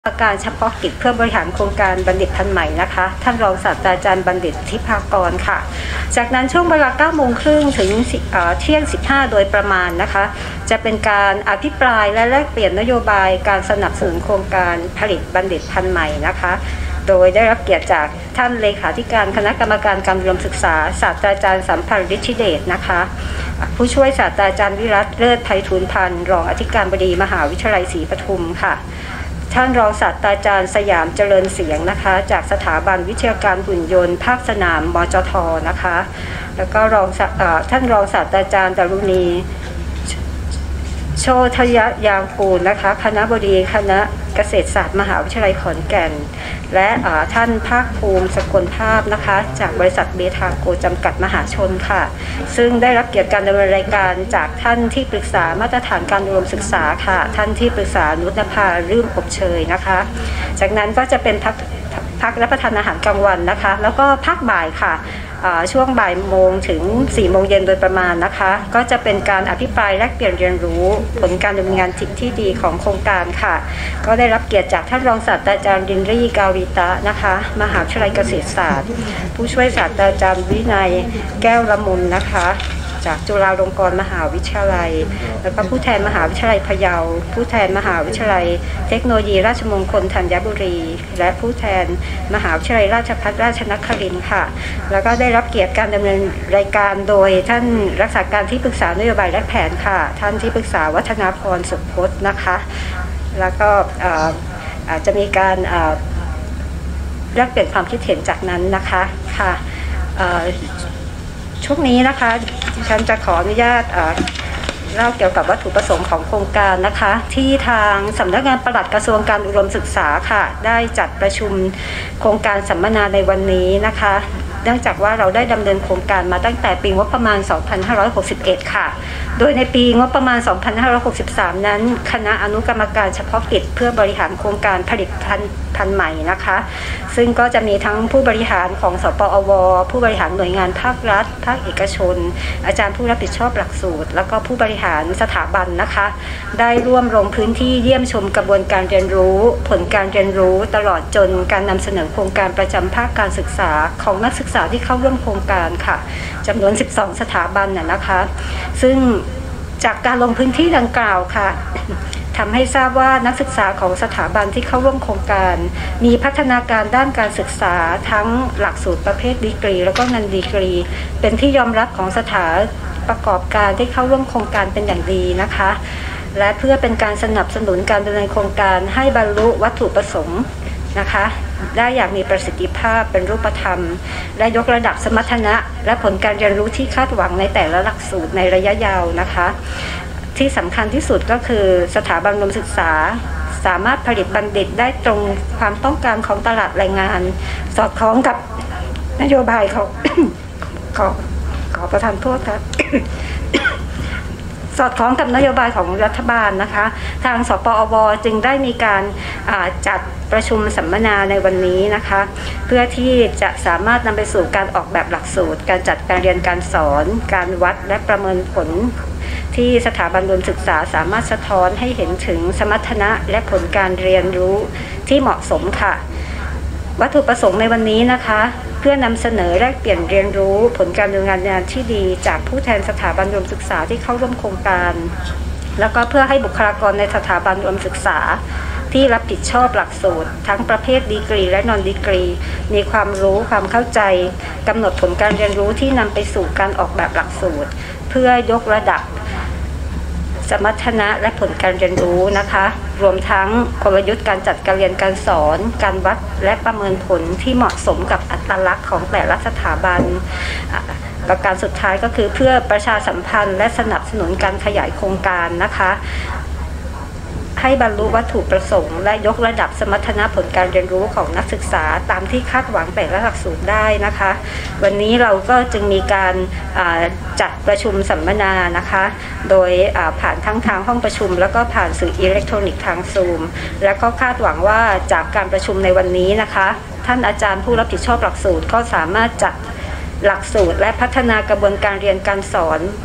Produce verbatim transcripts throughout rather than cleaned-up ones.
การเฉพาะกิจเพื่อบริหารโครงการบัณฑิตทันใหม่นะคะท่านรองศาสตราจารย์บัณฑิตทิพากรค่ะจากนั้นช่วงเวลาเก้าโมงครึ่งถึงเที่ยงสิบห้าโดยประมาณนะคะจะเป็นการอภิปรายและแลกเปลี่ยนนโยบายการสนับสนุนโครงการผลิตบัณฑิตทันใหม่นะคะโดยได้รับเกียรติจากท่านเลขาธิการคณะกรรมการการอุดมศึกษาศาสตราจารย์สัมพันธ์ฤทธิเดชนะคะผู้ช่วยศาสตราจารย์วิรัตเลิศไพฑูรย์พันธ์รองอธิการบดีมหาวิทยาลัยศรีปทุมค่ะท่านรองศาสตราจารย์สยามเจริญเสียงนะคะจากสถาบันวิทยาการหุ่นยนต์ภาคสนามมจทนะคะแล้วก็รองท่านรองศาสตราจารย์ดารุณีโชทยยางกูลนะคะคณบดีคณะเกษตรศาสตร์มหาวิทยาลัยขอนแก่นและท่านภาคภูมิสกลภาพนะคะจากบริษัทเบทาโกจำกัดมหาชนค่ะซึ่งได้รับเกียรติการดำเนินรายการจากท่านที่ปรึกษามาตรฐานการอุดมศึกษาค่ะท่านที่ปรึกษานุชนภารื่มอบเชยนะคะจากนั้นก็จะเป็นพักพักรับประทานอาหารกลางวันนะคะแล้วก็พักบ่ายค่ะช่วงบ่ายโมงถึงสี่โมงเย็นโดยประมาณนะคะก็จะเป็นการอภิปรายแลกเปลี่ยนเรียนรู้ผลการดำเนินงานที่ดีของโครงการค่ะก็ได้รับเกียรติจากท่านรองศาสตราจารย์ดินรีกาวิตะนะคะมหาวิทยาลัยเกษตรศาสตร์ผู้ช่วยศาสตราจารย์วินัยแก้วละมุนนะคะจากจุฬาลงกรณ์มหาวิทยาลัยแล้วก็ผู้แทนมหาวิทยาลัยพะเยาผู้แทนมหาวิทยาลัยเทคโนโลยีราชมงคลธัญบุรีและผู้แทนมหาวิทยาลัยราชภัฏราชนครินทร์ค่ะแล้วก็ได้รับเกียรติการดำเนินรายการโดยท่านรักษาการที่ปรึกษานโยบายและแผนค่ะท่านที่ปรึกษาวัฒนาพรสุพจน์นะคะแล้วก็อาจจะมีการแลกเปลี่ยนความคิดเห็นจากนั้นนะคะค่ะช่วงนี้นะคะฉันจะขออนุญาตเล่าเกี่ยวกับวัตถุประสงค์ของโครงการนะคะที่ทางสำนักงานปลัดกระทรวงการอุดมศึกษาค่ะได้จัดประชุมโครงการสัมมนาในวันนี้นะคะเนื่องจากว่าเราได้ดำเนินโครงการมาตั้งแต่ปีงบประมาณสองพันห้าร้อยหกสิบเอ็ดค่ะโดยในปีงบประมาณสองพันห้าร้อยหกสิบสามนั้นคณะอนุกรรมการเฉพาะกิจเพื่อบริหารโครงการผลิตภัณฑ์พันธุ์ใหม่นะคะซึ่งก็จะมีทั้งผู้บริหารของสปอวผู้บริหารหน่วยงานภาครัฐภาคเอกชนอาจารย์ผู้รับผิดชอบหลักสูตรแล้วก็ผู้บริหารสถาบันนะคะได้ร่วมลงพื้นที่เยี่ยมชมกระบวนการเรียนรู้ผลการเรียนรู้ตลอดจนการนำเสนอโครงการประจำภาคการศึกษาของนักศึกษาที่เข้าร่วมโครงการค่ะจำนวนสิบสองสถาบันน่ะนะคะซึ่งจากการลงพื้นที่ดังกล่าวค่ะทำให้ทราบว่านักศึกษาของสถาบันที่เข้าร่วมโครงการมีพัฒนาการด้านการศึกษาทั้งหลักสูตรประเภทดีกรีแล้วก็งานดีกรีเป็นที่ยอมรับของสถานประกอบการที่เข้าร่วมโครงการเป็นอย่างดีนะคะและเพื่อเป็นการสนับสนุนการดำเนินโครงการให้บรรลุวัตถุประสงค์นะคะได้อย่างมีประสิทธิภาพเป็นรูปธรรมและยกระดับสมรรถนะและผลการเรียนรู้ที่คาดหวังในแต่ละหลักสูตรในระยะยาวนะคะที่สำคัญที่สุดก็คือสถาบันอุดมศึกษาสามารถผลิตบัณฑิตได้ตรงความต้องการของตลาดแรงงานสอดคล้องกับนโยบายของ ขอขอประทานโทษครับ สอดคล้องกับนโยบายของรัฐบาลนะคะทางสปอวจึงได้มีการจัดประชุมสัมมนาในวันนี้นะคะเพื่อที่จะสามารถนำไปสู่การออกแบบหลักสูตรการจัดการเรียนการสอนการวัดและประเมินผลที่สถาบันอุดมศึกษาสามารถสะท้อนให้เห็นถึงสมรรถนะและผลการเรียนรู้ที่เหมาะสมค่ะวัตถุประสงค์ในวันนี้นะคะเพื่อนำเสนอแลกเปลี่ยนเรียนรู้ผลการดำเนินงานที่ดีจากผู้แทนสถาบันอุดมศึกษาที่เข้าร่วมโครงการแล้วก็เพื่อให้บุคลากรในสถาบันอุดมศึกษาที่รับผิดชอบหลักสูตรทั้งประเภทดีกรีและนอนดีกรีมีความรู้ความเข้าใจกำหนดผลการเรียนรู้ที่นำไปสู่การออกแบบหลักสูตรเพื่อยกระดับสมรรถนะและผลการเรียนรู้นะคะรวมทั้งกลยุทธ์การจัดการเรียนการสอนการวัดและประเมินผลที่เหมาะสมกับอัตลักษณ์ของแต่ละสถาบันประการสุดท้ายก็คือเพื่อประชาสัมพันธ์และสนับสนุนการขยายโครงการนะคะให้บรรลุวัตถุประสงค์และยกระดับสมรรถนะผลการเรียนรู้ของนักศึกษาตามที่คาดหวังแต่ละหลักสูตรได้นะคะวันนี้เราก็จึงมีการจัดประชุมสัมมนานะคะโดยผ่านทั้งทางห้องประชุมแล้วก็ผ่านสื่ออิเล็กทรอนิกส์ทางซูมและก็คาดหวังว่าจากการประชุมในวันนี้นะคะท่านอาจารย์ผู้รับผิดชอบหลักสูตรก็สามารถจัดหลักสูตรและพัฒนากระบวนการเรียนการสอน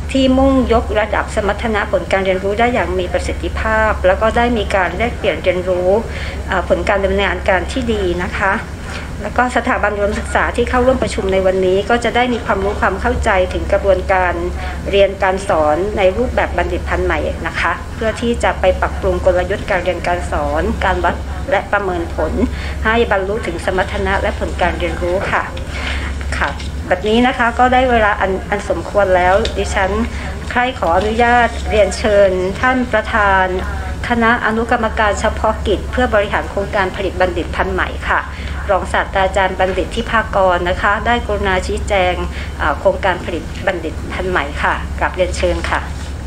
ที่มุ่งยกระดับสมรรถนะผลการเรียนรู้ได้อย่างมีประสิทธิภาพแล้วก็ได้มีการแลกเปลี่ยนเรียนรู้ผลการดำเนินการที่ดีนะคะแล้วก็สถาบันอุดมศึกษาที่เข้าร่วมประชุมในวันนี้ก็จะได้มีความรู้ความเข้าใจถึงกระบวนการเรียนการสอนในรูปแบบบัณฑิตพันธุ์ใหม่นะคะเพื่อที่จะไปปรับปรุงกลยุทธ์การเรียนการสอนการวัดและประเมินผลให้บรรลุถึงสมรรถนะและผลการเรียนรู้ค่ะค่ะแบบนี้นะคะก็ได้เวลาอันอันสมควรแล้วดิฉันใคร่ขออนุญาตเรียนเชิญท่านประธานคณะอนุกรรมการเฉพาะกิจเพื่อบริหารโครงการผลิตบัณฑิตพันธุ์ใหม่ค่ะรองศาสตราจารย์บัณฑิตทิพากรนะคะได้กรุณาชี้แจงโครงการผลิตบัณฑิตพันธุ์ใหม่ค่ะกราบเรียนเชิญค่ะ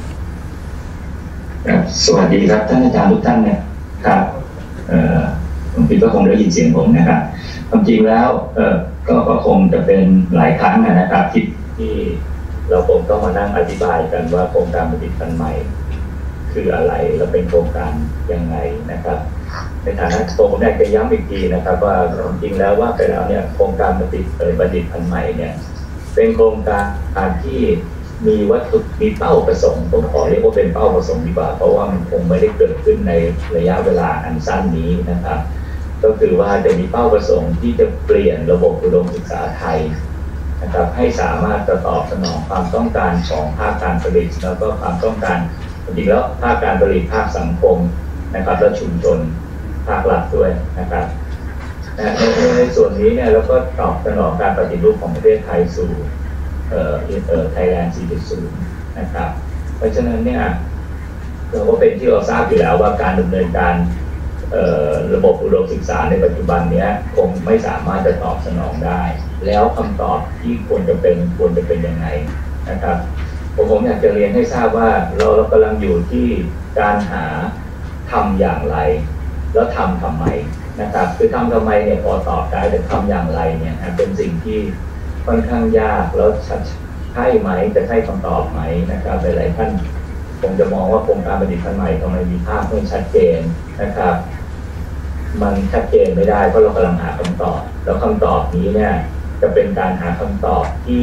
สวัสดีครับท่านอาจารย์ทุกท่านนะครับผมคิดว่าคงได้ยินเสียงผมนะครับความจริงแล้วก็ก็คงจะเป็นหลายครั้งนะครับที่ที่เราคงต้องมานั่งอธิบายกันว่าโครงการผลิตพันธุ์ใหม่คืออะไรและเป็นโครงการยังไงนะครับในฐานะผมอยากจะย้ำอีกทีนะครับว่าจริงแล้วว่าไปแล้วเนี่ยโครงการผลิตบัณฑิตพันธุ์ใหม่เนี่ยเป็นโครงการที่มีวัตถุมีเป้าประสงค์ผมขอเรียกว่าเป็นเป้าประสงค์ดีกว่าเพราะว่ามันคงไม่ได้เกิดขึ้นในระยะเวลาอันสั้นนี้นะครับก็คือว่าจะมีเป้าประสงค์ที่จะเปลี่ยนระบบอุดมศึกษาไทยนะครับให้สามารถจะตอบสนองความต้องการของภาคการผลิตแล้วก็ความต้องการจริงๆแล้วภาคการผลิตภาคสังคมนะครับและชุมชนภาครัฐด้วยนะครับในในส่วนนี้เนี่ยเราก็ตอบสนองการปฏิรูปของประเทศไทยสู่เอ่อเอ่อ Thailand สี่จุดศูนย์ นะครับเพราะฉะนั้นเนี่ยเราก็เป็นที่เราทราบอยู่แล้วว่าการดำเนินการระบบอุดมศึกษาในปัจจุบันนี้คงไม่สามารถจะตอบสนองได้แล้วคำตอบที่ควรจะเป็นควรจะเป็นยังไงนะครับผมผมอยากจะเรียนให้ทราบว่าเราเรากำลังอยู่ที่การหาทำอย่างไรแล้วทำทำไมนะครับคือทำทำไมเนี่ยพอตอบได้แต่ทำอย่างไรเนี่ยเป็นสิ่งที่ค่อนข้างยากแล้วใช่ไหมจะใช่คำตอบไหมนะครับหลายๆท่านคงจะมองว่าโครงการผลิตภัณฑ์ใหม่ทำไมมีภาพไม่ชัดเจนนะครับมันชัดเจนไม่ได้เพราะเรากำลังหาคำตอบแล้วคำตอบนี้เนี่ยจะเป็นการหาคำตอบที่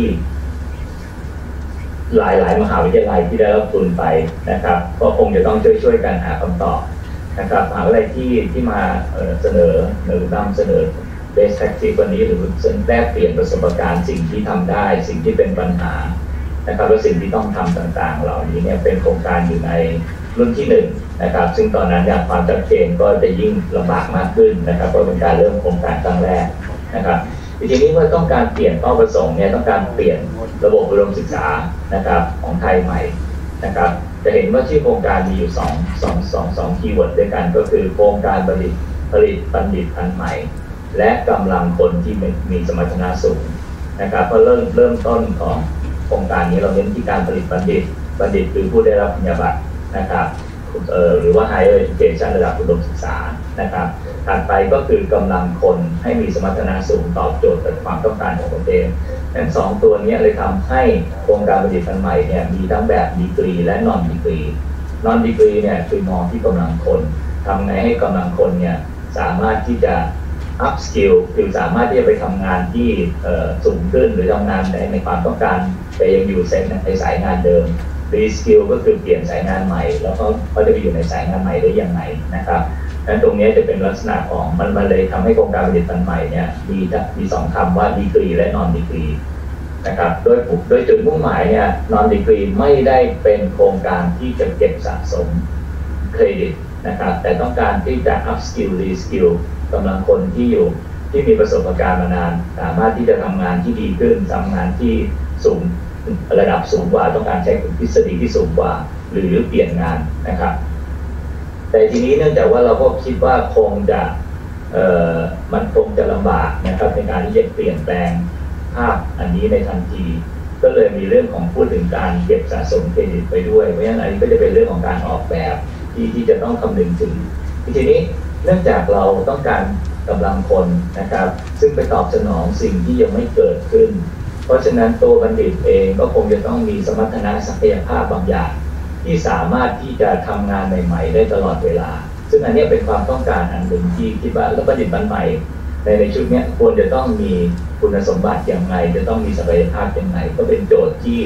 หลายๆมหาวิทยาลัยที่ได้รับทุนไปนะครับก็คงจะต้องช่วยๆกันหาคำตอบนะครับมหาวิทยาลัยที่ที่มาเสนอหรือนำเสนอ best practice วันนี้หรือแลกเปลี่ยนประสบการณ์สิ่งที่ทำได้สิ่งที่เป็นปัญหานะครับและสิ่งที่ต้องทำต่างๆเหล่านี้เนี่ยเป็นโครงการอยู่ในรุ่นที่หนึ่งนะครับซึ่งตอนนั้นเนี่ยความชัดเจนก็จะยิ่งลำบากมากขึ้นนะครับเพราะเป็นการเริ่มโครงการครั้งแรกนะครับทีนี้เมื่อต้องการเปลี่ยนเป้าประสงค์เนี่ยต้องการเปลี่ยนระบบอุดมศึกษานะครับของไทยใหม่นะครับจะเห็นว่าชื่อโครงการมีอยู่สองสองสองสองคีย์เวิร์ดด้วยกันก็คือโครงการผลิตผลิตบัณฑิตพันธุ์ใหม่และกำลังคนที่มีสมรรถนะสูงนะครับเพราะเริ่มเริ่มต้นของโครงการนี้เราเน้นที่การผลิตบัณฑิตบัณฑิตคือผู้ได้รับปริญญาบัตรนะครับหรือว่า Higher Education ระดับอุดมศึกษานะครับถัดไปก็คือกำลังคนให้มีสมรรถนะสูงตอบโจทย์กับความต้องการของประเทศทั้งสองตัวนี้เลยทำให้โครงการผลิตภัณฑ์ใหม่เนี่ยมีทั้งแบบดีกรีและนอนดีกรีนอนดีกรีเนี่ยคือมองที่กำลังคนทำไงให้กำลังคนเนี่ยสามารถที่จะ up skill คือสามารถที่จะไปทำงานที่สูงขึ้นหรือทำงานในในความต้องการแต่ยังอยู่ในสายงานเดิมรีสกิลก็คือเปลี่ยนสายงานใหม่แล้วก็เขาจะไปอยู่ในสายงานใหม่ได้ยังไงนะครับนั้นตรงนี้จะเป็นลักษณะของมันมันเลยทำให้โครงการผลิตภัณฑ์ใหม่เนี่ยมีมีสองคำว่าดีกรีและนอนดีกรีนะครับโดยโดยจุดมุ่งหมายเนี่ยนอนดีกรีไม่ได้เป็นโครงการที่จะเก็บสะสมเครดิตนะครับแต่ต้องการที่จะ up skill re skill กำลังคนที่อยู่ที่มีประสบการณ์มานานสามารถที่จะทำงานที่ดีขึ้นทำงานที่สูงระดับสูงกว่าต้องการใช้ทฤษฎีที่สูงกว่าหรือเปลี่ยนงานนะครับแต่ทีนี้เนื่องจากว่าเราก็คิดว่าคงจะเอ่อมันคงจะลำบากนะครับในการที่จะเปลี่ยนแปลงภาพอันนี้ในทันทีก็เลยมีเรื่องของพูดถึงการเก็บสะสมเครดิตไปด้วยเพราะฉะนั้นอันนี้ก็จะเป็นเรื่องของการออกแบบที่ที่จะต้องคำนึงถึงทีนี้เนื่องจากเราต้องการกำลังคนนะครับซึ่งไปตอบสนองสิ่งที่ยังไม่เกิดขึ้นเพราะฉะนั้นตัวบัณฑิตเองก็คงจะต้องมีสมรรถนะศักยภาพบางอย่างที่สามารถที่จะทำงานใหม่ๆได้ตลอดเวลาซึ่งอันนี้เป็นความต้องการอันหนึ่งที่คิดว่าแล้วบัณฑิตบัณฑิตใหม่ในในชุดนี้ควรจะต้องมีคุณสมบัติอย่างไรจะต้องมีศักยภาพอย่างไรก็เป็นโจทย์ที่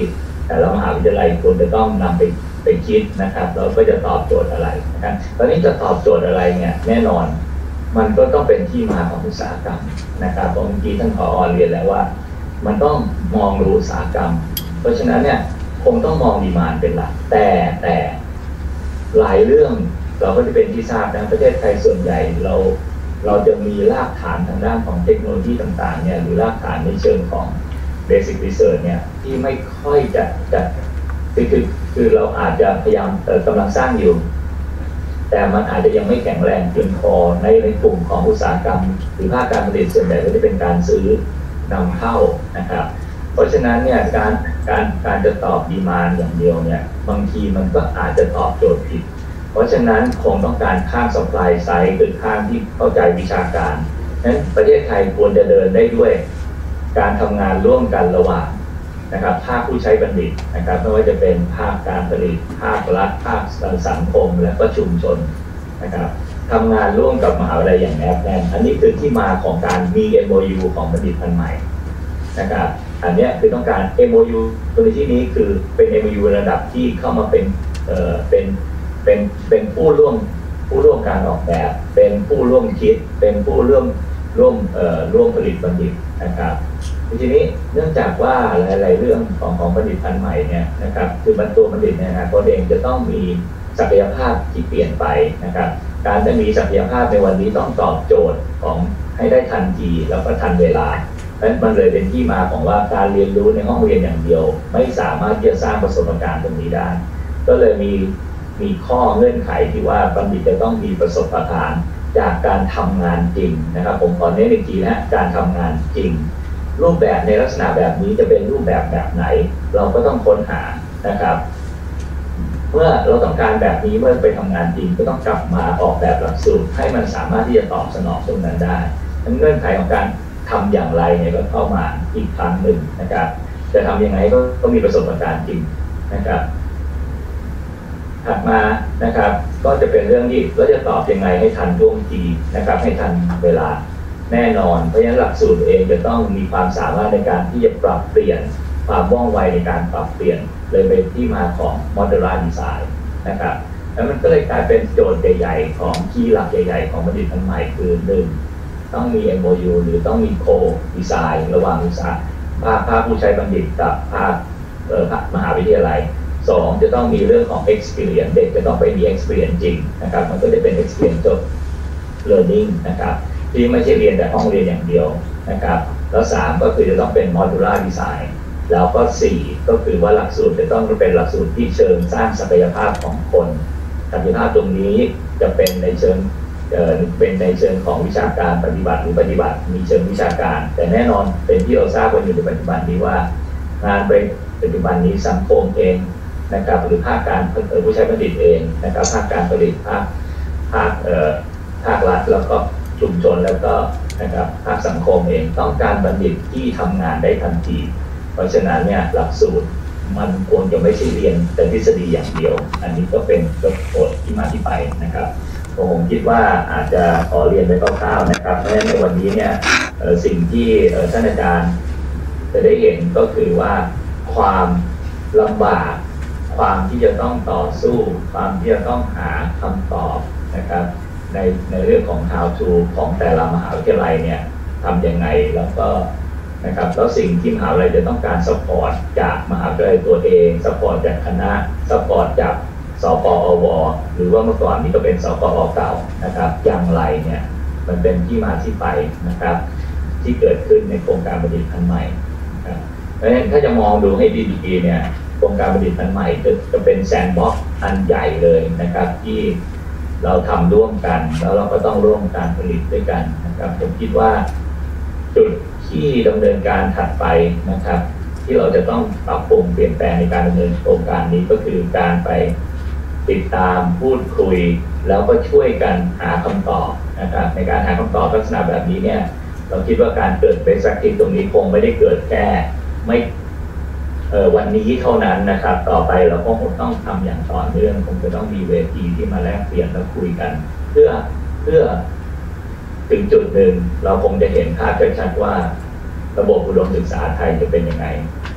แต่ละมหาวิทยาลัยควรจะต้องนำไปไปคิดนะครับแล้วก็จะตอบโจทย์อะไรนะครับตอนนี้จะตอบโจทย์อะไรเนี่ยแน่นอนมันก็ต้องเป็นที่มาของอุตสาหกรรมนะครับเมื่อกี้ท่านผอ.เรียนแล้วว่ามันต้องมองดูอุตสาหกรรมเพราะฉะนั้นเนี่ยคงต้องมองดีมานด์เป็นหลักแต่แต่หลายเรื่องเราก็จะเป็นที่ทราบนะประเทศไทยส่วนใหญ่เราเราจะมีรากฐานทางด้านของเทคโนโลยีต่างๆเนี่ยหรือรากฐานในเชิงของ Basic Research เนี่ยที่ไม่ค่อยจะจะคือคือคือเราอาจจะพยายามกำลังสร้างอยู่แต่มันอาจจะยังไม่แข็งแรงเพียงพอในในกลุ่มของอุตสาหกรรมหรือภาคการผลิตส่วนใหญ่ก็จะเป็นการซื้อนำเข้านะครับเพราะฉะนั้นเนี่ยการการการจะตอบดีมานด์อย่างเดียวเนี่ยบางทีมันก็อาจจะตอบโจทย์ผิดเพราะฉะนั้นคงต้องการข้าง supply side คือข้างที่เข้าใจวิชาการนั้นประเทศไทยควรจะเดินได้ด้วยการทำงานร่วมกันระหว่างนะครับภาคผู้ใช้บัณฑิตนะครับไม่ว่าจะเป็นภาคการผลิตภาครัฐภาคสังคมและก็ชุมชนนะครับทำงานร่วมกับมหาวิทยาลัยอย่างแนบแน่นอันนี้คือที่มาของการมี เอ็ม โอ ยู ของบัณฑิตพันธุ์ใหม่นะครับอันนี้คือต้องการ เอ็ม โอ ยู ตัวในที่นี้คือเป็น เอ็ม โอ ยู ระดับที่เข้ามาเป็นเอ่อเป็นเป็นเป็นผู้ร่วมผู้ร่วมการออกแบบเป็นผู้ร่วมคิดเป็นผู้ร่วมร่วมเอ่อร่วมผลิตบัณฑิตนะครับทีนี้เนื่องจากว่าหลายๆเรื่องของของบัณฑิตพันธุ์ใหม่เนี่ยนะครับคือบรรตัวบัณฑิตเนี่ยนะตัวเองจะต้องมีศักยภาพที่เปลี่ยนไปนะครับการจะมีศักยภาพในวันนี้ต้องตอบโจทย์ของให้ได้ทันทีแล้วก็ทันเวลาเพราะฉะนั้นมันเลยเป็นที่มาของว่าการเรียนรู้ในห้องเรียนอย่างเดียวไม่สามารถที่จะสร้างประสบการณ์ตรงนี้ได้ก็เลยมีมีข้อเงื่อนไขที่ว่าบัณฑิตจะต้องมีประสบการณ์จากการทำงานจริงนะครับผมขอเน้นอีกทีนะการทำงานจริงรูปแบบในลักษณะแบบนี้จะเป็นรูปแบบแบบไหนเราก็ต้องค้นหานะครับเมื่อเราต้องการแบบนี้เมื่อไปทำงานจริงก็ต้องกลับมาออกแบบหลักสูตรให้มันสามารถที่จะตอบสนองตรงนั้นได้ทั้งเงื่อนไขของการทำอย่างไรเนี่ยก็เข้ามาอีกครั้งหนึ่งนะครับจะทำยังไงก็ต้องมีประสบการณ์จริงนะครับถัดมานะครับก็จะเป็นเรื่องที่เราจะตอบยังไงให้ทันท่วงทีนะครับให้ทันเวลาแน่นอนเพราะฉะนั้นหลักสูตรเองจะต้องมีความสามารถในการที่จะปรับเปลี่ยนความว่องไวในการปรับเปลี่ยนเลยเป็นที่มาของ Modular Design นะครับแล้วมันก็เลยกลายเป็นโจทย์ใหญ่ๆของคีย์หลักใหญ่ๆของบัณฑิตพันธุ์ใหม่คือหนึ่งต้องมี เอ็ม โอ ยู หรือต้องมี Co-Design ระหว่างอุตสาหภาคภาคผู้ใช้บัณฑิตกับภาคเอ่อมหาวิทยาลัยสองจะต้องมีเรื่องของ experience เด็กจะต้องไปมี experience จริงนะครับมันก็จะเป็น experience จบ learning นะครับที่ไม่ใช่เรียนแต่ห้องเรียนอย่างเดียวนะครับแล้วสามก็คือจะต้องเป็น modular design แล้วก็สี่ก็คือว่าหลักสูตรจะต้องเป็นหลักสูตรที่เชิงสร้างศักยภาพของคนศักยภาพตรงนี้จะเป็นในเชิงเอ่อเป็นในเชิงของวิชาการปฏิบัติหรือปฏิบัติมีเชิงวิชาการแต่แน่นอนเป็นที่เราทราบกันอยู่ในปัจจุบันนี้ว่างานในปัจจุบันนี้สังคมเองนะครับหรือภาคการผู้ใช้บัณฑิตเองนะครับภาคการผลิตภาคภาคเอ่อภาครัฐแล้วก็ชุมชนแล้วก็นะครับภาคสังคมเองต้องการบัณฑิตที่ทำงานได้ทันทีเพราะฉะนั้นเนี่ยหลักสูตรมันควรจะไม่ใช่เรียนแต่ทฤษฎีอย่างเดียวอันนี้ก็เป็นกฎที่มาที่ไปนะครับผมคิดว่าอาจจะขอเรียนไปคร่าวๆนะครับเพราะฉะนั้นในวันนี้เนี่ยสิ่งที่ท่านอาจารย์จะได้เห็นก็คือว่าความลำบากความที่จะต้องต่อสู้ความที่จะต้องหาคำตอบนะครับในในเรื่องของ how to ของแต่ละมหาวิทยาลัยเนี่ยทำยังไงแล้วก็นะครับแล้วสิ่งที่มหาวิทยาลัยจะต้องการ support จากมหาวิทยาลัยตัวเอง support จากคณะ support จากสปอวหรือว่าเมื่อก่อนนี้ก็เป็นสปอเก่านะครับอย่างไรเนี่ยมันเป็นที่มาที่ไปนะครับที่เกิดขึ้นในโครงการบัณฑิตพันธุ์ใหม่นะครับเพราะฉะนั้นถ้าจะมองดูให้ดีๆเนี่ยโครงการบัณฑิตพันธุ์ใหม่จะจะเป็นแซนด์บ็อกซ์อันใหญ่เลยนะครับที่เราทำร่วมกันแล้วเราก็ต้องร่วมการผลิตด้วยกันนะครับผมคิดว่าจุดที่ดำเนินการถัดไปนะครับที่เราจะต้องปรับปรุงเปลี่ยนแปลงในการดำเนินโครงการนี้ก็คือการไปติดตามพูดคุยแล้วก็ช่วยกันหาคำตอบนะครับในการหาคำตอบลักษณะแบบนี้เนี่ยเราคิดว่าการเกิดเบสแพคทิสตรงนี้คงไม่ได้เกิดแค่ไม่เอ่อวันนี้เท่านั้นนะครับต่อไปเราก็คงต้องทำอย่างต่อเนื่องคงจะต้องมีเวทีที่มาแลกเปลี่ยนและคุยกันเพื่อเพื่อถึงจุดหนึ่งเราคงจะเห็นภาพชัดๆว่าระบบอุดมศึกษาไทยจะเป็นยังไง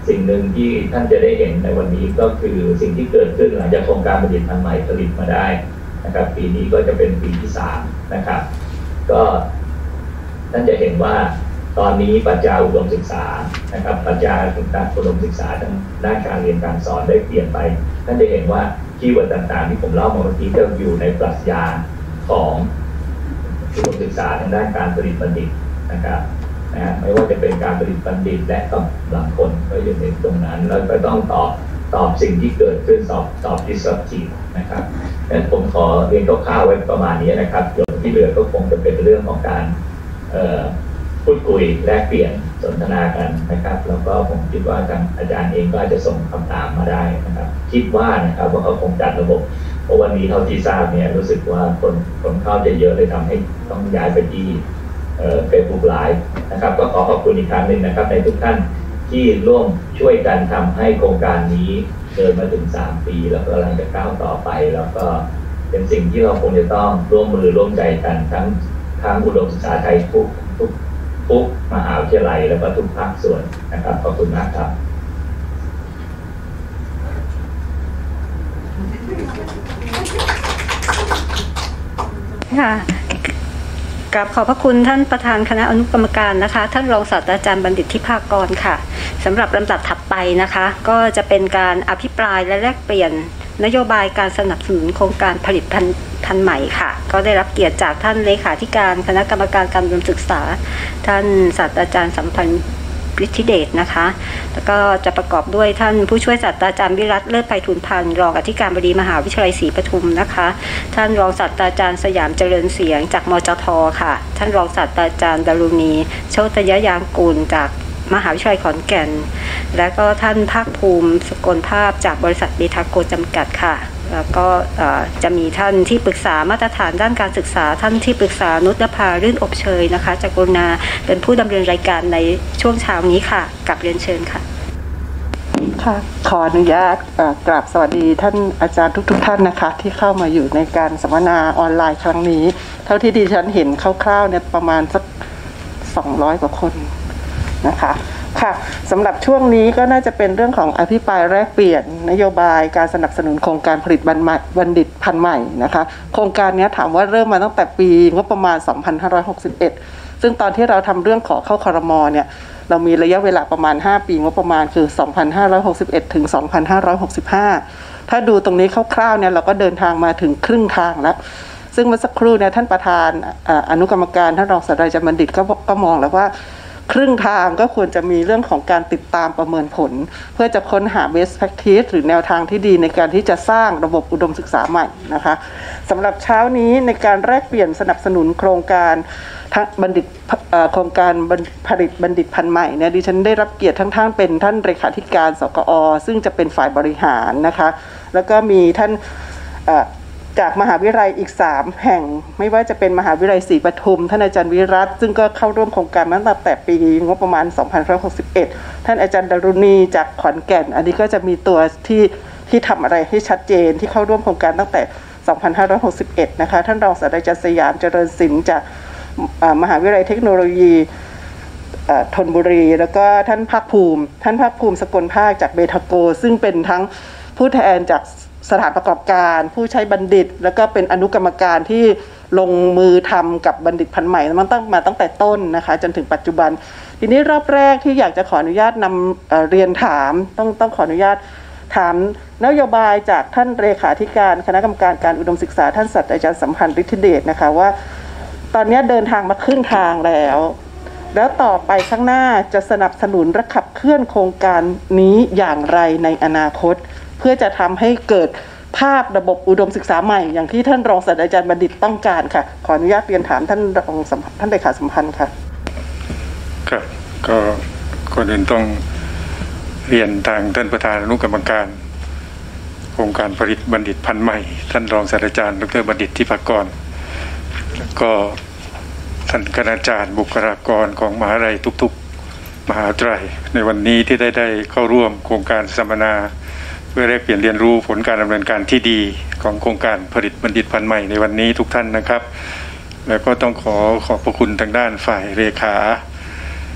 สิ่งหนึ่งที่ท่านจะได้เห็นในวันนี้ก็คือสิ่งที่เกิดขึ้นหลังจากโครงการผลิตภัณฑ์ใหม่ผลิตมาได้นะครับปีนี้ก็จะเป็นปีที่สามนะครับก็ท่านจะเห็นว่าตอนนี้ปรัชญาอุดมศึกษานะครับปรัชญาการอุดมศึกษาทางด้านการเรียนการสอนได้เปลี่ยนไปท่านจะเห็นว่าคีย์เวิร์ดต่างๆที่ผมเล่ามาเมื่อกี้ก็อยู่ในปรัชญาของอุดมศึกษาทางด้านการผลิตบัณฑิตนะครับนะไม่ว่าจะเป็นการผลิตบัณฑิตและกำลังคนก็อยู่ในตรงนั้นแล้วก็ต้องตอบตอบสิ่งที่เกิดขึ้นตอบตอบ disruptive นะครับงั้นผมขอเรียนคร่าวๆไว้ประมาณนี้นะครับส่วนที่เหลือก็คงจะเป็นเรื่องของการพูดคุยแลกเปลี่ยนสนทนากันนะครับแล้วก็ผมคิดว่าทางอาจารย์เองก็อาจจะส่งคำถามมาได้นะครับคิดว่านะครับว่าเขาคงจัดระบบเพราะวันนี้เท่าที่ทราบเนี่ยรู้สึกว่าคนคนเข้าจะเยอะเลยทำให้ต้องย้ายไปที่เฟซบุ๊กไลฟ์นะครับก็ขอขอบคุณอีกครั้งหนึ่งนะครับในทุกท่านที่ร่วมช่วยกันทำให้โครงการนี้เดินมาถึงสามปีแล้วก็กำลังจะก้าวต่อไปแล้วก็เป็นสิ่งที่เราคงจะต้องร่วมมือร่วมใจกันทั้งทั้งอุดมศึกษาไทยทุกทุกทุกมหาวิทยาลัยแล้วก็ทุกภาคส่วนนะครับขอบคุณมากครับค่ะกราบขอบพระคุณท่านประธานคณะอนุกรรมการนะคะท่านรองศาสตราจารย์บัณฑิตทิพากรค่ะสำหรับลำดับถัดไปนะคะก็จะเป็นการอภิปรายและแลกเปลี่ยนนโยบายการสนับสนุนโครงการผลิตภัณฑ์พันธุ์ใหม่ค่ะก็ได้รับเกียรติจากท่านเลขาธิการคณะกรรมการการอุดมศึกษาท่านศาสตราจารย์สัมพันธ์ฤทธิเดชนะคะแล้วก็จะประกอบด้วยท่านผู้ช่วยศาสตราจารย์วิรัตเลิศไพฑูรย์พันธ์รองอธิการบดีมหาวิทยาลัยศรีปทุมนะคะท่านรองศาสตราจารย์สยามเจริญเสียงจากมจท.ค่ะท่านรองศาสตราจารย์ดารุณีโชติยยางกูลจากมหาวิทยาลัยขอนแก่นและก็ท่านภาคภูมิสกลภาพจากบริษัทเบทาโกจำกัดค่ะแล้วก็จะมีท่านที่ปรึกษามาตรฐานด้านการศึกษาท่านที่ปรึกษานุชนภารื่นอบเชยนะคะจากกรุณาเป็นผู้ดำเนินรายการในช่วงเช้านี้ค่ะกลับเรียนเชิญค่ะค่ะขออนุญาตกราบสวัสดีท่านอาจารย์ทุกๆ ท่านนะคะที่เข้ามาอยู่ในการสัมมนาออนไลน์ครั้งนี้เท่าที่ดิฉันเห็นคร่าวๆเนี่ยประมาณสักสองร้อยกว่าคนนะคะค่ะสำหรับช่วงนี้ก็น่าจะเป็นเรื่องของอภิปรายแลกเปลี่ยนนโยบายการสนับสนุนโครงการผลิตบัณฑิตพันธุ์ใหม่นะคะโครงการนี้ถามว่าเริ่มมาตั้งแต่ปีงบประมาณสองพันห้าร้อยหกสิบเอ็ดซึ่งตอนที่เราทำเรื่องขอเข้าครม.เนี่ยเรามีระยะเวลาประมาณห้าปีงบประมาณคือสองพันห้าร้อยหกสิบเอ็ดถึงสองพันห้าร้อยหกสิบห้าถ้าดูตรงนี้คร่าวๆเนี่ยเราก็เดินทางมาถึงครึ่งทางแล้วซึ่งเมื่อสักครู่เนี่ยท่านประธานอนุกรรมการท่านรองศาสตราจารย์บัณฑิตก็ก็มองแล้วว่าครึ่งทางก็ควรจะมีเรื่องของการติดตามประเมินผลเพื่อจะค้นหา best practice หรือแนวทางที่ดีในการที่จะสร้างระบบอุดมศึกษาใหม่นะคะสำหรับเช้านี้ในการแลกเปลี่ยนสนับสนุนโครงการบัณฑิตโครงการผลิตบัณฑิตพันธุ์ใหม่เนี่ยดิฉันได้รับเกียรติทั้งท่านเป็นท่านเลขาธิการสกอ.ซึ่งจะเป็นฝ่ายบริหารนะคะแล้วก็มีท่านจากมหาวิทยาลัยอีกสามแห่งไม่ว่าจะเป็นมหาวิทยาลัยศรีปทุมท่านอาจารย์วิรัตซึ่งก็เข้าร่วมโครงการมาตั้งแต่ปีงบประมาณสองพันห้าร้อยหกสิบเอ็ดท่านอาจารย์ดารุณีจากขอนแก่นอันนี้ก็จะมีตัวที่ที่ทำอะไรให้ชัดเจนที่เข้าร่วมโครงการตั้งแต่สองพันห้าร้อยหกสิบเอ็ดนะคะท่านรองศาสตราจารย์สยามเจริญศิลป์จากมหาวิทยาลัยเทคโนโลยีธนบุรีแล้วก็ท่านภาคภูมิท่านภาคภูมิสกลภาคจากเบทาโกซึ่งเป็นทั้งผู้แทนจากสถานประกอบการผู้ใช้บัณฑิตแล้วก็เป็นอนุกรรมการที่ลงมือทำกับบัณฑิตพันธุ์ใหม่มันตั้งมาตั้งแต่ต้นนะคะจนถึงปัจจุบันทีนี้รอบแรกที่อยากจะขออนุญาตนำ เอ่อ เรียนถามต้องต้องขออนุญาตถามนโยบายจากท่านเลขาธิการคณะกรรมการการอุดมศึกษาท่านศาสตราจารย์สัมพันธ์ฤทธิเดชนะคะว่าตอนนี้เดินทางมาครึ่งทางแล้วแล้วต่อไปข้างหน้าจะสนับสนุนและขับเคลื่อนโครงการนี้อย่างไรในอนาคตเพื่อจะทำให้เกิดภาพระบบอุดมศึกษาใหม่อย่างที่ท่านรองศาสตราจารย์บัณฑิตต้องการค่ะขออนุญาตเรียนถามท่านรองท่านเลขาสัมพันธ์ค่ะครับก็ก่อนอื่นต้องเรียนทางท่านประธานอนุกรรมการโครงการผลิตบัณฑิตพันธุ์ใหม่ท่านรองศาสตราจารย์ดรบัณฑิตทิพากรแล้วก็ท่านคณาจารย์บุคลากรของมหาวิทยาลัยทุกๆมหาวิทยาลัยในวันนี้ที่ได้ได้เข้าร่วมโครงการสัมมนาเพื่อแลกเปลี่ยนเรียนรู้ผลการดำเนินการที่ดีของโครงการผลิตบัณฑิตพันธุ์ใหม่ในวันนี้ทุกท่านนะครับแล้วก็ต้องขอขอบพระคุณทางด้านฝ่ายเลขา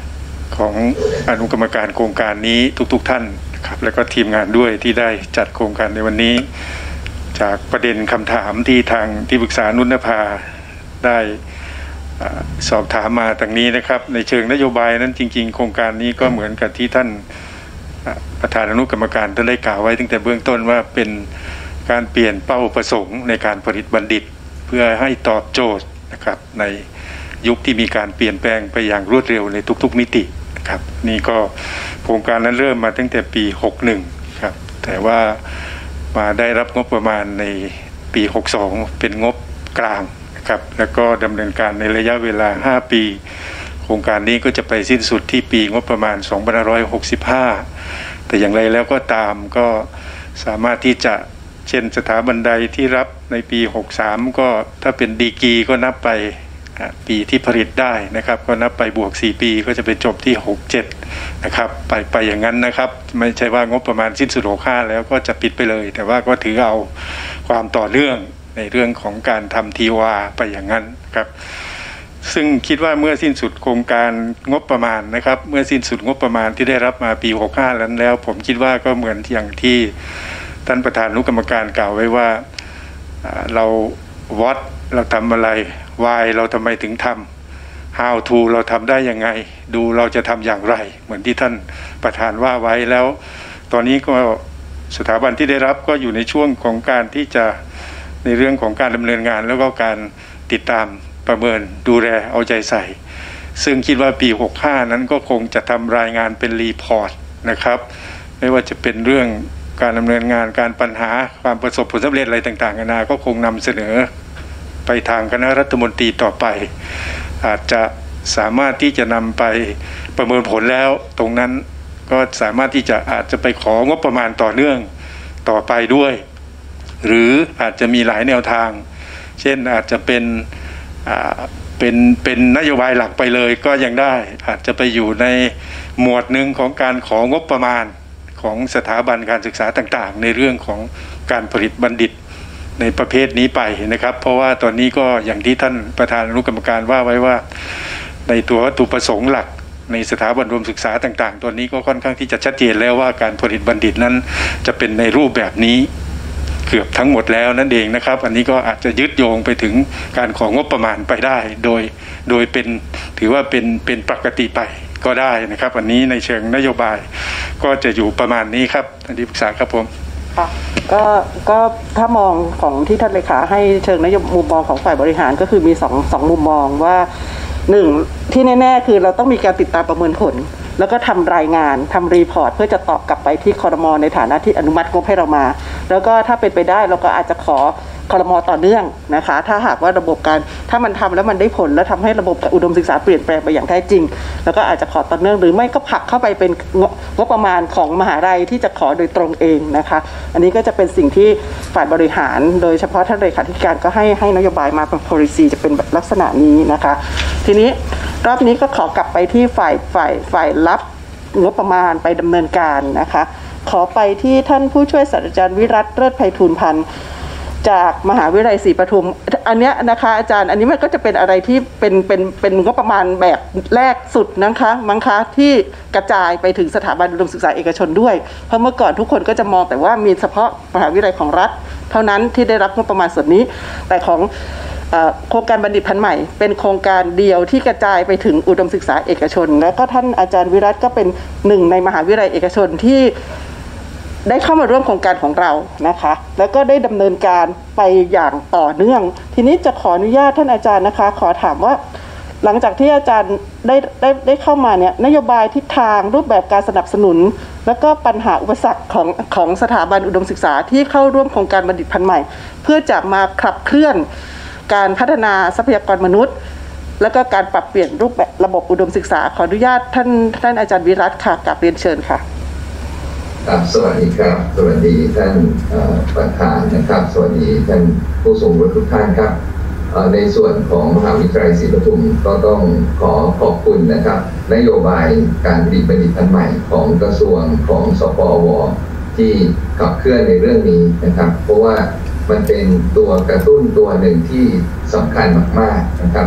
ของอนุกรรมการโครงการนี้ทุกๆท่านครับแล้วก็ทีมงานด้วยที่ได้จัดโครงการในวันนี้จากประเด็นคำถามที่ทางที่ปรึกษานุชนภาได้สอบถามมาทางนี้นะครับในเชิงนโยบายนั้นจริงๆโครงการนี้ก็เหมือนกับที่ท่านประธานอนุกรรมการท่านได้กล่าวไว้ตั้งแต่เบื้องต้นว่าเป็นการเปลี่ยนเป้าประสงค์ในการผลิตบัณฑิตเพื่อให้ตอบโจทย์นะครับในยุคที่มีการเปลี่ยนแปลงไปอย่างรวดเร็วในทุกๆมิตินะครับนี่ก็โครงการนั้นเริ่มมาตั้งแต่ปีหกสิบเอ็ดครับแต่ว่ามาได้รับงบประมาณในปีหกสิบสองเป็นงบกลางนะครับแล้วก็ดำเนินการในระยะเวลาห้าปีโครงการนี้ก็จะไปสิ้นสุดที่ปีงบประมาณสองพันห้าร้อยหกสิบห้าแต่อย่างไรแล้วก็ตามก็สามารถที่จะเช่นสถาบันใดที่รับในปีหกสิบสามก็ถ้าเป็นดีกรีก็นับไปปีที่ผลิตได้นะครับก็นับไปบวกสี่ปีก็จะไปจบที่หกสิบเจ็ดนะครับไปไปอย่างนั้นนะครับไม่ใช่ว่างบประมาณสิ้นสุดหกสิบห้าแล้วก็จะปิดไปเลยแต่ว่าก็ถือเอาความต่อเนื่องในเรื่องของการทำทีวาไปอย่างนั้นครับซึ่งคิดว่าเมื่อสิ้นสุดโครงการงบประมาณนะครับเมื่อสิ้นสุดงบประมาณที่ได้รับมาปีหกสิบห้าแล้วแล้วผมคิดว่าก็เหมือนอย่างที่ท่านประธานอนุกรรมการกล่าวไว้ว่าเราวัดเราทำอะไร why เราทำไมถึงทำ how to เราทำได้ยังไงดูเราจะทำอย่างไรเหมือนที่ท่านประธานว่าไว้แล้วตอนนี้ก็สถาบันที่ได้รับก็อยู่ในช่วงของการที่จะในเรื่องของการดำเนินงานแล้วก็การติดตามประเมินดูแลเอาใจใส่ซึ่งคิดว่าปีหกสิบห้านั้นก็คงจะทำรายงานเป็นรีพอร์ตนะครับไม่ว่าจะเป็นเรื่องการดำเนินงานการปัญหาความประสบผลสำเร็จอะไรต่างๆนานาก็คงนำเสนอไปทางคณะรัฐมนตรีต่อไปอาจจะสามารถที่จะนำไปประเมินผลแล้วตรงนั้นก็สามารถที่จะอาจจะไปของบประมาณต่อเนื่องต่อไปด้วยหรืออาจจะมีหลายแนวทางเช่นอาจจะเป็นเป็นเป็นนโยบายหลักไปเลยก็ยังได้อาจจะไปอยู่ในหมวดหนึ่งของการของบประมาณของสถาบันการศึกษาต่างๆในเรื่องของการผลิตบัณฑิตในประเภทนี้ไปนะครับเพราะว่าตอนนี้ก็อย่างที่ท่านประธานอนุกรรมการว่าไว้ว่าในตัววัตถุประสงค์หลักในสถาบันรวมศึกษาต่างๆตัวนี้ก็ค่อนข้างที่จะชัดเจนแล้วว่าการผลิตบัณฑิตนั้นจะเป็นในรูปแบบนี้เกือบทั้งหมดแล้วนั่นเองนะครับอันนี้ก็อาจจะยึดโยงไปถึงการของงบประมาณไปได้โดยโดยเป็นถือว่าเป็นเป็นปกติไปก็ได้นะครับอันนี้ในเชิงนโยบายก็จะอยู่ประมาณนี้ครับท่านที่ปรึกษาครับผมค่ะก็ก็ถ้ามองของที่ท่านเลขาให้เชิงนโยบายมุมมองของฝ่ายบริหารก็คือมีสองสองมุมมองว่าหนึ่งที่แน่ๆคือเราต้องมีการติดตามประเมินผลแล้วก็ทำรายงานทำรีพอร์ตเพื่อจะตอบกลับไปที่ครม.ในฐานะที่อนุมัติงบให้เรามาแล้วก็ถ้าเป็นไปได้เราก็อาจจะขอครม.ต่อเนื่องนะคะถ้าหากว่าระบบการถ้ามันทำแล้วมันได้ผลแล้วทำให้ระบบอุดมศึกษาเปลี่ยนแปลงไปอย่างแท้จริงแล้วก็อาจจะขอต่อเนื่องหรือไม่ก็ผลักเข้าไปเป็นงบประมาณของมหาลัยที่จะขอโดยตรงเองนะคะอันนี้ก็จะเป็นสิ่งที่ฝ่ายบริหารโดยเฉพาะท่านเลขาธิการก็ให้ให้นโยบายมาเป็น policy จะเป็นแบบลักษณะนี้นะคะทีนี้รอบนี้ก็ขอกลับไปที่ฝ่ายฝ่ายฝ่ายรับงบประมาณไปดำเนินการนะคะขอไปที่ท่านผู้ช่วยศาสตราจารย์วิรัตเลิศไพฑูรย์พันธ์จากมหาวิทยาลัยศรีปทุมอันนี้นะคะอาจารย์อันนี้มันก็จะเป็นอะไรที่เป็นเป็นเป็นงบประมาณแบบแรกสุดนะคะมั้งคะที่กระจายไปถึงสถาบันอุดมศึกษาเอกชนด้วยเพราะเมื่อก่อนทุกคนก็จะมองแต่ว่ามีเฉพาะมหาวิทยาลัยของรัฐเท่านั้นที่ได้รับงบประมาณส่วนนี้แต่ของโครงการบัณฑิตพันธุ์ใหม่เป็นโครงการเดียวที่กระจายไปถึงอุดมศึกษาเอกชนแล้วก็ท่านอาจารย์วิรัตก็เป็นหนึ่งในมหาวิทยาลัยเอกชนที่ได้เข้ามาร่วมโครงการของเรานะคะแล้วก็ได้ดำเนินการไปอย่างต่อเนื่องทีนี้จะขออนุญาตท่านอาจารย์นะคะขอถามว่าหลังจากที่อาจารย์ได้ได้ได้เข้ามาเนี่ยนโยบายทิศทางรูปแบบการสนับสนุนแล้วก็ปัญหาอุปสรรคของของสถาบันอุดมศึกษาที่เข้าร่วมโครงการบัณฑิตพันธุ์ใหม่เพื่อจะมาขับเคลื่อนการพัฒนาทรัพยากรมนุษย์แล้วก็การปรับเปลี่ยนรูปแบบระบบอุดมศึกษาขออนุญาตท่านท่านอาจารย์วิรัตค่ะกราบเรียนเชิญค่ะครับสวัสดีครับสวัสดีท่านประธานนะครับสวัสดีท่านผู้ทรงวุฒิทุกท่านครับในส่วนของมหาวิทยาลัยศรีปทุมก็ต้องขอขอบคุณนะครับนโยบายการผลิตบัณฑิตพันธุ์ใหม่ของกระทรวงของสปว.ที่ขับเคลื่อนในเรื่องนี้นะครับเพราะว่ามันเป็นตัวกระตุ้นตัวหนึ่งที่สำคัญมากๆนะครับท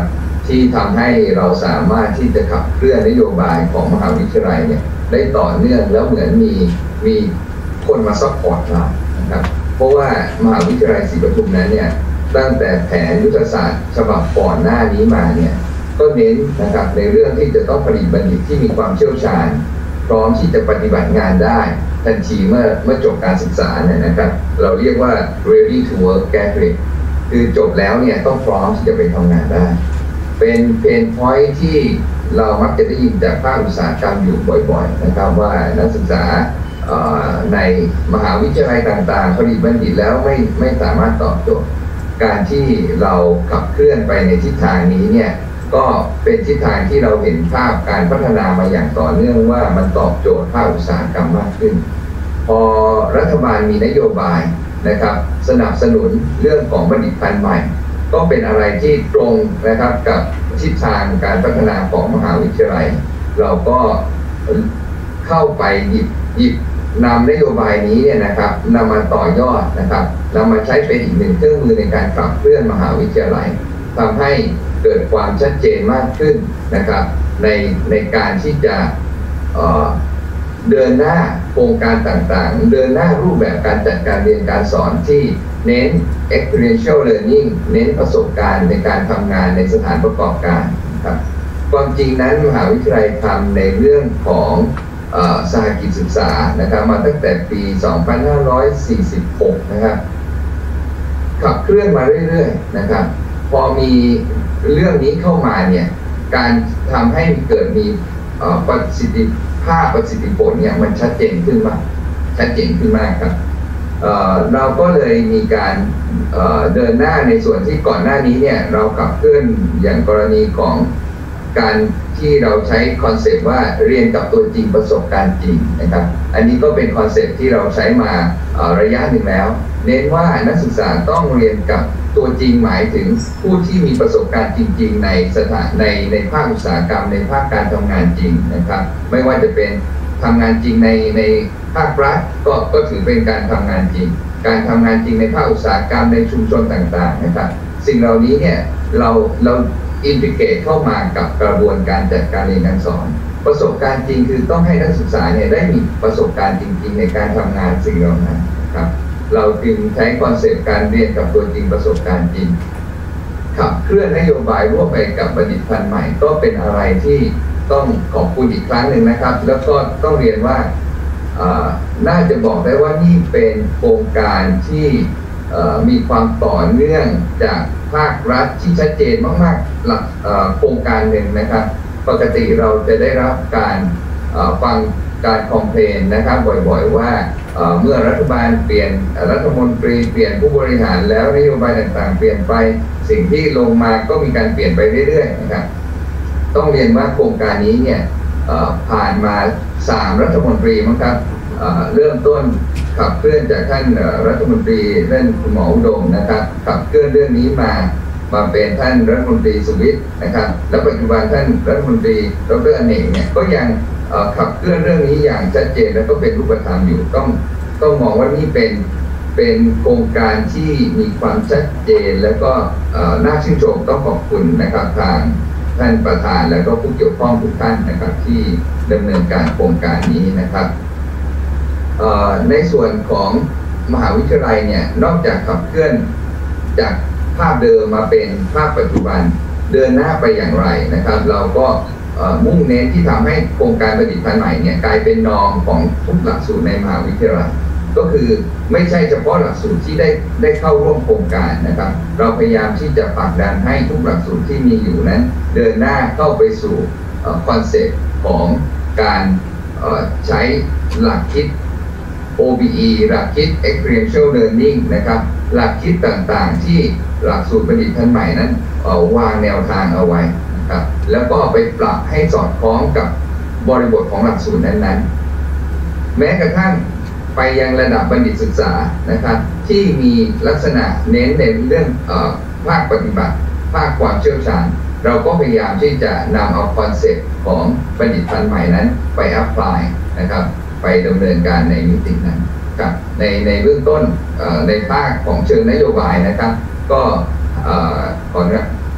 ที่ทำให้เราสามารถที่จะขับเคลื่อนนโยบายของมหาวิทยาลัยเนี่ยได้ต่อเนื่องแล้วเหมือนมีมีคนมาซัพพอร์ตเรานะครับเพราะว่ามหาวิทยาลัยศรีปทุมนั้นเนี่ยตั้งแต่แผนยุทธศาสตร์ฉบับก่อนหน้านี้มาเนี่ยก็เน้นนะครับในเรื่องที่จะต้องผลิตบัณฑิตที่มีความเชี่ยวชาญพร้อมที่จะปฏิบัติงานได้ทันทีเมื่อเมื่อจบการศึกษาเนี่ยนะครับเราเรียกว่า ready to work graduate คือจบแล้วเนี่ยต้องพร้อมที่จะไปทำงานได้เป็นเพนพอยท์ที่เรามักจะได้ยินจากภาคอุตสาหกรรมอยู่บ่อยๆนะครับว่านักศึกษาในมหาวิทยาลัยต่างๆผลิตบัณฑิตแล้วไม่ไม่สามารถตอบโจทย์การที่เราขับเคลื่อนไปในทิศทางนี้เนี่ยก็เป็นทิศทางที่เราเห็นภาพการพัฒนามาอย่างต่อเนื่องว่ามันตอบโจทย์ภาคอุตสาหกรรมมากขึ้นพอรัฐบาลมีนโยบายนะครับสนับสนุนเรื่องของบัณฑิตพันธุ์ใหม่ก็เป็นอะไรที่ตรงนะครับกับทิศทางการพัฒนาของมหาวิทยาลัยเราก็เข้าไปหยิบหยิบนำนโยบายนี้เนี่ยนะครับนำมาต่อยอดนะครับนำมาใช้เป็นอีกหนึ่งเครื่องมือในการขับเคลื่อนมหาวิทยาลัยทำให้เกิดความชัดเจนมากขึ้นนะครับในในการที่จะเอ่อเดินหน้าโครงการต่างๆเดินหน้ารูปแบบการจัดการเรียนการสอนที่เน้น experiential learning เน้นประสบการณ์ในการทำงานในสถานประกอบการครับความจริงนั้นมหาวิทยาลัยทำในเรื่องของสหกิจศึกษานะครับมาตั้งแต่ปี สองพันห้าร้อยสี่สิบหก นะครับขับเคลื่อนมาเรื่อยๆนะครับพอมีเรื่องนี้เข้ามาเนี่ยการทำให้เกิดมีประสิทธิภาพประสิทธิผลเนี่ยมันชัดเจนขึ้นมากชัดเจนขึ้นมากครับ เอ่อ เราก็เลยมีการเอ่อเดินหน้าในส่วนที่ก่อนหน้านี้เนี่ยเราขับเคลื่อนอย่างกรณีของการที่เราใช้คอนเซปต์ว่าเรียนกับตัวจริงประสบการณ์จริงนะครับอันนี้ก็เป็นคอนเซปต์ที่เราใช้มาระยะหนึ่งแล้วเน้นว่านักศึกษาต้องเรียนกับตัวจริงหมายถึงผู้ที่มีประสบการณ์จริงๆในสถานในในภาคอุตสาหกรรมในภาคการทำงานจริงนะครับไม่ว่าจะเป็นทำงานจริงในในภาครัฐก็ก็ถือเป็นการทำงานจริงการทำงานจริงในภาคอุตสาหกรรมในชุมชนต่างๆนะครับสิ่งเหล่านี้เนี่ยเราเราอินทิเกรตเข้ามากับกระบวนการจัดการเรียนการสอนประสบการณ์จริงคือต้องให้นักศึกษาเนี่ยได้มีประสบการณ์จริงๆในการทำงานสิ่งเหล่านั้นครับเราจึงใช้คอนเซปต์การเรียนกับตัวจริงประสบการณ์จริงขับเคลื่อนนโยบายร่วมไปกับบัณฑิตพันธุ์ใหม่ก็เป็นอะไรที่ต้องขอบคุณอีกครั้งหนึ่งนะครับแล้วก็ต้องเรียนว่าน่าจะบอกได้ว่านี่เป็นโครงการที่มีความต่อเนื่องจากภาครัฐที่ชัดเจนมากๆหลักโครงการหนึ่งนะครับปกติเราจะได้รับการฟังการคอมเพลนนะครับบ่อยๆว่าเมื่อรัฐบาลเปลี่ยนรัฐมนตรีเปลี่ยนผู้บริหารแล้วนโยบายต่างๆเปลี่ยนไปสิ่งที่ลงมาก็มีการเปลี่ยนไปเรื่อยๆนะครับต้องเรียนว่าโครงการนี้เนี่ยผ่านมาสามรัฐมนตรีมั้งครับเริ่มต้นขับเคลื่อนจากท่านรัฐมนตรีท่านคุณหมออุดมนะครับขับเคลื่อนเรื่องนี้มามาเป็นท่านรัฐมนตรีสุวิทย์นะครับแล้วปัจจุบันท่านรัฐมนตรีดร.อเนกเนี่ยก็ยังขับเคลื่อนเรื่องนี้อย่างชัดเจนและก็เป็นรูปธรรมอยู่ต้องต้องมองว่านี่เป็นเป็นโครงการที่มีความชัดเจนแล้วก็น่าชื่นชมต้องขอบคุณนะครับทางท่านประธานและก็ผู้เกี่ยวข้องทุกท่านนะครับที่ดำเนินการโครงการนี้นะครับในส่วนของมหาวิทยาลัยเนี่ยนอกจากขับเคลื่อนจากภาพเดิมมาเป็นภาพปัจจุบันเดินหน้าไปอย่างไรนะครับเราก็มุ่งเน้นที่ทำให้โครงการบัณฑิตพันธุ์ใหม่เนี่ยกลายเป็นนอมของทุกหลักสูตรในมหาวิทยาลัยก็คือไม่ใช่เฉพาะหลักสูตรที่ได้ได้เข้าร่วมโครงการนะครับเราพยายามที่จะผลักดันให้ทุกหลักสูตรที่มีอยู่นั้นเดินหน้าเข้าไปสู่คอนเซ็ปต์ของการใช้หลักคิด โอ บี อี หลักคิด experiential learning นะครับหลักคิดต่างๆที่หลักสูตรบัณฑิตพันธุ์ใหม่นั้นวางแนวทางเอาไว้นะครับแล้วก็ไปปรับให้สอดคล้องกับบริบทของหลักสูตรนั้นๆแม้กระทั่งไปยังระดับบัณฑิตศึกษานะครับที่มีลักษณะเน้นในเรื่องภาคปฏิบัติภาคความเชี่ยวชาญเราก็พยายามที่จะนำเอาคอนเซ็ปต์ของบัณฑิตพันธุ์ใหม่นั้นไปอัพพลายนะครับไปดำเนินการในมิตินั้นครับในในเบื้องต้นในภาคของเชิงนโยบายนะครับก็ขอ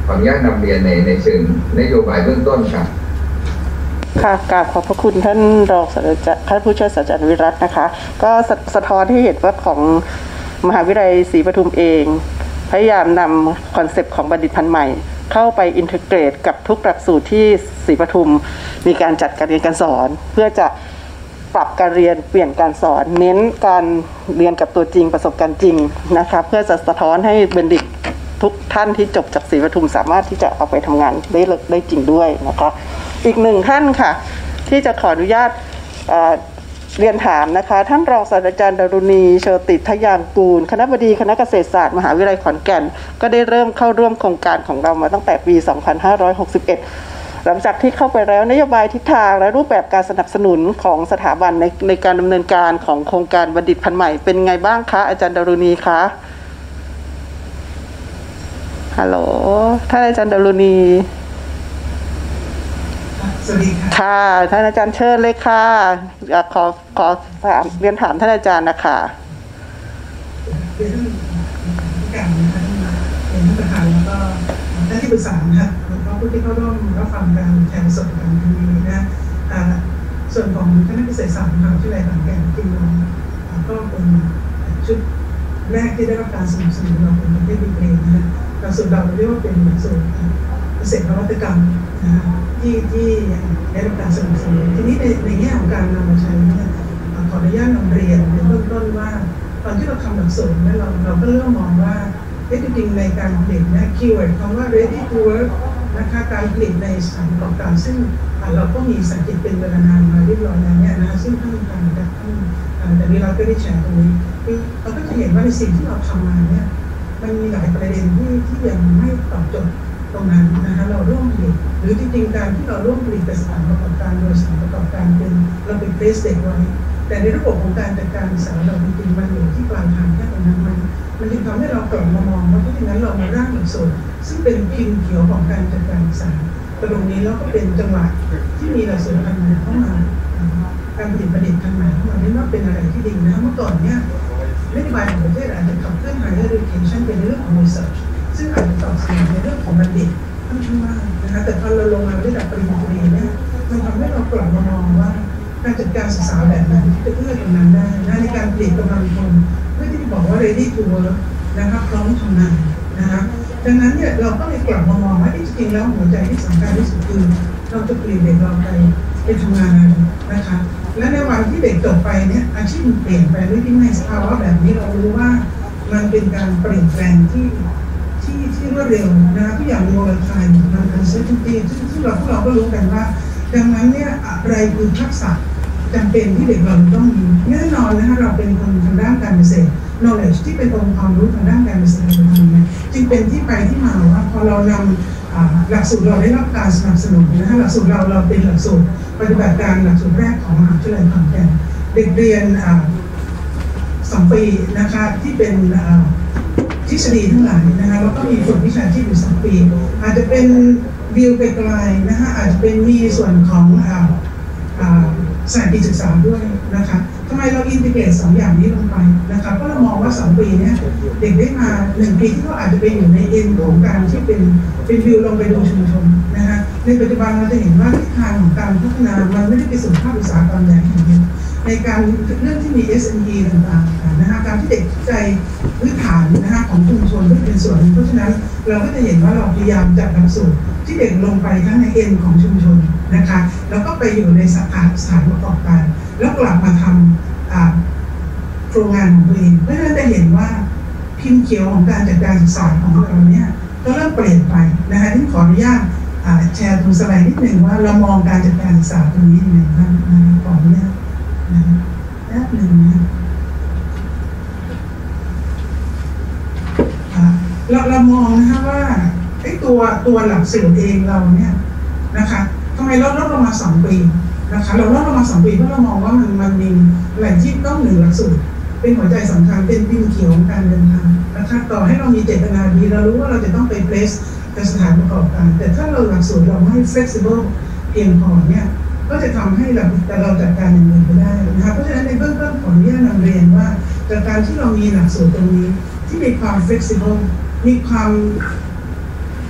ขออนุญาตนำเรียนในในเชิงนโยบายเบื้องต้นครับค่ะกราบขอบพระคุณท่านรองศาสตราจารย์ท่านผู้ช่วยศาสตราจารย์วิรัตน์นะคะก็สะท้อนให้เห็นว่าของมหาวิทยาลัยศรีปทุมเองพยายามนำคอนเซปต์ของบัณฑิตพันธุ์ใหม่เข้าไปอินทิเกรตกับทุกหลักสูตรที่ศรีปทุมมีการจัดการเรียนการสอนเพื่อจะปรับการเรียนเปลี่ยนการสอนเน้นการเรียนกับตัวจริงประสบการณ์จริงนะคะเพื่อจะสะท้อนให้บัณฑิตทุกท่านที่จบจากศรีปทุมสามารถที่จะเอาไปทำงานได้ได้จริงด้วยนะคะอีกหนึ่งท่านค่ะที่จะขออนุญาตเรียนถามนะคะท่านรองศาสตราจารย์ดารุณีโชติทยางกูลคณบดีคณะเกษตรศาสตร์มหาวิทยาลัยขอนแก่นก็ได้เริ่มเข้าร่วมโครงการของเรามาตั้งแต่ปี สองพันห้าร้อยหกสิบเอ็ด หลังจากที่เข้าไปแล้วนโยบายทิศทางและรูปแบบการสนับสนุนของสถาบันในในการดำเนินการของโครงการบัณฑิตพันธุ์ใหม่เป็นไงบ้างคะอาจารย์ดารุณีคะฮัลโหลท่านอาจารย์ดารุณีสวัสดีค่ะค่ะท่านอาจารย์เชิญเลยค่ะอยากขอขอถามเรียนถามท่านอาจารย์นะคะเรื่องการนะคะเป็นท่านประธานแล้วก็ท่านที่ปรึกษาค่ะแล้วก็ผู้ที่เข้าร่วมรับฟังการแชร์ประสบการณ์นี้นะส่วนของคณะเกษตรศาสตร์มหาวิทยาลัยขอนแก่นจริงๆก็เป็นชุดแรกที่ได้รับการสนับสนุนเราเป็นประเภทดีเกรดนะหลักสูตรเราเรียกว่าเป็นหลักสูตรเกษตรนวัตกรรมนะที่ที่ได้รับการสนับสนุนทีนี้ในในแง่ของการนำมาใช้เนี่ยขออนุญาตนำเรียนในเบื้องต้นว่าตอนที่เราทำหลักสูตรเนี่ยเราเราก็เริ่มมองว่าจริงๆในการผลิตนะคีย์เวิร์ดคำว่า ready to work นะคะการผลิตในสถานประกอบการซึ่งเราก็มีสังเกตเป็นเวลานานมาเรียบร้อยแล้วเนี่ยนะซึ่งท่านการจากท่านแต่นี้เราก็ได้แชร์ตรงนี้คือเราก็จะเห็นว่าในสิ่งที่เราทำมาเนี่ยมันมีหลายประเด็นที่ที่ยังไม่ตอบโจทย์ตรงนั้นนะคะเราร่วมผลิตหรือจริงๆการที่เราร่วมผลิตกับสถานประกอบการโดยสถานประกอบการเป็นเราเป็นเพลสเด็กไว้แต่ในระบบของการจัดการศึกษาเราจริงๆมันอยู่ที่ปลายทางแค่ตรงนั้นมันมันจึงทำให้เรากลับมามองว่าเพราะฉะนั้นเรามาร่างหลักสูตรซึ่งเป็นพิมพ์เขียวของการจัดการศึกษาตรงนี้แล้วก็เป็นจังหวะที่มีหลักสูตรพันธุ์ใหม่เข้ามาการผลิตประดิษฐ์พันธุ์ใหม่เข้ามานี่ว่าเป็นอะไรที่ดีนะเมื่อก่อนเนี่ยนโยบายของประเทศอาจจะขับเคลื่อน higher education เป็นเรื่องของ research ซึ่งอาจจะตอบสนองในเรื่องของบัณฑิตค่อนข้างมากนะคะแต่พอเราลงมาระดับปริญญาตรีเนี่ยมันทำให้เรากลับมามองว่าการจัดการศึกษาแบบนั้นที่จะเอื้อตรงนั้นได้นะในการผลิตกำลังคนเพื่อที่จะบอกว่า ready to work นะคะพร้อมทำงานนะคะดังนั้นเนี่ยเราก็เลยกลับมามองว่าจริงๆแล้วหัวใจที่สำคัญที่สุดคือเราจะเปลี่ยนเด็กเราไปไปทำงานนะคะและในวันที่เด็กจบไปเนี่ยอาชีพมันเปลี่ยนไปด้วยที่ในสภาวะแบบนี้เรารู้ว่ามันเป็นการเปลี่ยนแปลงที่ที่ที่รวดเร็วนะทุกอย่างมีวอลลุ่มมันเป็นเซอร์ติตี้ซึ่งซึ่งเราพวกเราก็รู้กันว่าดังนั้นเนี่ยอะไรคือทักษะจำเป็นที่เด็กเราต้องมีแน่นอนนะคะเราเป็นคนทางด้านการเกษตร knowledge ที่เป็นองค์ความรู้ทางด้านการเกษตรเราทำเนี่ยจึงเป็นที่ไปที่มาว่าพอเรานำหลักสูตรเราได้รับการสนับสนุนนะคะหลักสูตรเราเราเป็นหลักสูตรปฏิบัติการหลักสูตรแรกของมหาวิทยาลัยขอนแก่นเด็กเรียนสองปีนะคะที่เป็นทฤษฎีทั้งหลายนะคะแล้วก็มีฝึกวิชาชีพอยู่สองปีอาจจะเป็นวิวไกลๆนะคะอาจจะเป็นมีส่วนของสายการศึกษาด้วยนะคะทำไมเราอินทิเกรตสองอย่างนี้ลงไปนะคะเพราะเรามองว่าสองปีนี้เด็กได้มาหนึ่งปีที่เขาอาจจะไปอยู่ในเอ็นของการที่เป็นเป็นวิวลงไปดูชุมชนนะคะในปัจจุบันเราจะเห็นว่าทิศทางของการพัฒนามันไม่ได้ไปสู่ภาคอุตสาหกรรมอย่างเดียวในการเรื่องที่มี เอส เอ็ม อี ต่างๆนะคะการที่เด็กใจพื้นฐานนะคะของชุมชนก็เป็นส่วนหนึ่งเพราะฉะนั้นเราก็จะเห็นว่าเราพยายามจัดหลักสูตรที่เด็กลงไปทั้งในเอ็นของชุมชนนะคะแล้วก็ไปอยู่ในสถานสถานประกอบการแล้วกลับมาทำโครงงานของตัวเองเพราะฉะนั้นจะเห็นว่าพิมพ์เขียวของการจัดการศึกษาของเราเนี่ยก็เริ่มเปลี่ยนไปนะคะที่ขออนุญาตแชร์ตรงสไลด์นิดหนึ่งว่าเรามองการจัดการศึกษาตรงนี้ยังไงบ้างนะขออนุญาตแป๊บหนึ่งนะเราเรามองนะคะว่าไอ้ตัวตัวหลักสูตรเองเราเนี่ยนะคะทำไมเราลดลงมาสองปีนะคะเราลดลงมาสองปีเพราะเรามองว่ามันมันมีแหล่งที่ต้องหนึ่งหลักสูตรเป็นหัวใจสำคัญเป็นพิมพ์เขียวของการเดินทางนะคะต่อให้เรามีเจตนาดีเรารู้ว่าเราจะต้องไปเพลสกับสถานประกอบการแต่ถ้าเราหลักสูตรเราไม่ flexible เพียงพอเนี่ยก็จะทำให้เราแต่เราจัดการอย่างอื่นไม่ได้นะคะเพราะฉะนั้นในเบื้องต้นขออนุญาตนำเรียนว่าจากการที่เรามีหลักสูตรตรงนี้ที่มีความ flexible มีความต้องเรียกว่า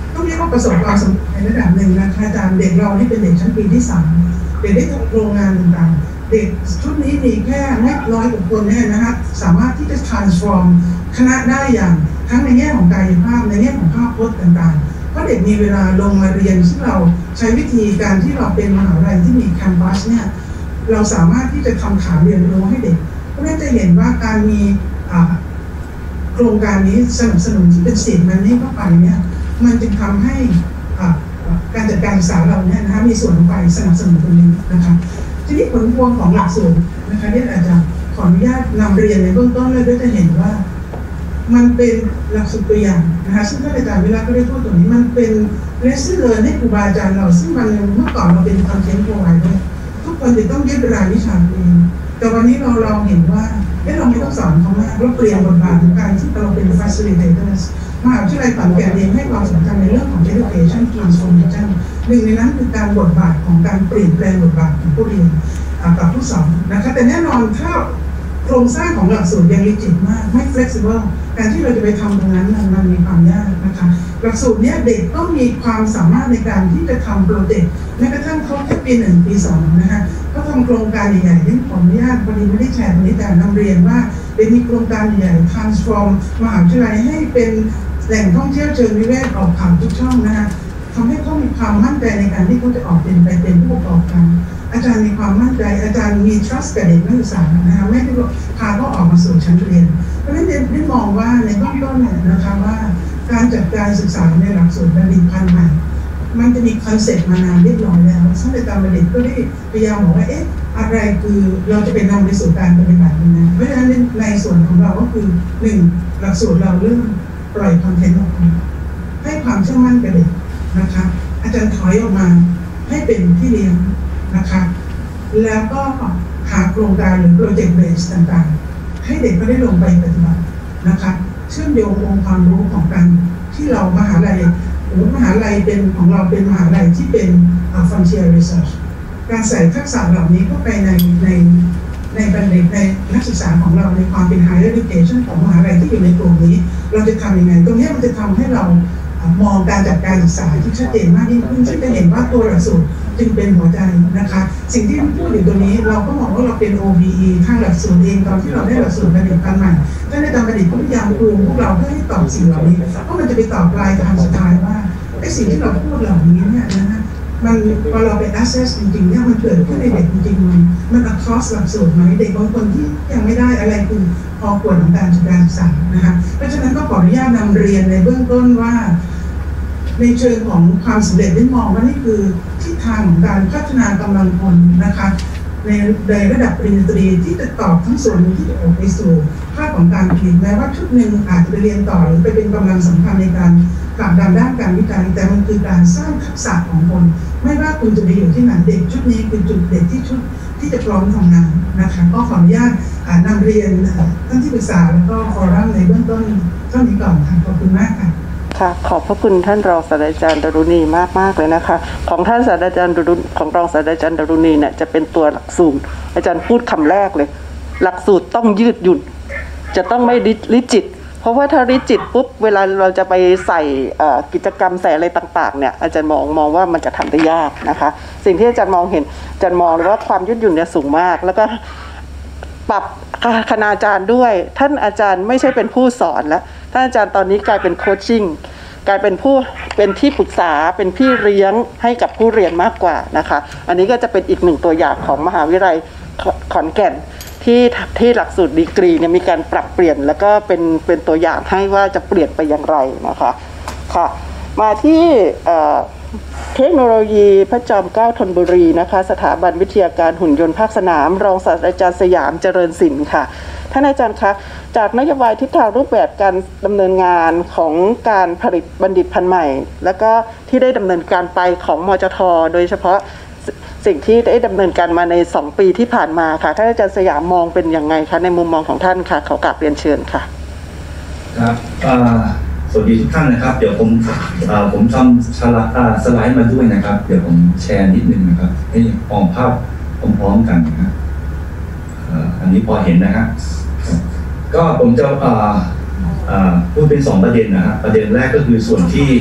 ประสบความสำเร็จในระดับหนึ่งนะคะอาจารย์เด็กเรานี่เป็นเด็กชั้นปีที่สามเด็กได้ทำโครงงานต่างๆเด็กชุดนี้มีแค่ไม่ร้อยกว่าคนเนี่ยนะคะสามารถที่จะ transform คณะได้อย่างทั้งในแง่ของกายภาพในแง่ของภาพพจน์ต่างๆเพราะเด็กมีเวลาลงมาเรียนซึ่งเราใช้วิธีการที่เราเป็นมหาวิทยาลัยที่มีแคมปัสเนี่ยเราสามารถที่จะทำฐานเรียนรู้ให้เด็กก็น่าจะเห็นว่าการมีโครงการนี้สนับสนุนที่เป็นสิทธิ์มันนี่เข้าไปเนี่ยมันจึงทำให้การจัดการศึกษาเราเนี่ยนะคะมีส่วนไปสนับสนุนตรงนี้นะคะทีนี้ผลพวงของหลักสูตรนะคะที่อาจารย์ขออนุญาตนำเรียนในเบื้องต้นเลยก็จะเห็นว่ามันเป็นหลักสูตรตัวอย่างนะคะซึ่งท่านอาจารย์เวลาก็ได้พูดตรงนี้มันเป็นเลสเซ่นเลิร์นให้ครูบาอาจารย์เราซึ่งมันเมื่อก่อนเราเป็นคอนเทนต์โปรไวเดอร์ทุกคนจะต้องยึดรายวิชาเองแต่วันนี้เราเราเห็นว่าเราไม่ต้องสอนเขามากเราเปลี่ยนบทบาทของการที่เราเป็น facilitators มหาวิทยาลัยขอนแก่นเองให้ความสำคัญในเรื่องของ education transformation หนึ่งในนั้นคือการบทบาทของการเปลี่ยนแปลงบทบาทของผู้เรียนกับผู้สอนนะคะแต่แน่นอนถ้าโครงสร้างของหลักสูตรยัง rigid มากไม่ flexible การที่เราจะไปทำตรงนั้นมันมีความยากนะคะหลักสูตรนี้เด็กต้องมีความสามารถในการที่จะทำโปรเจกต์แม้กระทั่งเขาแค่ปีหนึ่งปีสองนะคะก็ทำโครงการใหญ่ๆที่ขออนุญาตพอดีไม่ได้แชร์ตรงนี้แต่นำเรียนว่าเป็นมีโครงการใหญ่ transform มหาวิทยาลัยให้เป็นแหล่งท่องเที่ยวเชิงนิเวศออกข่าวทุกช่องนะคะทำให้เขามีความมั่นใจในการที่เขาจะออกเป็นไปเป็นผู้ประกอบการอาจารย์มีความมั่นใจอาจารย์มี trust กับเด็กนักศึกษานะคะไม่ได้พาเขาออกมาสู่ชั้นเรียนเพราะฉะนั้นได้มองว่าในเบื้องต้นเนี่ยนะคะว่าการจัดการศึกษาในหลักสูตรบัณฑิตพันธุ์ใหม่มันจะมีคอนเซ็ปต์มานานเรียบร้อยแล้วซึ่งอาจารย์บัณฑิตก็ได้พยายามบอกว่าเอ๊ะอะไรคือเราจะไปนำไปสู่การปฏิบัติยังไงเพราะฉะนั้นในส่วนของเราก็คือหนึ่งหลักสูตรเราเริ่มปล่อยคอนเทนต์ออกมาให้ความเชื่อมั่นกับเด็กนะคะอาจารย์ถอยออกมาให้เป็นที่เรียนนะคะแล้วก็หาโครงการหรือโปรเจกต์เบสต่างๆให้เด็กก็ได้ลงไปปฏิบัตินะคะเชื่อมโยงองค์ความรู้ของการที่เรามหาลัยหรือมหาลัยเป็นของเราเป็นมหาลัยที่เป็น frontier research การใส่ทักษะเหล่านี้เข้าไปในในในบัณฑิตในนักศึกษาของเราในความเป็น higher education ของมหาลัยที่อยู่ในกลุ่มนี้เราจะทำยังไงตรงนี้มันจะทำให้เรามองการจัดการศึกษาที่ชัดเจนมากยิ่งขึ้นที่จะเห็นว่าตัวหลักสูตรจึงเป็นหัวใจนะคะสิ่งที่พูดอยู่ตรงนี้เราก็มองว่าเราเป็น โอ บี อี ทางหลักสูตรเองตอนที่เราได้หลักสูตรบัณฑิตพันธุ์ใหม่ท่านอาจารย์บัณฑิตก็พยายามปรุงพวกเราเพื่อให้ตอบสิ่งเหล่านี้เพราะมันจะไปตอบปลายทางสุดท้ายว่าไอ้สิ่งที่เราพูดเหล่านี้เนี่ยนะฮะมันพอเราไป assess จริงๆเนี่ยมันเกิดขึ้นในเด็กจริงๆมันมัน across หลักสูตรไหมเด็กบางคนที่ยังไม่ได้อะไรคือพอควรของการจัดการศึกษานะคะเพราะฉะนั้นก็ขออนุญาตนำเรียนในเบื้องต้นว่าในเชิงของความสำเร็จได้มองว่านี่คือทิศทางของการพัฒนากำลังพลนะคะในในระดับปริญญาตรีที่จะตอบทั้งส่วนที่จะออกไปสู่ภาคของการผลิตแม้ว่าชุดหนึ่งอาจจะไปเรียนต่อหรือไปเป็นกำลังสำคัญในการผลักดันด้านการวิจัยแต่มันคือการสร้างทักษะของคนไม่ว่าคุณจะไปอยู่ที่ไหนเด็กชุดนี้คือจุดเด็กที่ชุดที่จะพร้อมทำงานนะคะก็ขออนุญาตนำเรียนท่านที่ปรึกษาแล้วก็ฟอรัมในเบื้องต้นเท่านี้ก่อนค่ะขอบคุณมากค่ะค่ะขอบพระคุณท่านรองศาสตราจารย์ดรุณีมากมากเลยนะคะของท่านศาสตราจารย์ดรุของรองศาสตราจารย์ดรุณีเนี่ยจะเป็นตัวหลักสูตรอาจารย์พูดคำแรกเลยหลักสูตรต้องยืดหยุ่นจะต้องไม่ริจิตเพราะว่าถ้าริจิตปุ๊บเวลาเราจะไปใส่กิจกรรมใส่อะไรต่างๆเนี่ยอาจารย์มองมองว่ามันจะทำได้ยากนะคะสิ่งที่อาจารย์มองเห็นอาจารย์มองเลยว่าความยืดหยุ่นเนี่ยสูงมากแล้วก็ปรับคณาจารย์ด้วยท่านอาจารย์ไม่ใช่เป็นผู้สอนแล้วท่านอาจารย์ตอนนี้กลายเป็นโคชชิ่งกลายเป็นผู้เป็นที่ปรึกษาเป็นพี่เลี้ยงให้กับผู้เรียนมากกว่านะคะอันนี้ก็จะเป็นอีกหนึ่งตัวอย่างของมหาวิทยาลัยขอนแก่นที่ที่หลักสูตรดีกรีเนี่ยมีการปรับเปลี่ยนแล้วก็เป็นเป็นตัวอย่างให้ว่าจะเปลี่ยนไปอย่างไรนะคะค่ะมาที่เทคโนโลยีพระจอมเกล้าธนบุรีนะคะสถาบันวิทยาการหุ่นยนต์ภาคสนามรองศาสตราจารย์สยามเจริญศิลป์ค่ะท่านอาจารย์คะจากนโยบายทิศทางรูปแบบการดำเนินงานของการผลิตบัณฑิตพันธุ์ใหม่แล้วก็ที่ได้ดำเนินการไปของมจท.โดยเฉพาะสิ่งที่ได้ดำเนินการมาในสองปีที่ผ่านมาค่ะท่านอาจารย์สยามมองเป็นยังไงคะในมุมมองของท่านค่ะขอกราบเรียนเชิญค่ะครับสวัสดีทุกท่านนะครับเดี๋ยวผมผมทำสไลด์มาด้วยนะครับเดี๋ยวผมแชร์นิดนึงนะครับให้มองภาพพร้อมๆกันนะครับอันนี้พอเห็นนะฮะก็ผมจะพูดเป็นสองประเด็นนะฮะประเด็นแรกก็คือส่วนที่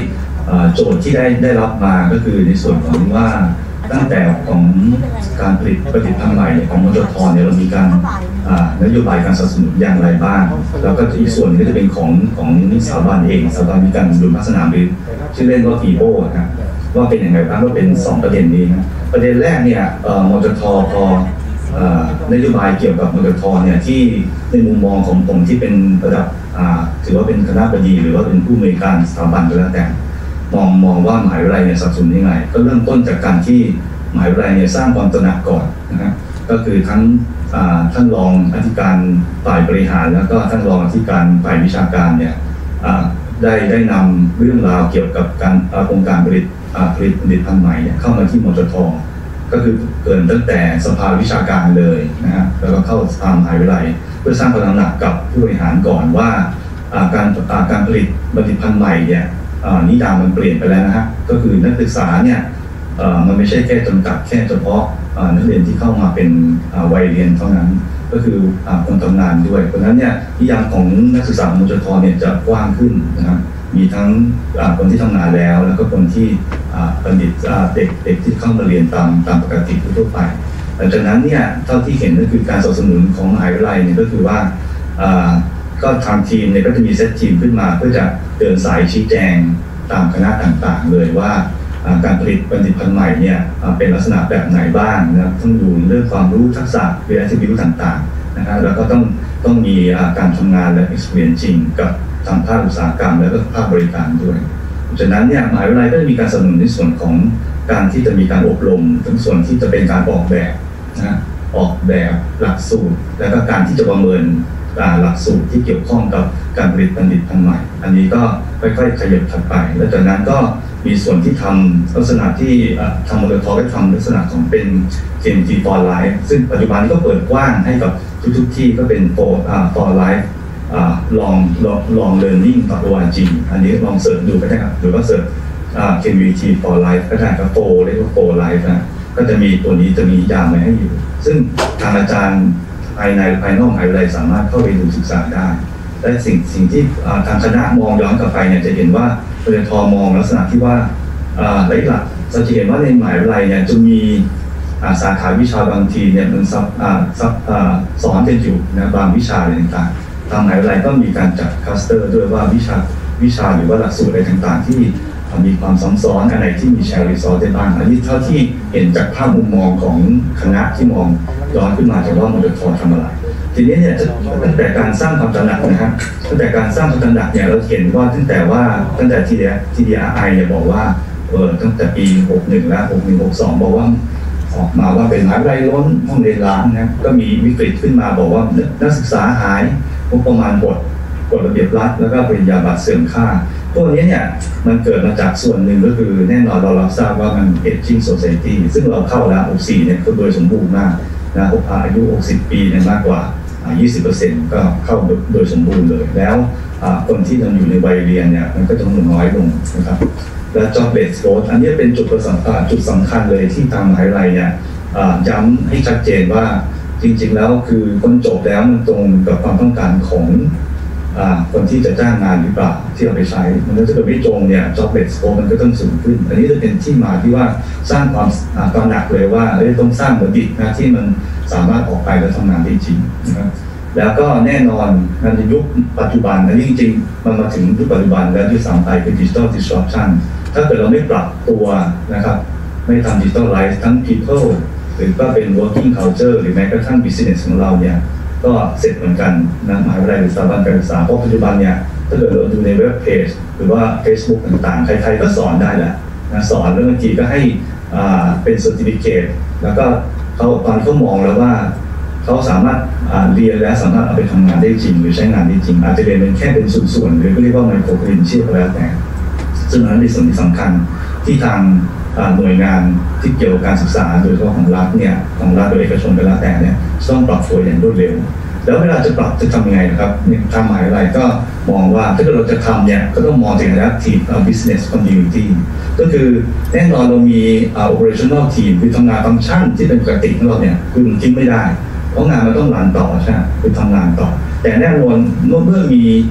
โจทย์ที่ได้ได้รับมาก็คือในส่วนของว่าตั้งแต่ของการผลิตผลิตภัณฑ์ใหม่ของมจท.เนี่ยเรามีการนโยบายการสนับสนุนอย่างไรบ้างแล้วก็อีกส่วนก็จะเป็นของของสถาบันเองสถาบันมีการดุลพัฒนาหรือชื่อเล่นว่าฟีโบนะว่าเป็นอย่างไรบ้างก็เป็นสองประเด็นนี้นะประเด็นแรกเนี่ยมจท.พอนโยบายเกี่ยวกับมจท.เนี่ยที่ในมุมมองของผมที่เป็นระดับถือว่าเป็นคณบดีหรือว่าเป็นผู้อำนวยการสถาบันก็แล้วแต่มองมองว่ามหาวิทยาลัยเนี่ยสนับสนุนยังไงก็เริ่มต้นจากการที่มหาวิทยาลัยเนี่ยสร้างความตระหนักก่อนนะครับก็คือทั้งท่านรองอธิการฝ่ายบริหารแล้วก็ท่านรองอธิการฝ่ายวิชาการเนี่ยได้ได้นำเรื่องราวเกี่ยวกับการโครงการผลิตผลิตผลิตภัณฑ์ใหม่เนี่ยเข้ามาที่มจท.ก็คือเกินตั้งแต่สภาวิชาการเลยนะฮะแล้วก็เข้าสภามหาวิทยาลัยเพื่อสร้างความตระหนักกับผู้บริหารก่อนว่าการการผลิตผลิตภัณฑ์ใหม่เนี่ยนิยามมันเปลี่ยนไปแล้วนะฮะก็คือนักศึกษาเนี่ยมันไม่ใช่แค่จำกัดแค่เฉพาะนักเรียนที่เข้ามาเป็นวัยเรียนเท่านั้นก็คือคนทำงานด้วยเพราะฉะนั้นเนี่ยนิยามของนักศึกษามจท.เนี่ยจะกว้างขึ้นนะครับมีทั้งคนที่ทำงานแล้วแล้วก็คนที่บัณฑิตเด็กเด็กที่เข้ามาเรียนตามตามปกติทั่วไปหลังจากนั้นเนี่ยเท่าที่เห็นก็คือการสนับสนุนของมหาวิทยาลัยเนี่ยก็คือว่าก็ทางทีมเนี่ยก็จะมีเซตทีมขึ้นมาเพื่อจะเดินสายชี้แจงตามคณะต่างๆเลยว่าการผลิตผลิตภัณฑ์ใหม่เนี่ยเป็นลักษณะแบบไหนบ้างนะต้องดูเรื่องความรู้ทักษะวิทยาศาสตร์ต่างๆนะครับแล้วก็ต้องต้องมีการทำงานและ experience จริงกับทางภาคอุตสาหกรรมและก็ภาคบริการด้วยฉะนั้นเนี่ยมหาวิทยาลัยก็จะมีการสนับสนุนในส่วนของการที่จะมีการอบรมทั้งส่วนที่จะเป็นการออกแบบนะออกแบบหลักสูตรและก็การที่จะประเมินหลักสูตรที่เกี่ยวข้องกับการผลิตผลิตภัณฑ์ใหม่อันนี้ก็ค่อยๆขยับถัดไปแล้วจากนั้นก็มีส่วนที่ทำลักษณะที่ทางมจท.ได้ทำลักษณะของเป็น เค เอ็ม จี for Life ซึ่งปัจจุบันนี้ก็เปิดกว้างให้กับทุกๆที่ก็เป็น for for Life ลองลอง learning ต่อ โอ อาร์ จี อันนี้ลองเสิร์ชดูก็ได้ครับหรือว่าเสิร์ช เค เอ็ม จี for Life ก็ได้ครับ for เรียกว่า for Life นะก็จะมีตัวนี้จะมียามไว้ให้อยู่ซึ่งทางอาจารย์ภายในภายนอกมหาวิทยาลัยสามารถเข้าไปดูศึกษาได้และสิ่งสิ่งที่ทางคณะมองย้อนกลับไปเนี่ยจะเห็นว่ามจท.มองลักษณะที่ว่าหลักหลักจะเห็นว่าในมหาวิทยาลัยเนี่ยจะมีสาขาวิชาบางทีเนี่ยมันซับซับสอนกันอยู่นะบางวิชาอะไรต่างๆทางมหาวิทยาลัยก็มีการจัดคลัสเตอร์ด้วยว่าวิชาวิชาหรือว่าหลักสูตรอะไรต่างๆที่มีความซ้ำซ้อนอะไรที่มีแชร์รีซอสได้บ้างอันนี้เท่าที่เห็นจากภาพมุมมองของคณะที่มองย้อนขึ้นมาจากว่ามจท.ทำอะไรทีนี้เนี่ยตั้งแต่การสร้างความตระหนักนะครับตั้งแต่การสร้างความตระหนักเนี่ยเราเห็นว่าตั้งแต่ว่าตั้งแต่ทีเดียทีเดียไอเนี่ยบอกว่าเออตั้งแต่ปีหกสิบเอ็ดและหกสิบเอ็ด หกสิบสองบอกว่าออกมาว่าเป็นมหาวิทยาลัยล้นห้องเรียนล้างนะก็มีวิกฤตขึ้นมาบอกว่านักศึกษาหายงบประมาณหดกฎระเบียบรัฐแล้วก็ปริญญาบัตรเสื่อมค่าพวกนี้เนี่ยมันเกิดมาจากส่วนหนึ่งก็คือแน่นอนเรารับทราบว่ามัน aging society ซึ่งเราเข้าแล้วหกสิบสี่เนี่ยก็โดยสมบูรณ์มากนะอายุหกสิบปีเนี่ยมากกว่า ยี่สิบเปอร์เซ็นต์ ก็เข้าโดยสมบูรณ์เลยแล้วคนที่ยังอยู่ในวัยเรียนเนี่ยมันก็จะน้อยลงนะครับและ jobless growth อันนี้เป็นจุดประสงค์จุดสำคัญเลยที่ทางมหาวิทยาลัยเนี่ยย้ำให้ชัดเจนว่าจริงๆแล้วคือคนจบแล้วมันตรงกับความต้องการของคนที่จะจ้างงานหรือเปล่าที่เราไปใช้มันก็จะเป็นไม่ตรงเนี่ย jobless growth มันก็ต้องสูงขึ้นอันนี้จะเป็นที่มาที่ว่าสร้างความตระหนักเลยว่าต้องสร้างบัณฑิตนะที่มันสามารถออกไปแล้วทำงานได้จริงนะครับแล้วก็แน่นอนในยุคปัจจุบันอันนี้จริงๆมันมาถึงยุคปัจจุบันแล้วที่สามไปคือ digital disruption ถ้าเกิดเราไม่ปรับตัวนะครับไม่ทำ digital life ทั้ง people หรือก็เป็น working culture หรือแม้กระทั่ง business ของเราเนี่ยก็เสร็จเหมือนกันนะมหาวิทยาลัยหรือสถาบันการศึกษาเพราะปัจจุบันเนี่ยถ้าเกิดเราดูในเว็บเพจหรือว่า Facebook ต่างๆใครๆก็สอนได้แหละนะสอนเรื่องบางทีก็ให้เป็น certificate แล้วก็เขาตอนเขามองแล้วว่าเขาสามารถเรียนและสามารถเอาไปทำงานได้จริงหรือใช้งานได้จริงอาจจะเรียนเป็นแค่เป็นส่วนๆหรือก็เรียกว่าไมโครครีนชีพแล้วแต่ซึ่งนั้นเป็นส่วนที่สำคัญที่ทางหน่วยงานที่เกี่ยวกับการศึกษาโดยเฉพาะของรัฐเนี่ยของรัฐโดยเอกชนไปแล้วแต่เนี่ยต้องปรับตัวอย่างรวดเร็วแล้วเวลาจะปรับจะทำยังไงครับทางมหาวิทยาลัยก็มองว่าถ้าเกิดเราจะทำเนี่ยก็ต้องมองถึงระดับ team business continuity ก็คือแน่นอนเรามี operational team คือทำงานฟังก์ชันที่เป็นปกติของเราเนี่ยคือมันทิ้งไม่ได้เพราะงานมันต้องรันต่อใช่ไหมคือทำงานต่อแต่แน่นอนเมื่อมี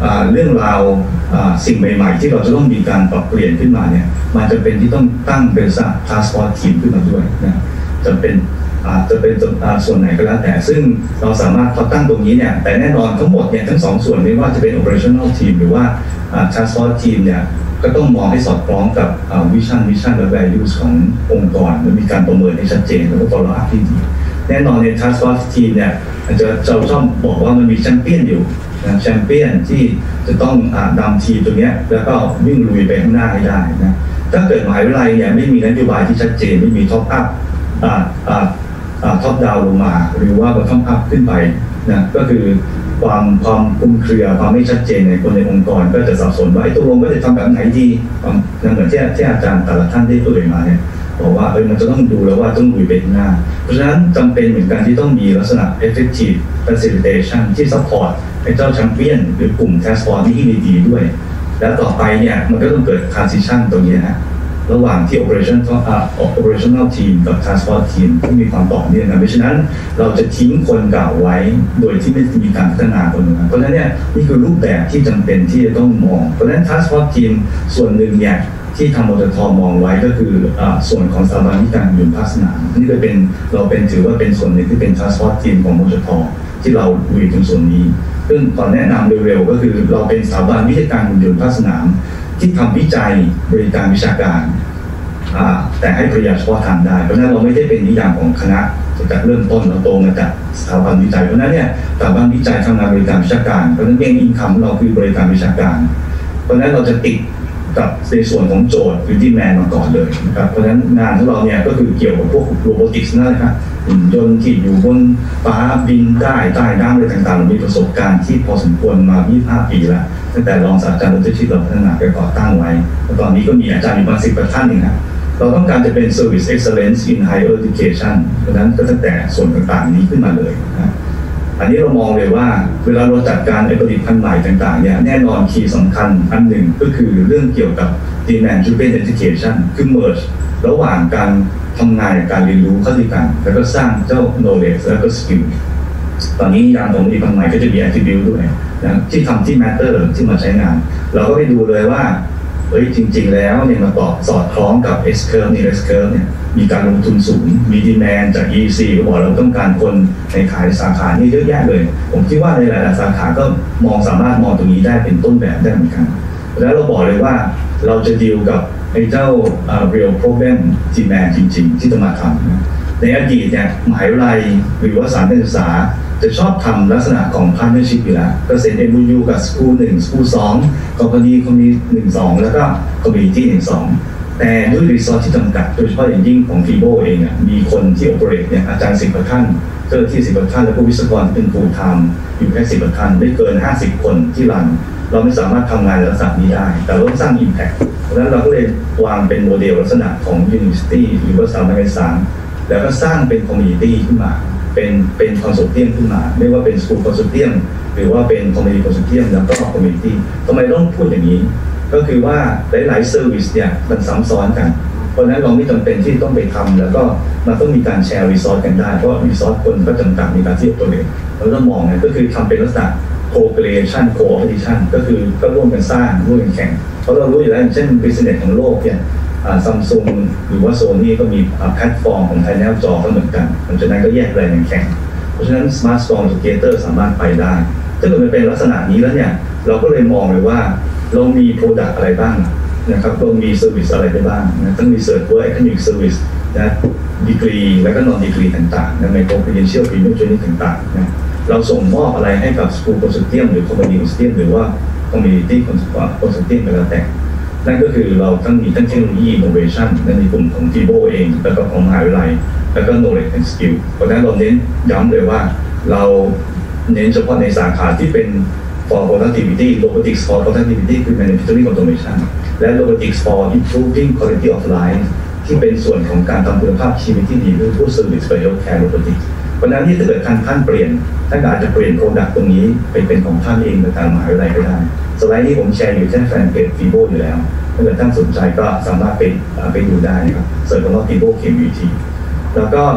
เรื่องราวสิ่งใหม่ๆที่เราจะต้องมีการปรับเปลี่ยนขึ้นมาเนี่ยมันจะเป็นที่ต้องตั้งเป็นtask force teamขึ้นมาด้วยนะจะเป็นอาจจะเป็นส่วนไหนก็แล้วแต่ซึ่งเราสามารถพอตั้งตรงนี้เนี่ยแต่แน่นอนทั้งหมดเนี่ยทั้งสองส่วนไม่ว่าจะเป็น operational team หรือว่า task force team เนี่ยก็ต้องมองให้สอดคล้องกับวิชั่นวิชั่นและ values ขององค์กรและมีการประเมินให้ชัดเจนแล้วก็ follow up ที่ดีแน่นอนใน task force team เนี่ยอาจจะเราชอบบอกว่ามันมีแชมเปี้ยนอยู่นะแชมเปี้ยนที่จะต้องนำทีมตัวนี้แล้วก็วิ่งลุยไปข้างหน้าให้ได้นะถ้าเกิดมหาวิทยาลัยเนี่ยไม่มีนโยบายที่ชัดเจนไม่มีท็อปอัพท็อปดาวลงมาหรือว่าบนท็อปอัพขึ้นไปนะก็คือความความคลุมเครือความไม่ชัดเจนในคนในองค์กรก็จะสับสนว่าไอ้ตัวลงว่าจะทำแบบไหนดีเหมือนที่ที่อาจารย์แต่ละท่านได้พูดมาเนี่ยบอกว่าเออมันจะต้องดูแล้วว่าต้องลุยไปข้างหน้าเพราะฉะนั้นจำเป็นเหมือนกันที่ต้องมีลักษณะ effective facilitation ที่ support ไอ้เจ้าแชมเปี้ยนหรือกลุ่ม task force ที่ดีๆด้วยแล้วต่อไปเนี่ยมันก็ต้องเกิด transition ตรงนี้นะระหว่างที่ operation operational team กับ task force team ที่มีความต่อเนื่องกันเพราะฉะนั้นเราจะทิ้งคนเก่าไว้โดยที่ไม่มีการพัฒนาคนใหม่เพราะฉะนั้นเนี่ยนี่คือรูปแบบที่จำเป็นที่จะต้องมองเพราะฉะนั้น task force team ส่วนหนึ่งเนี่ยที่ทางมททมองไว้ก็คือส่วนของสถาบันวิจัยอยู่ภาคสนามนี่ก็เป็นเราเป็นถือว่าเป็นส่วนหนึ่งที่เป็น task force team ของมททที่เราคุยถึงส่วนนี้ซึ่งขอแนะนำเร็วๆก็คือเราเป็นสถาบันวิจัยการหุ่นยนต์ภาคสนามที่ทำวิจัยบริการวิชาการแต่ให้ประโยชน์เฉพาะทางได้เพราะฉะนั้นเราไม่ได้เป็นนิยามของคณะจากเริ่มต้นเราโตมาจากสถาบันวิจัยเพราะฉะนั้นเนี่ยสถาบันวิจัยทำงานบริการวิชาการเพราะฉะนั้นเองอินคัมเราคือบริการวิชาการเพราะฉะนั้นเราจะติดกับในส่วนของโจทย์หรือดีแมนมาก่อนเลยนะครับเพราะฉะนั้นงานของเราเนี่ยก็คือเกี่ยวกับพวกโรบอติกส์นั่นแหละครับหุ่นยนต์ที่อยู่บนฟ้าบินได้ใต้น้ำอะไรต่างๆเรามีประสบการณ์ที่พอสมควรมายี่สิบห้าปีแล้วตั้งแต่รองศาสตราจารย์ดร.ชิดเราพัฒนาไปก่อตั้งไว้แล้วตอนนี้ก็มีอาจารย์อยู่ประมาณสิบท่านเองนะเราต้องการจะเป็น Service Excellence in Higher Education เพราะฉะนั้นก็ตั้งแต่ส่วนต่างๆนี้ขึ้นมาเลยนะอันนี้เรามองเลยว่าเวลาเราจัดการผลิตภัณฑ์ใหม่ต่างๆเนี่ยแน่นอนคีย์สำคัญอันหนึ่งก็คือเรื่องเกี่ยวกับ Demand Driven Education คือ merge ระหว่างการทำงานกับการเรียนรู้เข้าด้วยกันแล้วก็สร้างเจ้า knowledge แล้วก็ skill ตอนนี้ยางของผลิตภัณฑ์ใหม่ก็จะมี attribute ด้วยนะที่ทำที่ matter ที่มาใช้งานเราก็ไปดูเลยว่าเฮ้ยจริงๆแล้วเนี่ยมาตอบสอดคล้องกับ S curve นี่ S curve เนี่ยมีการลงทุนสูงมี demand จาก อี ซี ก็บอกเราต้องการคนในขายสาขานี่เยอะแยะเลยผมคิดว่าในหลายๆสาขาก็มองสามารถมองตรงนี้ได้เป็นต้นแบบได้เหมือนกันแล้วเราบอกเลยว่าเราจะดีลกับไอ้เจ้า uh, real problem demand จริงๆที่จะมาทำนะในอดีตเนี่ยมหาวิทยาลัยหรือว่าสถานการศึกษาจะชอบทำลักษณะของ partnership อยู่แล้วก็เซ็น เอ็ม โอ ยู กับ school หนึ่ง school สอง company company หนึ่ง สองแล้วก็ community หนึ่ง สองแต่ด้วย resource ที่จำกัดโดยเฉพาะอย่างยิ่งของ ฟีโบ เองอ่ะมีคนที่ operate เนี่ยอาจารย์สิบกว่าท่านเจ้าหน้าที่สิบกว่าท่านและผู้วิศวกรที่เป็น full time อยู่แค่สิบกว่าท่านไม่เกินห้าสิบคนที่รันเราไม่สามารถทำงานลักษณะนี้ได้แต่เราต้องสร้าง impact เพราะฉะนั้นเราก็เลยวางเป็นโมเดลลักษณะของ university หรือว่าสถาบันการศึกษาแล้วก็สร้างเป็น community ขึ้นมาเป็นเป็นคอนโซลเทียมขึ้นมาไม่ว่าเป็นสกูลคอนโซลเทียมหรือว่าเป็นคอมมิวนิตี้คอนโซลเทียมแล้วก็คอมมิวนิตี้ทำไมต้องพูดอย่างนี้ก็คือว่าหลายๆเซอร์วิสเนี่ยมันซ้ำซ้อนกันเพราะฉะนั้นเราไม่จำเป็นที่ต้องไปทำแล้วก็มันต้องมีการแชร์รีซอสกันได้เพราะรีซอสคนก็จำกัดในการที่ตัวเองเราต้องมองนะก็คือทำเป็นลักษณะ co-creation co-opetition ก็คือก็ร่วมกันสร้างร่วมกันแข่งเพราะเรารู้อยู่แล้วเช่น business ของโลกเนี่ยซัมซุงหรือว่าโซนี่ก็มีแพลตฟอร์มของไทยแนลจอก็เหมือนกันเพราะฉะนั้นก็แยกแบรนด์กันแข่งเพราะฉะนั้น Smart Storm Together สามารถไปได้ถ้าเกิดมันเป็นลักษณะนี้แล้วเนี่ยเราก็เลยมองเลยว่าเรามี Product อะไรบ้างนะครับเรามี Service อะไรได้บ้างนะต้องมี Research Work Academic Service นะ Degree แล้วก็ Non Degree ต่างๆนะ Micro Credential Premium Training ต่างๆนะเราส่งมอบอะไรให้กับ School Consortium หรือ Community Consortium หรือว่า Community Consortium ไปแล้วแต่นั่นก็คือเราต้องมีทั้งเทคโนโลยี innovation ในกลุ่มของ ฟีโบ เองแล้วก็ของมหาวิทยาลัยแล้วก็ knowledge and skill เพราะฉะนั้นเราเน้นย้ำเลยว่าเราเน้นเฉพาะในสาขาที่เป็น for productivity robotics for productivity คือ manufacturing automation และ robotics for improving quality of life ที่เป็นส่วนของการทำคุณภาพชีวิตที่ดีด้วยผู้ service by healthcare robotics เพราะนั้นที่ถ้าเกิดท่านท่านเปลี่ยนท่านอาจจะเปลี่ยน product ตรงนี้ไปเป็นของท่านเองในการมหาวิทยาลัยก็ได้สไลด์นี้ผมแชร์อยู่ที่แฟนเพจ ฟีโบ อยู่แล้วถ้าเกิดท่านสนใจก็สามารถไปไปดูได้นะครับเสิร์ชคำว่า ฟีโบ เค วี ที แล้วก็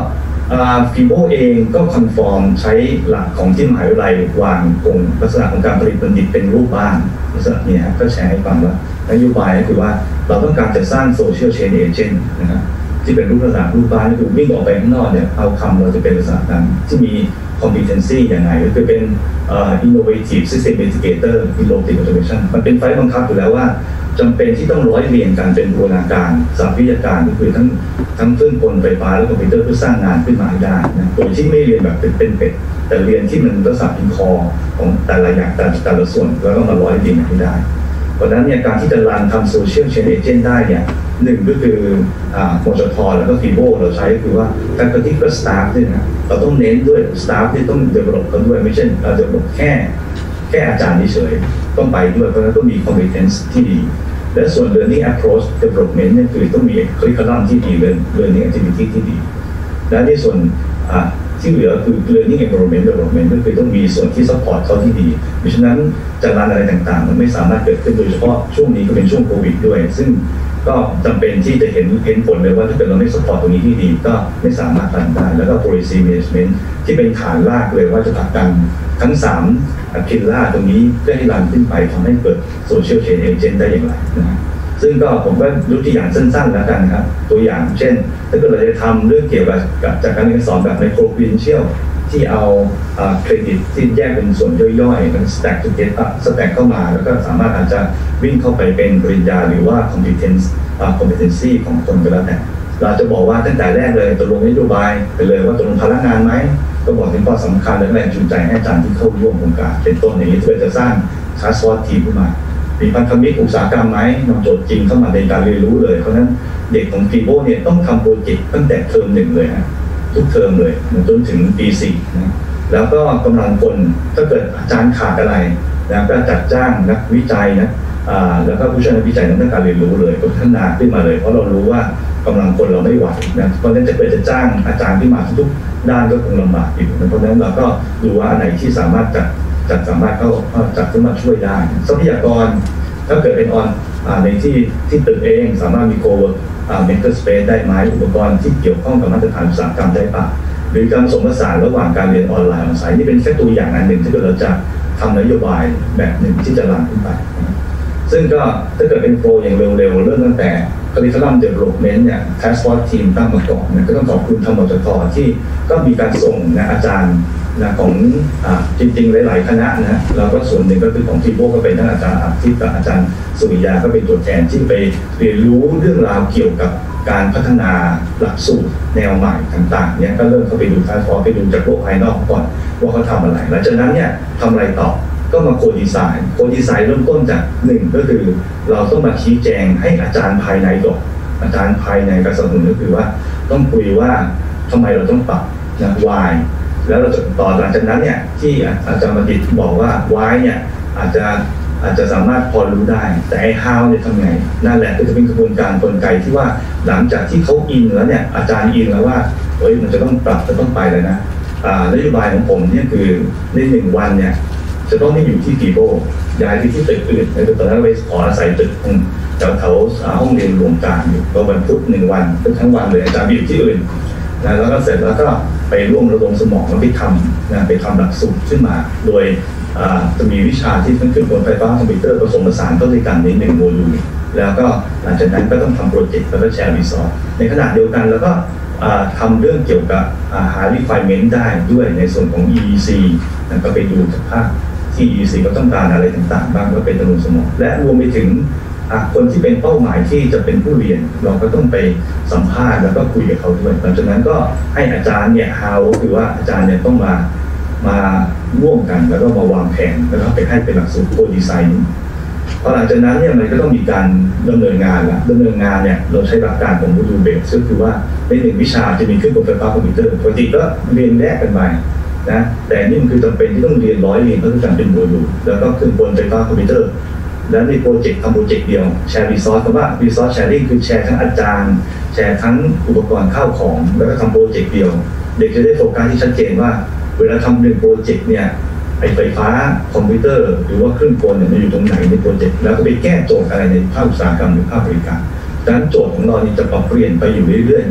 ฟีโบเองก็คอนฟอร์มใช้หลักของที่มหาวิทยาลัยวางตรงลักษณะของการผลิตบัณฑิตเป็นรูปบ้านลักษณะนี้ครับก็แชร์ให้ฟังว่านโยบายก็คือว่าเราต้องการจะสร้างโซเชียลเชนเอเจนต์นะครับที่เป็นรูปลักษณะรูปบ้านก็คือวิ่งออกไปข้างนอกเนี่ยเอาคำเราจะเป็นลักษณะนั้นที่มี competency อย่างไรก็คือเป็น innovative system integrator in robotic automation มันเป็นไฟบังคับอยู่แล้วว่าจำเป็นที่ต้องร้อยเรียงกันเป็นบูรณาการสามวิทยาการก็คือทั้งทั้งเครื่องกลไฟฟ้าและคอมพิวเตอร์เพื่อสร้างงานขึ้นมาให้ได้นะโดยที่ไม่เรียนแบบเป็นเป็นเป็ดแต่เรียนที่มันลักษณะเป็นคอของแต่ละอย่างแต่แต่ละส่วนแล้วก็มาร้อยเรียงให้ได้เพราะฉะนั้นเนี่ยการที่จะรันทำโซเชียลเชนเอเจนต์ได้เนี่ยหนึ่งก็คือมจทแล้วก็ฟีโบเราใช้ก็คือว่าการปฏิบัติสตาฟเนี่ยนะเราต้องเน้นด้วยสตาฟที่ต้องเดเวลลอปเขาด้วยไม่ใช่เราเดเวลลอปแค่แค่อาจารย์เฉยๆต้องไปด้วยเพราะฉะนั้นต้องมี competence ที่ดีและส่วน learning approach development เนี่ยคือต้องมี curriculum ที่ดี learning activity ที่ดีและในส่วนที่เหลือคือ learning environment development ก็คือต้องมีส่วนที่ support เขาที่ดีเพราะฉะนั้นจะรันอะไรต่างๆมันไม่สามารถเกิดขึ้นโดยเฉพาะช่วงนี้ก็เป็นช่วงโควิดด้วยซึ่งก็จำเป็นที่จะเห็นเห็นผลเลยว่าถ้าเกิดเราไม่ support ตรงนี้ที่ดีก็ไม่สามารถรันได้แล้วก็ policy management ที่เป็นฐานรากเลยว่าจะผลักดันทั้งสามพิลล่าตรงนี้เพื่อให้รันขึ้นไปทำให้เกิด social change agent ได้อย่างไรนะซึ่งก็ผมก็ยกตัวอย่างสั้นๆแล้วกันครับตัวอย่างเช่นถ้าเกิดเราจะทำเรื่องเกี่ยวกับจากการเรียนสอนแบบในโปรครีนเชียลที่เอาเครดิตที่แยกเป็นส่วนย่อยๆมัน stack to get up stack เข้ามาแล้วก็สามารถอาจจะวิ่งเข้าไปเป็นปริญญาหรือว่า competence competency ของคนก็แล้วแต่เราจะบอกว่าตั้งแต่แรกเลยตกลงนโยบายไปเลยว่าตกลงพลังงานไหมก็บอกถึงข้อสำคัญและแรงจูงใจให้อาจารย์ที่เข้าร่วมโครงการเป็นต้นอย่างนี้เพื่อจะสร้าง task force team ขึ้นมามีพันธมิตรอุตสาหกรรมไหมนำโจทย์จริงเข้ามาในการเรียนรู้เลยเพราะฉะนั้นเด็กของฟีโบเนี่ยต้องทำโปรเจกต์ตั้งแต่เทอมหนึ่งเลยฮะทุกเทอมเลยจนถึงปีสี่นะแล้วก็กำลังคนถ้าเกิดอาจารย์ขาดอะไรนะก็จัดจ้างนักวิจัยนะแล้วก็ผู้ช่วยนักวิจัยในการเรียนรู้เลยพัฒนาขึ้นมาเลยเพราะเรารู้ว่ากำลังคนเราไม่ไหวนะเพราะฉะนั้นจะเกิดจะจ้างอาจารย์ที่มาทุกด้านก็คงลำบากอยู่เพราะฉะนั้นเราก็ดูว่าอันไหนที่สามารถจัดจัดสามารถเข้าจัดขึ้นมาช่วยได้ทรัพยากรถ้าเกิดเป็นออนในที่ที่ตึกเองสามารถมีโคเวิร์คเมนเทอร์สเปซได้ไหมอุปกรณ์ที่เกี่ยวข้องกับมาตรฐานอุตสาหกรรมได้ป่ะหรือการผสมผสานระหว่างการเรียนออนไลน์ออนไซต์นี่เป็นแค่ตัวอย่างอันหนึ่งที่เราจะทำนโยบายแบบหนึ่งที่จะรันขึ้นไปซึ่งก็ถ้าเกิดเป็นโปรอย่างเร็วๆเริ่มตั้งแต่curriculum development เนี่ย task force team ตั้งมาก่อนนะก็ต้องขอบคุณทางมจทที่ก็มีการส่งนะอาจารย์นะของอ่าจริงๆหลายๆคณะนะแล้วก็ส่วนหนึ่งก็คือของทีโบก็เป็นทั้งอาจารย์อาทิตย์กับอาจารย์สุริยาก็เป็นตัวแทนที่ไปเรียนรู้เรื่องราวเกี่ยวกับการพัฒนาหลักสูตรแนวใหม่ต่างๆเนี่ยก็เริ่มเข้าไปดู task force ไปดูจากโลกภายนอกก่อนว่าเขาทำอะไรหลังจากนั้นเนี่ยทำอะไรต่อก็มาโคดีไซน์โคดีไซน์เริ่มต้นจากหนึ่งก็คือเราต้องมาชี้แจงให้อาจารย์ภายในก่อนอาจารย์ภายในการสนับสนุนก็คือว่าต้องคุยว่าทำไมเราต้องปรับนะ why แล้วเราจะต่อหลังจากนั้นเนี่ยที่อาจารย์บัณฑิตบอกว่า why เนี่ยอาจจะอาจจะสามารถพอรู้ได้แต่ไอ้ how เนี่ยทำไงนั่นแหละก็จะเป็นกระบวนการกลไกที่ว่าหลังจากที่เขาอินแล้วเนี่ยอาจารย์อินแล้วว่าเฮ้ยมันจะต้องปรับจะต้องไปเลยนะนโยบายของผมเนี่ยคือในหนึ่งวันเนี่ยจะต้องไม่อยู่ที่ฟีโบย้ายไปที่ตึกอื่นในตอนนั้นไปขออาศัยตึกแถวแถวห้องเรียนรวมการอยู่ก็วันพุธหนึ่งวันเป็นทั้งวันเลยอาจารย์ไปอยู่ที่อื่นนะแล้วก็เสร็จแล้วก็ไปร่วมระดมสมองแล้วไปทำนะไปทำหลักสูตรขึ้นมาโดยจะมีวิชาที่เป็นเครื่องกลไฟฟ้าคอมพิวเตอร์ผสมผสานเข้าด้วยกันในหนึ่งโมดูลแล้วก็หลังจากนั้นก็ต้องทำโปรเจกต์แล้วก็แชร์รีซอสในขณะเดียวกันแล้วก็ทำเรื่องเกี่ยวกับหา requirement ได้ด้วยในส่วนของ อี อี ซี นะก็ไปดูจากภาคที่ อี อี ซี ก็ต้องการอะไรต่างๆบ้างก็เป็นจำนวนสมองและรวมไปถึงคนที่เป็นเป้าหมายที่จะเป็นผู้เรียนเราก็ต้องไปสัมภาษณ์แล้วก็คุยกับเขาด้วยหลังจากนั้นก็ให้อาจารย์เนี่ย how คือว่าอาจารย์เนี่ยต้องมามาร่วมกันแล้วก็มาวางแผนแล้วก็ไปให้เป็นหลักสูตรโคดีไซน์พอหลังจากนั้นเนี่ยมันก็ต้องมีการดำเนินงานละดำเนินงานเนี่ยเราใช้หลักการของโมดูลเบสก็คือว่าในหนึ่งวิชาจะมีเครื่องกลไฟฟ้าคอมพิวเตอร์ปกติก็เรียนแยกกันไปนะแต่นี่มันคือจำเป็นที่ต้องเรียนร้อยเรียนเพื่อการเป็นโมดูลแล้วก็เครื่องกลไฟฟ้าคอมพิวเตอร์แล้วในโปรเจกต์ทำโปรเจกต์เดียวแชร์รีซอสคำว่ารีซอสแชร์ริ่งคือแชร์ทั้งอาจารย์แชร์ทั้งอุปกรณ์ข้าวของแล้วก็ทำโปรเจกต์เดียวเด็กจะได้โฟกัสที่ชัดเจนว่าเวลาทำหนึ่งโปรเจกต์เนี่ยไอไฟฟ้าคอมพิวเตอร์หรือว่าเครื่องกลเนี่ยมันอยู่ตรงไหนในโปรเจกต์แล้วก็ไปแก้โจทย์อะไรในภาคอุตสาหกรรมหรือภาคบริการดังนั้นโจทย์ของเรานี่จะปรับเปลี่ยนไปอยู่เรื่อยๆ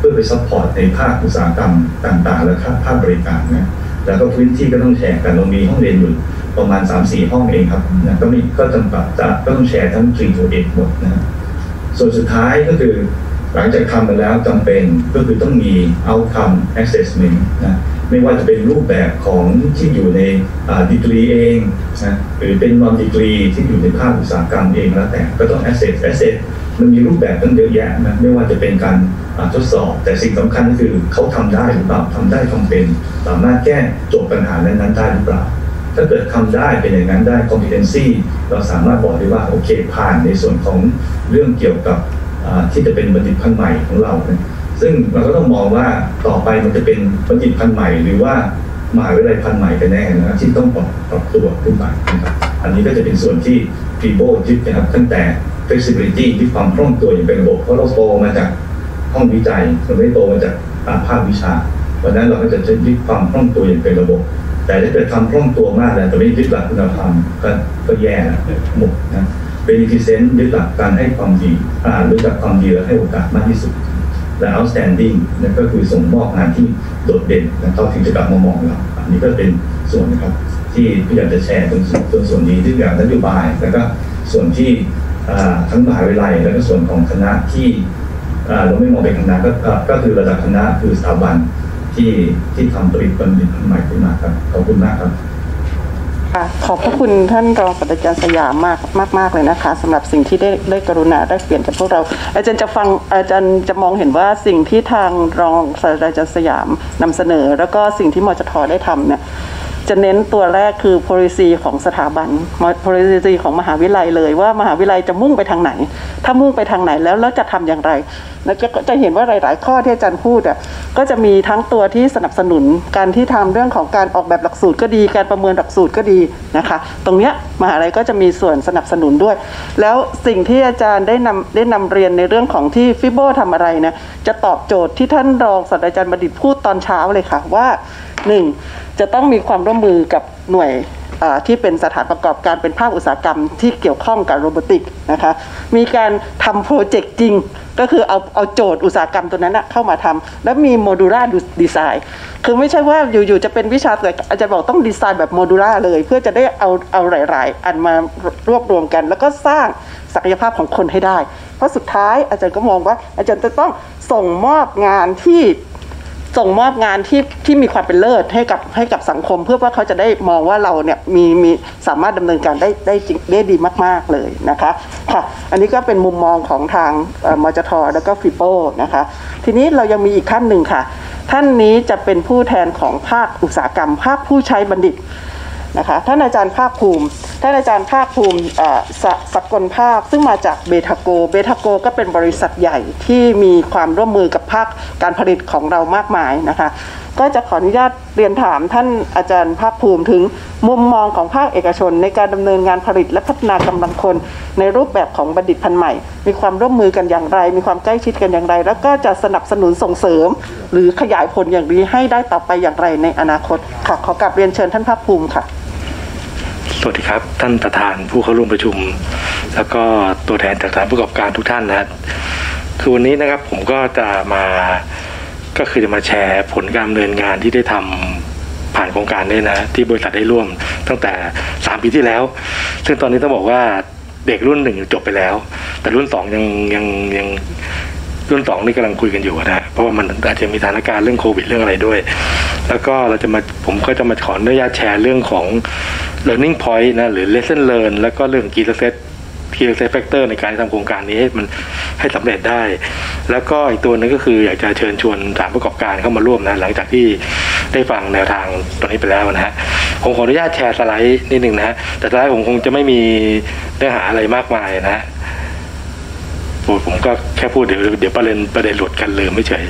เพื่อไปซัพพอร์ตในภาคอุตสาหกรรมต่างๆและภาคบริการนะแล้วก็พื้นที่ก็ต้องแชร์กันเรามีห้องเรียนอยู่ประมาณ สามสี่ ห้องเองครับนะก็มีก็จำกัดจะก็ต้องแชร์ทั้งทรีทูเอ็ดหมดนะส่วนสุดท้ายก็คือหลังจากทำไปแล้วจำเป็นก็คือต้องมี outcome assessment นะไม่ว่าจะเป็นรูปแบบของที่อยู่ในดีกรีเองนะหรือเป็น non degree ที่อยู่ในภาคอุตสาหกรรมเองแล้วแต่ก็ต้อง assess assess มันมีรูปแบบตั้งเยอะแยะนะไม่ว่าจะเป็นการทดสอบแต่สิ่งสำคัญก็คือเขาทำได้หรือเปล่าทำได้ทำเป็นสามารถแก้โจทย์ปัญหานั้นๆได้หรือเปล่าถ้าเกิดทำได้เป็นอย่างนั้นได้ competency เราสามารถบอกได้ว่าโอเคผ่านในส่วนของเรื่องเกี่ยวกับที่จะเป็นบัณฑิตพันธุ์ใหม่ของเรานะซึ่งเราก็ต้องมองว่าต่อไปมันจะเป็นบัณฑิตพันธุ์ใหม่หรือว่ามหาวิทยาลัยพันธุ์ใหม่กันแน่นะครับที่ต้องปรับปรับตัวขึ้นไปนะครับอันนี้ก็จะเป็นส่วนที่ฟีโบยึดนะครับตั้งแต่ flexibility ที่ความคล่องตัวอย่างเป็นระบบเพราะเราโตมาจากห้องวิจัยเราไม่โตมาจากภาควิชาเพราะนั้นเราก็จะยึดความคล่องตัวอย่างเป็นระบบแต่ถ้าเกิดทำคล่องตัวมากแล้วแต่ไม่ยึดหลักคุณธรรมก็ก็แย่หมดนะเป็นอินฟิเซนต์ยึดหลักการให้ความดีอ่ารู้จักความดีและให้โอกาสมากที่สุดและ outstanding นั่นก็คือส่งมอบงานที่โดดเด่นนะเขาถึงจะกลับมามองเราอันนี้ก็เป็นส่วนนะครับที่พี่อยากจะแชร์ตรงส่วนส่วนนี้ที่อย่างนโยบายแล้วก็ส่วนที่ทั้งมหาวิทยาลัยแล้วก็ส่วนของคณะที่เราไม่มองเป็นคณะก็ก็คือระดับคณะคือสถาบันที่ที่ทำผลิตบัณฑิตใหม่ขึ้นมาครับขอบคุณมากครับค่ะขอบพระคุณท่านรองศาสตราจารย์สยามมากมากมากเลยนะคะสำหรับสิ่งที่ได้ได้กรุณาได้เปลี่ยนกับพวกเราอาจารย์จะฟังอาจารย์จะมองเห็นว่าสิ่งที่ทางรองศาสตราจารย์สยามนำเสนอแล้วก็สิ่งที่มจท.ได้ทำเนี่ยจะเน้นตัวแรกคือ policy ของสถาบัน policy ของมหาวิทยาลัยเลยว่ามหาวิทยาลัยจะมุ่งไปทางไหนถ้ามุ่งไปทางไหนแล้วแล้วจะทำอย่างไรแล้วก็จะเห็นว่าหลายๆข้อที่อาจารย์พูดอ่ะก็จะมีทั้งตัวที่สนับสนุนการที่ทำเรื่องของการออกแบบหลักสูตรก็ดีการประเมินหลักสูตรก็ดีนะคะตรงเนี้ยมหาวิทยาลัยก็จะมีส่วนสนับสนุนด้วยแล้วสิ่งที่อาจารย์ได้นำได้นำเรียนในเรื่องของที่ฟิโบทำอะไรนะจะตอบโจทย์ที่ท่านรองศาสตราจารย์บัณฑิตพูดตอนเช้าเลยค่ะว่าหนึ่งจะต้องมีความร่วมมือกับหน่วยที่เป็นสถานประกอบการเป็นภาคอุตสาหกรรมที่เกี่ยวข้องกับโรบอติกนะคะมีการทำโปรเจกต์จริงก็คือเอาเอาโจทย์อุตสาหกรรมตัวนั้นเข้ามาทำแล้วมีโมดูล่าดีไซน์คือไม่ใช่ว่าอยู่ๆจะเป็นวิชาแต่อาจารย์บอกต้องดีไซน์แบบโมดูล่าเลยเพื่อจะได้เอาเอาหลายๆอันมารวบรวมกันแล้วก็สร้างศักยภาพของคนให้ได้เพราะสุดท้ายอาจารย์ก็มองว่าอาจารย์จะต้องส่งมอบงานที่ส่งมอบงานที่ที่มีความเป็นเลิศให้กับให้กับสังคมเพื่อว่าเขาจะได้มองว่าเราเนี่ยมีมีสามารถดำเนินการได้ได้จริงได้ดีมากๆเลยนะคะค่ะอันนี้ก็เป็นมุมมองของทางมจท.แล้วก็ฟิโปนะคะทีนี้เรายังมีอีกท่านหนึ่งค่ะท่านนี้จะเป็นผู้แทนของภาคอุตสาหกรรมภาคผู้ใช้บัณฑิตนะคะท่านอาจารย์ภาคภูมิท่านอาจารย์ภาคภูมิสสกลภาคซึ่งมาจากเบทาโกเบทาโกก็เป็นบริษัทใหญ่ที่มีความร่วมมือกับภาคการผลิตของเรามากมายนะคะก็จะขออนุญาตเรียนถามท่านอาจารย์ภาคภูมิถึงมุมมองของภาคเอกชนในการดำเนินงานผลิตและพัฒนากำลังคนในรูปแบบของบัณฑิตพันธุ์ใหม่มีความร่วมมือกันอย่างไรมีความใกล้ชิดกันอย่างไรแล้วก็จะสนับสนุนส่งเสริมหรือขยายผลอย่างนี้ให้ได้ต่อไปอย่างไรในอนาคตค่ะขอกราบเรียนเชิญท่านภาคภูมิค่ะสวัสดีครับท่านประธานผู้เข้าร่วมประชุมแล้วก็ตัวแทนจากสถานประกอบการทุกท่านนะคือวันนี้นะครับผมก็จะมาก็คือจะมาแชร์ผลการดำเนินงานที่ได้ทำผ่านโครงการนี้นะที่บริษัทได้ร่วมตั้งแต่สามปีที่แล้วซึ่งตอนนี้ต้องบอกว่าเด็กรุ่นหนึ่งจบไปแล้วแต่รุ่นสองยังยังยังรุ่นสองนี่กำลังคุยกันอยู่นะเพราะว่ามันอาจจะมีสถานการณ์เรื่องโควิดเรื่องอะไรด้วยแล้วก็เราจะมาผมก็จะมาขออนุญาตแชร์เรื่องของ learning point นะหรือ lesson learn แล้วก็เรื่อง key success key success factor ในการทำโครงการนี้ให้มันให้สำเร็จได้แล้วก็อีกตัวนึงก็คืออยากจะเชิญชวนสถานประกอบการเข้ามาร่วมนะหลังจากที่ได้ฟังแนวทางตรงนี้ไปแล้วนะฮะผมขออนุญาตแชร์สไลด์นิดนึงนะฮะแต่สไลด์ผมคงจะไม่มีเนื้อหาอะไรมากมายนะฮะผมก็แค่พูดเดี๋ยวเดี๋ยวประเด็นประเด็นหลุดกันลืมไม่เฉย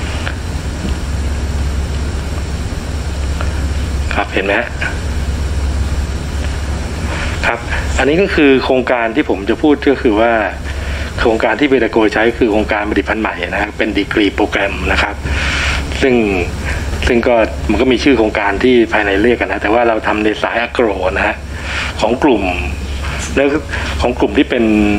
ครับเห็นไหมครับอันนี้ก็คือโครงการที่ผมจะพูดก็คือว่าโครงการที่เบทาโกใช้คือโครงการบัณฑิตพันธุ์ใหม่นะครับเป็นดีกรีโปรแกรมนะครับซึ่งซึ่งก็มันก็มีชื่อโครงการที่ภายในเรียกกันนะแต่ว่าเราทำในสายอะโกรนะฮะของกลุ่มแล้วของกลุ่มที่เป็น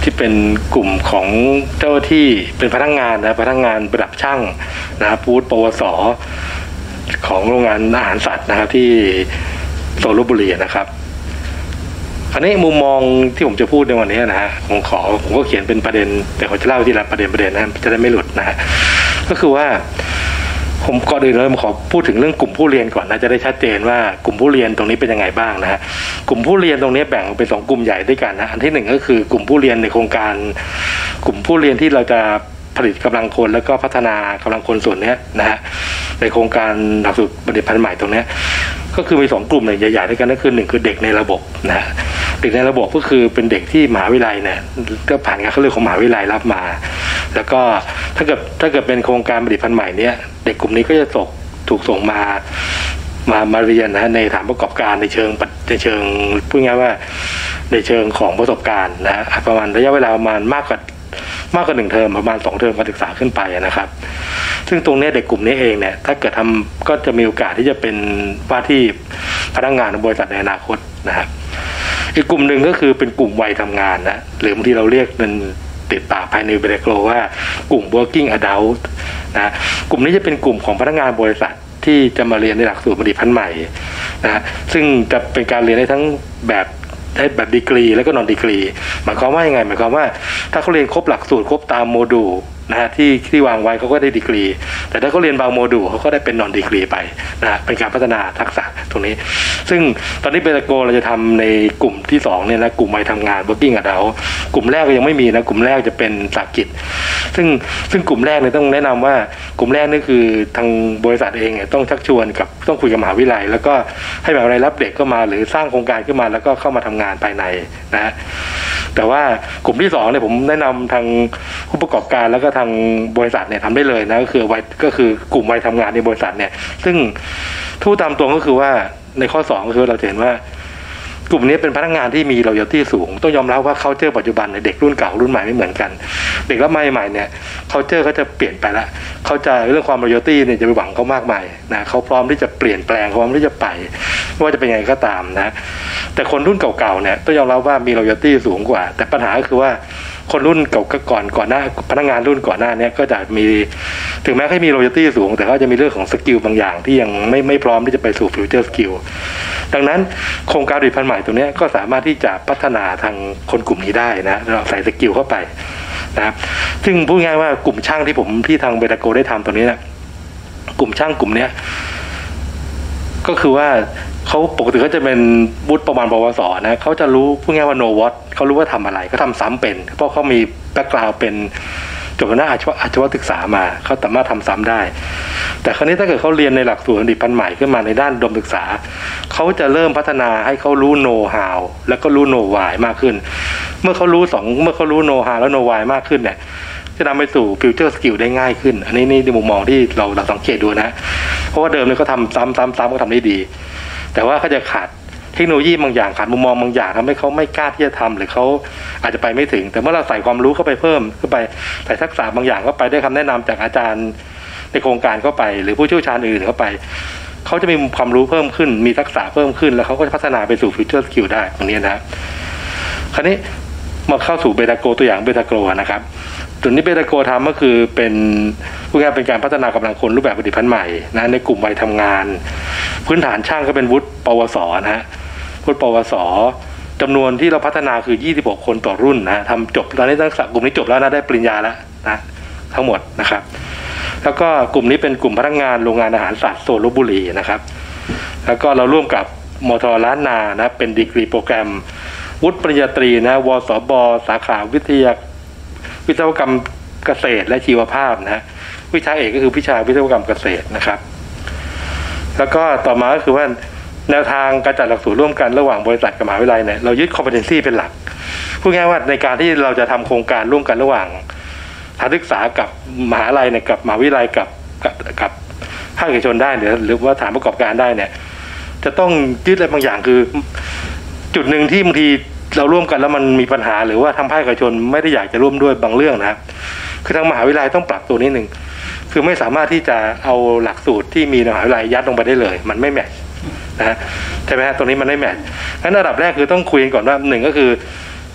ที่เป็นกลุ่มของเจ้าที่เป็นพนักงานนะพนักงานระดับช่างนะครับบูธปวสของโรงงานอาหารสัตว์นะครับที่โซลบุรีนะครับอันนี้มุมมองที่ผมจะพูดในวันนี้นะฮะผมขอผมก็เขียนเป็นประเด็นแต่ผมจะเล่าทีละประเด็นประเด็นนะจะได้ไม่หลุดนะฮะก็คือว่าผมก่อนอื่นเลยผมขอพูดถึงเรื่องกลุ่มผู้เรียนก่อนนะจะได้ชัดเจนว่ากลุ่มผู้เรียนตรงนี้เป็นยังไงบ้างนะฮะกลุ่มผู้เรียนตรงนี้แบ่งเป็นสองกลุ่มใหญ่ด้วยกันนะอันที่หนึ่งก็คือกลุ่มผู้เรียนในโครงการกลุ่มผู้เรียนที่เราจะผลิตกำลังคนแล้วก็พัฒนากำลังคนส่วนนี้นะฮะในโครงการหลักสูตรบัณฑิตพันธุ์ใหม่ตรงนี้ก็คือมีสองกลุ่มใหญ่ๆด้วยกันก็คือหนึ่งคือเด็กในระบบนะเด็กในระบบก็คือเป็นเด็กที่มหาวิทยาลัยเนี่ยก็ผ่านการคัดเลือกของมหาวิทยาลัยรับมาแล้วก็ถ้าเกิดถ้าเกิดเป็นโครงการบัณฑิตพันธุ์ใหม่เนี่ยเด็กกลุ่มนี้ก็จะส่งถูกส่งมามามาเรียนนะในฐานประกอบการในเชิงในเชิงพูดง่ายว่าในเชิงของประสบการณ์นะประมาณระยะเวลาประมาณมากกว่ามากกว่าหนึ่งเทอมประมาณสองเทอมการศึกษาขึ้นไปนะครับซึ่งตรงนี้เด็กกลุ่มนี้เองเนี่ยถ้าเกิดทำก็จะมีโอกาสที่จะเป็นว่าที่พนักงานของบริษัทในอนาคตนะครับอีกกลุ่มหนึ่งก็คือเป็นกลุ่มวัยทำงานนะหรือบางทีเราเรียกเป็นติดปากภายในเบรกโลว่ากลุ่ม working adult นะกลุ่มนี้จะเป็นกลุ่มของพนักงานบริษัทที่จะมาเรียนในหลักสูตรบัณฑิตพันธุ์ใหม่นะซึ่งจะเป็นการเรียนได้ทั้งแบบได้แบบดีกรีแล้วก็นอนดีกรีหมายความว่ายังไงหมายความว่าถ้าเขาเรียนครบหลักสูตรครบตามโมดูลนะฮะที่ที่วางไว้เขาก็ได้ดีกรีแต่ถ้าเขาเรียนบางโมดูลเขาก็ได้เป็นนอนดีกรีไปนะเป็นการพัฒนาทักษะตรงนี้ซึ่งตอนนี้เบตาโกเราจะทำในกลุ่มที่สองเนี่ยนะกลุ่มวัยทำงาน working adult กลุ่มแรกก็ยังไม่มีนะกลุ่มแรกจะเป็นสากิจซึ่งซึ่งกลุ่มแรกเนี่ยต้องแนะนำว่ากลุ่มแรกนี่คือทางบริษัทเองเนี่ยต้องชักชวนกับต้องคุยกับมหาวิทยาลัยแล้วก็ให้มหาวิทยาลัยรับเด็กเข้ามาหรือสร้างโครงการขึ้นมาแล้วก็เข้ามาทำงานภายในนะแต่ว่ากลุ่มที่สองเนี่ยผมแนะนำทางผู้ประกอบการแล้วก็ทางบริษัทเนี่ยทำได้เลยนะก็คือวัยก็คือกลุ่มวัยทำงานในบริษัทเนี่ยซึ่งทู่ตามตรงก็คือว่าในข้อสองก็คือเราเห็นว่ากลุ่มนี้เป็นพนักงานที่มี loyalty สูงต้องยอมรับว่า culture ปัจจุบันในเด็กรุ่นเก่ารุ่นใหม่ไม่เหมือนกันเด็กรับใหม่ๆเนี่ย culture เขาจะเปลี่ยนไปละเขาจะเรื่องความ loyalty เนี่ยจะไปหวังเขามากมายนะเขาพร้อมที่จะเปลี่ยนแปลงพร้อมที่จะไปไม่ว่าจะเป็นยังไงก็ตามนะแต่คนรุ่นเก่าๆเนี่ยต้องยอมรับว่ามี loyalty สูงกว่าแต่ปัญหาก็คือว่าคนรุ่นเก่าก่อนก่อนหน้าพนักงานรุ่นก่อนหน้านี้ก็จะมีถึงแม้เขามี loyalty สูงแต่เขาจะมีเรื่องของสกิลบางอย่างที่ยังไม่ไม่พร้อมที่จะไปสู่ future skill ดังนั้นโครงการบัณฑิตพันธุ์ใหม่ตรงนี้ก็สามารถที่จะพัฒนาทางคนกลุ่มนี้ได้นะเราใส่สกิลเข้าไปนะครับซึ่งพูดง่ายว่ากลุ่มช่างที่ผมที่ทางเบตาโกได้ทำตรงนี้นะกลุ่มช่างกลุ่มนี้ก็คือว่าเขาปกติเขาจะเป็นวุฒิประมาณปวสนะเขาจะรู้พูดง่ายว่า know what เขารู้ว่าทำอะไรเขาทำซ้ำเป็นเพราะเขามีแบ็คกราวด์เป็นจบคณะอาชีวะอาชีวศึกษามาเขาสามารถทำซ้ำได้แต่คราวนี้ถ้าเกิดเขาเรียนในหลักสูตรบัณฑิตพันธุ์ใหม่ขึ้นมาในด้านอุดมศึกษาเขาจะเริ่มพัฒนาให้เขารู้ know how แล้วก็รู้ know why มากขึ้นเมื่อเขารู้สองเมื่อเขารู้ know how แล้ว know why มากขึ้นเนี่ยจะนำไปสู่ future skill ได้ง่ายขึ้นอันนี้นี่ในมุมมองที่เราเราสังเกตดูนะเพราะว่าเดิมเนี่ยเขาทำซ้ำซ้ำซ้ำเขาทำได้ดีแต่ว่าเขาจะขาดเทคโนโลยีบางอย่างขาดมุมมองบางอย่างทำให้เขาไม่กล้าที่จะทำหรือเขาอาจจะไปไม่ถึงแต่เมื่อเราใส่ความรู้เข้าไปเพิ่มเข้าไปใส่ทักษะบางอย่างเข้าไปได้คำแนะนำจากอาจารย์ในโครงการเข้าไปหรือผู้เชี่ยวชาญอื่นเข้าไปเขาจะมีความรู้เพิ่มขึ้นมีทักษะเพิ่มขึ้นแล้วเขาก็จะพัฒนาไปสู่ future skill ได้ตรงนี้นะคราวนี้มาเข้าสู่เบตาโกตัวอย่างเบตาโกนะครับส่วนนี้เบตาโกทำก็คือเป็นพูดง่ายเป็นการพัฒนากำลังคนรูปแบบบัณฑิตพันธุ์ใหม่นะในกลุ่มวัยทำงานพื้นฐานช่างก็เป็นวุฒิปวสนะฮะวุฒิปวสจำนวนที่เราพัฒนาคือยี่สิบหกคนต่อรุ่นนะทำจบตอนนี้นักศึกษากลุ่มนี้จบแล้วนะได้ปริญญาแล้วนะทั้งหมดนะครับแล้วก็กลุ่มนี้เป็นกลุ่มพนักงานโรงงานอาหารสัตว์โซลบุรีนะครับแล้วก็เราร่วมกับมทล้านนานะเป็นดีกรีโปรแกรมวุฒิปริญญาตรีนะวสบสาขาวิทยาวิศวกรรมเกษตรและชีวภาพนะวิชาเอกก็คือวิชาวิศวกรรมเกษตรนะครับแล้วก็ต่อมาก็คือว่าแนวทางการจัดหลักสูตรร่วมกันระหว่างบริษัทกับมหาวิทยาลัยเนี่ยเรายึด competency เป็นหลักพูดง่ายว่าในการที่เราจะทำโครงการร่วมกันระหว่างสถานศึกษากับมหาวิทยาลัยเนี่ยกับมหาวิทยาลัยกับกับกับภาคเอกชนได้หรือหรือว่าฐานประกอบการได้เนี่ยจะต้องยึดอะไรบางอย่างคือจุดหนึ่งที่บางทีเราร่วมกันแล้วมันมีปัญหาหรือว่าทางภาคเอกชนไม่ได้อยากจะร่วมด้วยบางเรื่องนะครับคือทางมหาวิทยาลัยต้องปรับตัวนิดนึงคือไม่สามารถที่จะเอาหลักสูตรที่มีในมหาวิทยาลัยยัดลงไปได้เลยมันไม่แมทช์นะฮะใช่ไหมฮะตรงนี้มันไม่แมทช์งั้นระดับแรกคือต้องคุยกันก่อนว่าหนึ่งก็คือ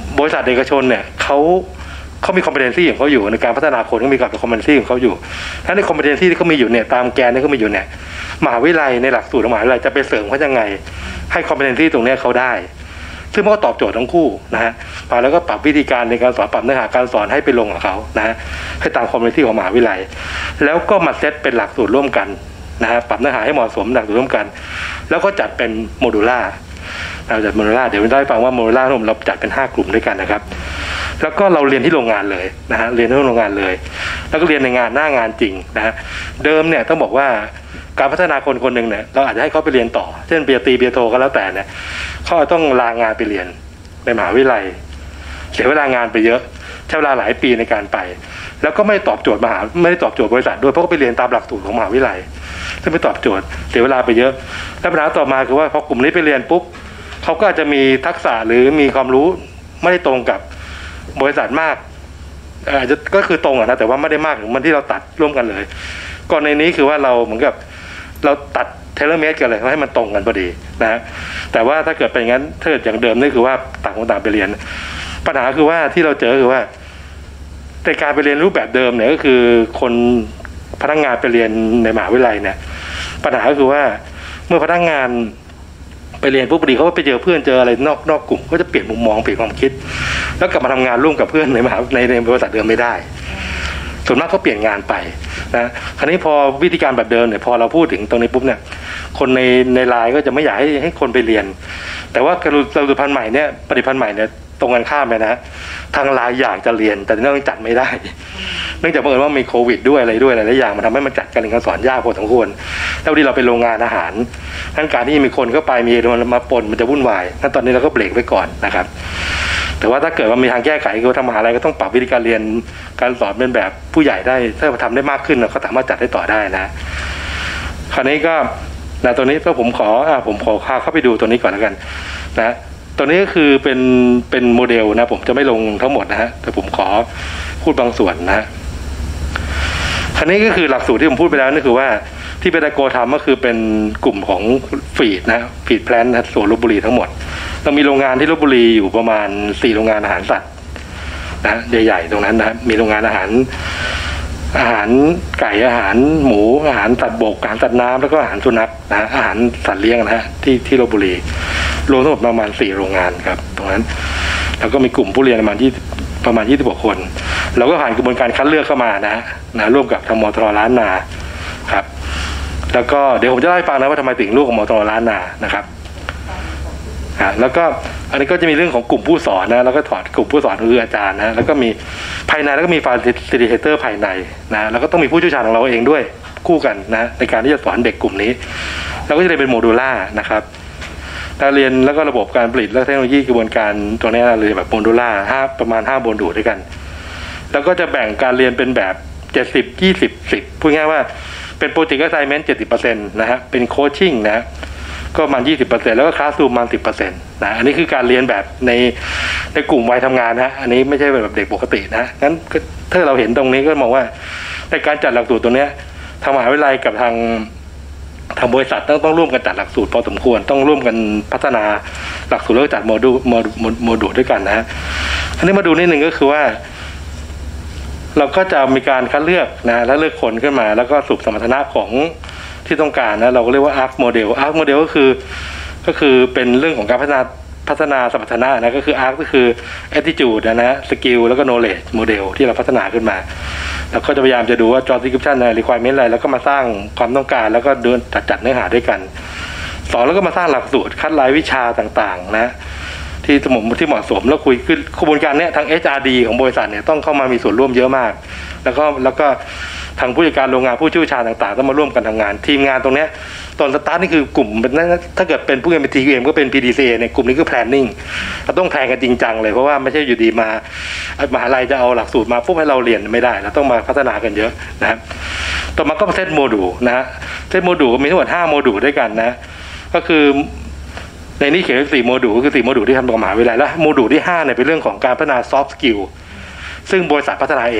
บริษัทเอกชนเนี่ยเขาเขามี competency ของเขาอยู่ในการพัฒนาคนก็มีกับ competency ของเขาอยู่ถ้าใน competency ที่เขามีอยู่เนี่ยตามแกนที่เขามีอยู่เนี่ยมหาวิทยาลัยในหลักสูตรของมหาวิทยาลัยจะไปเสริมเขายังไงให้ competency ตรงนี้เขาได้ซึ่งมันก็ตอบโจทย์ทั้งคู่นะฮะมาแล้วก็ปรับวิธีการในการสอนปรับเนื้อหาการสอนให้ไปลงกับเขานะฮะให้ตาม competency ของมหาวิทยาลัยแล้วก็มาเซตเป็นหลักสูตรร่วมกันนะฮะปรับเนื้อหาให้เหมาะสมหลักสูตรร่วมกันแล้วก็จัดเป็นโมดูล่าเราจัดโมดูล่าเดี๋ยวได้ฟังว่าโมดูล่าเราจัดเป็นห้ากลุ่มด้วยกันนะครับแล้วก็เราเรียนที่โรงงานเลยนะฮะเรียนที่โรงงานเลยแล้วก็เรียนในงานหน้างานจริงนะฮะเดิมเนี่ยต้องบอกว่าการพัฒนาคนคนหนึ่งเนี่ยเราอาจจะให้เขาไปเรียนต่อเช่นปริญญาตรีปริญญาโทก็แล้วแต่เนี่ยเขาต้องลางานไปเรียนในมหาวิทยาลัยเสียเวลางานไปเยอะใช้เวลาหลายปีในการไปแล้วก็ไม่ตอบโจทย์มหาไม่ได้ตอบโจทย์บริษัทด้วยเพราะก็ไปเรียนตามหลักสูตรของมหาวิทยาลัยซึ่งไม่ตอบโจทย์เสียเวลาไปเยอะแล้วปัญหาต่อมาคือว่าพอกลุ่มนี้ไปเรียนปุ๊บเขาก็อาจจะมีทักษะหรือมีความรู้ไม่ได้ตรงกับบริษัทมากอาจจะก็คือตรงอะนะแต่ว่าไม่ได้มากถึงมันที่เราตัดร่วมกันเลยก่อนในนี้คือว่าเราเหมือนกับเราตัดเทเลเมตกันเลยให้มันตรงกันพอดีนะแต่ว่าถ้าเกิดเป็นงั้นถ้าเกิดอย่างเดิมนี่คือว่าต่างคนต่างไปเรียนปัญหาคือว่าที่เราเจอคือว่าในการไปเรียนรูปแบบเดิมเนี่ยก็คือคนพนักงานไปเรียนในมหาวิทยาลัยเนี่ยปัญหาคือว่าเมื่อพนักงานไปเรียนปุ๊บพอดีเขาไปเจอเพื่อนเจออะไรนอกนอกกลุ่มก็จะเปลี่ยนมุมมองเปลี่ยนความคิดแล้วกลับมาทำงานร่วมกับเพื่อนในมหาในในบริษัทเดิมไม่ได้ส่วนมากก็เปลี่ยนงานไปนะคราวนี้พอวิธีการแบบเดิมเนี่ยพอเราพูดถึงตรงนี้ปุ๊บเนี่ยคนในในไลน์ก็จะไม่อยากให้ให้คนไปเรียนแต่ว่าการผลิตภัณฑ์ใหม่เนี่ยผลิตภัณฑ์ใหม่เนี่ยตรงกันข้ามเลยนะทางไลน์อยากจะเรียนแต่เนื่องจัดไม่ได้เนื่องจากบังเอิญว่ามีโควิดด้วยอะไรด้วยหลายๆอย่างมันทำให้มันจัดการเรียนการสอนยากพอสมควรแล้วที่เราไปโรงงานอาหารทั้งการที่มีคนเข้าไปมีมาปนมันจะวุ่นวายงั้นตอนนี้เราก็เบรกไว้ก่อนนะครับแต่ว่าถ้าเกิดว่ามีทางแก้ไขคือทางมหาลัยก็ต้องปรับวิธีการเรียนการสอนเป็นแบบผู้ใหญ่ได้ถ้าทำได้มากขึ้นเราก็สามารถจัดได้ต่อได้นะคราวนี้ก็นะตัวนี้ก็ผมขออ่าผมขอพาเข้าไปดูตัวนี้ก่อนแล้วกันนะตัวนี้ก็คือเป็นเป็นโมเดลนะผมจะไม่ลงทั้งหมดนะฮะแต่ผมขอพูดบางส่วนนะฮะคราวนี้ก็คือหลักสูตรที่ผมพูดไปแล้วนี่คือว่าที่เปตาโกทำก็คือเป็นกลุ่มของฟีดนะฟีดแพลนสวนลพบุรีทั้งหมดเรามีโรงงานที่ลพบุรีอยู่ประมาณสี่โรงงานอาหารสัตว์นะใหญ่ๆตรงนั้นนะมีโรงงานอาหารอาหารไก่อาหารหมูอาหารสัตว์บกอาหารสัตว์น้ำแล้วก็อาหารสุนัขนะอาหารสัตว์เลี้ยงนะฮะที่ที่ลพบุรีรวมทั้งหมดประมาณสี่โรงงานครับตรงนั้นแล้วก็มีกลุ่มผู้เรียนประมาณยี่ประมาณยี่สิบกว่าคนเราก็ผ่านกระบวนการคัดเลือกเข้ามานะนะร่วมกับทางมทรล้านนาครับแล้วก็เดี๋ยวผมจะเล่าให้ฟังนะว่าทำไมถึงลูกของมทรล้านนานะครับอ่าแล้วก็อันนี้ก็จะมีเรื่องของกลุ่มผู้สอนนะแล้วก็ถอดกลุ่มผู้สอนคืออาจารย์นะแล้วก็มีภายในแล้วก็มีฟาซิลิเทเตอร์ภายในนะแล้วก็ต้องมีผู้เชี่ยวชาญของเราเองด้วยคู่กันนะในการที่จะสอนเด็กกลุ่มนี้เราก็จะเรียนเป็นโมดูล่านะครับการเรียนแล้วก็ระบบการผลิตและเทคโนโลยีกระบวนการตัวนี้เราเรียนแบบโมดูล่าห้าประมาณห้าโมดูลด้วยกันแล้วก็จะแบ่งการเรียนเป็นแบบเจ็ดสิบ ยี่สิบ สิบพูดง่ายว่าเป็นโปรเจกต์แอสไซน์เมนต์ เจ็ดสิบเปอร์เซ็นต์ นะฮะเป็นโคชชิ่งนะก็ประมาณ ยี่สิบเปอร์เซ็นต์ แล้วก็คลาสรูมประมาณ สิบเปอร์เซ็นต์ นะอันนี้คือการเรียนแบบในในกลุ่มวัยทำงานนะอันนี้ไม่ใช่แบบเด็กปกตินะงั้นถ้าเราเห็นตรงนี้ก็มองว่าในการจัดหลักสูตรตัวนี้ทางมหาวิทยาลัยกับทางทางบริษัทต้องต้องร่วมกันจัดหลักสูตรพอสมควรต้องร่วมกันพัฒนาหลักสูตรแล้วจัดโมดูลโมดูลด้วยกันนะฮะอันนี้มาดูนิดนึงก็คือว่าเราก็จะมีการคัดเลือกนะแล้วเลือกคนขึ้นมาแล้วก็สรุปสมรรถนะของที่ต้องการนะเราก็เรียกว่า อาร์ ซี model อาร์ ซี model ก็คือก็คือเป็นเรื่องของการพัฒนาพัฒนาสมรรถนะนะก็คือ อาร์ ซี ก็คือ attitude นะนะ skill แล้วก็ knowledge model ที่เราพัฒนาขึ้นมาแล้วก็จะพยายามจะดูว่า job description อะไร requirement อะไรแล้วก็มาสร้างความต้องการแล้วก็เดินจัดจัดเนื้อหาด้วยกันสอนแล้วก็มาสร้างหลักสูตรคัดรายวิชาต่างๆนะที่สมมติที่เหมาะสมแล้วคุยขึ้นกระบวนการเนี้ยทาง เอช อาร์ ดี ของบริษัทเนี่ยต้องเข้ามามีส่วนร่วมเยอะมากแล้วก็แล้วก็ทางผู้จัดการโรงงานผู้เชี่ยวชาญต่างๆต้องมาร่วมกันทำงานทีมงานตรงเนี้ยตอนสตาร์ทนี่คือกลุ่มถ้าเกิดเป็นผู้เรียนเป็น ที คิว เอ็ม ก็เป็น พี ดี ซี เอ เนี่ยกลุ่มนี้คือ planning เราต้องแพลนกันจริงจังเลยเพราะว่าไม่ใช่อยู่ดีมามหาลัยจะเอาหลักสูตรมาปุ๊บให้เราเรียนไม่ได้เราต้องมาพัฒนากันเยอะนะครับต่อมาก็เซตโมดูลนะฮะเซตโมดูลมีทั้งหมดห้าโมดูลด้วยกันนะก็คือในนี้เขียนสี่โมดูลก็คือสี่โมดูลที่ทำกับมหาวิทยาลัยแล้วโมดูลที่ห้าเนี่ยเป็นเรื่องของการพัฒนา soft skill ซึ่งบริษัทพัฒนาเอง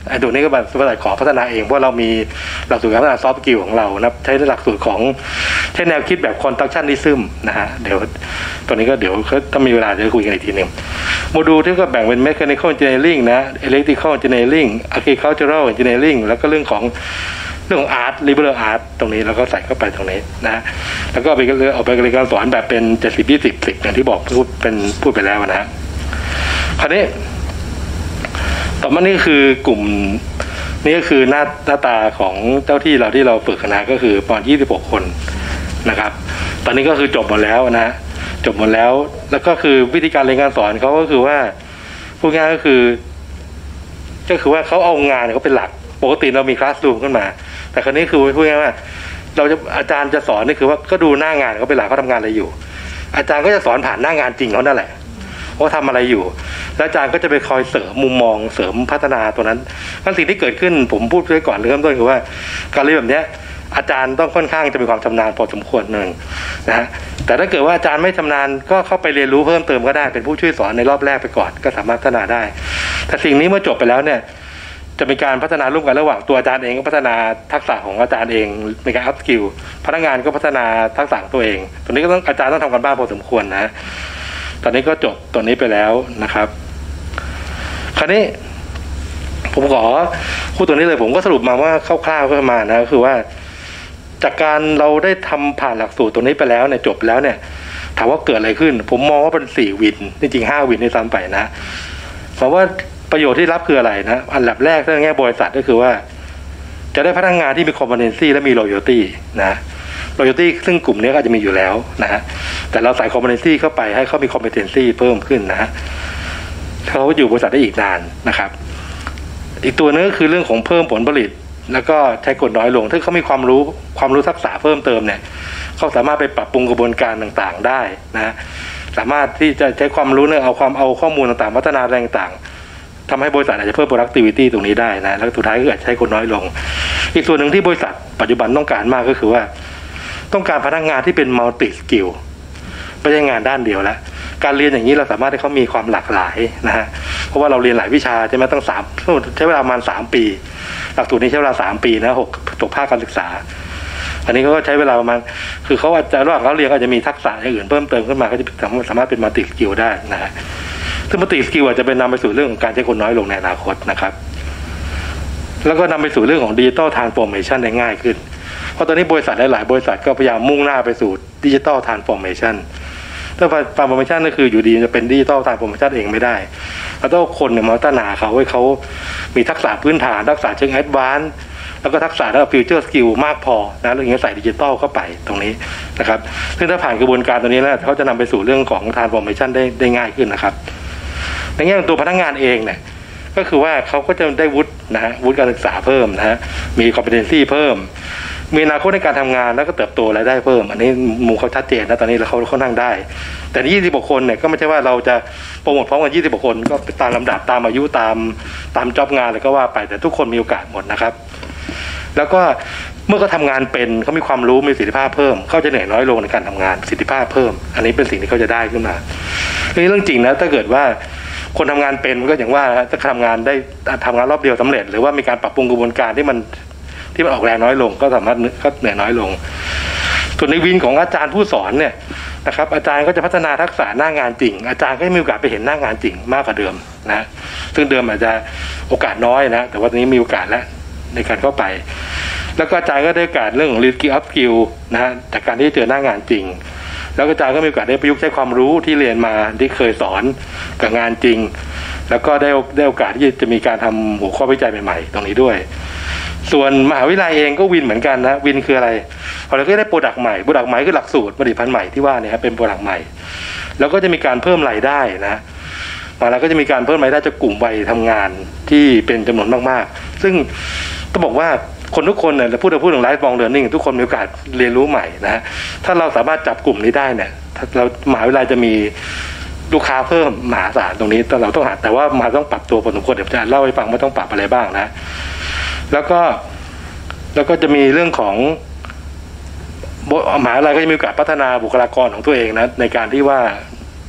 ไอ้ตัวนี้ก็บริษัทขอพัฒนาเองเพราะเรามีหลักสูตรการพัฒนาซอฟต์สกิลของเรานะใช้หลักสูตรของใช้แนวคิดแบบ constructionism นะฮะเดี๋ยวตัวนี้ก็เดี๋ยวถ้ามีเวลาจะคุยกันอีกทีหนึ่งโมดูลที่ก็แบ่งเป็น mechanical engineering นะ electrical engineering agricultural engineering แล้วก็เรื่องของเรื่องของ art liberal art ตรงนี้แล้วก็ใส่เข้าไปตรงนี้นะแล้วก็ไปเอาไปเรียนการสอนแบบเป็นเจ็ดสิบ ยี่สิบ สิบอย่างที่บอกพูดเป็นพูดไปแล้วนะคราวนี้ต่อมานี่คือกลุ่มนี่ก็คือหน้าหน้าตาของเจ้าที่เราที่เราฝึกคณะก็คือประมาณยี่สิบหกคนนะครับตอนนี้ก็คือจบหมดแล้วนะจบหมดแล้วแล้วก็คือวิธีการเรียนการสอนเขาก็คือว่าพูดง่ายก็คือก็คือว่าเขาเอางานเขาเป็นหลักปกติเรามีคลาสรูมขึ้นมาแต่คราวนี้คือพูดง่ายว่าเราจะอาจารย์จะสอนนี่คือว่าก็ดูหน้างานเขาเป็นหลักเขาทำงานอะไรอยู่อาจารย์ก็จะสอนผ่านหน้างานจริงเขานั่นแหละว่าทำอะไรอยู่แล้วอาจารย์ก็จะไปคอยเสริมมุมมองเสริมพัฒนาตัวนั้นนั่นสิ่งที่เกิดขึ้นผมพูดไว้ก่อนเริ่มต้นคือว่าการเรียนแบบนี้อาจารย์ต้องค่อนข้างจะมีความชำนาญพอสมควรหนึ่งนะฮะแต่ถ้าเกิดว่าอาจารย์ไม่ชำนาญก็เข้าไปเรียนรู้เพิ่มเติมก็ได้เป็นผู้ช่วยสอนในรอบแรกไปก่อนก็สามารถพัฒนาได้แต่สิ่งนี้เมื่อจบไปแล้วเนี่ยจะมีการพัฒนาร่วมกันระหว่างตัวอาจารย์เองก็พัฒนาทักษะของอาจารย์เองในการอัพสกิลพนักงานก็พัฒนาทักษะตัวเองตัวนี้ก็ต้องอาจารย์ต้องทำกันบ้านพอสมควรนะตอนนี้ก็จบตัวนี้ไปแล้วนะครับคราวนี้ผมขอพูดตัวนี้เลยผมก็สรุปมาว่าคร่าวๆก็มานะก็คือว่าจากการเราได้ทำผ่านหลักสูตรตัวนี้ไปแล้วเนี่ยจบแล้วเนี่ยถามว่าเกิดอะไรขึ้นผมมองว่าเป็นสี่วินจริงๆห้าวินในซ้ำไปนะเพราะว่าประโยชน์ที่รับคืออะไรนะอันดับแรกในแง่บริษัทก็คือว่าจะได้พนักงานที่มี competency และมี loyalty นะ loyalty ซึ่งกลุ่มนี้ก็จะมีอยู่แล้วนะฮะแต่เราใส่ competency เข้าไปให้เขามี competency เพิ่มขึ้นนะฮะเขาอยู่บริษัทได้อีกนานนะครับอีกตัวนึงก็คือเรื่องของเพิ่มผลผลิตแล้วก็ใช้กฎน้อยลงถ้าเขามีความรู้ความรู้ทักษะเพิ่มเติมเนี่ยเขาสามารถไปปรับปรุงกระบวนการต่างๆได้นะสามารถที่จะใช้ความรู้เนี่ยเอาความเอาข้อมูลต่างๆพัฒนาอะไรต่างๆทำให้บริษัทอาจจะเพิ่ม productivity ตรงนี้ได้นะแล้วสุดท้ายก็อาจจะใช้คนน้อยลงอีกส่วนหนึ่งที่บริษัทปัจจุบันต้องการมากก็คือว่าต้องการพนักงานที่เป็น multi skill ไม่ใช่งานด้านเดียวแล้วการเรียนอย่างนี้เราสามารถให้เขามีความหลากหลายนะฮะเพราะว่าเราเรียนหลายวิชาใช่ไหมตั้งสามใช้เวลาประมาณสามปีหลักสูตรนี้ใช้เวลาสามปีนะหกจบภาคการศึกษาอันนี้เขาก็ใช้เวลาประมาณคือเขาอาจจะระหว่างเขาเรียนอาจจะมีทักษะอย่างอื่นเพิ่มเติมขึ้นมาก็จะสามารถเป็น multi skill ได้นะฮะซึ่ง multi skill อาจจะเป็นนำไปสู่เรื่องของการใช้คนน้อยลงในอนาคตนะครับแล้วก็นำไปสู่เรื่องของ digital transformation ได้ง่ายขึ้นเพราะตอนนี้บริษัทหลายๆบริษัทก็พยายามมุ่งหน้าไปสู่ digital transformation ถ้า transformation ก็คืออยู่ดีจะเป็น digital transformation เองไม่ได้เราต้องคนเนี่ยมาพัฒนาเขาให้เขามีทักษะพื้นฐานทักษะเชิง advance แล้วก็ทักษะแล้วก็ future skill มากพอนะแล้วอย่างเงี้ยใส่ดิจิตอลเข้าไปตรงนี้นะครับซึ่งถ้าผ่านกระบวนการตัวนี้แล้วเขาจะนำไปสู่เรื่องของ transformation ได้ได้ง่ายขึ้นนะครับในแง่ของตัวพนักงานเองเนี่ยก็คือว่าเขาก็จะได้วุฒินะฮะวุฒิการศึกษาเพิ่มนะฮะมี competency เพิ่มมีอนาคตในการทำงานแล้วก็เติบโตรายได้เพิ่มอันนี้มุมเขาชัดเจนนะตอนนี้เขาเขานั่งได้แต่ยี่สิบกว่าคนเนี่ยก็ไม่ใช่ว่าเราจะโปรโมทพร้อมกันยี่สิบกว่าคนก็ตามลำดับตามอายุตามตามจ็อบงานเลยก็ว่าไปแต่ทุกคนมีโอกาสหมดนะครับแล้วก็เมื่อเขาทำงานเป็นเขามีความรู้มีประสิทธิภาพเพิ่มเขาจะเหนื่อยน้อยลงในการทำงานประสิทธิภาพเพิ่มอันนี้เป็นสิ่งที่เขาจะได้ขึ้นมานี่เรื่องจริงนะถ้าเกิดว่าคนทำงานเป็นก็อย่างว่าจะทำงานได้ทำงานรอบเดียวสำเร็จหรือว่ามีการปรับปรุงกระบวนการที่มันที่มันออกแรงน้อยลงก็สามารถก็เหนื่อยน้อยลงส่วนในวินของอาจารย์ผู้สอนเนี่ยนะครับอาจารย์ก็จะพัฒนาทักษะหน้างานจริงอาจารย์ก็มีโอกาสไปเห็นหน้างานจริงมากกว่าเดิมนะซึ่งเดิมอาจจะโอกาสน้อยนะแต่ว่าตอนนี้มีโอกาสแล้วในการเข้าไปแล้วก็อาจารย์ก็ได้โอกาสเรื่องของ skill up skill นะฮะจากการที่เจอหน้างานจริงแล้วอาจารย์ก็มีโอกาสได้ประยุกต์ใช้ความรู้ที่เรียนมาที่เคยสอนกับงานจริงแล้วก็ได้ได้โอกาสที่จะมีการทำหัวข้อวิจัยใหม่ๆตรงนี้ด้วยส่วนมหาวิทยาลัยเองก็วินเหมือนกันนะวินคืออะไรพอเราก็ได้โปรดักต์ใหม่โปรดักต์ใหม่คือหลักสูตรผลิตภัณฑ์ใหม่ที่ว่าเนี่ยครับเป็นโปรดักต์ใหม่แล้วก็จะมีการเพิ่มรายได้นะมาแล้วก็จะมีการเพิ่มรายได้จากกลุ่มวัยทำงานที่เป็นจำนวนมากๆซึ่งต้องบอกว่าคนทุกคนเนี่ยพูดถึงพูดถึงไลฟ์บองเรียนนิ่งทุกคนมีโอกาสเรียนรู้ใหม่นะถ้าเราสามารถจับกลุ่มนี้ได้เนี่ยเรามหาวิทยาลัยจะมีลูกค้าเพิ่มมหาศาลตรงนี้แต่เราต้องหาแต่ว่ามาต้องปรับตัวพอสมควรเดี๋ยวจะเล่าให้ฟังว่าต้องปรับอะไรบ้างนะแล้วก็แล้วก็จะมีเรื่องของมหาวิทยาลัยก็จะมีโอกาสพัฒนาบุคลากรของตัวเองนะในการที่ว่า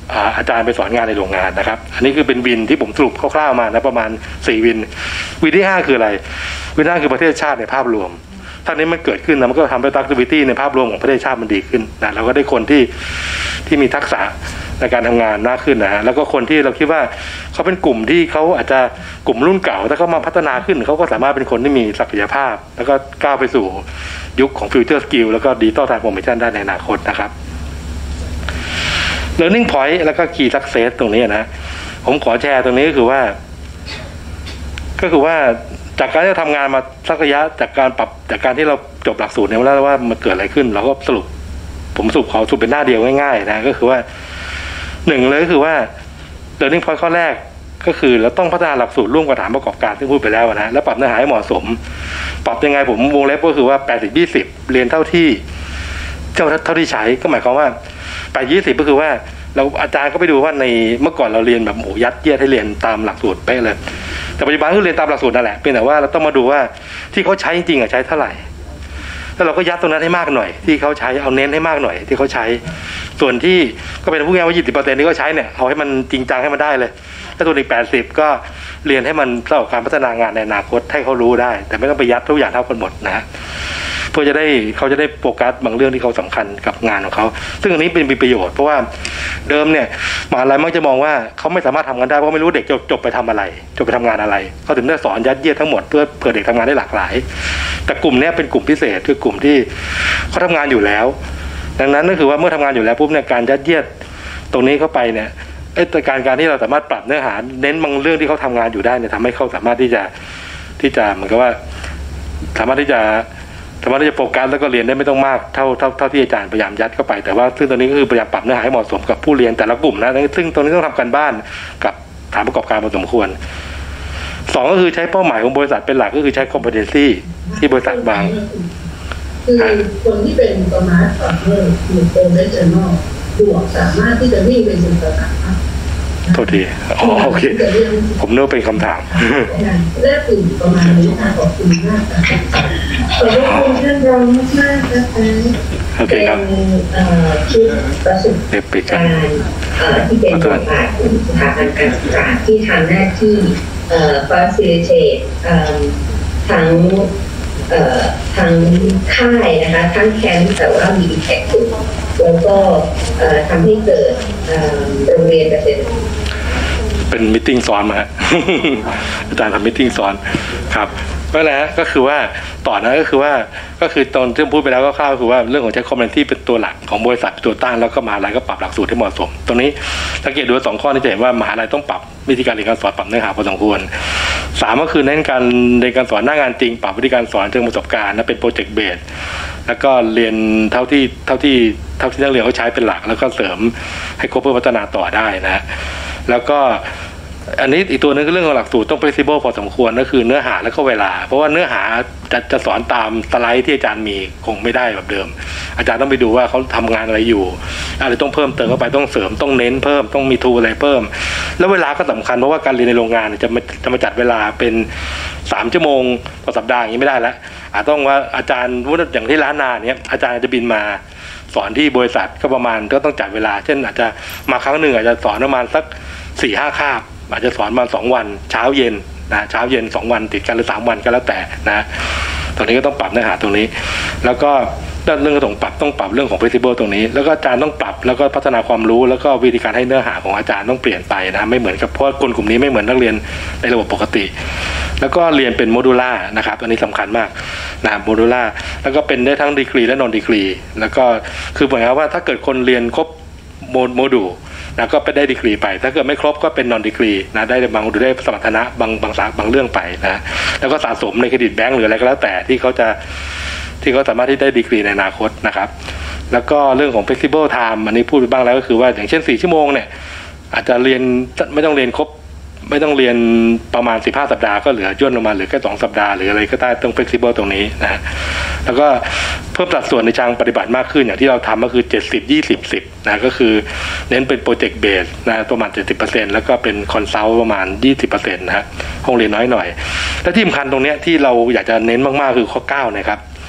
อาจารย์ไปสอนงานในโรงงานนะครับอันนี้คือเป็นวินที่ผมสรุปคร่าวๆมานะประมาณสี่วินวินที่ห้าคืออะไรวินที่ห้าคือประเทศชาติในภาพรวมถ้านี้มันเกิดขึ้นนะมันก็ทำให้ productivity ในภาพรวมของประเทศชาติมันดีขึ้นนะเราก็ได้คนที่ที่มีทักษะในการทำงานมากขึ้นนะแล้วก็คนที่เราคิดว่าเขาเป็นกลุ่มที่เขาอาจจะกลุ่มรุ่นเก่าถ้าเขามาพัฒนาขึ้นเขาก็สามารถเป็นคนที่มีศักยภาพแล้วก็ก้าวไปสู่ยุคของ future skill แล้วก็ digital transformation ได้ในอนาคตนะครับ learning point แล้วก็ key success ตรงนี้นะผมขอแชร์ตรงนี้ก็คือว่าก็คือว่าจากการที่เราทำงานมาสักระยะจากการปรับจากการที่เราจบหลักสูตรเนี่ยแล้วว่ามันเกิดอะไรขึ้นเราก็สรุปผมสรุปขอสรุปเป็นหน้าเดียวง่ายๆนะก็คือว่าหนึ่งเลยก็คือว่า learning point ข้อแรกก็คือเราต้องพัฒนาหลักสูตรร่วมกับฐานประกอบการที่พูดไปแล้วนะแล้วปรับเนื้อหาให้เหมาะสมปรับยังไงผมวงเล็บก็คือว่าแปดสิบ ยี่สิบเรียนเท่าที่เจ้าเท่าที่ใช้ก็หมายความว่าแปด ยี่สิบก็คือว่าเราอาจารย์ก็ไปดูว่าในเมื่อก่อนเราเรียนแบบโหยัดเยียดให้เรียนตามหลักสูตรไปเลยแต่ปัจจุบันก็เรียนตามหลักสูตรนั่นแหละเป็นแต่ว่าเราต้องมาดูว่าที่เขาใช้จริงๆอ่ะใช้เท่าไหร่แล้วเราก็ยัดตรงนั้นให้มากหน่อยที่เขาใช้เอาเน้นให้มากหน่อยที่เขาใช้ส่วนที่ก็เป็นผู้งานว่ายี่สิบเปอร์เซ็นต์ที่เขาใช้เนี่ยเอาให้มันจริงจังให้มันได้เลยถ้าตัวอีกแปดสิบก็เรียนให้มันเท่ากับการพัฒนางานในอนาคตให้เขารู้ได้แต่ไม่ต้องไปยัดทุกอย่างเท่ากันหมดนะเพื่อจะได้เขาจะได้โฟกัสบางเรื่องที่เขาสำคัญกับงานของเขาซึ่งอันนี้เป็นมีประโยชน์เพราะว่าเดิมเนี่ยมหาลัยมักจะมองว่าเขาไม่สามารถทำกันได้เพราะไม่รู้เด็กจบจบไปทำอะไรจบไปทำงานอะไรเขาถึงได้สอนยัดเยียดทั้งหมดเพื่อเพื่อเด็กทำงานได้หลากหลายแต่กลุ่มนี้เป็นกลุ่มพิเศษคือกลุ่มที่เขาทำงานอยู่แล้วดังนั้นก็คือว่าเมื่อทำงานอยู่แล้วปุ๊บเนี่ยการยัดเยียดตรงนี้เข้าไปเนี่ยไอ้การการที่เราสามารถปรับเนื้อหาเน้นบางเรื่องที่เขาทำงานอยู่ได้เนี่ยทำให้เขาสามารถที่จะที่จะเหมือนกับว่าสามารถที่จะสามารถที่จะโฟกัสแล้วก็เรียนได้ไม่ต้องมากเท่าเท่าเท่าที่อาจารย์พยายามยัดเข้าไปแต่ว่าซึ่งตอนนี้ก็คือพยายามปรับเนื้อหาให้เหมาะสมกับผู้เรียนแต่ละกลุ่มนะซึ่งตรงนี้ต้องทำการบ้านกับฐานประกอบการพอสมควรสองก็คือใช้เป้าหมายของบริษัทเป็นหลักก็คือใช้ competency ที่บริษัทบางคือคนที่เป็นสมาร์ทพาร์ทเนอร์หรือโปรเฟชชั่นอลบวกสามารถที่จะวิ่งไปสู่ตลาดโทษทีอ๋อโอเคผมนึกเป็นคำถามแรกอื่นประมาณนี้ค่ะขอบคุณมากค่ะขอบคุณท่านรองมากๆนะคะเป็นชุดประสบการณ์ที่เป็นบทบาทของสถาบันการศึกษาที่ทำหน้าที่ facilitate ทั้งทั้งค่ายนะคะทั้งแคมป์แต่ว่ามี impact สูงแล้วก็ทำให้เกิดโรงเรียนเกษตรเป็นมิทติ้งซ้อนมาอาจารย์ทำมิทติ้งซ้อนครับก็แล้วก็คือว่าต่อนะก็คือว่าก็คือตอนที่พูดไปแล้วก็คร่าวๆคือว่าเรื่องของใช้คอมเมนที่เป็นตัวหลักของบริษัทตัวตั้งแล้วก็มหาลัยก็ปรับหลักสูตรให้เหมาะสมตรงนี้สังเกตดูสองข้อนี้จะเห็นว่ามหาลัยต้องปรับวิธีการเรียนการสอนปรับเนื้อหาพอสมควรสามก็คือเน้นการในการสอนหน้างานจริงปรับวิธีการสอนเชิงประสบการณ์นะเป็นโปรเจกต์เบสแล้วก็เรียนเท่าที่เท่าที่เท่าที่นักเรียนเขาใช้เป็นหลักแล้วก็เสริมให้ครบเพื่อพัฒนาต่อได้นะแล้วก็อันนี้อีกตัวนึงคือเรื่องของหลักสูตรต้อง flexible พอสมควรก็คือเนื้อหาแล้วก็เวลาเพราะว่าเนื้อหาจะจะสอนตามสไลด์ที่อาจารย์มีคงไม่ได้แบบเดิมอาจารย์ต้องไปดูว่าเขาทำงานอะไรอยู่อะไรต้องเพิ่มเติมเข้าไปต้องเสริมต้องเน้นเพิ่มต้องมีทูอะไรเพิ่มแล้วเวลาก็สำคัญเพราะว่าการเรียนในโรงงานจะมาจะมาจัดเวลาเป็นสามชั่วโมงต่อสัปดาห์อย่างนี้ไม่ได้แล้วอาจต้องว่าอาจารย์ว่าอย่างที่ร้านนาเนี่ยอาจารย์จะบินมาสอนที่บริษัทก็ประมาณก็ต้องจัดเวลาเช่นอาจจะมาครั้งหนึ่งอาจจะสอนประมาณสักสี่ห้าคาบอาจจะสอนมาสองวันเช้าเย็นนะเช้าเย็นสองวันติดกันหรือสามวันก็แล้วแต่นะตรงนี้ก็ต้องปรับเนื้อหาตรงนี้แล้วก็เรื่องของปรับต้องปรับเรื่องของ flexible ตรงนี้แล้วก็อาจารย์ต้องปรับแล้วก็พัฒนาความรู้แล้วก็วิธีการให้เนื้อหาของอาจารย์ต้องเปลี่ยนไปนะไม่เหมือนกับเพราะคนกลุ่มนี้ไม่เหมือนนักเรียนในระบบปกติแล้วก็เรียนเป็นโมดูล่านะครับอันนี้สำคัญมากนะโมดูล่าแล้วก็เป็นได้ทั้งดีกรีและนอนดีกรีแล้วก็คือหมายความว่าถ้าเกิดคนเรียนครบโมดูลนะก็ไปได้ดีกรีไปถ้าเกิดไม่ครบก็เป็นนอนดีกรีนะได้บางหรือได้สมรรถนะบางบางสาบางเรื่องไปนะแล้วก็สะสมในเครดิตแบงก์หรืออะไรก็แล้วแต่ที่เขาจะที่เขาสามารถที่ได้ดีกรีในอนาคตนะครับแล้วก็เรื่องของ flexible time อันนี้พูดไปบ้างแล้วก็คือว่าอย่างเช่นสี่ชั่วโมงเนี่ยอาจจะเรียนไม่ต้องเรียนครบไม่ต้องเรียนประมาณสิบห้าสัปดาห์ก็เหลือย่นลงมาเหลือแค่สองสัปดาห์หรืออะไรก็ได้ต้อง flexible ตรงนี้นะแล้วก็เพิ่มสัดส่วนในทางปฏิบัติมากขึ้นอย่างที่เราทำก็คือเจ็ดสิบ ยี่สิบ สิบนะก็คือเน้นเป็นโปรเจกต์เบสนะประมาณ เจ็ดสิบเปอร์เซ็นต์ แล้วก็เป็นคอนซัลท์ประมาณ ยี่สิบเปอร์เซ็นต์ นะฮะห้องเรียนน้อยหน่อยและที่สำคัญตรงนี้ที่เราอยากจะเน้นมากๆคือข้อเก้านะครับ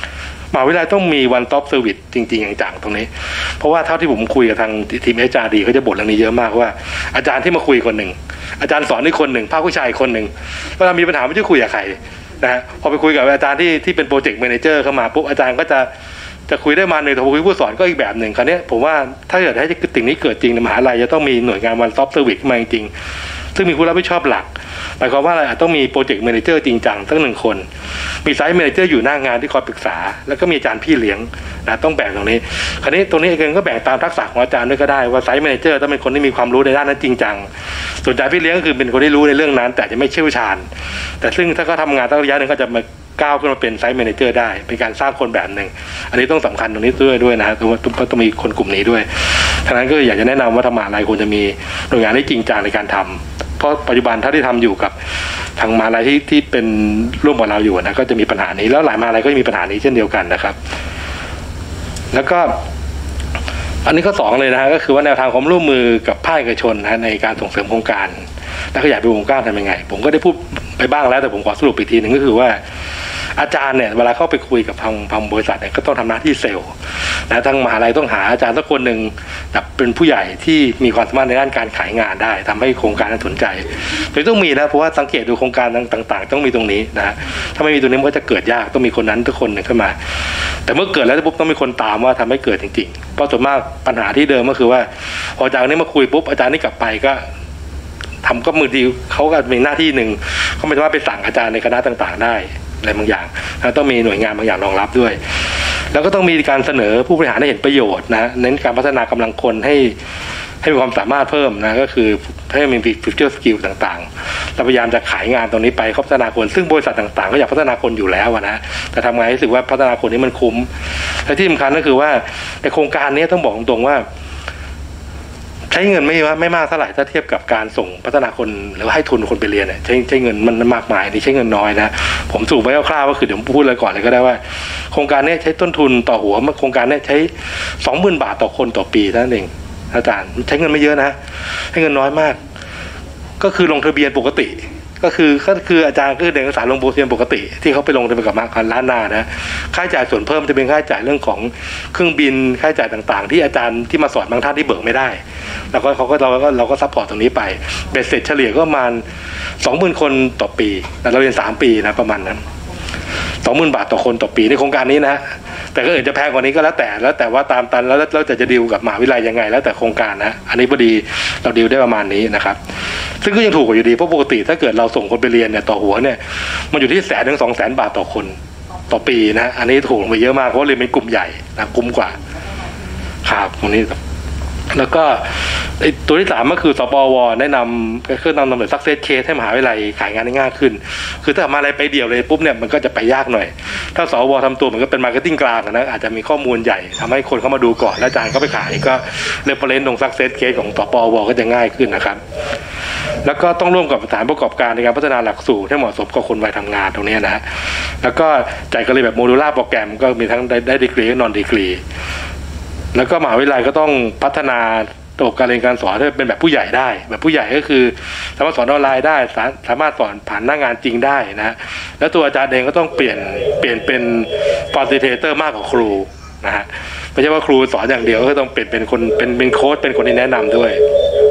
มหาวิทยาลัยต้องมี one stop service จริงๆอย่างจังตรงนี้เพราะว่าเท่าที่ผมคุยกับทางทีม เอช อาร์ ดี เขาจะบ่นเรื่องนี้เยอะมากว่าอาจารย์ที่มาคุยคนหนึ่งอาจารย์สอนอีกคนหนึ่งภาควิชาอีกคนหนึ่งเวลามีปัญหาไม่รู้จะคุยกับใครนะฮะพอไปคุยกับอาจารย์ที่ที่เป็นโปรเจกต์แมเนเจอร์เข้ามาปุ๊บอาจารย์ก็จะจะคุยได้มาหนึ่งแต่พอคุยผู้สอนก็อีกแบบหนึ่งคราวนี้ผมว่าถ้าเกิดให้สิ่งนี้เกิดจริงในมหาวิทยาลัยจะต้องมีหน่วยงาน one stop service ขึ้นมาจริงๆซึ่งมีผู้รับผิดชอบหลักหมายความว่าอะไรอาจต้องมีโปรเจกต์แมเนเจอร์จริงจังตั้งหนึ่งคนมีไซต์แมเนเจอร์อยู่หน้างานที่คอยปรึกษาแล้วก็มีอาจารย์พี่เลี้ยงนะต้องแบ่งตรงนี้คราวนี้ตรงนี้เองก็แบ่งตามทักษะของอาจารย์ด้วยก็ได้ว่าไซต์แมเนเจอร์ต้องเป็นคนที่มีความรู้ในด้านนั้นจริงจังส่วนอาจารย์พี่เลี้ยงก็คือเป็นคนที่รู้ในเรื่องนั้นแต่จะไม่เชี่ยวชาญแต่ซึ่งถ้าเขาทำงานตั้งระยะหนึ่งก็จะมาก้าวขึ้นมาเป็นไซต์แมเนเจอร์ได้เป็นการสร้างคนแบบหนึ่งอันนี้ต้องสำคัญตรงนี้ด้วยด้วยนะต้องต้องมีคนกลุ่มนี้ด้วยฉะนั้นก็อยากจะแนะนำว่าธรรมะอะไรควรจะมีหน่วยงานที่จริงจังในการทำเพราะปัจจุบันถ้าที่ทำอยู่กับทางมหาลัยที่ที่เป็นร่วมกับเราอยู่นะก็จะมีปัญหานี้แล้วหลายมหาลัยก็จะมีปัญหานี้เช่นเดียวกันนะครับแล้วก็อันนี้ก็สองเลยนะฮะก็คือว่าแนวทางความร่วมมือกับภาคเอกชนนะในการส่งเสริมโครงการและขยายไปวงกว้างทำยังไงผมก็ได้พูดไปบ้างแล้วแต่ผมขอสรุปอีกทีหนึ่งก็คือว่าอาจารย์เนี่ยเวลาเข้าไปคุยกับทางทางบริษัทเนี่ยก็ต้องทำหน้าที่เซลล์นะทางมหาลัยต้องหาอาจารย์สักคนหนึ่งแบบเป็นผู้ใหญ่ที่มีความสามารถในด้านการขายงานได้ทำให้โครงการนั้นสนใจเลยต้องมีนะเพราะว่าสังเกตดูโครงการต่างๆต้องมีตรงนี้นะถ้าไม่มีตรงนี้มันก็จะเกิดยากต้องมีคนนั้นทุกคนหนึ่งขึ้นมาแต่เมื่อเกิดแล้วปุ๊บต้องมีคนตามว่าทำให้เกิดจริงๆเพราะส่วนมากปัญหาที่เดิมก็คือว่าพออาจารย์นี้มาคุยปุ๊บอาจารย์นี่กลับไปก็ทำก็มือดีเขาก็มีหน้าที่หนึ่งเขาไม่สามารถไปสั่งอาจารย์ในคณะต่างๆได้อะไรบางอย่างต้องมีหน่วยงานบางอย่างรองรับด้วยแล้วก็ต้องมีการเสนอผู้บริหารให้เห็นประโยชน์นะเน้นการพัฒนากำลังคนให้ให้มีความสามารถเพิ่มนะก็คือให้มี future skill ต่างๆเราพยายามจะขายงานตรงนี้ไปพัฒนาคนซึ่งบริษัทต่างๆก็อยากพัฒนาคนอยู่แล้วนะแต่ทำไงให้รู้สึกว่าพัฒนาคนนี้มันคุ้มและที่สำคัญก็คือว่าในโครงการนี้ต้องบอกตรงๆว่าใช้เงินไม่ว่าไม่มากเท่าไหร่ถ้าเทียบกับการส่งพัฒนาคนหรือว่าให้ทุนคนไปเรียนเนี่ยใช้ใช้เงินมันมากมายนี่ใช้เงินน้อยนะผมสรุปไว้คร่าวๆก็คือเดี๋ยวผมพูดเลยก่อนเลยก็ได้ว่าโครงการนี้ใช้ต้นทุนต่อหัวโครงการนี้ใช้สองหมื่นบาทต่อคนต่อปีเท่านั้นเองอาจารย์ใช้เงินไม่เยอะนะใช้เงินน้อยมากก็คือลงทะเบียนปกติก็คือก็คืออาจารย์ก็คือเด็กนักศึกษาลงทะเบียนปกติที่เขาไปลงทะเบียนกับมาคันล้านนานะค่าใช้จ่ายส่วนเพิ่มจะเป็นค่าใช้จ่ายเรื่องของเครื่องบินค่าใช้จ่ายต่างๆที่อาจารย์ที่มาสอนบางท่านที่เบิกไม่ได้แล้วก็เขาก็เราก็เราก็ซัพพอร์ตตรงนี้ไปเบ็ดเสร็จเฉลี่ยก็ประมาณสองหมื่นคนต่อปีแต่เราเรียนสามปีนะประมาณนั้นสองหมื่นบาทต่อคนต่อปีในโครงการนี้นะแต่ก็อื่นจะแพงกว่านี้ก็แล้วแต่แล้วแต่ว่าตามตันแล้วเราจะจะดีลกับมหาวิทยาลัยยังไงแล้วแต่โครงการนะอันนี้พอดีเราดีลได้ประมาณนี้นะครับซึ่งก็ยังถูกกว่าอยู่ดีเพราะปกติถ้าเกิดเราส่งคนไปเรียนเนี่ยต่อหัวเนี่ยมันอยู่ที่แสนถึงสองแสนบาทต่อคนต่อปีนะอันนี้ถูกลงไปเยอะมากเพราะเรียนเป็นกลุ่มใหญ่นะคุ้มกว่าครับตรงนี้แล้วก็ตัวที่สามก็คือสปวแนะนำก็คือนำนำเสนอ success case ให้มหาวิทยาลัยขายงานได้ง่ายขึ้นคือถ้ามาอะไรไปเดี่ยวเลยปุ๊บเนี่ยมันก็จะไปยากหน่อยถ้าสวทำตัวมันก็เป็นมาร์เก็ตติ้งกลางนะอาจจะมีข้อมูลใหญ่ทำให้คนเข้ามาดูก่อนแล้วอาจารย์ก็ไปขายก็เรฟเฟอเรนซ์ตรง success case ของสปวก็จะง่ายขึ้นนะครับแล้วก็ต้องร่วมกับสถานประกอบการในการพัฒนาหลักสูตรให้เหมาะสมกับคนวัยทำงานตรงนี้นะแล้วก็จ่ายกันเลยแบบโมดูล่าโปรแกรมก็มีทั้งได้ดีกรีและนอนดีกรีแล้วก็มหาวิทยาลัยก็ต้องพัฒนาระบบการเรียนการสอนให้เป็นแบบผู้ใหญ่ได้แบบผู้ใหญ่ก็คือสามารถสอนออนไลน์ได้สามารถสอนผ่านหน้างานจริงได้นะแล้วตัวอาจารย์เองก็ต้องเปลี่ยนเปลี่ยนเป็น facilitator มากกว่าครูนะฮะไม่ใช่ว่าครูสอนอย่างเดียวก็ต้องเปลี่ยนเป็นคนเป็นเป็นโค้ชเป็นคนที่แนะนำด้วย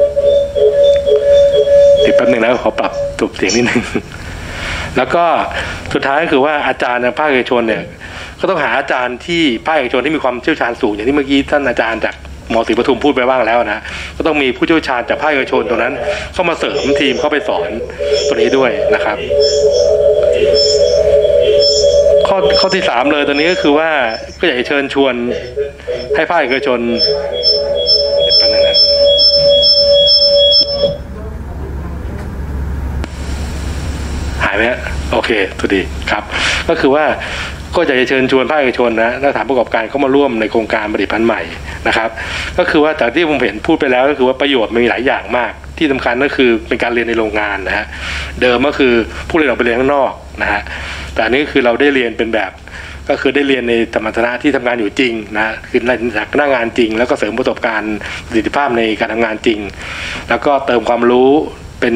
ติดแป๊บนึงแล้วขอปรับตุบเสียงนิดนึงแล้วก็สุดท้ายก็คือว่าอาจารย์ในภาคเอกชนเนี่ยก็ต้องหาอาจารย์ที่ภาคเอกชนที่มีความเชี่ยวชาญสูงอย่างที่เมื่อกี้ท่านอาจารย์จากมอศรีปทุมพูดไปบ้างแล้วนะก็ต้องมีผู้เชี่ยวชาญจากภาคเอกชนตรงนั้นเข้ามาเสริมทีมเข้าไปสอนตัวนี้ด้วยนะครับข้อข้อที่สามเลยตัวนี้ก็คือว่าก็อยากจะเชิญชวนให้ภาคเอกชนหายไหมฮะโอเคสุดดีครับก็คือว่าก็จะเชิญชวนภาคเอกชนนะและสถานประกอบการเข้ามาร่วมในโครงการผลิตภัณฑ์ใหม่นะครับก็คือว่าจากที่ผมเห็นพูดไปแล้วก็คือว่าประโยชน์มีหลายอย่างมากที่สำคัญก็คือเป็นการเรียนในโรงงานนะฮะเดิมก็คือผู้เรียนออกไปเรียนข้างนอกนะฮะแต่อันนี้คือเราได้เรียนเป็นแบบก็คือได้เรียนในธรรมชาติที่ทำงานอยู่จริงนะคือในหน้างานจริงแล้วก็เสริมประสบการณ์ประสิทธิภาพในการทำงานจริงแล้วก็เติมความรู้เป็น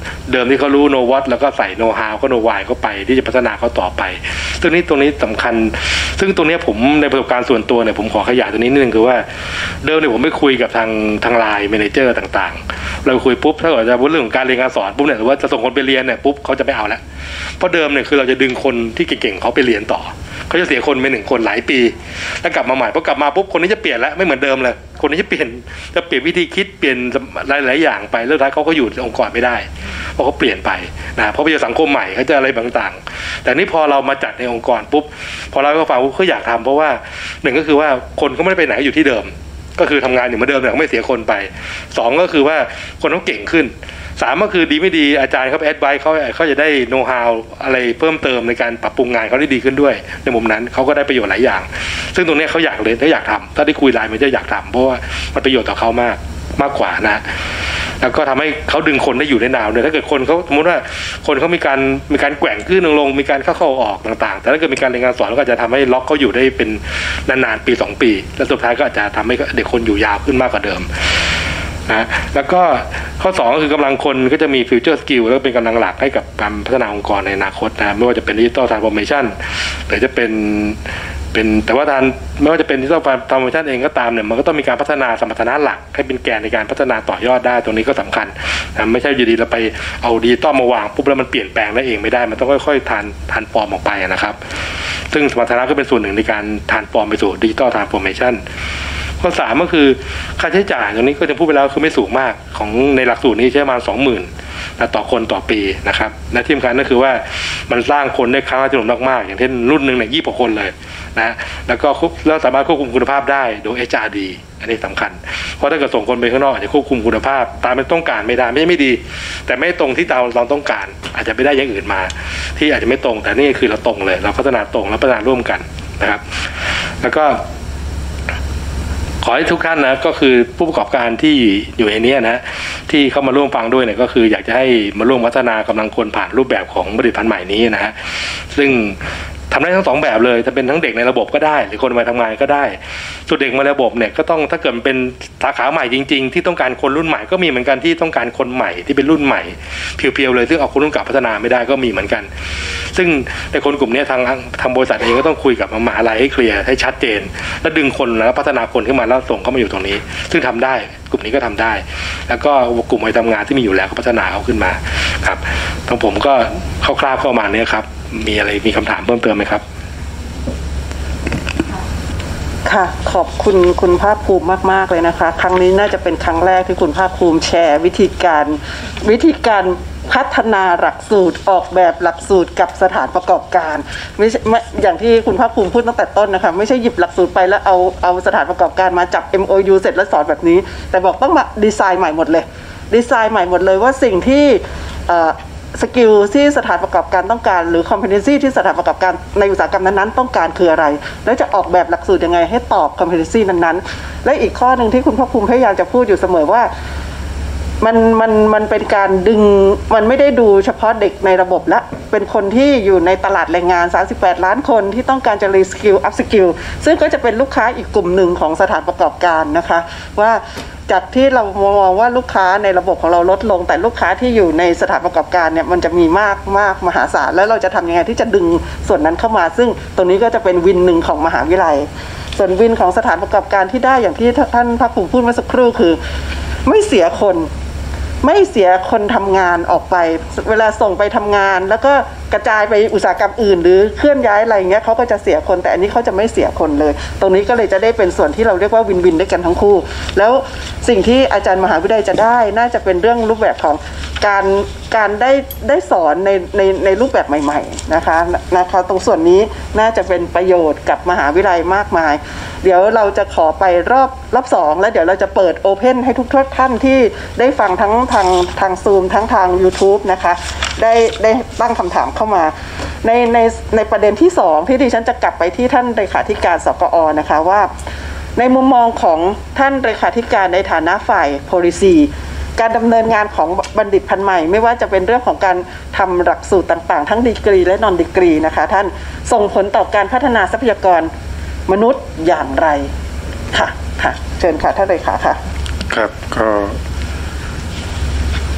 เดิมที่เขารู้โนวัตแล้วก็ใส่โนฮาวก็โนวายเข้าไปที่จะพัฒนาเขาต่อไปซึ่งนี้ตรงนี้สำคัญซึ่งตรงนี้ผมในประสบการณ์ส่วนตัวเนี่ยผมขอขยายตัวนี้นิดนึงคือว่าเดิมเนี่ยผมไม่คุยกับทางทางไลน์แมเนเจอร์ต่างๆเราคุยปุ๊บถ้าเกิดจะพูดเรื่องของการเรียนการสอนปุ๊บเนี่ยหรือว่าจะส่งคนไปเรียนเนี่ยปุ๊บเขาจะไม่เอาแล้วเพราะเดิมเนี่ยคือเราจะดึงคนที่เก่งๆเขาไปเรียนต่อเขาจะเสียคนไปหนึ่งคนหลายปีแล้วกลับมาใหม่พอกลับมาปุ๊บคนนี้จะเปลี่ยนแล้วไม่เหมือนเดิมเลยคนนี้จะเปลี่ยนจะเปลี่ยนวิธีคิดเปลี่ยนหลายๆอย่างไปแล้วท้ายเขาก็อยู่องค์กรไม่ได้เพราะเขาเปลี่ยนไปนะเพราะไปเจอสังคมใหม่เขาจะอะไรต่างๆแต่นี่พอเรามาจัดในองค์กรปุ๊บพอเราก็ฟังปุ๊บเขาอยากทำเพราะว่าหนึ่งก็คือว่าคนเขาไม่ได้ไปไหนอยู่ที่เดิมก็คือทำงานอยู่เหมือนเดิมแต่ไม่เสียคนไปสองก็คือว่าคนเขาเก่งขึ้นสามก็คือดีไม่ดีอาจารย์เขาแอดไวซ์เขาเขาจะได้โน้ตฮาวอะไรเพิ่มเติมในการปรับปรุงงานเขาได้ดีขึ้นด้วยในมุมนั้นเขาก็ได้ประโยชน์หลายอย่างซึ่งตรงนี้เขาอยากเรียนเขาอยากทำถ้าได้คุยไลน์มันจะอยากทำเพราะว่ามันประโยชน์ต่อเขามากมากกว่านะแล้วก็ทำให้เขาดึงคนได้อยู่ได้นานด้วยถ้าเกิดคนเขาสมมติว่าคนเขามีการมีการแกว่งขึ้นลงมีการเข้าเข้าออกต่างๆแต่ถ้าเกิดมีการเรียนการสอนก็จะทำให้ล็อกเขาอยู่ได้เป็นนานๆปีสองปีแล้วสุดท้ายก็อาจจะทำให้เด็กคนอยู่ยาวขึ้นมากกว่าเดิมนะแล้วก็ข้อสองก็คือกำลังคนก็จะมีฟิวเจอร์สกิลแล้วเป็นกำลังหลักให้กับการพัฒนาองค์กรในอนาคตนะไม่ว่าจะเป็นดิจิตอลทรานส์ฟอร์เมชันหรือจะเป็นเป็นแต่ว่าทางไม่ว่าจะเป็นดิจิตอลทรานส์ฟอร์เมชันเองก็ตามเนี่ยมันก็ต้องมีการพัฒนาสมรรถนะหลักให้เป็นแกนในการพัฒนาต่อยอดได้ตรงนี้ก็สำคัญนะไม่ใช่อยู่ดีเราไปเอาดิจิตอลมาวางปุ๊บแล้วมันเปลี่ยนแปลงได้เองไม่ได้มันต้องค่อยๆทานทานฟอร์มออกไปนะครับซึ่งสมรรถนะก็เป็นส่วนหนึ่งในการทานฟอร์มไปสู่ดิจิตอลทรานส์ฟอร์เมชันข้อสามก็คือค่าใช้จ่ายตรงนี้ก็จะพูดไปแล้วคือไม่สูงมากของในหลักสูตรนี้ใช้ประมาณสองหมื่นต่อคนต่อปีนะครับและที่สำคัญก็คือว่ามันสร้างคนได้ครั้งละจำนวนมากๆอย่างเช่นรุ่นหนึ่งเนี่ยยี่สิบคนเลยนะแล้วก็แล้วสามารถควบคุมคุณภาพได้โดย เอช อาร์ ดี อันนี้สำคัญเพราะถ้าเกิดส่งคนไปข้างนอกอาจจะควบคุมคุณภาพตามเป็นต้องการไม่ได้ไม่ใช่ไม่ดีแต่ไม่ตรงที่เราเราต้องการอาจจะไปได้อย่างอื่นมาที่อาจจะไม่ตรงแต่นี่คือเราตรงเลยเราพัฒนาตรงแล้วพัฒนาร่วมกันนะครับแล้วก็ขอให้ทุกท่านนะก็คือผู้ประกอบการที่อยู่ในนี้นะที่เข้ามาร่วมฟังด้วยเนี่ยก็คืออยากจะให้มาร่วมพัฒนากำลังคนผ่านรูปแบบของผลิตภัณฑ์ใหม่นี้นะฮะซึ่งทำได้ทั้งสองแบบเลยจะเป็นทั้งเด็กในระบบก็ได้หรือคนมาทำงานก็ได้ส่วนเด็กมาระบบเนี่ยก็ต้องถ้าเกิดเป็นสาขาใหม่จริงๆที่ต้องการคนรุ่นใหม่ก็มีเหมือนกันที่ต้องการคนใหม่ที่เป็นรุ่นใหม่เพียวๆเลยซึ่งเอาคนรุ่นเก่าพัฒนาไม่ได้ก็มีเหมือนกันซึ่งในคนกลุ่มนี้ทางทางบริษัทเองก็ต้องคุยกับมหาลัยให้เคลียร์ให้ชัดเจนแล้วดึงคนแล้วพัฒนาคนขึ้นมาแล้วส่งเข้ามาอยู่ตรงนี้ซึ่งทำได้กลุ่มนี้ก็ทำได้แล้วก็กลุ่มวัยทำงานที่มีอยู่แล้วก็พัฒนาเขาขึ้นมาครับทางผมก็คร่าวๆเข้ามาเนี่ยครับมีอะไรมีคำถามเพิ่มเติมไหมครับค่ะขอบคุณคุณภาคภูมิมากๆเลยนะคะครั้งนี้น่าจะเป็นครั้งแรกที่คุณภาคภูมิแชร์วิธีการวิธีการพัฒนาหลักสูตรออกแบบหลักสูตรกับสถานประกอบการไม่ใช่อย่างที่คุณภาคภูมิพูดตั้งแต่ต้นนะคะไม่ใช่หยิบหลักสูตรไปแล้วเอาเอาสถานประกอบการมาจับ เอ็ม โอ ยู เสร็จแล้วสอนแบบนี้แต่บอกต้องมาดีไซน์ใหม่หมดเลยดีไซน์ใหม่หมดเลยว่าสิ่งที่สกิลที่สถานประกอบการต้องการหรือ competency ที่สถานประกอบการในอุตสาหกรรมนั้นๆต้องการคืออะไรแล้วจะออกแบบหลักสูตรยังไงให้ตอบ competency นั้นๆและอีกข้อหนึ่งที่คุณภาคภูมิพยายามจะพูดอยู่เสมอว่ามันมันมันเป็นการดึงมันไม่ได้ดูเฉพาะเด็กในระบบละเป็นคนที่อยู่ในตลาดแรงงานสามสิบแปดล้านคนที่ต้องการจะ reskill upskill ซึ่งก็จะเป็นลูกค้าอีกกลุ่มหนึ่งของสถานประกอบการนะคะว่าจากที่เรามองว่าลูกค้าในระบบของเราลดลงแต่ลูกค้าที่อยู่ในสถานประกอบการเนี่ยมันจะมีมากมากมหาศาลแล้วเราจะทำยังไงที่จะดึงส่วนนั้นเข้ามาซึ่งตรงนี้ก็จะเป็นวินหนึ่งของมหาวิทยาลัยส่วนวินของสถานประกอบการที่ได้อย่างที่ท่านภาคภูมิพูดเมื่อสักครู่คือไม่เสียคนไม่เสียคนทำงานออกไปเวลาส่งไปทำงานแล้วก็กระจายไปอุตสาหกรรมอื่นหรือเคลื่อนย้ายอะไรเงี้ยเขาก็จะเสียคนแต่อันนี้เขาจะไม่เสียคนเลยตรงนี้ก็เลยจะได้เป็นส่วนที่เราเรียกว่าวินวินด้วยกันทั้งคู่แล้วสิ่งที่อาจารย์มหาวิทยาลัยจะได้น่าจะเป็นเรื่องรูปแบบของการการได้ได้สอนในในในรูปแบบใหม่ๆนะคะนะคะตรงส่วนนี้น่าจะเป็นประโยชน์กับมหาวิทยาลัยมากมายเดี๋ยวเราจะขอไปรอบรอบสองแล้วเดี๋ยวเราจะเปิดโอเพนให้ทุกท่านที่ได้ฟังทั้งทางทางซูมทั้งทาง YouTube นะคะได้ได้ตั้งคำถามเข้ามาในในในประเด็นที่สองที่ดิฉันจะกลับไปที่ท่านเลขาธิการสกอ.นะคะว่าในมุมมองของท่านเลขาธิการในฐานะฝ่าย policy การดำเนินงานของบัณฑิตพันธุ์ใหม่ไม่ว่าจะเป็นเรื่องของการทำหลักสูตรต่างๆทั้งดีกรีและนอนดีกรีนะคะท่านส่งผลต่อการพัฒนาทรัพยากรมนุษย์อย่างไรค่ะค่ะเชิญค่ะท่านเลขาค่ะครับก็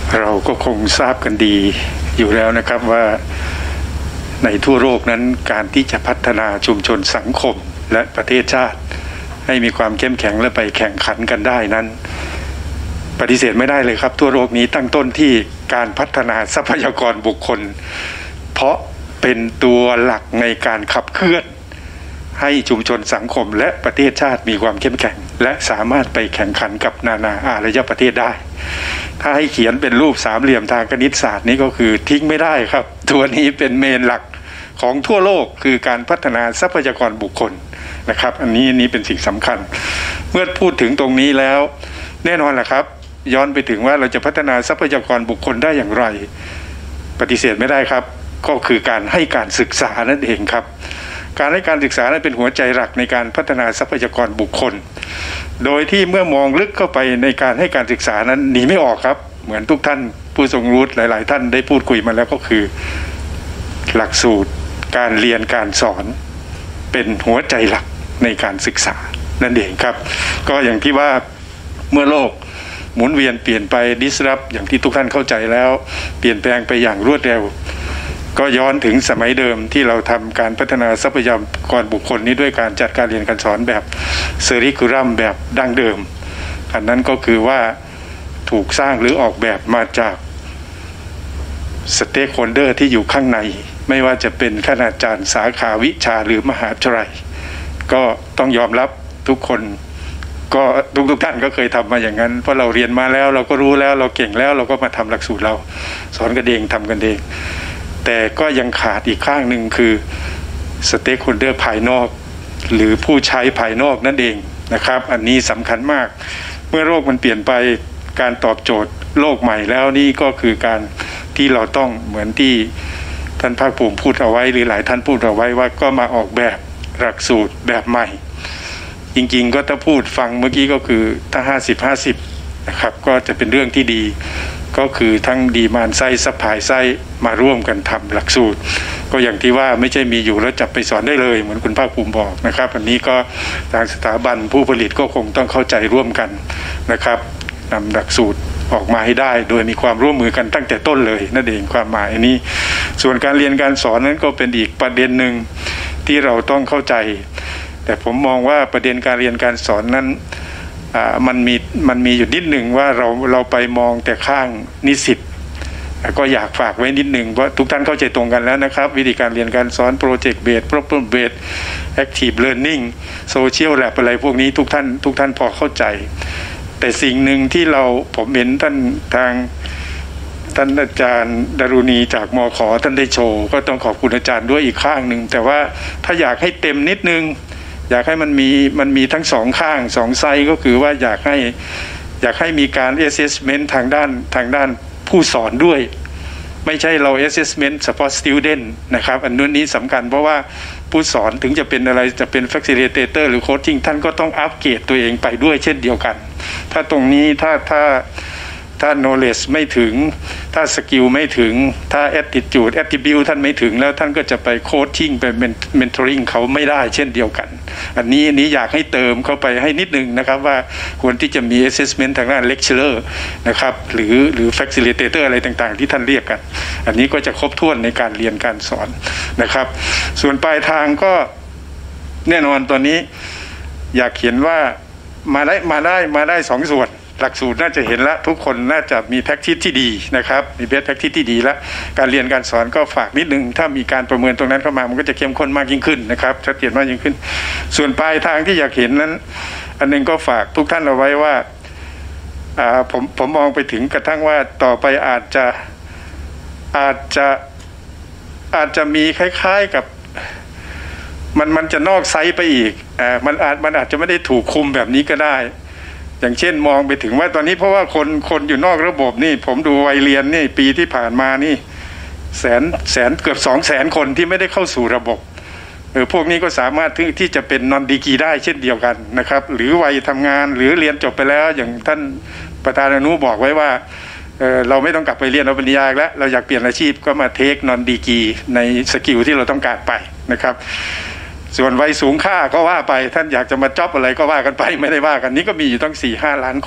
เราก็คงทราบกันดีอยู่แล้วนะครับว่าในทั่วโลกนั้นการที่จะพัฒนาชุมชนสังคมและประเทศชาติให้มีความเข้มแข็งและไปแข่งขันกันได้นั้นปฏิเสธไม่ได้เลยครับทั่วโลกนี้ตั้งต้นที่การพัฒนาทรัพยากรบุคคลเพราะเป็นตัวหลักในการขับเคลื่อนให้ชุมชนสังคมและประเทศชาติมีความเข้มแข็งและสามารถไปแข่งขันกับนานาอารยประเทศได้ถ้าให้เขียนเป็นรูปสามเหลี่ยมทางคณิตศาสตร์นี้ก็คือทิ้งไม่ได้ครับตัวนี้เป็นเมนหลักของทั่วโลกคือการพัฒนาทรัพยากรบุคคลนะครับอันนี้นี้เป็นสิ่งสำคัญเมื่อพูดถึงตรงนี้แล้วแน่นอนแหละครับย้อนไปถึงว่าเราจะพัฒนาทรัพยากรบุคคลได้อย่างไรปฏิเสธไม่ได้ครับก็คือการให้การศึกษานั่นเองครับการให้การศึกษานั้นเป็นหัวใจหลักในการพัฒนาทรัพยากรบุคคลโดยที่เมื่อมองลึกเข้าไปในการให้การศึกษานั้นหนีไม่ออกครับเหมือนทุกท่านผู้ทรงรู้หลายๆท่านได้พูดคุยมาแล้วก็คือหลักสูตรการเรียนการสอนเป็นหัวใจหลักในการศึกษานั่นเองครับก็อย่างที่ว่าเมื่อโลกหมุนเวียนเปลี่ยนไป disrupt อย่างที่ทุกท่านเข้าใจแล้วเปลี่ยนแปลงไปอย่างรวดเร็วก็ย้อนถึงสมัยเดิมที่เราทำการพัฒนาทรัพยากรบุคคลนี้ด้วยการจัดการเรียนการสอนแบบเซอริคูลัมแบบดั้งเดิมอันนั้นก็คือว่าถูกสร้างหรือออกแบบมาจากสเต็กโฮลเดอร์ที่อยู่ข้างในไม่ว่าจะเป็นคณาจารย์สาขาวิชาหรือมหาวิทยาลัยก็ต้องยอมรับทุกคนก็ทุกทุกท่านก็เคยทำมาอย่างนั้นเพราะเราเรียนมาแล้วเราก็รู้แล้วเราเก่งแล้วเราก็มาทำหลักสูตรเราสอนกันเองทำกันเองแต่ก็ยังขาดอีกข้างหนึ่งคือสเต็กโฮลเดอร์ภายนอกหรือผู้ใช้ภายนอกนั่นเองนะครับอันนี้สำคัญมากเมื่อโลกมันเปลี่ยนไปการตอบโจทย์โลกใหม่แล้วนี่ก็คือการที่เราต้องเหมือนที่ท่านภาคภูมิพูดเอาไว้หรือหลายท่านพูดเอาไว้ว่าก็มาออกแบบหลักสูตรแบบใหม่จริงๆก็ถ้าพูดฟังเมื่อกี้ก็คือถ้าห้าสิบ ห้าสิบนะครับก็จะเป็นเรื่องที่ดีก็คือทั้งดีมานด์ไส้ซัพพลายไส้มาร่วมกันทำหลักสูตรก็อย่างที่ว่าไม่ใช่มีอยู่แล้วจับไปสอนได้เลยเหมือนคุณภาคภูมิบอกนะครับอันนี้ก็ทางสถาบันผู้ผลิตก็คงต้องเข้าใจร่วมกันนะครับนำหลักสูตรออกมาให้ได้โดยมีความร่วมมือกันตั้งแต่ต้นเลยนั่นเองความหมายอันนี้ส่วนการเรียนการสอนนั้นก็เป็นอีกประเด็นหนึ่งที่เราต้องเข้าใจแต่ผมมองว่าประเด็นการเรียนการสอนนั้นมันมีมันมีอยู่นิดหนึ่งว่าเราเราไปมองแต่ข้างนิสิตก็อยากฝากไว้นิดหนึ่งว่าทุกท่านเข้าใจตรงกันแล้วนะครับวิธีการเรียนการสอนโปรเจกต์เบส problem based active learning social lab อะไรพวกนี้ทุกท่านทุกท่านพอเข้าใจแต่สิ่งหนึ่งที่เราผมเห็นท่านทางท่านอาจารย์ดารุณีจากมข.ท่านได้โชว์ก็ต้องขอบคุณอาจารย์ด้วยอีกข้างหนึ่งแต่ว่าถ้าอยากให้เต็มนิดนึงอยากให้มันมีมันมีทั้งสองข้างสองไซส์ก็คือว่าอยากให้อยากให้มีการ assessment ทางด้านทางด้านผู้สอนด้วยไม่ใช่เรา assessment เฉพาะ student นะครับอันนู้นนี้สำคัญเพราะว่าผู้สอนถึงจะเป็นอะไรจะเป็น facilitator หรือ coaching ท่านก็ต้องอัปเกรดตัวเองไปด้วยเช่นเดียวกันถ้าตรงนี้ถ้าถ้าถ้า knowledge ไม่ถึงถ้า skill ไม่ถึงถ้า attitude attribute ท่านไม่ถึงแล้วท่านก็จะไป coaching ไป mentoring เขาไม่ได้เช่นเดียวกันอันนี้อันนี้อยากให้เติมเข้าไปให้นิดนึงนะครับว่าควรที่จะมี assessment ทางด้าน lecturer นะครับหรือหรือ facilitator อะไรต่างๆที่ท่านเรียกกันอันนี้ก็จะครบถ้วนในการเรียนการสอนนะครับส่วนปลายทางก็แน่นอนตอนนี้อยากเขียนว่ามาได้มาได้มาได้สองส่วนหลักสูตรน่าจะเห็นแล้วทุกคนน่าจะมีแพ็กทิสที่ดีนะครับมีเบสแพ็กทิสที่ดีแล้วการเรียนการสอนก็ฝากนิดนึงถ้ามีการประเมินตรงนั้นเข้ามามันก็จะเข้มข้นมากยิ่งขึ้นนะครับชัดเจนมากยิ่งขึ้นส่วนปลายทางที่อยากเห็นนั้นอันนึงก็ฝากทุกท่านเอาไว้ว่าอ่าผมผมมองไปถึงกระทั่งว่าต่อไปอาจจะอาจจะอาจจะมีคล้ายๆกับมันมันจะนอกไซส์ไปอีกอ่ามันอาจมันอาจจะไม่ได้ถูกคุมแบบนี้ก็ได้อย่างเช่นมองไปถึงว่าตอนนี้เพราะว่าคนคนอยู่นอกระบบนี่ผมดูวัยเรียนนี่ปีที่ผ่านมานี่แสนแสนเกือบสองแสนคนที่ไม่ได้เข้าสู่ระบบเออพวกนี้ก็สามารถที่ที่จะเป็นนอนดีกรีได้เช่นเดียวกันนะครับหรือวัยทำงานหรือเรียนจบไปแล้วอย่างท่านประธานอนุบอกไว้ว่าเออเราไม่ต้องกลับไปเรียนเอาปริญญาแล้วเราอยากเปลี่ยนอาชีพก็มาเทคนอนดีกรีในสกิลที่เราต้องการไปนะครับส่วนวัยสูงค่าก็ว่าไปท่านอยากจะมาจ็อบอะไรก็ว่ากันไปไม่ได้ว่ากันนี้ก็มีอยู่ตั้ง สี่ห้า ล้านคน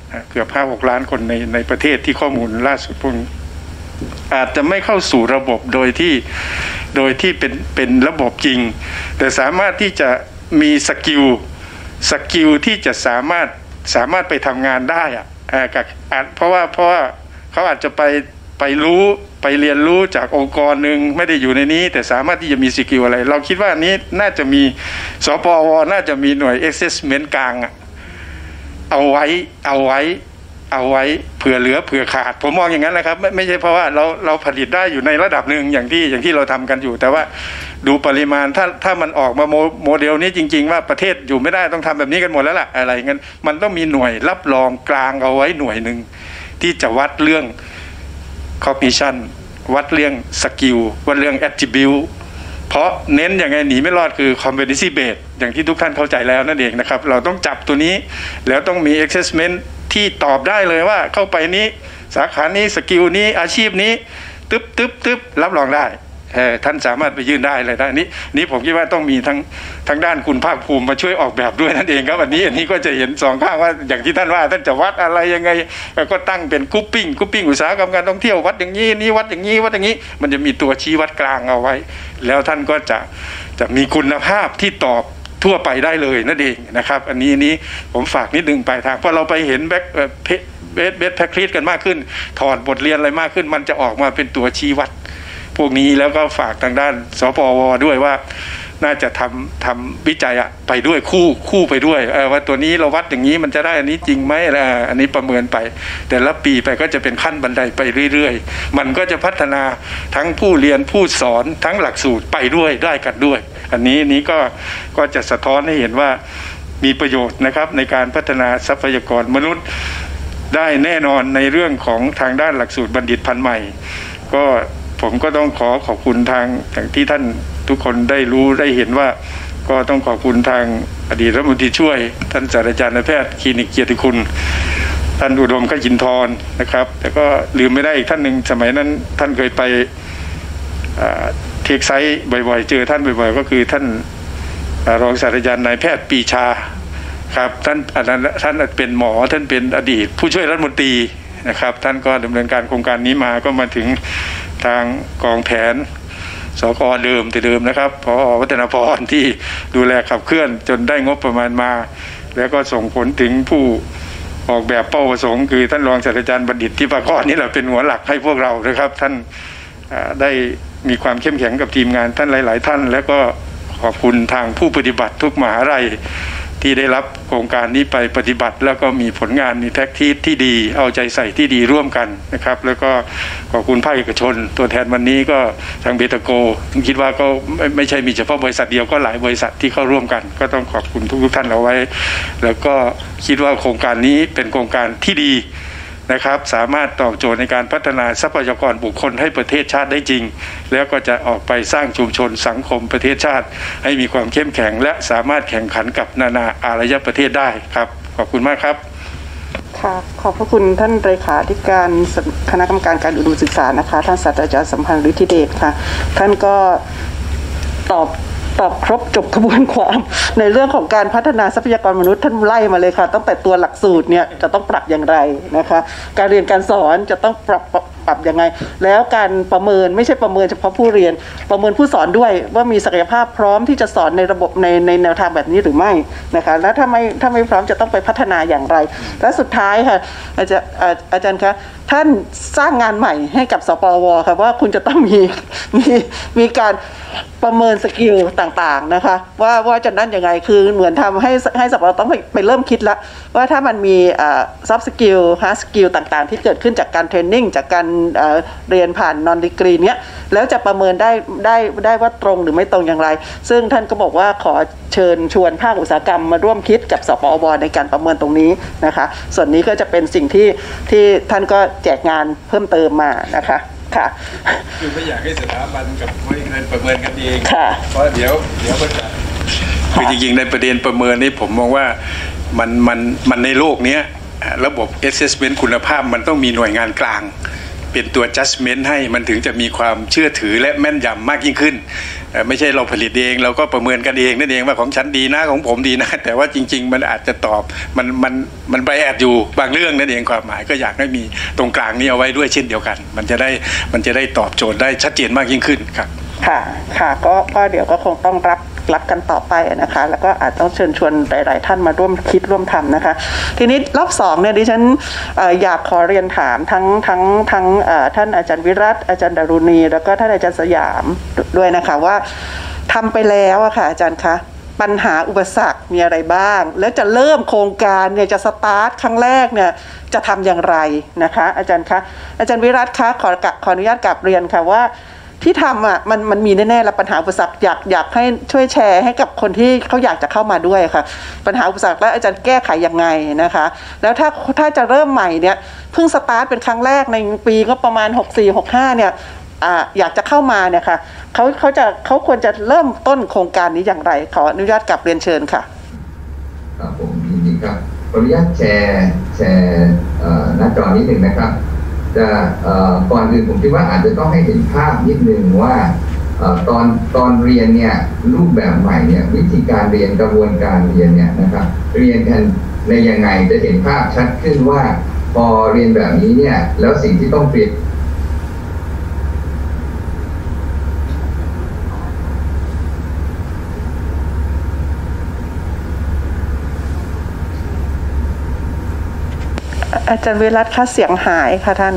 เกือบห้าหกล้านคนในในประเทศที่ข้อมูลล่าสุดพวกนี้อาจจะไม่เข้าสู่ระบบโดยที่โดยที่เป็นเป็นระบบจริงแต่สามารถที่จะมีสกิลสกิลที่จะสามารถสามารถไปทำงานได้อะเพราะว่าเพราะว่าเขาอาจจะไปไปรู้ไปเรียนรู้จากองค์กรหนึ่งไม่ได้อยู่ในนี้แต่สามารถที่จะมีสกิลอะไรเราคิดว่านี้น่าจะมีสปวน่าจะมีหน่วย assessment กลางอะเอาไว้เอาไว้เอาไว้เผื่อเหลือเผื่อขาดผมมองอย่างนั้นนะครับไม่ไม่ใช่เพราะว่าเราเราผลิตได้อยู่ในระดับหนึ่งอย่างที่อย่างที่เราทำกันอยู่แต่ว่าดูปริมาณถ้าถ้ามันออกมาโมโมเดลนี้จริงๆว่าประเทศอยู่ไม่ได้ต้องทำแบบนี้กันหมดแล้วล่ะอะไรเงี้ยมันต้องมีหน่วยรับรองกลางเอาไว้หน่วยหนึ่งที่จะวัดเรื่อง cognition วัดเรื่องสกิลวัดเรื่อง attribute เพราะเน้นอย่างไงหนีไม่รอดคือ competency based อย่างที่ทุกท่านเข้าใจแล้วนั่นเองนะครับเราต้องจับตัวนี้แล้วต้องมี assessment ที่ตอบได้เลยว่าเข้าไปนี้สาขานี้สกิลนี้อาชีพนี้ตึ๊บตึ๊บตึ๊บรับรองได้ท่านสามารถไปยื่นได้เลยได้นี้นี้ผมคิดว่าต้องมีทั้งทั้งด้านคุณภาคภูมิมาช่วยออกแบบด้วยนั่นเองครับวันนี้อันนี้ก็จะเห็นสองข้างว่าอย่างที่ท่านว่าท่านจะวัดอะไรยังไงก็ตั้งเป็นกรุ๊ปปิ้งกรุ๊ปปิ้งอุตสาหกรรมการท่องเที่ยววัดอย่างนี้นี้วัดอย่างนี้วัดอย่างนี้มันจะมีตัวชี้วัดกลางเอาไว้แล้วท่านก็จะจะมีคุณภาพที่ตอบทั่วไปได้เลยนั่นเองนะครับอันนี้นี้ผมฝากนิดนึงปลายทางพอเราไปเห็นแบ็คเบสเบสแพคคลีดกันมากขึ้นถอดบทเรียนอะไรมากขึ้นมันจะออกมาเป็นตัวชี้วัดพวกนี้แล้วก็ฝากทางด้านสปวด้วยว่าน่าจะทำทำวิจัยอะไปด้วยคู่คู่ไปด้วยว่าตัวนี้เราวัดอย่างนี้มันจะได้อันนี้จริงไหมอะไรอันนี้ประเมินไปแต่ละปีไปก็จะเป็นขั้นบันไดไปเรื่อยๆมันก็จะพัฒนาทั้งผู้เรียนผู้สอนทั้งหลักสูตรไปด้วยได้กันด้วยอันนี้นี้ก็ก็จะสะท้อนให้เห็นว่ามีประโยชน์นะครับในการพัฒนาทรัพยากรมนุษย์ได้แน่นอนในเรื่องของทางด้านหลักสูตรบัณฑิตพันธุ์ใหม่ก็ผมก็ต้องขอขอบคุณทางอย่างที่ท่านทุกคนได้รู้ได้เห็นว่าก็ต้องขอบคุณทางอดีตรัฐมนตรีช่วยท่านศาสตราจารย์นายแพทย์คลินิกเกียรติคุณท่านอุดมขจินทร์นะครับแต่ก็ลืมไม่ได้อีกท่านหนึ่งสมัยนั้นท่านเคยไปเทคไซต์บ่อยๆเจอท่านบ่อยๆก็คือท่านรองศาสตราจารย์นายแพทย์ปีชาครับท่านอันนั้นท่านเป็นหมอท่านเป็นอดีตผู้ช่วยรัฐมนตรีนะครับท่านก็ดำเนินการโครงการนี้มาก็มาถึงทางกองแผนสกเดิมแต่เดิมนะครับพอวัฒนพรที่ดูแลขับเคลื่อนจนได้งบประมาณมาแล้วก็ส่งผลถึงผู้ออกแบบเป้าประสงค์คือท่านรองศาสตราจารย์บัณฑิตที่ประกอบนี่แหละเป็นหัวหลักให้พวกเรานะครับท่านได้มีความเข้มแข็งกับทีมงานท่านหลายๆท่านแล้วก็ขอบคุณทางผู้ปฏิบัติทุกมหาลัยที่ได้รับโครงการนี้ไปปฏิบัติแล้วก็มีผลงานมีแพ็กที่ที่ดีเอาใจใส่ที่ดีร่วมกันนะครับแล้วก็ขอบคุณภาคเอกชนตัวแทนวันนี้ก็ทางเบตาโกคิดว่าก็ไม่ไม่ใช่มีเฉพาะบริษัทเดียวก็หลายบริษัทที่เข้าร่วมกันก็ต้องขอบคุณทุกทุกท่านเอาไว้แล้วก็คิดว่าโครงการนี้เป็นโครงการที่ดีนะครับสามารถตอบโจทย์ในการพัฒนาทรัพยากรบุคคลให้ประเทศชาติได้จริงแล้วก็จะออกไปสร้างชุมชนสังคมประเทศชาติให้มีความเข้มแข็งและสามารถแข่งขันกับนานาอารยประเทศได้ครับขอบคุณมากครับค่ะขอบพระคุณท่านเลขาธิการคณะกรรมการการอุดมศึกษานะคะท่านศาสตราจารย์สัมพันธ์ฤทธิเดชค่ะท่านก็ตอบตอบครบจบกระบวนความในเรื่องของการพัฒนาทรัพยากรมนุษย์ท่านไล่มาเลยค่ะตั้งแต่ตัวหลักสูตรเนี่ยจะต้องปรับอย่างไรนะคะการเรียนการสอนจะต้องปรับปรับยังไงแล้วการประเมินไม่ใช่ประเมินเฉพาะผู้เรียนประเมินผู้สอนด้วยว่ามีศักยภาพพร้อมที่จะสอนในระบบในในแนวทางแบบนี้หรือไม่นะคะแล้วถ้าไม่ถ้าไม่พร้อมจะต้องไปพัฒนาอย่างไรและสุดท้ายค่ะอาจารย์อาจารย์คะท่านสร้างงานใหม่ให้กับสปวค่ะว่าคุณจะต้องมีมีมีการประเมินสกิลต่างๆนะคะว่าว่าจะนั่นยังไงคือเหมือนทำให้ให้สปวต้องไปไปเริ่มคิดแล้วว่าถ้ามันมีซอฟต์สกิลฮาร์ดสกิลต่างๆที่เกิดขึ้นจากการเทรนนิ่งจากการเรียนผ่านนอนดีกรีเนี้ยแล้วจะประเมินได้ได้ได้ว่าตรงหรือไม่ตรงอย่างไรซึ่งท่านก็บอกว่าขอเชิญชวนภาคอุตสาหกรรมมาร่วมคิดกับสปวในการประเมินตรงนี้นะคะส่วนนี้ก็จะเป็นสิ่งที่ที่ท่านก็แจกงานเพิ่มเติมมานะคะค่ะคือไม่อยากให้สถาบันกับบริษัทประเมินกันเองเพราะเดี๋ยวเดี๋ยวมันจะคือจริงๆในประเด็นประเมินนี้ผมมองว่ามันมันมันในโลกนี้ระบบ assessment คุณภาพมันต้องมีหน่วยงานกลางเป็นตัว judgment ให้มันถึงจะมีความเชื่อถือและแม่นยำมากยิ่งขึ้นไม่ใช่เราผลิตเองเราก็ประเมินกันเองนั่นเองว่าของฉันดีนะของผมดีนะแต่ว่าจริงๆมันอาจจะตอบมันมันมันไปแอดอยู่บางเรื่องนั่นเองความหมายก็อยากให้มีตรงกลางนี้เอาไว้ด้วยเช่นเดียวกันมันจะได้มันจะได้ตอบโจทย์ได้ชัดเจนมากยิ่งขึ้นครับค่ะค่ะก็ก็เดี๋ยวก็คงต้องรับรับกันต่อไปนะคะแล้วก็อาจต้องเชิญชวนหลายๆท่านมาร่วมคิดร่วมทำนะคะทีนี้รอบสองเนี่ยดิฉันอยากขอเรียนถามทั้งทั้งทั้งท่านอาจารย์วิรัตอาจารย์ดารุณีแล้วก็ท่านอาจารย์สยามด้วยนะคะว่าทำไปแล้วอะค่ะอาจารย์คะปัญหาอุปสรรคมีอะไรบ้างแล้วจะเริ่มโครงการเนี่ยจะสตาร์ทครั้งแรกเนี่ยจะทำอย่างไรนะคะอาจารย์คะอาจารย์วิรัตคะขอขออนุญาตกลับเรียนค่ะว่าที่ทำอ่ะมันมันมีแน่ๆแล้วปัญหาอุปสรรคอยากอยากให้ช่วยแชร์ให้กับคนที่เขาอยากจะเข้ามาด้วยค่ะปัญหาอุปสรรคและอาจารย์แก้ไขยังไงนะคะแล้วถ้าถ้าจะเริ่มใหม่เนี่ยเพิ่งสตาร์ทเป็นครั้งแรกในปีก็ประมาณหกสี่ หกห้าเนี่ยอ่าอยากจะเข้ามาเนี่ยค่ะเขาเขาจะเขาควรจะเริ่มต้นโครงการนี้อย่างไรขออนุญาตกลับเรียนเชิญค่ะครับผมยินดีครับขออนุญาตแชร์แชร์หน้าจอนิดหนึ่งนะครับจะก่อนอื่นผมคิดว่าอาจจะต้องให้เห็นภาพนิดนึงว่าตอนตอนเรียนเนี่ยรูปแบบใหม่เนี่ยวิธีการเรียนกระบวนการเรียนเนี่ยนะครับเรียนกันในยังไงจะเห็นภาพชัดขึ้นว่าพอเรียนแบบนี้เนี่ยแล้วสิ่งที่ต้องเปลี่ยนอาจารย์วิรัตคะเสียงหายค่ะท่าน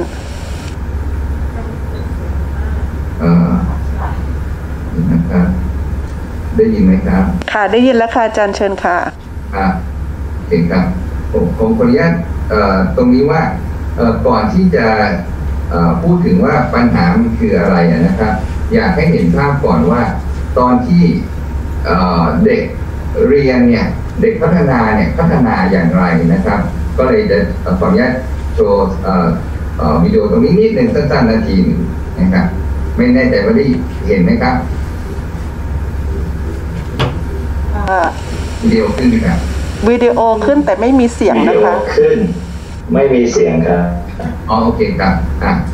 เอ่อนะครับได้ยินไหมครับค่ะได้ยินแล้วค่ะอาจารย์เชิญค่ะครับโอเคครับผมขออนุญาตเอ่อตรงนี้ว่าเอ่อก่อนที่จะเอ่อพูดถึงว่าปัญหามันคืออะไรนะครับอยากให้เห็นภาพก่อนว่าตอนที่เอ่อเด็กเรียนเนี่ยเด็กพัฒนาเนี่ยพัฒนาอย่างไรนะครับก็เลยจะขออนุญาตโชว์วิดีโอตรงนี้นิดหนึ่งสั้นๆนาทีหนึ่งนะครับไม่แน่ใจว่าได้เห็นไหมครับวิดีโอขึ้นไหมครับวิดีโอขึ้นแต่ไม่มีเสียงนะคะขึ้นไม่มีเสียงครับอ๋อโอเคครับอ่ะ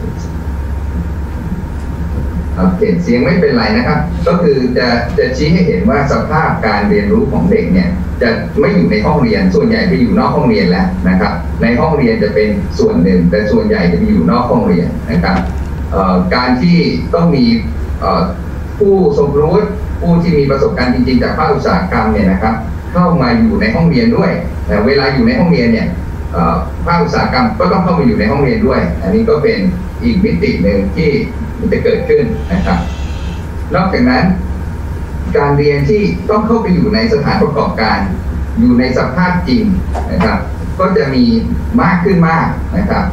โอเคเสียงไม่เป็นไรนะครับก็คือจะจะชี้ให้เห็นว่าสภาพการเรียนรู้ของเด็กเนี่ยจะไม่อยู่ในห้องเรียนส่วนใหญ่ไปอยู่นอกห้องเรียนแล้วนะครับในห้องเรียนจะเป็นส่วนหนึ่งแต่ส่วนใหญ่จะไปอยู่นอกห้องเรียนนะครับการที่ต้องมีผู้สมรู้ผู้ที่มีประสบการณ์จริงๆจากภาคอุตสาหกรรมเนี่ยนะครับเข้ามาอยู่ในห้องเรียนด้วยแต่เวลาอยู่ในห้องเรียนเนี่ยภาคอุตสาหกรรมก็ต้องเข้ามาอยู่ในห้องเรียนด้วยอันนี้ก็เป็นอีกมิติหนึ่งที่มันจะเกิดขึ้นนะครับนอกจากนั้นการเรียนที่ต้องเข้าไปอยู่ในสถานประกอบการอยู่ในสภาพจริงนะครับก็จะมีมากขึ้นมากนะครับ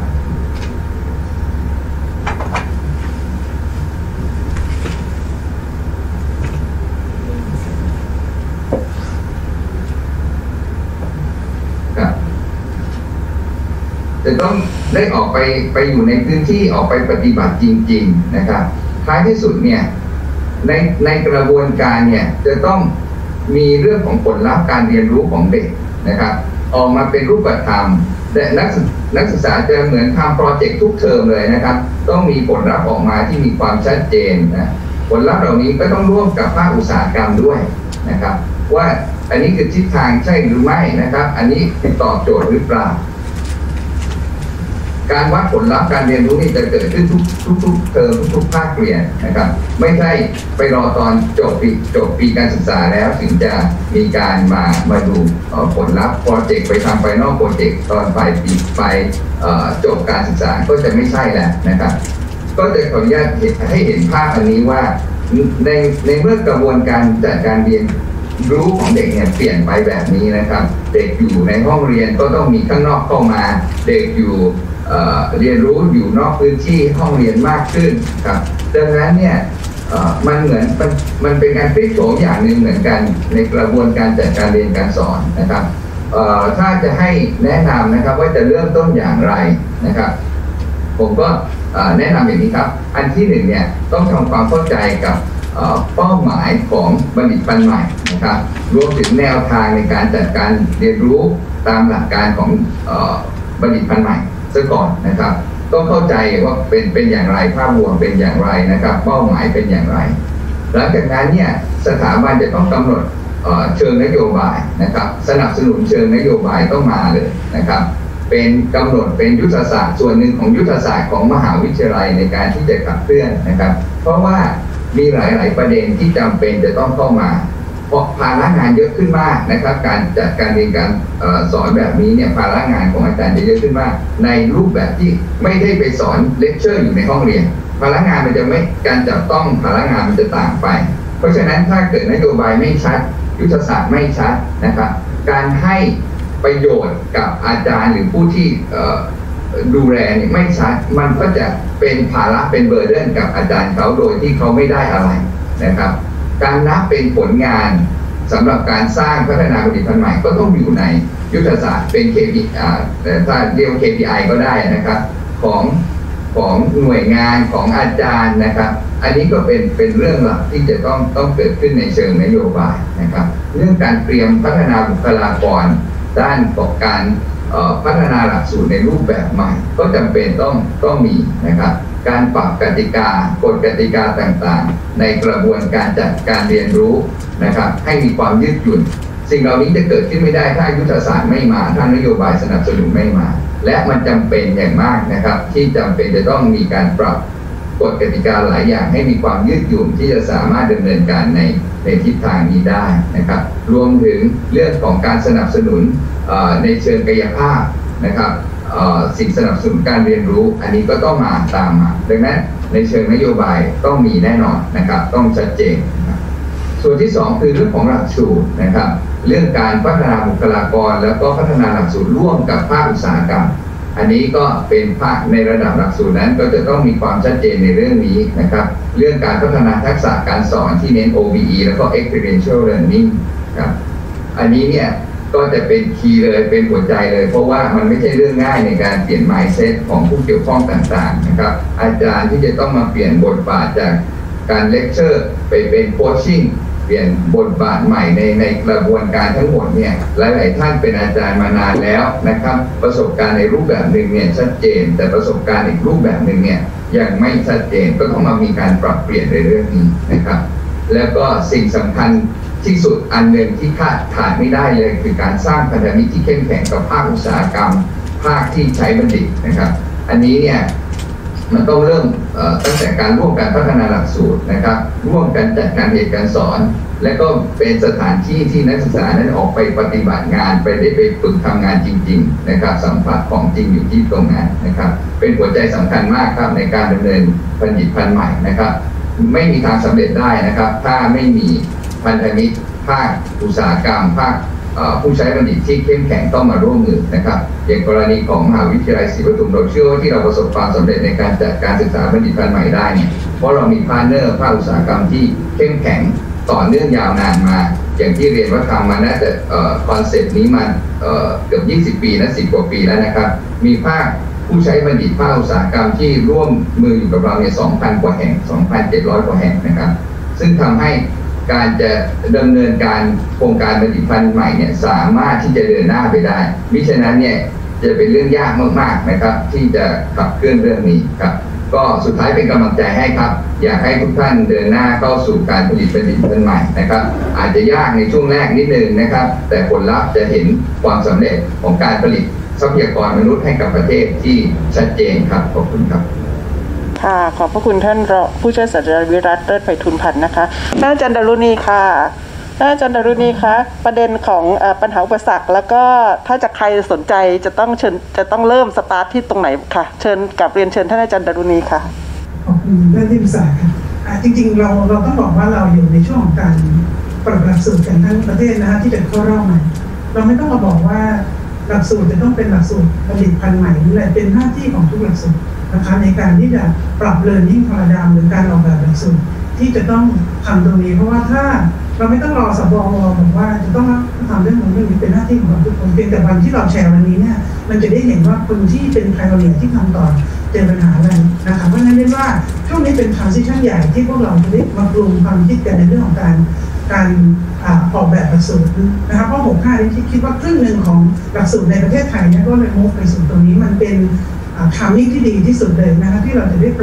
จะต้องได้ออกไปไปอยู่ในพื้นที่ออกไปปฏิบัติจริงๆนะครับท้ายที่สุดเนี่ยในในกระบวนการเนี่ยจะต้องมีเรื่องของผลลัพธ์การเรียนรู้ของเด็กนะครับออกมาเป็นรูปธรรมและนักนักศึกษาจะเหมือนทำโปรเจกต์ทุกเทอมเลยนะครับต้องมีผลลัพธ์ออกมาที่มีความชัดเจนนะผลลัพธ์เหล่านี้ก็ต้องร่วมกับภาคอุตสาหกรรมด้วยนะครับว่าอันนี้คือทิศทางใช่หรือไม่นะครับอันนี้ตอบโจทย์หรือเปล่าการวัดผลลัพธ์การเรียนรู้นี่จะเกิดขึ้นทุกทุกทุกเทอมทุกภาคเรียนนะครับไม่ใช่ไปรอตอนจบปีจบปีการศึกษาแล้วถึงจะมีการมามาดูผลลัพธ์โปรเจกต์ไปทำไปนอกโปรเจกต์ตอนปลายปีไปจบการศึกษาก็จะไม่ใช่แล้วนะครับก็จะขออนุญาตให้เห็นภาพอันนี้ว่าในในเมื่อกระบวนการจัดการเรียนรู้ของเด็กเนี่ยเปลี่ยนไปแบบนี้นะครับเด็กอยู่ในห้องเรียนก็ต้องมีข้างนอกเข้ามาเด็กอยู่เอ่อเรียนรู้อยู่นอกพื้นที่ห้องเรียนมากขึ้นครับดังนั้นเนี่ยมันเหมือนมันมันเป็นการพลิกโฉมอย่างหนึ่งเหมือนกันในกระบวนการจัดการเรียนการสอนนะครับถ้าจะให้แนะนำนะครับว่าจะเริ่มต้นอย่างไรนะครับผมก็แนะนำอย่างนี้ครับอันที่หนึ่งเนี่ยต้องทำความเข้าใจกับเป้าหมายของบัณฑิตปันใหม่นะครับรวมถึงแนวทางในการจัดการเรียนรู้ตามหลักการของบัณฑิตปันใหม่ซะก่อนนะครับต้องเข้าใจว่าเป็นเป็นอย่างไรภาพรวมเป็นอย่างไรนะครับเป้าหมายเป็นอย่างไรหลังจากนั้นเนี่ยสถาบันจะต้องกำหนดเชิงนโยบายนะครับสนับสนุนเชิงนโยบายต้องมาเลยนะครับเป็นกำหนดเป็นยุทธศาสตร์ส่วนหนึ่งของยุทธศาสตร์ของมหาวิทยาลัยในการที่จะขับเคลื่อนนะครับเพราะว่ามีหลายๆประเด็นที่จำเป็นจะต้องเข้ามาเพราะภาระงานเยอะขึ้นมากนะครับการจัดการเรียนการสอนแบบนี้เนี่ยภาระงานของอาจารย์จะเยอะขึ้นมากในรูปแบบที่ไม่ได้ไปสอนเลคเชอร์อยู่ในห้องเรียนภาระงานมันจะไม่การจับต้องภาระงานมันจะต่างไปเพราะฉะนั้นถ้าเกิดนโยบายไม่ชัดยุทธศาสตร์ไม่ชัดนะครับการให้ประโยชน์กับอาจารย์หรือผู้ที่ดูแลเนี่ยไม่ชัดมันก็จะเป็นภาระเป็นเบอร์เดนกับอาจารย์เขาโดยที่เขาไม่ได้อะไรนะครับการนับเป็นผลงานสำหรับการสร้างพัฒนาผลิตภัณฑ์ใหม่ก็ต้องอยู่ในยุทธศาสตร์เป็น เค พี ไอ แต่ถ้าเรียก เค พี ไอ ก็ได้นะครับของของหน่วยงานของอาจารย์นะครับอันนี้ก็เป็นเป็นเรื่องหลักที่จะต้องต้องเกิดขึ้นในเชิงนโยบายนะครับเรื่องการเตรียมพัฒนาบุคลากรด้านของการพัฒนาหลักสูตรในรูปแบบใหม่ก็จำเป็นต้องต้องมีนะครับการปรับกติกากฎกติกาต่างๆในกระบวนการจัดการเรียนรู้นะครับให้มีความยืดหยุ่นสิ่งเหล่านี้จะเกิดขึ้นไม่ได้ถ้ายุทธศาสตร์ไม่มาถ้านโยบายสนับสนุนไม่มาและมันจำเป็นอย่างมากนะครับที่จำเป็นจะต้องมีการปรับกฎกติกาหลายอย่างให้มีความยืดหยุ่นที่จะสามารถดำเนินการในในทิศทางนี้ได้นะครับรวมถึงเรื่องของการสนับสนุนในเชิงกายภาพนะครับสิ่งสนับสนุนการเรียนรู้อันนี้ก็ต้องมาตามมาดังนั้นในเชิงนโยบายต้องมีแน่นอนนะครับต้องชัดเจนนะครับส่วนที่สองคือเรื่องของหลักสูตรนะครับเรื่องการพัฒนาบุคลากรแล้วก็พัฒนาหลักสูตรร่วมกับภาคอุตสาหกรรมอันนี้ก็เป็นภาคในระดับหลักสูตรนั้นก็จะต้องมีความชัดเจนในเรื่องนี้นะครับเรื่องการพัฒนาทักษะการสอนที่เน้น โอ บี อี แล้วก็ Experiential Learning ครับอันนี้เนี่ยก็จะเป็นคีย์เลยเป็นหัวใจเลยเพราะว่ามันไม่ใช่เรื่องง่ายในการเปลี่ยน mindset ของผู้เกี่ยวข้องต่างๆนะครับอาจารย์ที่จะต้องมาเปลี่ยนบทบาทจากการเลคเชอร์ไปเป็นโคชชิ่งเปลี่ยนบทบาทใหม่ในในกระบวนการทั้งหมดเนี่ยหลายๆท่านเป็นอาจารย์มานานแล้วนะครับประสบการณ์ในรูปแบบหนึ่งเนี่ยชัดเจนแต่ประสบการณ์อีกรูปแบบหนึ่งเนี่ยยังไม่ชัดเจนก็ต้องมามีการปรับเปลี่ยนในเรื่องนี้นะครับแล้วก็สิ่งสำคัญที่สุดอันหนึ่งที่ขาดขาดไม่ได้เลยคือการสร้างพันธมิตรที่เข้มแข็งกับภาคอุตสาหกรรมภาคที่ใช้บัณฑิตนะครับอันนี้เนี่ยมันต้องเริ่มตั้งแต่การร่วมกันพัฒนาหลักสูตรนะครับร่วมกันจัดการเรียนการสอนและก็เป็นสถานที่ที่นักศึกษานั้นออกไปปฏิบัติงานไปได้ไปฝึกทำงานจริงๆนะครับสัมผัสของจริงอยู่ที่ตรงนั้นนะครับเป็นหัวใจสำคัญมากครับในการดำเนินผลิตภัณฑ์ใหม่นะครับไม่มีทางสำเร็จได้นะครับถ้าไม่มีพันธมิตรภาคอุตสาหกรรมภาคผู้ใช้บัณฑิตที่เข้มแข็งต้องมาร่วมมือนะครับอย่างกรณีของมหาวิทยาลัยศรีปทุมเราเชื่อว่าที่เราประสบความสำเร็จในการจัดการศึกษาบัณฑิตพันธุ์ใหม่ได้เนี่ยเพราะเรามีพาร์ทเนอร์ภาคอุตสาหกรรมที่เข้มแข็งต่อเนื่องยาวนานมาอย่างที่เรียนว่าทำมาน่าจะคอนเซ็ปต์นี้มาเกือบยี่สิบปีนะสิบกว่าปีแล้วนะครับมีภาคผู้ใช้บัณฑิตภาคอุตสาหกรรมที่ร่วมมืออยู่กับเราเนี่ย สองพัน กว่าแห่ง สองพันเจ็ดร้อย กว่าแห่งนะครับซึ่งทำให้การจะดำเนินการโครงการบัณฑิตพันธุ์ใหม่เนี่ยสามารถที่จะเดินหน้าไปได้มิฉะนั้นเนี่ยจะเป็นเรื่องยากมากๆนะครับที่จะขับเคลื่อนเรื่องนี้ครับก็สุดท้ายเป็นกำลังใจให้ครับอยากให้ทุกท่านเดินหน้าเข้าสู่การผลิตบัณฑิตพันธุ์ใหม่นะครับอาจจะยากในช่วงแรกนิดนึงนะครับแต่ผลลัพธ์จะเห็นความสำเร็จของการผลิตทรัพยากรมนุษย์ให้กับประเทศที่ชัดเจนครับขอบคุณครับค่ะขอบพระคุณท่านรองผู้ช่วยศาสตราจารย์วิรัตเลิศไพฑูรย์พันธ์นะคะท่านอาจารย์ดารุณีค่ะท่านอาจารย์ดารุณีคะประเด็นของปัญหาอุปสรรคแล้วก็ถ้าจะใครสนใจจะต้องเชิญจะต้องเริ่มสตาร์ทที่ตรงไหนค่ะเชิญกับเรียนเชิญท่านอาจารย์ดารุณีค่ะขอบคุณท่านที่ปรึกษาค่ะจริงๆเราเราต้องบอกว่าเราอยู่ในช่วงของการปรับหลักสูตรกันทั้งประเทศนะคะที่จะเข้ารอบใหม่เราไม่ต้องมาบอกว่าหลักสูตรจะต้องเป็นหลักสูตรผลิตภัณฑ์ใหม่นี่แหละเป็นหน้าที่ของทุกหลักสูตรนะคะในการที่จะปรับ learning paradigm หรือการออกแบบหลักสูตรที่จะต้องทำตรงนี้เพราะว่าถ้าเราไม่ต้องรอสบวบอกว่าจะต้องทำเรื่องของเรื่องนี้เป็นหน้าที่ของเราทุกคนเพียงแต่วันที่เราแชร์วันนี้เนี่ยมันจะได้เห็นว่าคนที่เป็นไพโอเนียร์ที่ทำต่อเจอปัญหาอะไรนะคะเพราะฉะนั้นเรียกว่าช่วงนี้เป็น transition ใหญ่ที่พวกเราจะได้มาปรุงความคิดกันในเรื่องของการการออกแบบหลักสูตรนะคะเพราะหกห้าที่คิดว่าครึ่งหนึ่งของหลักสูตรในประเทศไทยเนี่ยก็เลยมุ่งไปสู่ตรงนี้มันเป็นทามมิ่งที่ดีที่สุดเลยนะคะที่เราจะได้ปรับ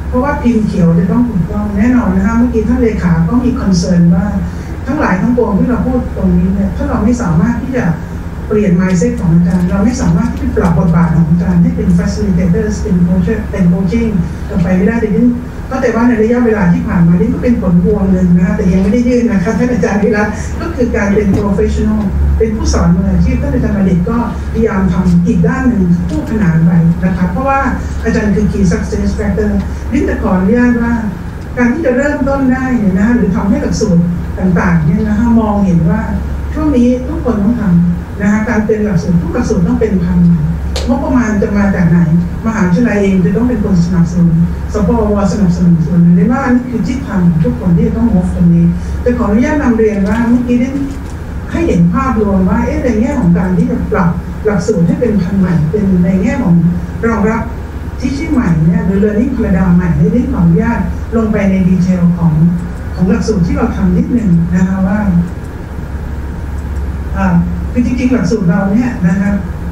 เพราะว่าพิมพ์เขียวจะต้องถูกต้องแน่นอนนะคะเมื่อกี้ท่านเลขาก็มีคอนเซิร์นว่าทั้งหลายทั้งปวงที่เราพูดตรงนี้เนี่ยถ้าเราไม่สามารถที่จะเปลี่ยน mindset ของอาจารย์เราไม่สามารถที่จะปรับบทบาทของอาจารย์ให้เป็น facilitator เป็น coach เป็น coaching ต่อไปไม่ได้แต่ยิ่งก็แต่ว่าในระยะเวลาที่ผ่านมานี่ก็เป็นผลพวงหนึ่งนะแต่ยังไม่ได้ยื่นนะคะท่านอาจารย์วิรัตก็คือการเป็น professional เป็นผู้สอนมืออาชีพท่านอาจารย์ประดิษฐ์ก็พยายามทำอีกด้านหนึ่งคู่ขนานไปนะคะเพราะว่าอาจารย์คือ key success factor นี่จะขออนุญาตว่าการที่จะเริ่มต้นได้เนี่ยนะหรือทำให้หลักสูตรต่างๆเนี่ยนะคะมองเห็นว่าช่วงนี้ทุกคนต้องทำนะคะการเป็นหลักสูตรทุกหลักสูตรต้องเป็นพันงบประมาณจะมาจากไหนมหาวิทยาลัยเองจะต้องเป็นคนสนับสนุนสปวสนับสนุนส่วนหนึ่งในว่าอันนี้คือทิศทางของทุกคนที่จะต้องงบตรงนี้จะขออนุญาตนำเรียนว่าเมื่อกี้ได้ให้เห็นภาพรวมว่าเอ๊ะในแง่ของการที่จะปรับหลักสูตรให้เป็นพันใหม่เป็นในแง่ของรองรับที่ชื่อใหม่เนี่ยหรือ learning paradigm ใหม่ในที่ขออนุญาตลงไปในดีเทลของของหลักสูตรที่เราทำนิดหนึ่งนะคะว่าคือจริงๆหลักสูตรเราเนี่ยนะครับ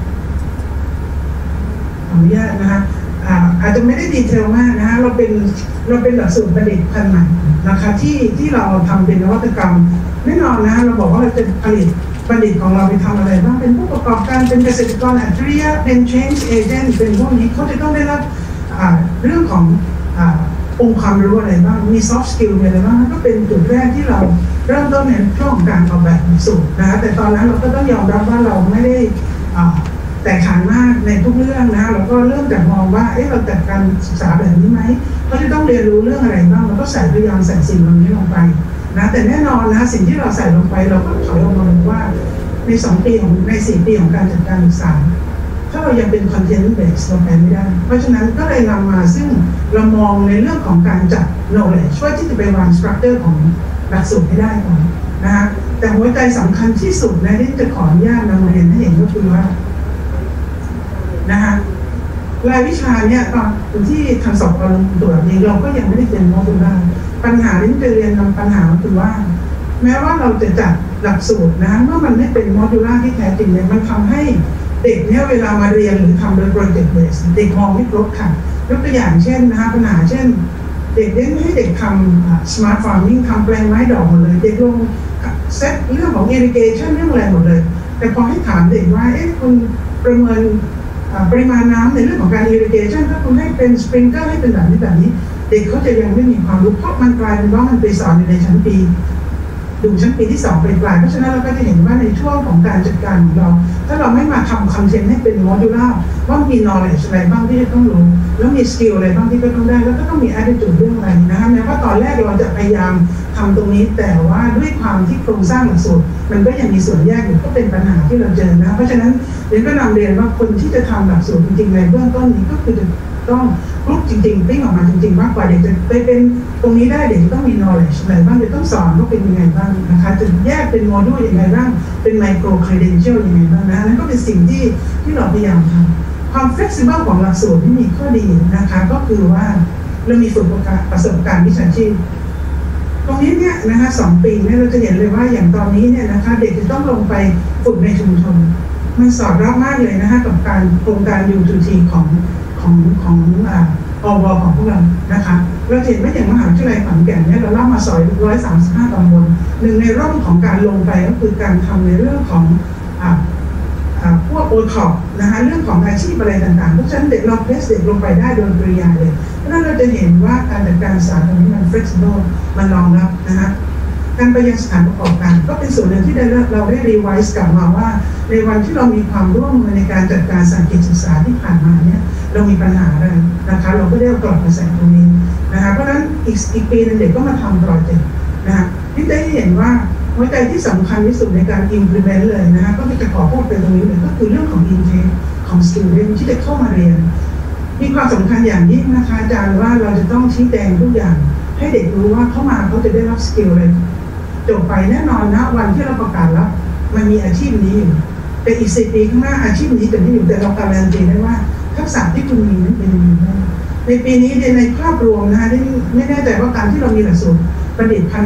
ขออนุญาตนะคะอาจจะไม่ได้ดีเทลมากนะฮะเราเป็นเราเป็นหลักสูตรบัณฑิตพันธุ์ใหม่นะคะที่ที่เราทำเป็นนวัตกรรมแน่นอนนะเราบอกว่าเราจะผลิตบัณฑิตของเราไปทำอะไรบ้างเป็นผู้ประกอบการเป็นเกษตรกรอัจฉริยะเป็น change agent เป็นพวกนี้เขาจะต้องได้รับเรื่องขององค์ความรู้อะไรบ้างมี soft skill มีอะไรบ้างก็เป็นจุดแรกที่เราเริ่มต้นในช่วงของการออกแบบหลักสูตรนะแต่ตอนนั้นเราก็ต้องยอมรับว่าเราไม่ได้แตกต่างมากในทุกเรื่องนะเราก็เริ่มจากมองว่าเอ๊ะเราจัดการศึกษาแบบนี้ไหมเขาจะต้องเรียนรู้เรื่องอะไรบ้างเราก็ใส่พยายามใส่สิ่งเหล่านี้ลงไปนะแต่แน่นอนนะสิ่งที่เราใส่ลงไปเราก็ถอยออกมาเลยว่าในสองปีของในสี่ปีของการจัดการศึกษาถ้าเรายังเป็น content based เราไปไม่ได้เพราะฉะนั้นก็เลยนำมาซึ่งเรามองในเรื่องของการจัด knowledge ช่วยที่จะไปวาง structure ของหลักสูตรให้ได้ก่อนนะฮะแต่หัวใจสำคัญที่สุดนะที่จะขออนุญาตนำมาเรียนให้เห็นก็คือว่านะคะรายวิชาเนี่ยตอนที่ทางสอบการตรวจเองเราก็ยังไม่ได้เป็นโมดูล่าปัญหาที่จะเรียนนำปัญหาคือว่าแม้ว่าเราจะจัดหลักสูตรนะเมื่อมันไม่เป็นโมดูล่าที่แท้จริงเนี่ยมันทำให้เด็กเนี่ยเวลามาเรียนหรือทำโดยโปรเจกต์เบสเด็กมองไม่ครบค่ะยกตัวอย่างเช่นนะคะปัญหาเช่นเด็กเล่นให้เด็กทำ smart farming ทำแปลงไม้ดอกหมดเลยเด็กลงเซตเรื่องของ irrigation เรื่องอะไรหมดเลยแต่พอให้ถามเด็กว่าเอ๊ะคุณประเมินปริมาณน้ำในเรื่องของการ irrigation ถ้าคุณให้เป็น sprinkler ให้เป็นแบบนี้แบบนี้เด็กเขาจะยังไม่มีความรู้เพราะมันกลายเป็นว่ามันไปสอนในชั้นปีดูชั้นปีที่สองเป็นปลายเพราะฉะนั้นเราก็จะเห็นว่าในช่วงของการจัดการของเราถ้าเราไม่มาทำคอนเทนต์ให้เป็นโมดูล่าว่ามี knowledge อะไรบ้างที่จะต้องรู้แล้วมี skill อะไรบ้างที่ก็ต้องได้แล้วก็ต้องมี attitude เรื่องอะไรนะคะแม้ว่าตอนแรกเราจะพยายามทำตรงนี้แต่ว่าด้วยความที่โครงสร้างหลักสูตรมันก็ยังมีส่วนแยกอยู่ก็เป็นปัญหาที่เราเจอนะเพราะฉะนั้นเรียนก็นำเรียนว่าคนที่จะทำหลักสูตรจริงๆในเบื้องต้นนี้ก็คือจะต้องรูปจริงๆปิ้งออกมาจริงๆมากกว่าเด็กจะไปเป็นตรงนี้ได้เด็กต้องมี knowledge อะไรบ้างเด็กต้องสอนว่าเป็นยังไงบ้างนะคะจะแยกเป็นโมดูลยังไงบ้างเป็น micro credential ยังไงบ้างนะนั่นก็เป็นสิ่งที่ที่เราพยายามทำความ flexible ของหลักสูตรที่มีข้อดีนะคะก็คือว่าเรามีฝึกประสบการณ์วิชาชีพตรงนี้เนี่ยนะคะสองปีเนี่ยเราจะเห็นเลยว่าอย่างตอนนี้เนี่ยนะคะเด็กจะต้องลงไปฝึกในชุมชนมันสอดรับมากเลยนะคะกับการโครงการ ยู ทู ที ของของของอ่าอวของพวกเรานะคะเราเห็นว่าอย่างมหาวิทยาลัยขอนแก่นเนี่ยเราเล่ามาสอยหนึ่งร้อยสามสิบห้าตำบลหนึ่งในร่องของการลงไปก็คือการทำในเรื่องของอ่าอ่าพวกโอท็อปนะคะเรื่องของอาชีพอะไรต่างๆเพราะฉะนั้นเด็กเราเพลสเด็กลงไปได้โดยปริยายเลยเพราะฉะนั้นเราจะเห็นว่าการจัดการศึกษาตรงนี้มัน flexible มันรองรับนะคะการไปยังสถานประกอบการก็เป็นส่วนหนึ่งที่ได้เราได้รีไวซ์กลับมาว่าในวันที่เรามีความร่วมมือในการจัดการสารกิจศึกษาที่ผ่านมาเนี่ยเรามีปัญหาอะไรนะคะเราก็ได้กลับมาใส่ตรงนี้นะคะเพราะฉะนั้นอีกอีกปีนึงเด็กก็มาทำโปรเจกต์นะคะที่ได้เห็นว่าหัวใจที่สำคัญที่สุดในการ implement เลยนะคะก็จะขอพูดไปตรงนี้เลยก็คือเรื่องของ intake ของ student ที่จะเข้ามาเรียนมีความสำคัญอย่างยิ่งนะคะอาจารย์ว่าเราจะต้องชี้แจงทุกอย่างให้เด็กรู้ว่าเข้ามาเขาจะได้รับสกิลอะไรจบไปแน่นอนนะวันที่เราประกาศแล้วมันมีอาชีพนี้อยู่แต่อีกสิบปีข้างหน้าอาชีพนี้จะไม่อยู่แต่เราการันตีได้ว่าทักษะที่คุณมีนั้นเป็นยังไงในปีนี้ในภาพรวมนะคะที่ไม่แน่ใจว่าการที่เรามีหลักสูตรบัณฑิตพันธุ์ใหม่ออกไป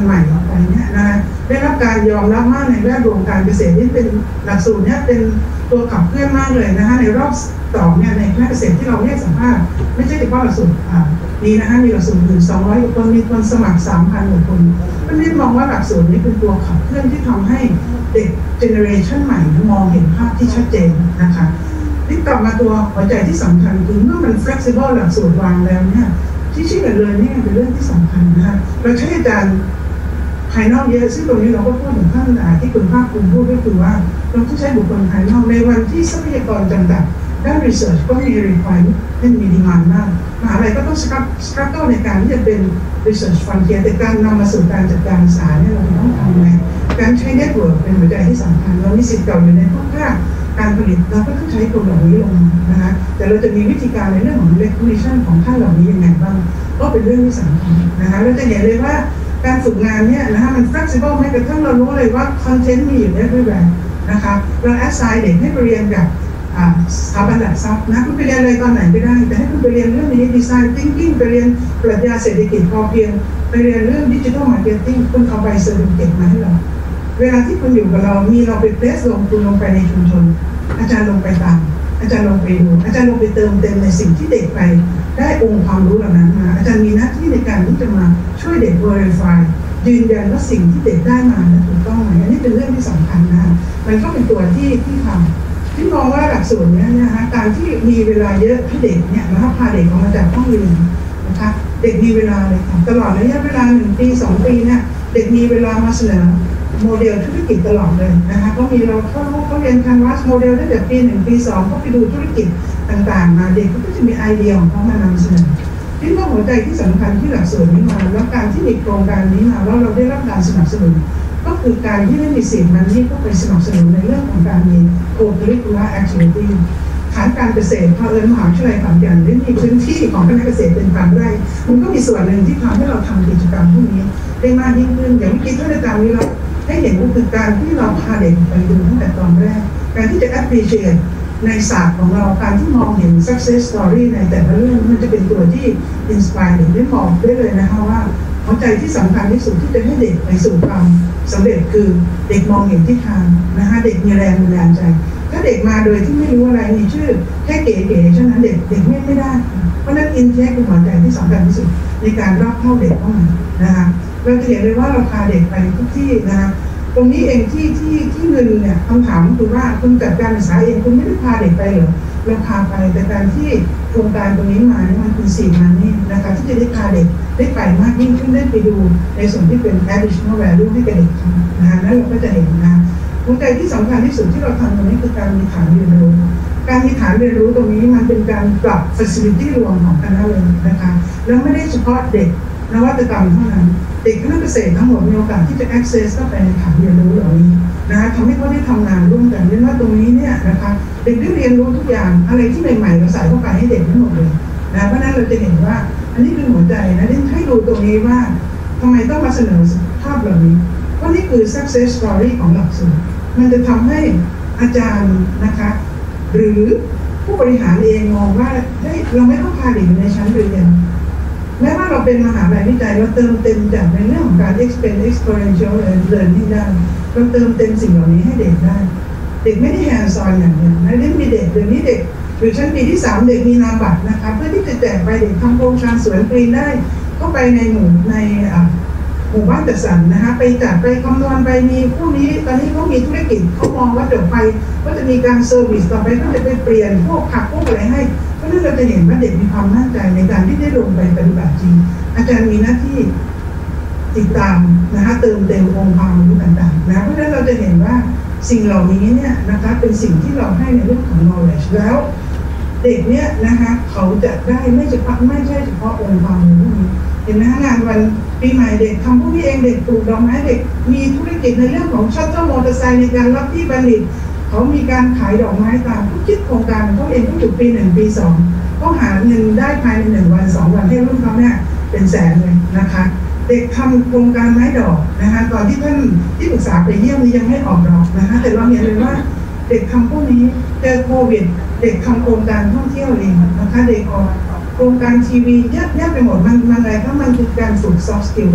ไปเนี่ยนะได้รับการยอมรับมากในแวดวงการเกษตรที่เป็นหลักสูตรเนี่ยเป็นตัวขับเคลื่อนมากเลยนะคะในรอบสองเนี่ยในคณะเกษตรที่เราเรียกสัมภาษณ์ไม่ใช่เฉพาะหลักสูตรนี้นะคะมีหลักสูตรอื่นสองร้อยกว่าคนมีคนสมัคร สามพัน กว่าคนมันได้มองว่าหลักสูตรนี้เป็นตัวขับเคลื่อนที่ทำให้เด็กเจเนอเรชันใหม่มองเห็นภาพที่ชัดเจนนะคะที่กลับมาตัวหัวใจที่สำคัญคือเมื่อมัน flexible หลักสูตรวางแล้วเนี่ยที่ชื่อกันเลยนี่เป็นเรื่องที่สำคัญนะคะเราใช้อาจารย์ภายนอกเยอะซึ่งตรงนี้เราก็พูดถึงท่านที่คุณภาคภูมิพูดก็คือว่าเราต้องใช้บุคคลภายนอกในวันที่ทรัพยากรจำกัดด้าน research ก็มี requirement ที่มี demand มากมหาลัยก็ต้อง struggle ในการที่จะเป็น research frontier แต่การนำมาสู่การจัดการศึกษาเนี่ยเราต้องทำไงการใช้ network เป็นหัวใจที่สำคัญเรามีสิทธิ์เก่าอยู่ในทุกภาคการผลิตเราก็ต้องใช้ตัวเหล่านี้ลงมานะคะแต่เราจะมีวิธีการในเรื่องของ recognition ของท่านเหล่านี้ยังไงบ้างก็เป็นเรื่องที่สำคัญนะคะเราจะเห็นเลยว่าการฝึกงานเนี่ยนะคะมัน flexible แม้กระทั่งเรารู้เลยว่า content มีอยู่ everywhere นะคะเรา assign เด็กให้ไปเรียนกับสถาบันหลักทรัพย์นะคุณไปเรียนอะไรตอนไหนก็ได้แต่ให้คุณไปเรียนเรื่องนี้ design thinking ไปเรียนปรัชญาเศรษฐกิจพอเพียงไปเรียนเรื่อง digital marketing คุณเอาใบเซอร์ติฟิเคตมาให้เราเวลาที่คุณอยู่กับเรามีเราไปเพลสลงคุณลงไปในชุมชนอาจารย์ลงไปตามอาจารย์ลงไปดูอาจารย์ลงไปเติมเต็มในสิ่งที่เด็กไปได้องค์ความรู้เหล่านั้นมาอาจารย์มีหน้าที่ในการที่จะมาช่วยเด็ก verify ยืนยันว่าสิ่งที่เด็กได้มานั้นถูกต้องไหมอันนี้เป็นเรื่องที่สำคัญนะมันก็เป็นตัวที่ที่ทำที่มองว่าหลักสูตรนี้นะคะการที่มีเวลาเยอะให้เด็กเนี่ยนะคะพาเด็กออกมาจากห้องเรียนนะคะเด็กมีเวลาเลยค่ะตลอดระยะเวลาหนึ่งปีสองปีเนี่ยเด็กมีเวลามาเสนอโมเดลธุรกิจตลอดเลยนะคะก็มีเราเขาเขาเรียนคันวาสโมเดลตั้งแต่ปีหนึ่งปีสองก็ไปดูธุรกิจต่างๆมาเด็กก็จะมีไอเดียของเขามานำเสนอที่ว่าหัวใจที่สำคัญที่หลักสูตรนี้มาแล้วการที่มีโครงการนี้มาแล้วเราได้รับการสนับสนุนก็คือการที่ได้มีสิ่งนั้นที่ก็ไปสนับสนุนในเรื่องของการมี co-curricular activity ฐานการเกษตรพอเอิญมหาวิทยาลัยขอนแก่นได้มีพื้นที่ของคณะเกษตรเป็นพันไร่มันก็มีส่วนหนึ่งที่ทำให้เราทำกิจกรรมพวกนี้ได้มากยิ่งขึ้นอย่างเมื่อกี้ท่านอาจารย์วิรัตให้เห็นก็คือการที่เราพาเด็กไปดูตั้งแต่ตอนแรกการที่จะ appreciate ในศาสตร์ของเราการที่มองเห็น success story ในแต่ละเรื่องมันจะเป็นตัวที่ inspire เด็กได้บอกได้เลยนะคะว่าหัวใจที่สำคัญที่สุดที่จะให้เด็กไปสู่ความสำเร็จคือเด็กมองเห็นทิศทางนะคะเด็กมีแรงบันดาลใจถ้าเด็กมาโดยที่ไม่รู้อะไรมีชื่อแค่เก๋ๆฉะนั้นเด็กเด็กไม่ไม่ได้เพราะนั้น intake เป็นหัวใจที่สำคัญที่สุดในการรับเข้าเด็กเข้ามานะคะเราจะเห็นเลยว่าเราพาเด็กไปทุกที่นะคะตรงนี้เองที่ที่ที่เงินเนี่ยคำถามคือว่าคุณจัดการศึกษาเองคุณไม่ได้พาเด็กไปหรอเราพาไปแต่การที่โครงการตรงนี้มาเนี่ยมันคือสิ่งนั้นนี่นะคะที่จะได้พาเด็กได้ไปมากยิ่งขึ้นได้ไปดูในส่วนที่เป็น additional value ให้กับเด็กนะคะนั้นเราก็จะเห็นนะหัวใจที่สำคัญที่สุดที่เราทำตรงนี้คือการมีฐานเรียนรู้การมีฐานเรียนรู้ตรงนี้มันเป็นการปรับ facility รวมของคณะเลยนะคะแล้วไม่ได้เฉพาะเด็กนวัตกรรมเท่านั้นเด็กคณะเกษตรทั้งหมดมีโอกาสที่จะ access เข้าไปในฐานเรียนรู้เหล่านี้นะคะทำให้เขาได้ทำงานร่วมกันเรียนว่าตรงนี้เนี่ยนะคะเด็กได้เรียนรู้ทุกอย่างอะไรที่ใหม่ๆเราใส่เข้าไปให้เด็กทั้งหมดเลยนะเพราะนั้นเราจะเห็นว่าอันนี้เป็นหัวใจนะที่ให้ดูตรงนี้ว่าทำไมต้องมาเสนอภาพเหล่านี้เพราะนี่คือ success story ของหลักสูตรมันจะทำให้อาจารย์นะคะหรือผู้บริหารเองมองว่าได้เราไม่ต้องพาเด็กในชั้นเรียนแม้ว่าเราเป็นมหาวิทยาลัยวิจัยเราเติมเต็มจากในเรื่องของการ expand experiential learning ได้เราเติมเต็มสิ่งเหล่านี้ให้เด็กได้เด็กไม่ได้ hands on อย่างเดียวนะเด็กมีเด็กเดี๋ยวนี้เด็กหรือชั้นปีที่สามเด็กมีนามบัตรนะคะเพื่อที่จะแจกไปเด็กทำโครงการสวนกรีนได้เข้าไปในหมู่ในหมู่บ้านจัดสรรนะคะไปจัดไปคำนวณไปมีพวกนี้ตอนนี้เขามีธุรกิจเขามองว่าจบไปก็จะมีการเซอร์วิสต่อไปก็จะไปเปลี่ยนพวกผักพวกอะไรให้เพราะนั้นเราจะเห็นว่าเด็กมีความมั่นใจในการที่ได้ลงไปปฏิบัติจริงอาจารย์มีหน้าที่ติดตามนะคะเติมเต็มองค์ความรู้ต่างๆนะเพราะฉะนั้นเราจะเห็นว่าสิ่งเหล่านี้เนี่ยนะคะเป็นสิ่งที่เราให้ในเรื่องของ knowledge แล้วเด็กเนี่ยนะคะเขาจะได้ไม่เฉพาะไม่ใช่เฉพาะองค์ความรู้นี้เห็นไหมงานวันปีใหม่เด็กทำพวกนี้เองเด็กปลูกดอกไม้เด็กมีธุรกิจในเรื่องของชัตเตอร์มอเตอร์ไซค์ในการรับที่ผลิตเขามีการขายดอกไม้ตามทุกคิดโครงการเขาเองก็อยู่ปีหนึ่งปีสองก็หาเงินได้ภายในหนึ่งวันสองวันให้รุ่นเขาเนี่ยเป็นแสนเลยนะคะเด็กทำโครงการไม้ดอกนะคะตอนที่ท่านที่ปรึกษาไปเยี่ยมนี้ยังไม่ออกดอกนะคะแต่เราเห็นเลยว่าเด็กทำพวกนี้เจอโควิดเด็กทำโครงการท่องเที่ยวเองนะคะเด็กออกโครงการทีวีเยอะแยะไปหมดมันมันอะไรก็มันคือการฝึก soft skill เด็ก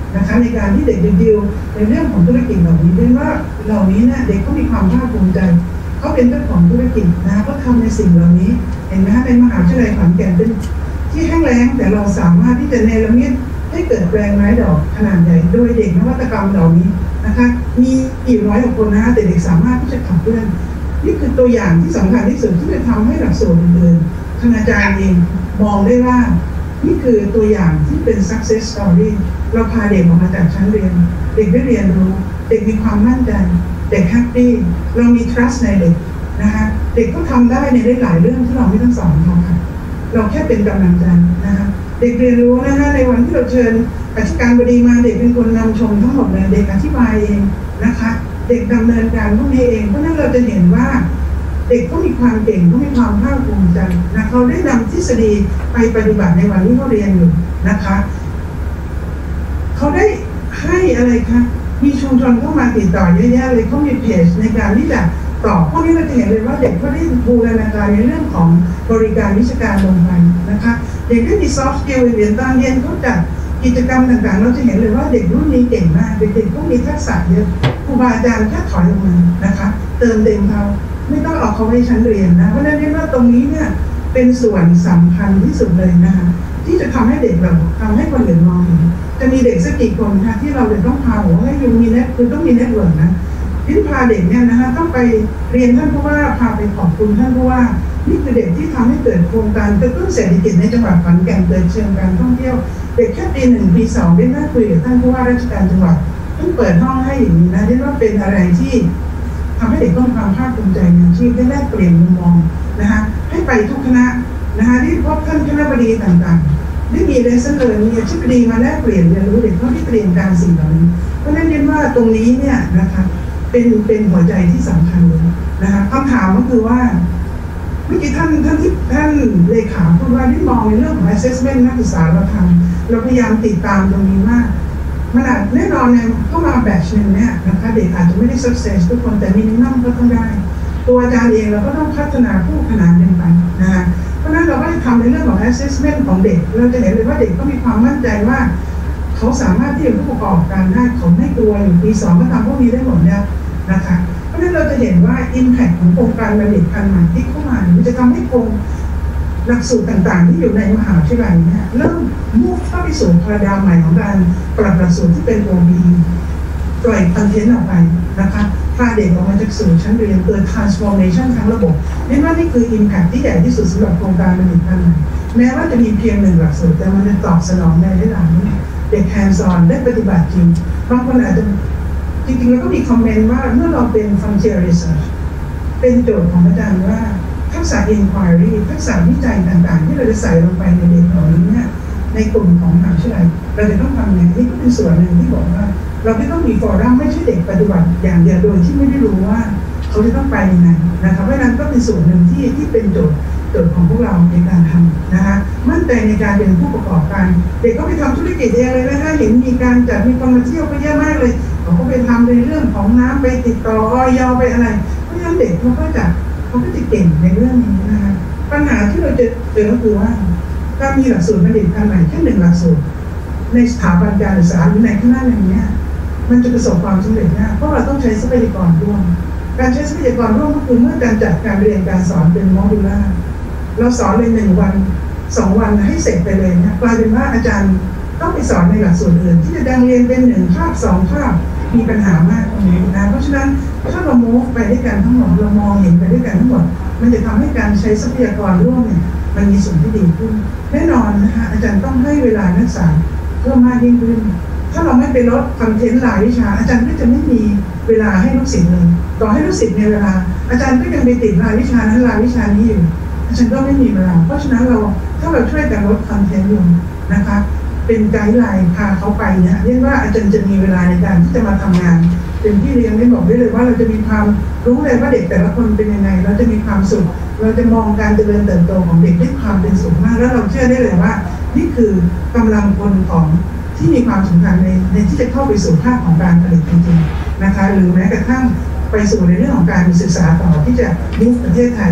นะคะในการที่เด็กดิวในเรื่องของธุรกิจเหล่านี้ด้วยว่าเหล่านี้เนี่ยเด็กก็มีความภาคภูมิใจเขาเป็นเจ้าของธุรกิจนะก็ทำในสิ่งเหล่านี้เห็นไหมคะในมหาวิทยาลัยขอนแก่นเป็นที่แห้งแล้งแต่เราสามารถที่จะเนรมิตให้เกิดแปลงไม้ดอกขนาดใหญ่โดยเด็กนวัตกรรมเหล่านี้นะคะมีกี่ร้อยกว่าคนนะคะแต่เด็กสามารถที่จะขับเคลื่อนนี่คือตัวอย่างที่สำคัญที่สุดที่จะทำให้หลักสูตรอื่นๆคณาจารย์เองมองได้ว่านี่คือตัวอย่างที่เป็น success story เราพาเด็กออกมาจากชั้นเรียนเด็กได้เรียนรู้เด็กมีความมั่นใจเด็กแฮปปี้เรามี trust ในเด็กนะคะเด็กก็ทำได้ในหลายๆเรื่องที่เราไม่ต้องสอนเขาค่ะเราแค่เป็นกำลังใจนะคะเด็กเรียนรู้นะคะในวันที่เราเชิญอธิการบดีมาเด็กเป็นคนนำชมทั้งหมดเลยเด็กอธิบายเองนะคะเด็กดำเนินการพวกนี้เองเพราะนั้นเราจะเห็นว่าเด็กก็มีความเก่งก็มีความภาคภูมิใจนะเขาได้นำทฤษฎีไปปฏิบัติในวันที่เขาเรียนอยู่นะคะเขาได้ให้อะไรคะมีชุมชนเข้ามาติดต่อเยอะแยะเลยเขามีเพจในการที่จะตอบพวกนี้เราจะเห็นเลยว่าเด็กเขาได้บูรณาการในเรื่องของบริการวิชาการลงไปนะคะเด็กได้มี soft skill เรียนตอนเรียนเขาจัดกิจกรรมต่างๆเราจะเห็นเลยว่าเด็กรุ่นนี้เก่งมากเด็กๆก็มีทักษะเยอะครูบาอาจารย์แค่ถอยลงมานะคะเติมเต็มเขาไม่ต้องออกเขาไว้ชั้นเรียนนะเพราะฉะนั้นเรียกว่าตรงนี้เนี่ยเป็นส่วนสำคัญที่สุดเลยนะคะที่จะทำให้เด็กเราทำให้คนอื่นมองเห็นจะมีเด็กสักกี่คนคะที่เราจะต้องพาหัวให้ยูมีเน็ตคือต้องมีเน็ตเวิร์กนะที่พาเด็กเนี่ยนะคะต้องไปเรียนท่านผู้ว่าพาไปขอบคุณท่านผู้ว่านี่คือเด็กที่ทำให้เกิดโครงการกระตุ้นเศรษฐกิจในจังหวัดขอนแก่นเกิดเชิงการท่องเที่ยวเด็กแค่ปีหนึ่งปีสองได้นั่งคุยกับท่านผู้ว่าราชการจังหวัดเพิ่งเปิดห้องให้อย่างนี้นะเรียกว่าเป็นอะไรที่ทำให้เด็กต้องความภาคภูมิใจในอาชีพได้แลกเปลี่ยนมุมมองนะคะให้ไปทุกคณะนะคะที่พบท่านคณบดีต่างๆได้มีเลสเซนเลยมีอธิบดีมาแลกเปลี่ยนเรียนรู้เด็กเขาที่เตรียมการสิ่งเหล่านี้เพราะฉะนั้นเรียนว่าตรงนี้เนี่ยนะคะเป็นเป็นหัวใจที่สำคัญเลยนะคะคำถามก็คือว่าเมื่อกี้ท่านท่านที่ท่านเลขาพูดว่าที่มองในเรื่องของ assessment นักศึกษาเราทำเราพยายามติดตามตรงนี้มากมันอาจแน่นอนเนี่ยเข้ามาแบทช์นึงเนี่ยนะคะเด็กอาจจะไม่ได้ success ทุกคนแต่มินิมัมก็ต้องได้ตัวอาจารย์เองเราก็ต้องพัฒนาผู้ขนานกันไปนะคะเพราะนั้นเราก็จะทำในเรื่องของ assessment ของเด็กเราจะเห็นเลยว่าเด็กก็มีความมั่นใจว่าเขาสามารถที่จะผู้ประกอบการได้เขาไม่กลัวอยู่ปีสองก็ทำพวกนี้ได้หมดเนี่ยนะคะเพราะฉะนั้นเราจะเห็นว่า impact ของโครงการบัณฑิตพันธุ์ใหม่ที่เข้ามามันจะทำให้โครงหลักสูตรต่างๆที่อยู่ในมหาวิทยาลัยเนี่ยเริ่มมุ่งเข้าไปสู่พาราดามใหม่ของการปรับหลักสูตรที่เป็น โอ บี ปล่อยคอนเทนต์ออกไปนะคะพาเด็กออกมาจากสู่ชั้นเรียนเกิด transformation ทั้งระบบนี่ว่านี่คือ impact ที่ใหญ่ที่สุดสำหรับโครงการบัณฑิตพันธุ์ใหม่แม้ว่าจะมีเพียงหนึ่งหลักสูตรแต่มันจะตอบสนองในหลายๆเด็ก hands on ได้ปฏิบัติจริงบางคนอาจจะจริงๆแล้วก็มีคอมเมนต์ว่าเมื่อเราเป็น frontier research เป็นโจทย์ของอาจารย์ว่าทักษะ inquiry ทักษะวิจัยต่างๆที่เราจะใส่ลงไปในเด็กเหล่านี้เนี่ยในกลุ่มของมหาวิทยาลัยเราจะต้องทำอย่างนี้ก็เป็นส่วนหนึ่งที่บอกว่าเราไม่ต้องมีฟอรัมไม่ใช่เด็กปฏิบัติอย่างเดียวโดยที่ไม่ได้รู้ว่าเขาจะต้องไปยังไงนะคะเพราะนั้นก็เป็นส่วนหนึ่งที่ที่เป็นโจทย์โจทย์ของพวกเราในการทำนะคะมั่นใจในการเป็นผู้ประกอบการเด็กก็ไปทำธุรกิจเองเลยนะคะเห็นมีการจัดมีคนมาเที่ยวไปเยอะมากเลยเขาก็ไปทำในเรื่องของน้ำไปติดต่อออยไปอะไรเพราะฉะนั้นเด็กเขาก็จะเขาก็จะเก่งในเรื่องนี้นะคะปัญหาที่เราจะเจอก็คือว่าถ้ามีหลักสูตรบัณฑิตพันธุ์ใหม่แค่หนึ่งหลักสูตรในสถาบันการศึกษาหรือในคณะอย่างนี้มันจะประสบความสำเร็จยากเพราะเราต้องใช้ทรัพยากรร่วมการใช้ทรัพยากรร่วมก็คือเมื่อการจัดการเรียนการสอนเป็นโมดูล่าเราสอนเลยหนึ่งวันสองวันให้เสร็จไปเลยนะกลายเป็นว่าอาจารย์ต้องไปสอนในหลักสูตรอื่นที่จะดังเรียนเป็นหนึ่งภาคสองภาคมีปัญหามากตรงนี้นะเพราะฉะนั้นถ้าเราโม้ไปด้วยกันทั้งหมดเรามองเห็นไปด้วยกันทั้งหมดมันจะทำให้การใช้ทรัพยากรร่วมเนี่ยมันมีส่วนที่ดีขึ้นแน่นอนนะคะอาจารย์ต้องให้เวลานักศึกษาเพิ่มมากยิ่งขึ้นถ้าเราไม่ไปลดคอนเทนต์รายวิชาอาจารย์ก็จะไม่มีเวลาให้ลูกศิษย์เลยต่อให้ลูกศิษย์มีเวลาอาจารย์ก็ยังไปติดรายวิชานั้นรายวิชานี้อยู่อาจารย์ก็ไม่มีเวลาเพราะฉะนั้นเราถ้าเราช่วยกันลดคอนเทนต์ลงนะคะเป็นไกด์ไลน์พาเขาไปเนี่ยเรียกว่าอาจารย์จะมีเวลาในการที่จะมาทำงานเป็นพี่เลี้ยงได้บอกได้เลยว่าเราจะมีความรู้เลยว่าเด็กแต่ละคนเป็นยังไงเราจะมีความสุขเราจะมองการเจริญเติบโตของเด็กด้วยความเป็นสุขมากแล้วเราเชื่อได้เลยว่านี่คือกำลังคนของที่มีความสำคัญในในที่จะเข้าไปสู่ภาคของการผลิตจริงๆนะคะหรือแม้กระทั่งไปสู่ในเรื่องของการศึกษาต่อที่จะยุบประเทศไทย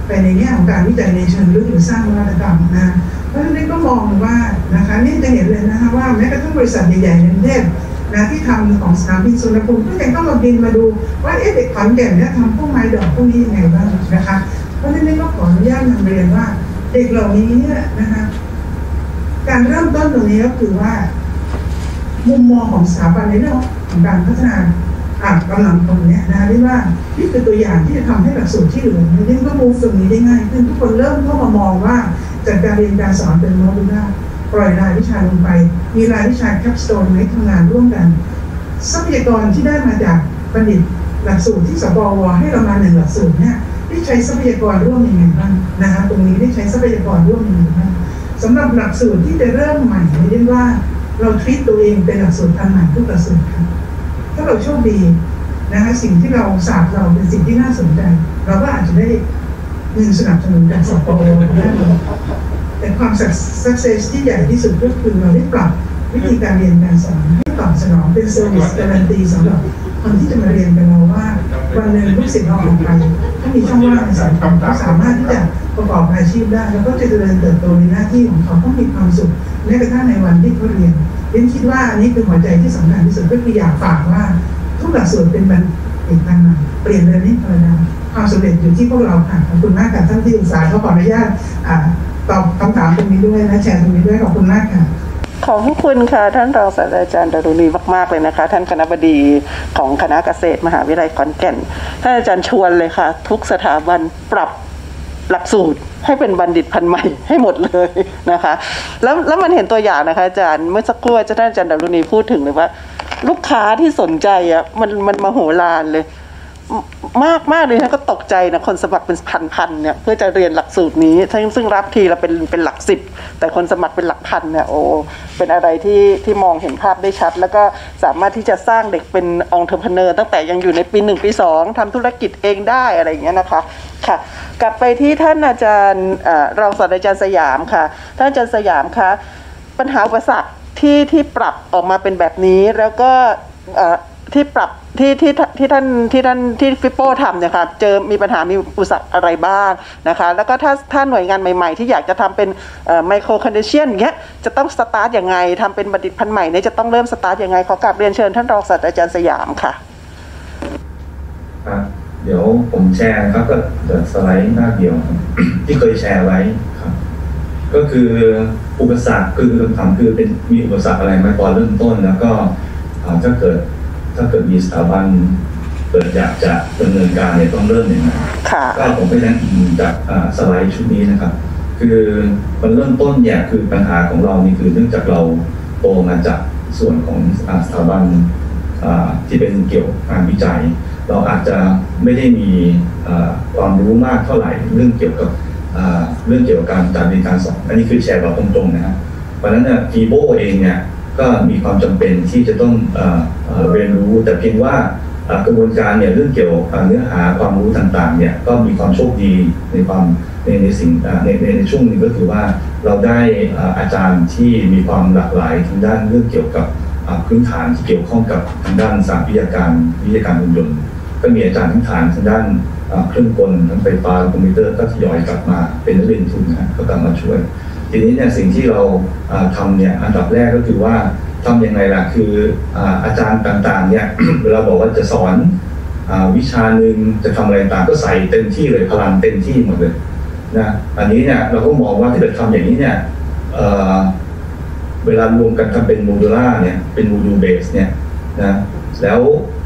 ไปในแง่ของการวิจัยในเชิงลึกหรือสร้างนวัตกรรมนะเพราะฉะนั้นก็มองว่านะคะนี่จะเห็นเลยนะคะว่าแม้กระทั่งบริษัทใหญ่ๆในกรุงเทพนะที่ทำของสนามบินสุวรรณภูมิก็ยังต้องมาบินมาดูว่าเอ๊ะเด็กขอนแก่นเนี่ยทำพวกไม้ดอกพวกนี้ยังไงบ้างนะคะเพราะฉะนั้นก็ขออนุญาตนำเรียนว่าเด็กเหล่านี้เนี่ยนะคะการเริ่มต้นตรงนี้ก็คือว่ามุมมองของสถาบันในเรื่องของการพัฒนาอ่ากำลังคนนี้นะเรียกว่านี่คือตัวอย่างที่จะทำให้หลักสูตรที่เหลือเนี่ยก็มูฟตรงนี้ได้ง่ายขึ้นทุกคนเริ่มเข้ามามองว่าจัดการเรียนการสอนเป็นโมดูล่าปล่อยรายวิชาลงไปมีรายวิชาแคปสโตนไว้ทำงานร่วมกันทรัพยากรที่ได้มาจากบัณฑิตหลักสูตรที่สบวให้เรามาหนึ่งหลักสูตรเนี่ยได้ใช้ทรัพยากรร่วมยังไงบ้างนะคะตรงนี้ได้ใช้ทรัพยากรร่วมยังไงบ้างสำหรับหลักสูตรที่จะเริ่มใหม่เรียกว่าเราทรีตตัวเองเป็นหลักสูตรอันใหม่ทุกหลักสูตรค่ะถ้าเราโชคดีนะคะสิ่งที่เราศาสตร์เราเป็นสิ่งที่น่าสนใจเราก็อาจจะได้เงินสนับสนุนจากสปวได้แต่ความสักเซสที่ใหญ่ที่สุดก็คือเราได้ปรับวิธีการเรียนการสอนให้ตอบสนองเป็นเซอร์วิสการันตีสำหรับคนที่จะมาเรียนกับเราว่าวันหนึ่งลูกศิษย์เราออกไปถ้ามีช่องว่างในสังคมเขาสามารถที่จะประกอบอาชีพได้แล้วก็จะเจริญเติบโตในหน้าที่ของเขาต้องมีความสุขแม้กระทั่งในวันที่เขาเรียนเรียนคิดว่าอันนี้คือหัวใจที่สำคัญที่สุดก็คืออยากฝากว่าทุกหลักสูตรเป็นบัณฑิตทางใหม่เปลี่ยนเรื่องนี้ธรรมดาความสำเร็จอยู่ที่พวกเราค่ะขอบคุณมากค่ะท่านที่อุตสาห์ขออนุญาตตอบคำถามตรงนี้ด้วยและแชร์ตรงนี้ด้วยขอบคุณมากค่ะขอบคุณค่ะท่านรองศาสตราจารย์ดารุณีมากๆเลยนะคะท่านคณบดีของคณะเกษตรมหาวิทยาลัยขอนแก่นท่านอาจารย์ชวนเลยค่ะทุกสถาบันปรับหลักสูตรให้เป็นบัณฑิตพันธุ์ใหม่ให้หมดเลยนะคะแล้วแล้วมันเห็นตัวอย่างนะคะอาจารย์เมื่อสักครู่ท่านอาจารย์ดารุณีพูดถึงเลยว่าลูกค้าที่สนใจอ่ะมันมันมโหฬารเลยมากมากเลยท่านก็ตกใจนะคนสมัครเป็นพันๆเนี่ยเพื่อจะเรียนหลักสูตรนี้ซึ่งซึ่งรับทีละเป็นเป็นหลักสิบแต่คนสมัครเป็นหลักพันเนี่ยโอ้เป็นอะไรที่ที่มองเห็นภาพได้ชัดแล้วก็สามารถที่จะสร้างเด็กเป็นองค์เทอร์เพเนอร์ตั้งแต่ยังอยู่ในปีหนึ่งปีสองทำธุรกิจเองได้อะไรอย่างเงี้ยนะคะค่ะกลับไปที่ท่านอาจารย์รองศาสตราจารย์สยามค่ะท่านอาจารย์สยามคะปัญหาอุปสรรคที่ที่ปรับออกมาเป็นแบบนี้แล้วก็ที่ปรับที่ที่ที่ท่านที่ท่านที่ฟิปโป้ทำเนี่ยค่ะเจอมีปัญหามีอุปสรรคอะไรบ้างนะคะแล้วก็ถ้าถ้าหน่วยงานใหม่ๆที่อยากจะทำเป็นไมโครคอนดิชันอย่างเงี้ยจะต้องสตาร์ทยังไงทำเป็นบัณฑิตพันธุ์ใหม่เนี่ยจะต้องเริ่มสตาร์ทยังไงขอกราบเรียนเชิญท่านรองศาสตราจารย์สยามค่ะครับเดี๋ยวผมแชร์ครับก็จะสไลด์หน้าเดียวที่เคยแชร์ไว้ครับก็คืออุปสรรคคือคำถามคือเป็นมีอุปสรรคอะไรไหมตอนเริ่มต้นแล้วก็ถ้าเกิดถ้าเกิดมีสถาบันเกิดอยากจะดำเนินการเนี่ยต้องเริ่มยังไงก็ผมไปนั่งอิงจากสไลด์ชุดนี้นะครับคือมันเริ่มต้นเนี่ยคือปัญหาของเรานี่คือเนื่องจากเราโตมาจากส่วนของสถาบันที่เป็นเกี่ยวกับงานวิจัยเราอาจจะไม่ได้มีความรู้มากเท่าไหร่เรื่องเกี่ยวกับเรื่องเกี่ยวกับการจัดเรียนการสอนอันนี้คือแชร์เราตรงๆนะครับเพราะฉะนั้นเนี่ยฟีโบเองเนี่ยก็มีความจำเป็นที่จะต้องเอ่อเอ่อเรียนรู้แต่เพียงว่ากระบวนการเนี่ยเรื่องเกี่ยวกับเนื้อหาความรู้ต่างๆเนี่ยก็มีความโชคดีในความในในสิ่งในในในช่วงนี้ก็คือว่าเราได้อาจารย์ที่มีความหลากหลายทางด้านเรื่องเกี่ยวกับพื้นฐานที่เกี่ยวข้องกับทางด้านสามวิทยาการวิทยาการยนต์ก็มีอาจารย์พื้นฐานทางด้านเครื่องกลทั้งไฟฟ้าคอมพิวเตอร์ก็ทยอยกลับมาเป็นนักเรียนทุนนะก็กลับมาช่วยทีนี้เนี่ยสิ่งที่เราทำเนี่ยอันดับแรกก็คือว่าทำยังไงล่ะคืออาจารย์ต่างๆเนี่ย เวลาบอกว่าจะสอนวิชาหนึ่งจะทำอะไรต่างก็ใส่เต็มที่เลยพลังเต็มที่หมดเลยนะอันนี้เนี่ยเราก็มองว่าถ้าเกิดทำอย่างนี้เนี่ย เ, เวลารวมกันทำเป็นโมดูล่าเนี่ยเป็นโมดูลเบสเนี่ยนะแล้ว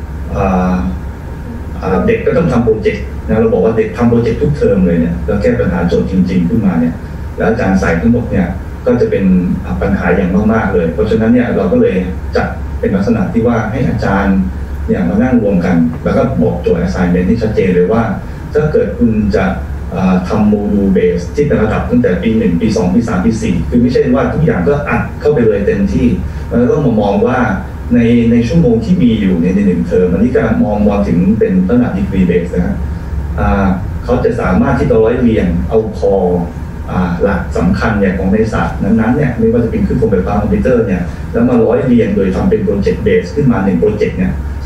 เด็กก็ต้องทำโปรเจกต์นะเราบอกว่าเด็กทำโปรเจกต์ทุกเทอมเลยเนี่ยแล้วแก้ปัญหาโจทย์จริงๆขึ้นมาเนี่ยแล้วอาจารย์ใส่ทั้งหมดเนี่ยก็จะเป็นปัญหาอย่างมากๆเลยเพราะฉะนั้นเนี่ยเราก็เลยจัดเป็นลักษณะที่ว่าให้อาจารย์เนี่ยมานั่งรวมกันแล้วก็บอกโจทย์ assignment ที่ชัดเจนเลยว่าถ้าเกิดคุณจะทำโมดูลเบสที่เป็นระดับตั้งแต่ปีหนึ่งปีสองปีสามปีสี่คือไม่ใช่ว่าทุกอย่างก็อัดเข้าไปเลยเต็มที่มันก็ต้องมามองว่าในในชั่วโมงที่มีอยู่ในหนึ่งเทอมอันนี้การมองมองถึงเป็นลักษณะดีกรีเบสนะครับเขาจะสามารถที่จะร้อยเรียงเอาคอหลักสำคัญเนี่ยของในศาสตร์นั้นๆเนี่ยไม่ว่าจะเป็นเครื่องกลไฟฟ้าคอมพิวเตอร์เนี่ยแล้วมาร้อยเรียงโดยทำเป็นโปรเจกต์เบสขึ้นมาหนึ่งโปรเจกต์เนี่ยไป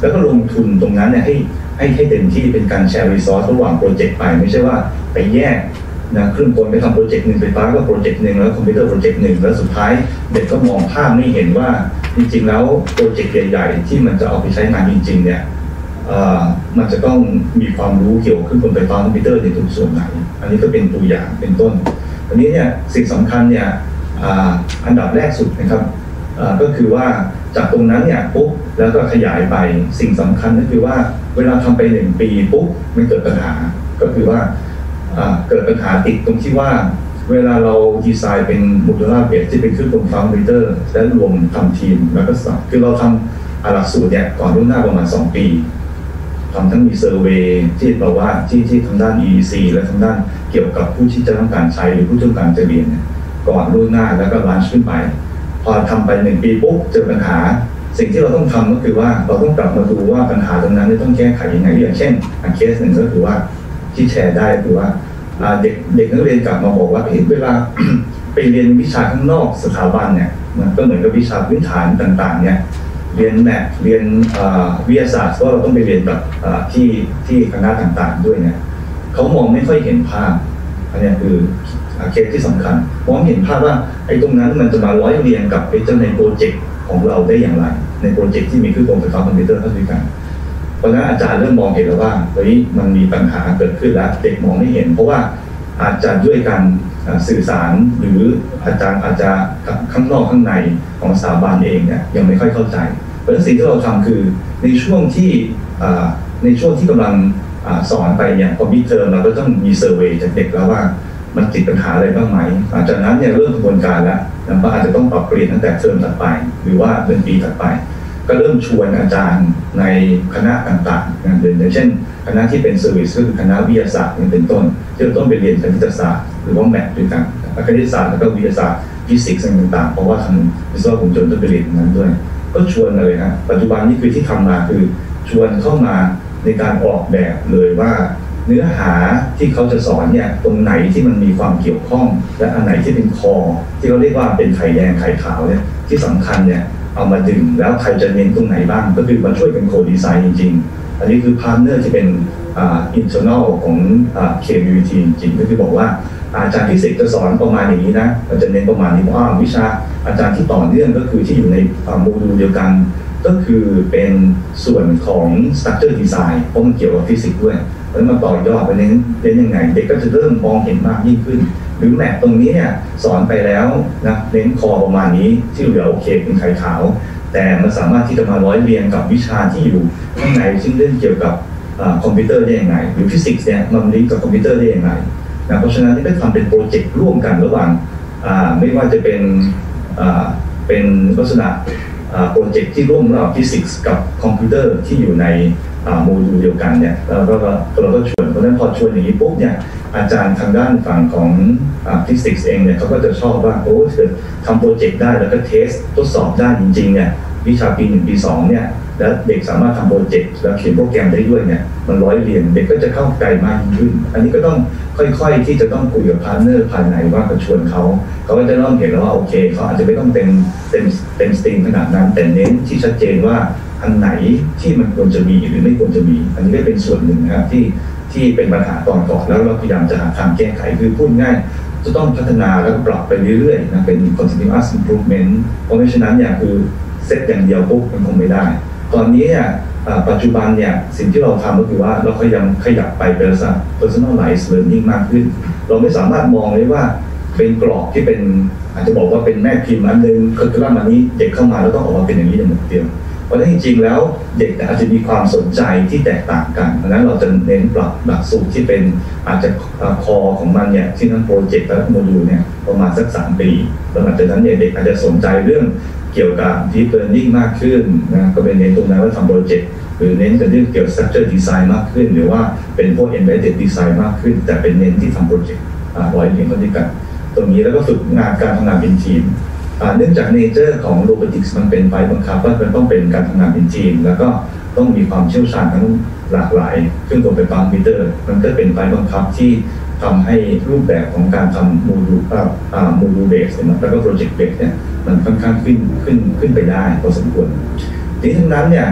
แล้วก็ลงทุนตรงนั้นเนี่ยให้ให้ให้เต็มที่เป็นการแชร์รีซอสระหว่างโปรเจกต์ไปไม่ใช่ว่าไปแยกนะครึ่งคนไปทำโปรเจกต์หนึ่งไฟฟ้าก็โปรเจกต์หนึ่งแล้วคอมพิวเตอร์โปรเจกต์หนึ่งแล้วสุดท้ายเด็กก็มองภาพไม่เห็นว่าจริงๆแล้วโปรเจกต์ใหญ่ๆที่มันจะเอาไปใช้งานจริงๆเนี่ยมันจะต้องมีความรู้เกี่ยวกับเครื่องกลไฟฟ้าคอมพิวเตอร์ในทุกส่วนไหนอันนี้ก็เป็นตัวอย่างเป็นต้นอันนี้เนี่ยสิ่งสำคัญเนี่ยอันดับแรกสุดนะครับก็คือว่าจากตรงนั้นเนี่ยปุ๊บแล้วก็ขยายไปสิ่งสำคัญก็คือว่าเวลาทำไปหนึ่งปีปุ๊บไม่เกิดปัญหาก็คือว่าเกิดปัญหาติดตรงที่ว่าเวลาเราดีไซน์เป็นโมดูล่าเบสที่เป็นเครื่องกลไฟฟ้าคอมพิวเตอร์และรวมทำทีมแล้วก็สับคือเราทำหลักสูตรเนี่ยก่อนล่วงหน้าประมาณสองปีทำทั้งมีเซอร์เวย์ที่บอกว่าที่ที่ทางด้าน อี ดี ซี และทางด้านเกี่ยวกับผู้ที่จะต้องการใช้หรือผู้ต้องการจะเรียนก่อนล่วงหน้าแล้วก็ลันช์ขึ้นไปพอทำไปหนึ่งปีปุ๊บเจอปัญหาสิ่งที่เราต้องทำก็คือว่าเราต้องกลับมาดูว่าปัญหาตรงนั้นต้องแก้ไขยังไงอย่างเช่นเคสหนึ่งก็คือว่าที่แชร์ได้คือว่าเด็กเด็กนักเรียนกลับมาบอกว่าเวลา ไปเรียนวิชาข้างนอกสถาบันเนี่ยมันก็เหมือนกับวิชาพื้นฐานต่างๆเนี่ยเรียนแมทเรียนวิทยาศาสตร์เพราะเราต้องไปเรียนแบบที่ที่คณะต่างๆด้วยเนี่ยเขามองไม่ค่อยเห็นภาพอันนี้คือเคสที่สำคัญมองเห็นภาพว่าไอ้ตรงนั้นมันจะมาร้อยเรียงกับไอ้เจ้าในโปรเจกต์ของเราได้อย่างไรในโปรเจกต์ที่มีเครื่องกลไฟฟ้าคอมพิวเตอร์เข้าด้วยกันเพราะฉะนั้นอาจารย์เริ่มมองเห็นแล้วว่าเฮ้ยมันมีปัญหาเกิดขึ้นแล้วเด็กมองไม่เห็นเพราะว่าอาจจะด้วยการสื่อสารหรืออาจารย์อาจจะข้างนอกข้างในของสถาบันเองเนี่ยยังไม่ค่อยเข้าใจเพราะฉะนั้นสิ่งที่เราทำคือในช่วงที่ในช่วงที่กำลังสอนไปเนี่ยพอมิดเทอมเราก็ต้องมีเซอร์เวย์จากเด็กแล้วว่ามันติดปัญหาอะไรบ้างไหมหลังจากนั้นเนี่ยเริ่มกระบวนการแล้วแล้วก็อาจจะต้องปรับเปลี่ยนตั้งแต่เทอมถัดไปหรือว่าเดือนปีถัดไปก็เริ่มชวนอาจารย์ในคณะต่างๆอย่างเช่นคณะที่เป็นเซอร์วิสก็คือคณะวิทยาศาสตร์เป็นต้นที่เราต้องไปเรียนคณิตศาสตร์หรือว่าแมทด้วยกันคณิตศาสตร์แล้วก็วิทยาศาสตร์ฟิสิกส์ต่างๆเพราะว่าทางวิศวะผมจนต้องไปเรียนนั้นด้วยก็ชวนเลยนะปัจจุบันนี้คือที่ทำมาคือชวนเข้ามาในการออกแบบเลยว่าเนื้อหาที่เขาจะสอนเนี่ยตรงไหนที่มันมีความเกี่ยวข้องและอันไหนที่เป็นคอที่เขาเรียกว่าเป็นไข่แดงไข่ขาวเนี่ยที่สำคัญเนี่ยเอามาดึงแล้วใครจะเน้นตรงไหนบ้างก็คือมาช่วยเป็นโคดีไซน์จริงๆอันนี้คือพาร์ทเนอร์ที่เป็นอ่า internal ของอ่า เค วี วี ที จริงๆก็คือบอกว่าอาจารย์ฟิสิกส์จะสอนประมาณอย่างนี้นะเราจะเน้นประมาณนี้เพราะว่าวิชาอาจารย์ที่ต่อเนื่องก็คือที่อยู่ในโมดูลเดียวกันก็คือเป็นส่วนของ structure design เพราะมันเกี่ยวกับฟิสิกส์ด้วยแล้วมาต่อยอดไปเน้นเน้นยังไงเด็กก็จะเริ่มมองเห็นมากยิ่งขึ้นหรือแมทตรงนี้เนี่ยสอนไปแล้วนะเน้นคอประมาณนี้ที่เหลือโอเคเป็นไข่ขาวแต่มันสามารถที่จะมาร้อยเรียงกับวิชาที่อยู่ข้างในซึ่งเรื่องเกี่ยวกับคอมพิวเตอร์ได้ยังไงหรือฟิสิกส์เนี่ยมันลิงก์กับคอมพิวเตอร์ได้ยังไงนะเพราะฉะนั้นนี่ก็ทำเป็นโปรเจกต์ร่วมกันระหว่างไม่ว่าจะเป็นเป็นลักษณะโปรเจกต์ที่ร่วมระหว่างฟิสิกส์กับคอมพิวเตอร์ที่อยู่ในโมดูลเดียวกันเนี่ยเราก็เราก็ชวนเพราะฉะนั้นพอชวนอย่างนี้ปุ๊บเนี่ยอาจารย์ทางด้านฝั่งของฟิสิกส์เองเนี่ยเขาก็จะชอบว่าโอ้เกิดทำโปรเจกต์ได้แล้วก็เทสทดสอบได้จริงๆเนี่ยวิชาปีหนึ่งปีสองเนี่ยแล้วเด็กสามารถทำโปรเจกต์แล้วเขียนโปรแกรมได้ด้วยเนี่ยมันร้อยเรียนเด็กก็จะเข้าใจมากยิ่งขึ้นอันนี้ก็ต้องค่อยๆที่จะต้องคุยกับพาร์ทเนอร์ภายในว่าจะชวนเขาเขาก็จะเริ่มเห็นแล้วว่าโอเคเขาอาจจะไม่ต้องเต็มเต็มเต็มสตรีมขนาดนั้นแต่เน้นที่ชัดเจนว่าอันไหนที่มันควรจะมีหรือไม่ควรจะมีอันนี้ก็เป็นส่วนหนึ่งนะครับที่ที่เป็นปัญหาตอนก่อนแล้วเราพยายามจะหาทางแก้ไขคือพูดง่ายจะต้องพัฒนาแล้วก็ปรับไปเรื่อยๆนะเป็น continuous improvement เพราะไม่ฉะนั้นเนี่ยคือเซตอย่างเดียวปุ๊บมันคงไม่ได้ตอนนี้เนี่ยปัจจุบันเนี่ยสิ่งที่เราทำก็คือว่าเราพยายามขยับไปเป็น personalized learning มากขึ้นเราไม่สามารถมองเลยว่าเป็นกรอบที่เป็นอาจจะบอกว่าเป็นแม่พิมพ์อันนึงคือคือว่ามันนี้เด็กเข้ามาแล้วต้องออกมาเป็นอย่างนี้อย่างเดียวเพราะฉะนั้นจริงๆแล้วเด็กอาจจะมีความสนใจที่แตกต่างกันเพราะฉะนั้นเราจะเน้นปรับหลักสูตรที่เป็นอาจจะคอของมันเนี่ยที่ทั้งโปรเจกต์และโมดูลเนี่ยประมาณสักสามปีแล้วหลังจากนั้นเนี่ยเด็กอาจจะสนใจเรื่องเกี่ยวกับ deep learning มากขึ้นนะก็เป็นเน้นตรงนั้นว่าทำโปรเจกต์หรือเน้นกันเรื่องเกี่ยวกับ structure design มากขึ้นหรือว่าเป็นพวก embedded design มากขึ้นแต่เป็นเน้นที่ทำโปรเจกต์ร้อยเรียงเข้าด้วยกันตรงนี้แล้วก็ฝึกงานการทำงานเป็นทีมเนื่องจากเนเจอร์ของโรบอติกส์มันเป็นไฟบังคับว่ามันต้องเป็นการทำงานเป็นทีมแล้วก็ต้องมีความเชี่ยวชาญทั้งหลากหลายเครื่องกลไฟฟ้าคอมพิวเตอร์มันก็เป็นไฟบังคับที่ทำให้รูปแบบของการทำโมดูลอ่าโมดูลเบสแล้วก็โปรเจกต์เบสเนี่ยมันค่อนข้างขึ้นขึ้นขึ้นไปได้พอสมควรทีนี้ทั้งนั้นเนี่ย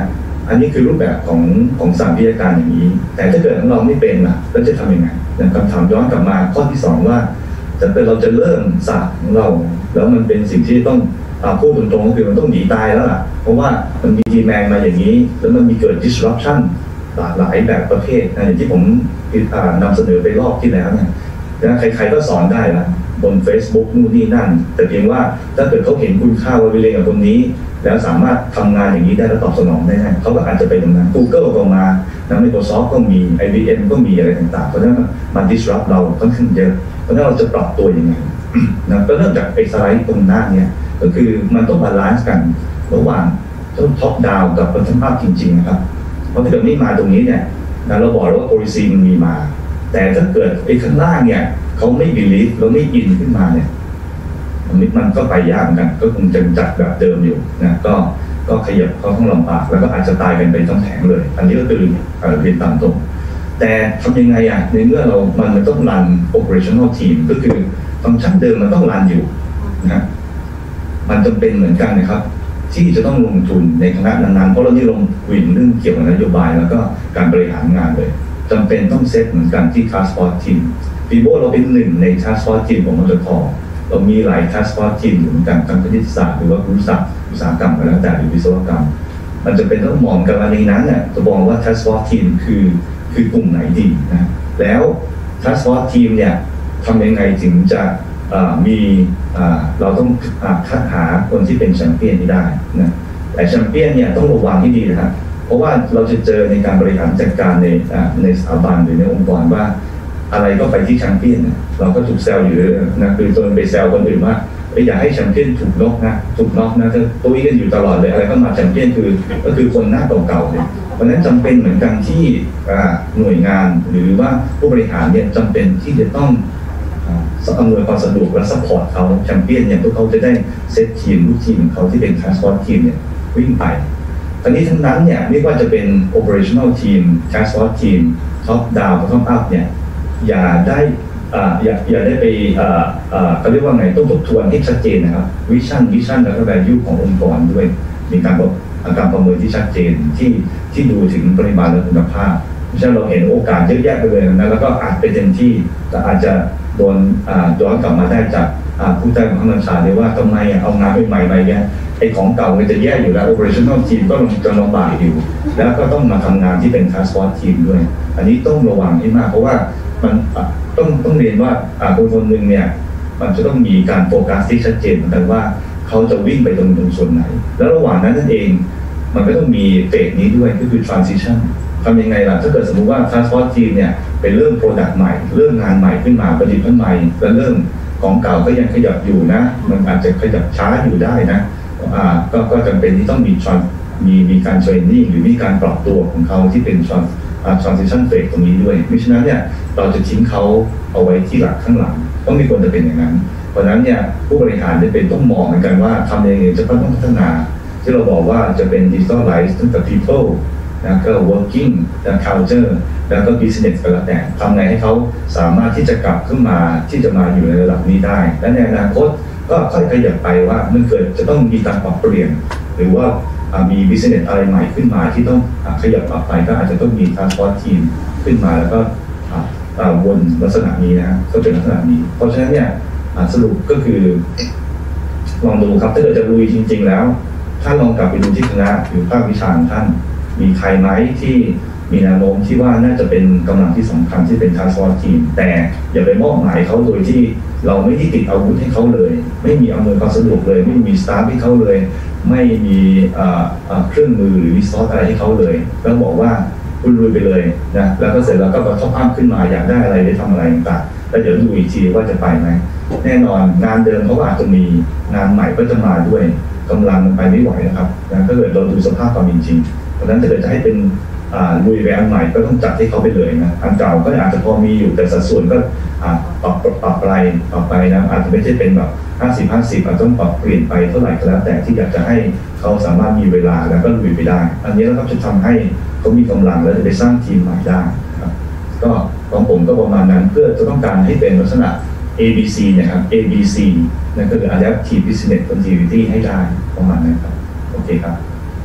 อันนี้คือรูปแบบของของสามวิทยาการอย่างนี้แต่ถ้าเกิดเราไม่เป็นล่ะเราจะทำยังไงคำถามย้อนกลับมาข้อที่สองว่าจะเป็นเราจะเริ่มศาสตร์ของเราแล้วมันเป็นสิ่งที่ต้องพูดตรงๆก็คือมันต้องหนีตายแล้วล่ะเพราะว่ามันมีดีแมนมาอย่างนี้แล้วมันมีเกิด disruption หลากหลายแบบประเภทนะอย่างที่ผมนำเสนอไปรอบที่แล้วเนี่ยนะใครๆก็สอนได้ละบน Facebook นู่นนี่นั่นแต่เพียงว่าถ้าเกิดเขาเห็นคุณค่าว่าไปเรียนกับตรงนี้แล้วสามารถทำงานอย่างนี้ได้และตอบสนองได้เขาก็อาจจะไปตรงนั้น Google ก็มานะ Microsoft ก็มี ไอ บี เอ็ม ก็มีอะไรต่างๆเพราะฉะนั้นมัน disrupt เราค่อนข้างเยอะเพราะฉะนั้นเราจะปรับตัวยังไงนะก็เริ่มจากไอ้สไลด์ตรงหน้าเนี่ยก็คือมันต้องบาลานซ์กันระหว่างท็อปดาวกับพัฒนภาพจริงๆนะครับเพราะถ้าเกิดไม่มาตรงนี้เนี่ยนะเราบอกแล้วว่า policy มันมีมาแต่ถ้าเกิดไอ้ข้างล่างเนี่ยเขาไม่ believe แล้วไม่อินขึ้นมาเนี่ยมันก็ไปยากกันก็คงจะจัดแบบเดิมอยู่นะก็ก็ขยับเขาต้องลำบากแล้วก็อาจจะตายกันไปทั้งแผงเลยอันนี้ก็คือเรียนตามตรงแต่ทำยังไงอ่ะในเมื่อเรามันมันต้องรัน operational team ก็คือฟังก์ชันเดิมมันต้องรันอยู่นะมันจำเป็นเหมือนกันนะครับที่จะต้องลงทุนในคณะนั้นๆเพราะเรานี่ลงวินเรื่องเกี่ยวกับนโยบายแล้วก็การบริหารงานเลยจำเป็นต้องเซตเหมือนกันที่ task force team ฟีโบเราเป็นหนึ่งใน task force team ของมจท.เรามีหลาย task force team เหมือนกันทั้งคณิตศาสตร์หรือว่าครุศาสตร์อุตสาหกรรมก็แล้วแต่หรือวิศวกรรมมันจะเป็นต้องมองกันในนั้นเนี่ยจะบอกว่า task force team คือคือกลุ่มไหนดีนะแล้ว task force team เนี่ยทำยังไงถึงจะมีเราต้องคัดหาคนที่เป็นแชมเปี้ยนที่ได้นะแต่แชมเปี้ยนเนี่ยต้องระวังให้ดีนะครับเพราะว่าเราจะเจอในการบริหารจัดการในในสถาบันหรือในองค์กรว่าอะไรก็ไปที่แชมเปี้ยนเราก็ถูกแซวอยู่นะคือจนไปแซวคนอื่นว่าอยากให้แชมเปี้ยนถูกนอกนะถูกนอกนะจะตุ้ยกันอยู่ตลอดเลยอะไรก็มาแชมเปี้ยนคือก็คือคนหน้าเก่าๆเลยเพราะนั้นจำเป็นเหมือนกันที่หน่วยงานหรือว่าผู้บริหารเนี่ยจำเป็นที่จะต้องอำนวยความสะดวกและซัพพอร์ตเขาแชมเปี้ยนเนี่ยพวกเขาจะได้เซตทีมลูกทีมของเขาที่เป็น transport team เนี่ยวิ่งไปทั้งนี้ทั้งนั้นเนี่ยไม่ว่าจะเป็น operational team transport team top down top up เนี่ยอย่าได้อย่าอย่าได้ไปเขาเรียกว่าไงต้องทบทวนให้ชัดเจนนะครับวิชั่นวิชั่นแล้วก็ value ขององค์กรด้วยมีการบอกการประเมินที่ชัดเจนที่ที่ดูถึงปริมาณและคุณภาพไม่ใช่เราเห็นโอกาสเยอะแยะไปเลยนะแล้วก็อาจไปเต็มที่แต่อาจจะโดนย้อนกลับมาได้จากผู้ใต้บังคับบัญชาเลยว่าทำไมเอางานใหม่ๆไปเนี่ยไอ้ของเก่ามันจะแย่อยู่แล้ว operational team ก็จะลำบากอยู่แล้วก็ต้องมาทำงานที่เป็น transport team ด้วยอันนี้ต้องระวังให้มากเพราะว่ามันต้องต้องเรียนว่าคนคนหนึ่งเนี่ยมันจะต้องมีการโฟกัสที่ชัดเจนเหมือนกันว่าเขาจะวิ่งไปตรงตรงส่วนไหนแล้วระหว่างนั้นนั่นเองมันก็ต้องมีเฟสนี้ด้วยก็คือ transition ทำยังไงล่ะถ้าเกิดสมมติว่า transport team เนี่ยไปเริ่ม product ใหม่เริ่มงานใหม่ขึ้นมาประดิษฐ์ใหม่แล้วเริ่มของเก่าก็ยังขยับอยู่นะมันอาจจะขยับช้าอยู่ได้นะอ่าก็ก็จำเป็นที่ต้องมีมีมีการเทรนนิ่งหรือมีการปรับตัวของเขาที่เป็น transition phase ตรงนี้ด้วยมิฉะนั้นเนี่ยเราจะทิ้งเขาเอาไว้ที่หลักข้างหลังต้องมีคนจะเป็นอย่างนั้นเพราะฉะนั้นเนี่ยผู้บริหารจะเป็นต้องมองเหมือนกันว่าทำยังไงจะต้องพัฒนาที่เราบอกว่าจะเป็น digitalize ตั้งแต่ people นะก็ working และ culture แล้วก็ business ก็แล้วแต่ทำไงให้เขาสามารถที่จะกลับขึ้นมาที่จะมาอยู่ในระดับนี้ได้และในอนาคตก็ค่อยขยับไปว่ามันเกิดจะต้องมีการปรับเปลี่ยนหรือว่ามี business อะไรใหม่ขึ้นมาที่ต้องขยับปรับไปก็อาจจะต้องมี transport team ขึ้นมาแล้วก็วนลักษณะนี้นะก็เป็นลักษณะนี้เพราะฉะนั้นเนี่ยสรุปก็คือลองดูครับถ้าเกิดจะลุยจริงๆแล้วถ้าลองกลับไปดูที่คณะหรือภาควิชาของท่านมีใครไหมที่มีแนวโน้มที่ว่าน่าจะเป็นกำลังที่สำคัญที่เป็น transport team แต่อย่าไปมอบหมายเขาโดยที่เราไม่ได้ติดอาวุธให้เขาเลยไม่มีอำนวยความสะดวกเลยไม่มีสตาฟให้เขาเลยไม่มีเครื่องมือหรือรีซอสอะไรให้เขาเลยแล้วบอกว่าคุณลุยไปเลยนะแล้วก็เสร็จแล้วก็ท็อปอัพขึ้นมาอยากได้อะไรได้ทำอะไรต่างๆแล้วเดี๋ยวดูอีกทีว่าจะไปไหมแน่นอนงานเดิมเขาอาจจะมีงานใหม่ก็จะมาด้วยกำลังไปไม่ไหวนะครับนะถ้าเกิดเราดูสภาพความจริงเพราะฉะนั้นถ้าเกิดจะให้เป็นลุยไปอันใหม่ก็ต้องจัดให้เขาไปเลยนะอันเก่าก็อาจจะพอมีอยู่แต่สัดส่วนก็ปรับปรับไปปรับไปนะอาจจะไม่ใช่เป็นแบบห้าสิบ ห้าสิบอาจต้องปรับเปลี่ยนไปเท่าไหร่ก็แล้วแต่ที่อยากจะให้เขาสามารถมีเวลาแล้วก็ลุยไปได้อันนี้เราก็จะทำให้เขามีกำลังแล้วจะไปสร้างทีมใหม่ได้ครับก็ของผมก็ประมาณนั้นเพื่อจะต้องการให้เป็นลักษณะ เอ บี ซี นะครับ เอ บี ซี นั่นก็คือ Adaptive Business Continuity ให้ได้ประมาณนั้นครับโอเคครับ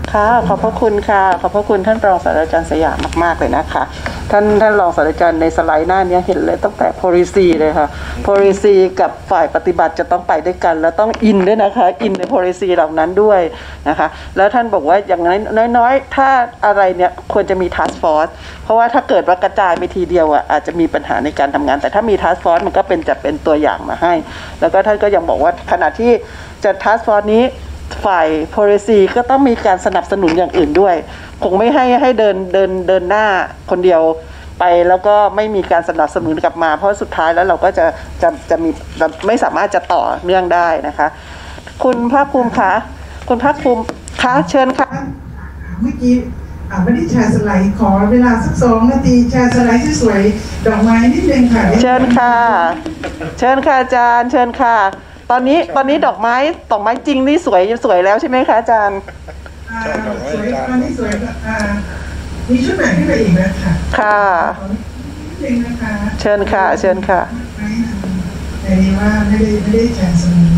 ค่ะขอบพระคุณค่ะขอบพระคุณท่านรองศาสตราจารย์สยามมากๆเลยนะคะท่านท่านรองศาสตราจารย์ในสไลด์หน้านี้เห็นเลยตั้งแต่ policy เลยค่ะ policy กับฝ่ายปฏิบัติจะต้องไปด้วยกันแล้วต้องอินด้วยนะคะอินใน policy เหล่านั้นด้วยนะคะแล้วท่านบอกว่าอย่างน้อยๆถ้าอะไรเนี่ยควรจะมี task force เพราะว่าถ้าเกิดว่ากระจายไปทีเดียวอ่ะอาจจะมีปัญหาในการทำงานแต่ถ้ามี task force มันก็เป็นจะเป็นตัวอย่างมาให้แล้วก็ท่านก็ยังบอกว่าขณะที่จะ task force นี้ฝ่าย policy ก็ต้องมีการสนับสนุนอย่างอื่นด้วยคงไม่ให้ให้เดินเดินเดินหน้าคนเดียวไปแล้วก็ไม่มีการสนับสนุนกลับมาเพราะสุดท้ายแล้วเราก็จะจะจะมีไม่สามารถจะต่อเนื่องได้นะคะคุณภาคภูมิคะคุณภาคภูมิคะเชิญค่ะเมื่อกี้ไม่ได้แชร์สไลด์ขอเวลาสักสองนาทีแชร์สไลด์ที่สวยดอกไม้นิดนึงค่ะเชิญค่ะเชิญค่ะอาจารย์เชิญค่ะตอนนี้ตอนนี้ดอกไม้ดอกไม้จริงนี่สวยสวยแล้วใช่ไหมคะอาจารย์สวยตอนนี้สวยมีชุดไหนขึ้นไปอีกไหมคะค่ะจริงนะคะเชิญค่ะเชิญค่ะแต่นี้ว่าไม่ได้ไม่ได้แชร์สไลด์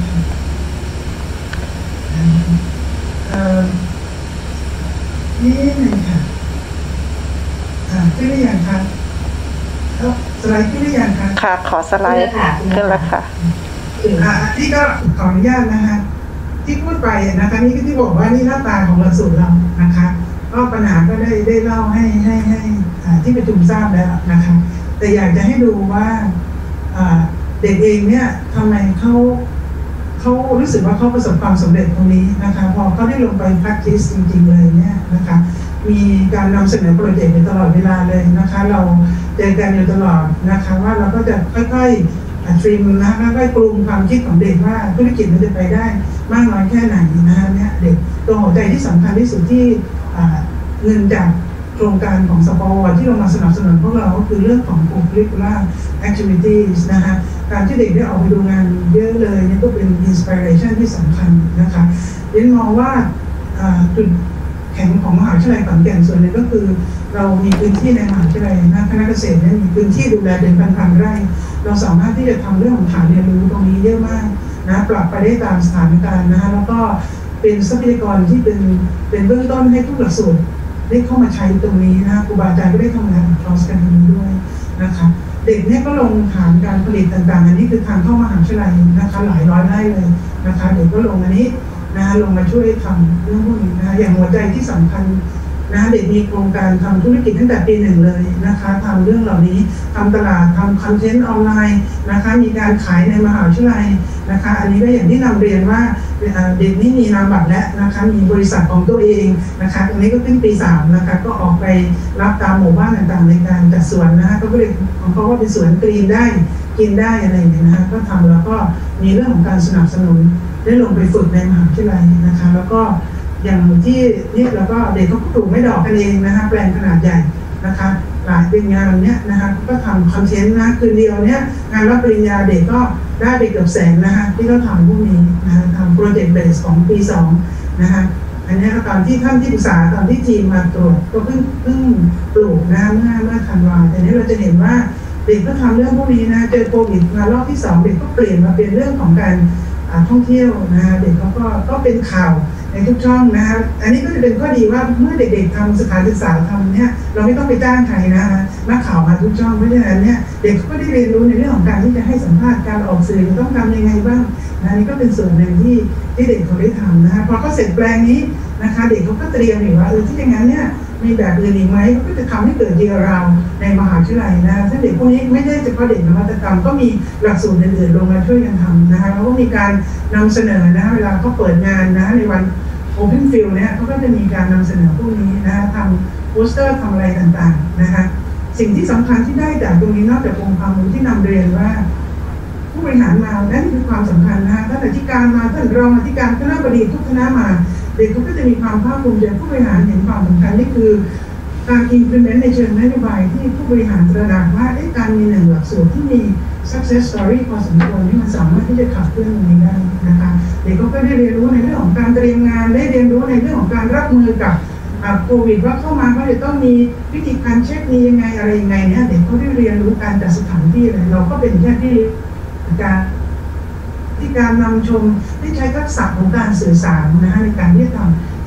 นี่หนึ่งค่ะขึ้นหรือยังคะสไลด์ขึ้นหรือยังคะค่ะขอสไลด์ขึ้นแล้วค่ะอ่าที่ก็ขออนุญาตนะคะที่พูดไปนะคะนี่ก็ที่บอกว่านี่หน้าตาของหลักสูตรเรานะคะก็ปัญหาก็ได้ได้เล่าให้ให้ให้ที่ประชุมทราบแล้วนะคะแต่อยากจะให้ดูว่าเด็กเองเนี่ยทำไมเขาเขารู้สึกว่าเขาประสบความสำเร็จตรงนี้นะคะพอเขาได้ลงไป practice จริงๆเลยเนี่ยนะคะมีการนำเสนอโปรเจกต์ตลอดเวลาเลยนะคะเราเจอกันอยู่ตลอดนะคะว่าเราก็จะค่อยๆทริมนะแล้วก็กลุ่มความคิดของเด็กว่าธุรกิจมันจะไปได้มากน้อยแค่ไหนนะเนี่ยเด็กตัวหัวใจที่สำคัญที่สุดที่เงินจากโครงการของสปวที่ลงมาสนับสนุนพวกเราก็คือเรื่องของ curricular activities นะคะการที่เด็กได้ออกไปดูงานเยอะเลยนี่ก็เป็น inspiration ที่สำคัญนะคะเรียนมองว่าจุดแข็งของมหาวิทยาลัยขอนแก่นส่วนหนึ่งก็คือเรามีพื้นที่ในมหาวิทยาลัยนะคณะเกษตรเนี่ยมีพื้นที่ดูแลเป็นพันๆไร่เราสามารถที่จะทำเรื่องของฐานเรียนรู้ตรงนี้เยอะมากนะปรับไปได้ตามสถานการณ์นะคะแล้วก็เป็นทรัพยากรที่เป็นเป็นเบื้องต้นให้ทุกหลักสูตรได้เข้ามาใช้ตรงนี้นะครูบาอาจารย์ก็ได้ทำงานคลอสกันตรงนี้ด้วยนะคะเด็กเนี่ยก็ลงฐานการผลิตต่างๆอันนี้คือทางเข้ามหาวิทยาลัยนะคะหลายร้อยไร่เลยนะคะเด็กก็ลงอันนี้นะลงมาช่วยทำเรื่องพวกนี้นะอย่างหัวใจที่สำคัญนะเด็กมีโครงการทำธุรกิจตั้งแต่ปีหนึ่งเลยนะคะทำเรื่องเหล่านี้ทำตลาดทำคอนเทนต์ออนไลน์นะคะมีการขายในมหาวิทยาลัยนะคะอันนี้ก็อย่างที่นำเรียนว่าเด็กนี่มีนามบัตรและนะคะมีบริษัทของตัวเองนะคะตรงนี้ก็ขึ้นปีสามนะคะก็ออกไปรับตามหมู่บ้านต่างๆในการจัดสวนนะคะก็เรียกของเขาว่าเป็นสวนกรีนได้กินได้อะไรอย่างเงี้ยนะคะก็ทำแล้วก็มีเรื่องของการสนับสนุนได้ลงไปฝึกในมหาวิทยาลัยนะคะแล้วก็อย่างที่นี่เราก็เด็กก็ปลูกไม่ดอกกันเองนะคะแปลงขนาดใหญ่นะคะหลายเป็นงานเนี้ยนะคะก็ทำคอนเทนต์นะคืนเดียวเนี้ยงานรับปริญญาเด็กก็ได้ไปเกือบแสนนะคะที่เขาทำพวกนี้นะคะทำโปรเจกต์เบสของปีสองนะคะอันนี้ตอนที่ท่านที่ปรึกษาตอนที่ทีมมาตรวจก็เพิ่งเพิ่งปลูกนะเมื่อเมื่อธันวาแต่นี้เราจะเห็นว่าเด็กก็ทำเรื่องพวกนี้นะเจอโควิดมารอบที่สองเด็กก็เปลี่ยนมาเป็นเรื่องของการท่องเที่ยวนะคะเด็กเขาก็ก็เป็นข่าวในทุกช่องนะคะอันนี้ก็จะเป็นข้อดีว่าเมื่อเด็กๆทำสถานศึกษาทำเนี่ยเราไม่ต้องไปจ้างใครนะคะนักข่าวมาทุกช่องเพราะฉะนั้นเนี่ยเด็กก็ได้เรียนรู้ในเรื่องของการที่จะให้สัมภาษณ์การออกสื่อต้องทำยังไงบ้างนะนี่ก็เป็นส่วนหนึ่งที่ที่เด็กเขาได้ทำนะคะพอเขาเสร็จแปลงนี้นะคะเด็กเขาก็เตรียมอยู่ว่าเออที่อย่างนั้นเนี่ยมีแบบอื่นอีกไหมก็จะทำให้เกิดเดียร์ราวในมหาวิทยาลัยนะถ้าเด็กพวกนี้ไม่ได้เฉพาะเด็กนวัตกรรมก็มีหลักสูตรอื่นๆลงมาช่วยกันทำนะคะแล้วก็มีการนำเสนอนะเวลาเขาเปิดงานนะในวันOpen Field เนี่ยเขาก็จะมีการนำเสนอพวกนี้นะคะทำโปสเตอร์ทำอะไรต่างๆนะคะสิ่งที่สำคัญที่ได้จากตรงนี้นอกจากองค์ความรู้ที่นำเรียนว่าผู้บริหารมานั่นคือความสำคัญนะคะท่านอธิการมาท่านรองอธิการคณะบดีทุกคณะมาเด็กเขาก็จะมีความภาคภูมิใจผู้บริหารเห็นความสำคัญนี่คือการ implement ในเชิงนโยบายที่ผู้บริหารตระหนักว่าการมีหนึ่งหลักสูตรที่มี success story พอสมควรที่มันสามารถที่จะขับเคลื่อนตรงนี้ได้นะคะเด็กก็ได้เรียนรู้ในเรื่องของการเตรียมงานได้เรียนรู้ในเรื่องของการรับมือกับโควิดว่าเข้ามาเขาจะต้องมีวิธีการเช็คมียังไงอะไรยังไงเนี่ยเด็กเขาได้เรียนรู้การจัดสถานที่อะไรเราก็เป็นแค่ที่การที่การนำชมได้ใช้ทักษะของการสื่อสารนะในการที่จะทำ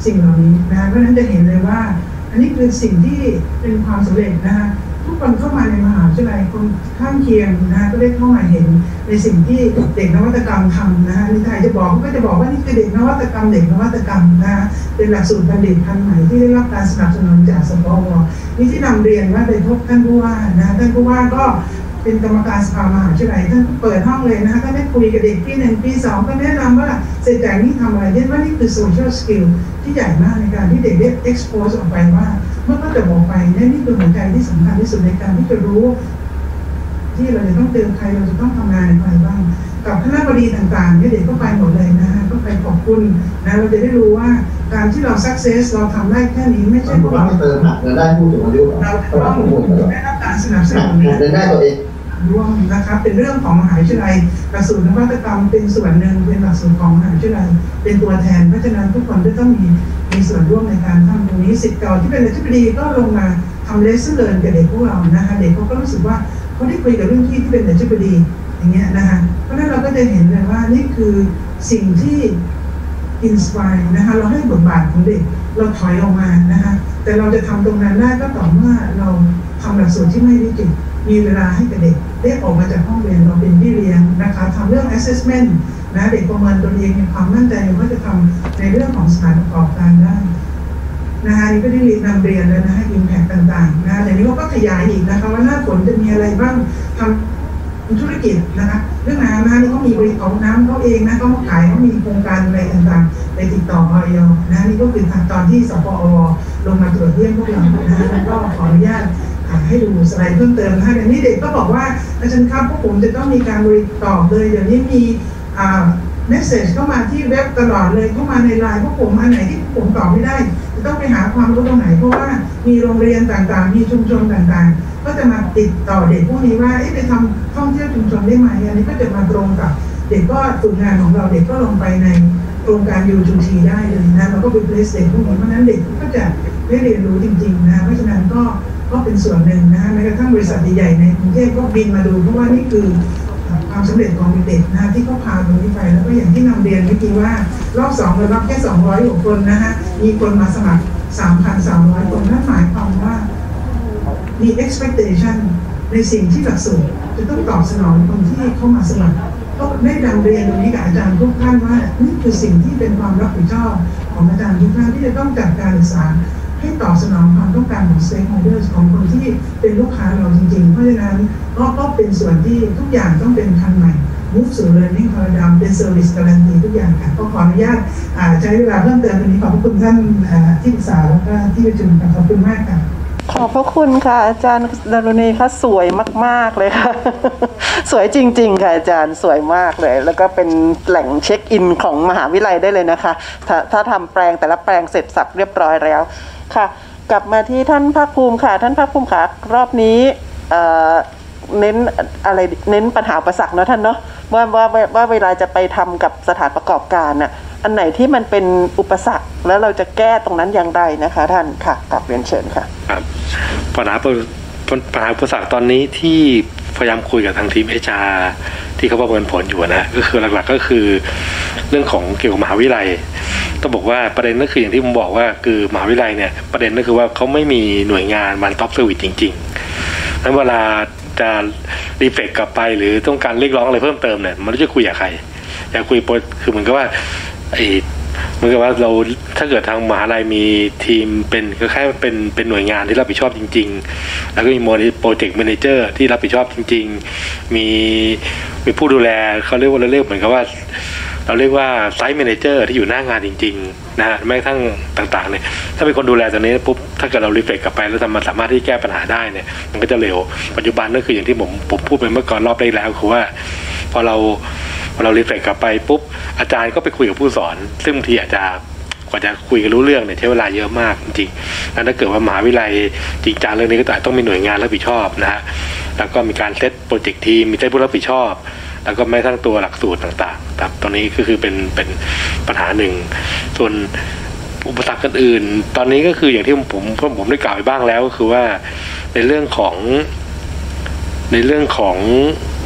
สิ่งเหล่านี้นะเพราะฉะนั้นจะเห็นเลยว่าอันนี้คือสิ่งที่เป็นความสำเร็จนะคะทุกคนเข้ามาในมหาวิทยาลัยคนข้างเคียงนะก็ได้เข้ามาเห็นในสิ่งที่เด็กนวัตกรรมทำนะนิทายจะบอกก็จะบอกว่านี่คือเด็กนวัตกรรมเด็กนวัตกรรมนะเป็นหลักสูตรบัณฑิตพันธุ์ใหม่ที่ได้รับการสนับสนุนจากสปว.นี่ที่นำเรียนว่าไปพบท่านผู้ว่านะท่านผู้ว่าก็เป็นกรรมการสภามหาวิทยาลัยท่านเปิดห้องเลยนะคะท่านได้คุยกับเด็กปีหนึ่งปีสองก็แนะนำว่าเสร็จจากนี้ทำอะไรเรียกว่านี่คือ social skill ที่ใหญ่มากในการที่เด็กได้ expose ออกไปว่าเมื่อเขาจะบอกไปนี่นี่คือหัวใจที่สำคัญที่สุดในการที่จะรู้ที่เราจะต้องเจอใครเราจะต้องทำงานอะไรบ้างกับคณะบดีต่างๆเนี่ยเด็กก็ไปหมดเลยนะฮะก็ไปขอบคุณนะเราจะได้รู้ว่าการที่เรา success เราทำได้แค่นี้ไม่ใช่เพราะเราเติมหักเงินได้ผู้สูงอายุเราต้องได้รับการสนับสนุนเงินได้ตัวเองร่วมนะครับเป็นเรื่องของมหาวิทยาลัยหลักสูตรนวัตกรรมเป็นส่วนหนึ่งเป็นหลักสูตรของมหาวิทยาลัยเป็นตัวแทนเพราะฉะนั้นทุกคนก็ต้องมีมีส่วนร่วมในการทำตรงนี้ศิษย์เก่าที่เป็นอธิบดีก็ลงมาทำเลสเซอร์เรียนกับเด็กพวกเรานะคะเด็กเขาก็รู้สึกว่าเขาได้คุยกับรุ่นพี่ที่เป็นอธิบดีอย่างเงี้ยนะคะเพราะฉะนั้นเราก็จะเห็นเลยว่านี่คือสิ่งที่อินสไปร์นะคะเราให้บทบาทของเด็กเราถอยออกมานะคะแต่เราจะทำตรงนั้นได้ก็ต่อเมื่อเราทำหลักสูตรที่ไม่วิกฤตมีเวลาให้กับเด็กได้ออกมาจากห้องเรียนเราเป็นพี่เลี้ยงนะคะทำเรื่อง assessment นะเด็กประเมินตัวเองมีความมั่นใจว่าจะทำในเรื่องของสถานประกอบการได้นะคะนี่ก็ได้เรียนนำเรียนแล้วนะให้ impact ต่างๆนะแต่นี้ก็ขยายอีกนะคะว่าหน้าฝนจะมีอะไรบ้างทำธุรกิจนะคะเรื่องน้ำนะนี่เขามีบริการน้ำเขาเองนะเขาขายเขามีโครงการอะไรต่างๆไปติดต่อออยนะนี่ก็คือตอนที่สปอ.ลงมาตรวจเยี่ยมพวกเรานะแล้วก็ขออนุญาตให้ดูสไลด์เพิ่มเติมนะคะอย่างนี้เด็กก็บอกว่าอาจารย์ครับพวกผมจะต้องมีการบริตอบเลยเดี๋ยวนี้มีอ่าเมสเซจเข้ามาที่เว็บตลอดเลยเข้ามาในไลน์พวกผมอันไหนที่ผมตอบไม่ได้จะต้องไปหาความรู้ตรงไหนเพราะว่ามีโรงเรียนต่างๆมีชุมชนต่างๆก็จะมาติดต่อเด็กพวกนี้ว่าไปทำท่องเที่ยวชุมชนได้ไหมอันนี้ก็จะมาตรงกับเด็กก็ฝึกงานของเราเด็กก็ลงไปในโครงการ ยู ทู ที ได้เลยนะเราก็ไปเพลสเด็กพวกนี้เพราะนั้นเด็กก็จะได้เรียนรู้จริงๆนะเพราะฉะนั้นก็ก็เป็นส่วนหนึ่งนะแม้กระทั่งบริษัทใหญ่ๆในกรุงเทพก็บินมาดูเพราะว่านี่คือความสำเร็จของเด็กๆนะที่เขาพาตรงนี้ไปแล้วก็อย่างที่นำเรียนเมื่อกี้ว่ารอบสองเรารับแค่สองร้อยกว่าคนนะฮะมีคนมาสมัคร สามพันสามร้อย คนนั่นหมายความว่ามี expectation ในสิ่งที่หลักสูตรจะต้องตอบสนองคนที่เข้ามาสมัครก็ได้นำเรียนตรงนี้กับอาจารย์ทุกท่านว่านี่คือสิ่งที่เป็นความรับผิดชอบของอาจารย์ทุกท่านที่จะต้องจัดการศึกษาให้ตอบสนองความต้องการของ stakeholders ของคนที่เป็นลูกค้าเราจริงๆเพราะฉะนั้นก็ก็เป็นส่วนที่ทุกอย่างต้องเป็นทันใหม่ move สู่ learning paradigm เป็น service guarantee ทุกอย่างค่ะก็ขออนุญาตใช้เวลาเพิ่มเติมตรงนี้ขอบคุณท่านที่ปรึกษาแล้วก็ที่ประชุมค่ะขอบคุณมากค่ะขอบพระคุณค่ะอาจารย์ดารุณีค่ะสวยมากๆเลยค่ะ สวยจริงๆค่ะอาจารย์สวยมากเลยแล้วก็เป็นแหล่งเช็คอินของมหาวิทยาลัยได้เลยนะคะถ้าถ้าทำแปลงแต่ละแปลงเสร็จสับเรียบร้อยแล้วค่ะกลับมาที่ท่านภาคภูมิค่ะท่านภาคภูมิค่ะรอบนี้เอ่อเน้นอะไรเน้นปัญหาอุปสรรคเนาะท่านเนาะว่าว่าว่าเวลาจะไปทำกับสถานประกอบการน่ะอันไหนที่มันเป็นอุปสรรคแล้วเราจะแก้ตรงนั้นอย่างไรนะคะท่านค่ะกลับเรียนเชิญค่ะครับปัญหาปัญหาอุปสรรคตอนนี้ที่พยายามคุยกับทางทีม เอช อาร์ ที่เขาประเมินผลอยู่นะก็คือหลักๆก็คือเรื่องของเกี่ยวกับมหาวิทยาลัยต้องบอกว่าประเด็นก็คืออย่างที่ผมบอกว่าคือมหาวิทยาลัยเนี่ยประเด็นก็คือว่าเขาไม่มีหน่วยงานมันท็อปเซอร์วิสจริงๆนั้นเวลาจะรีเฟกกลับไปหรือต้องการเรียกร้องอะไรเพิ่มเติมเนี่ยมันจะคุยกับใครอยากคุยคือเหมือนกับว่าไอ้เหมือนกับว่าเราถ้าเกิดทางมหาลัยมีทีมเป็นก็แค่เป็นเป็นหน่วยงานที่รับผิดชอบจริงๆแล้วก็มีโปรเจกต์แมเนเจอร์ที่รับผิดชอบจริงๆมีมีผู้ดูแลเขาเรียกว่าเราเรียกเหมือนกับว่าเราเรียกว่าไซต์แมเนเจอร์ที่อยู่หน้างานจริงๆนะฮะแม้กระทั่งต่างๆเนี่ยถ้าเป็นคนดูแลตรงนี้ปุ๊บถ้าเกิดเรารีเฟกกลับไปแล้วทำมันสามารถที่แก้ปัญหาได้เนี่ยมันก็จะเร็วปัจจุบันก็คืออย่างที่ผมผมพูดไปเมื่อก่อนรอบแรกแล้วคือว่าพอเราพอเรารีเฟกกลับไปปุ๊บอาจารย์ก็ไปคุยกับผู้สอนซึ่งบางทีอาจจะกว่าจะคุยกันรู้เรื่องเนี่ยใช้เวลาเยอะมากจริงๆแล้วถ้าเกิดว่ามหาวิทยาลัยจริงจังเรื่องนี้ก็ต้องมีหน่วยงานรับผิดชอบนะฮะแล้วก็มีการเซตโปรเจกต์ทีมมีเซตผู้รับผิดชอบแล้วก็แม้ทั้งตัวหลักสูตรต่างๆครับตอนนี้ก็คือเป็นเป็นปัญหาหนึ่งส่วนอุปสรรคอื่นๆตอนนี้ก็คืออย่างที่ผมผมผมได้กล่าวไปบ้างแล้วก็คือว่าในเรื่องของในเรื่องของ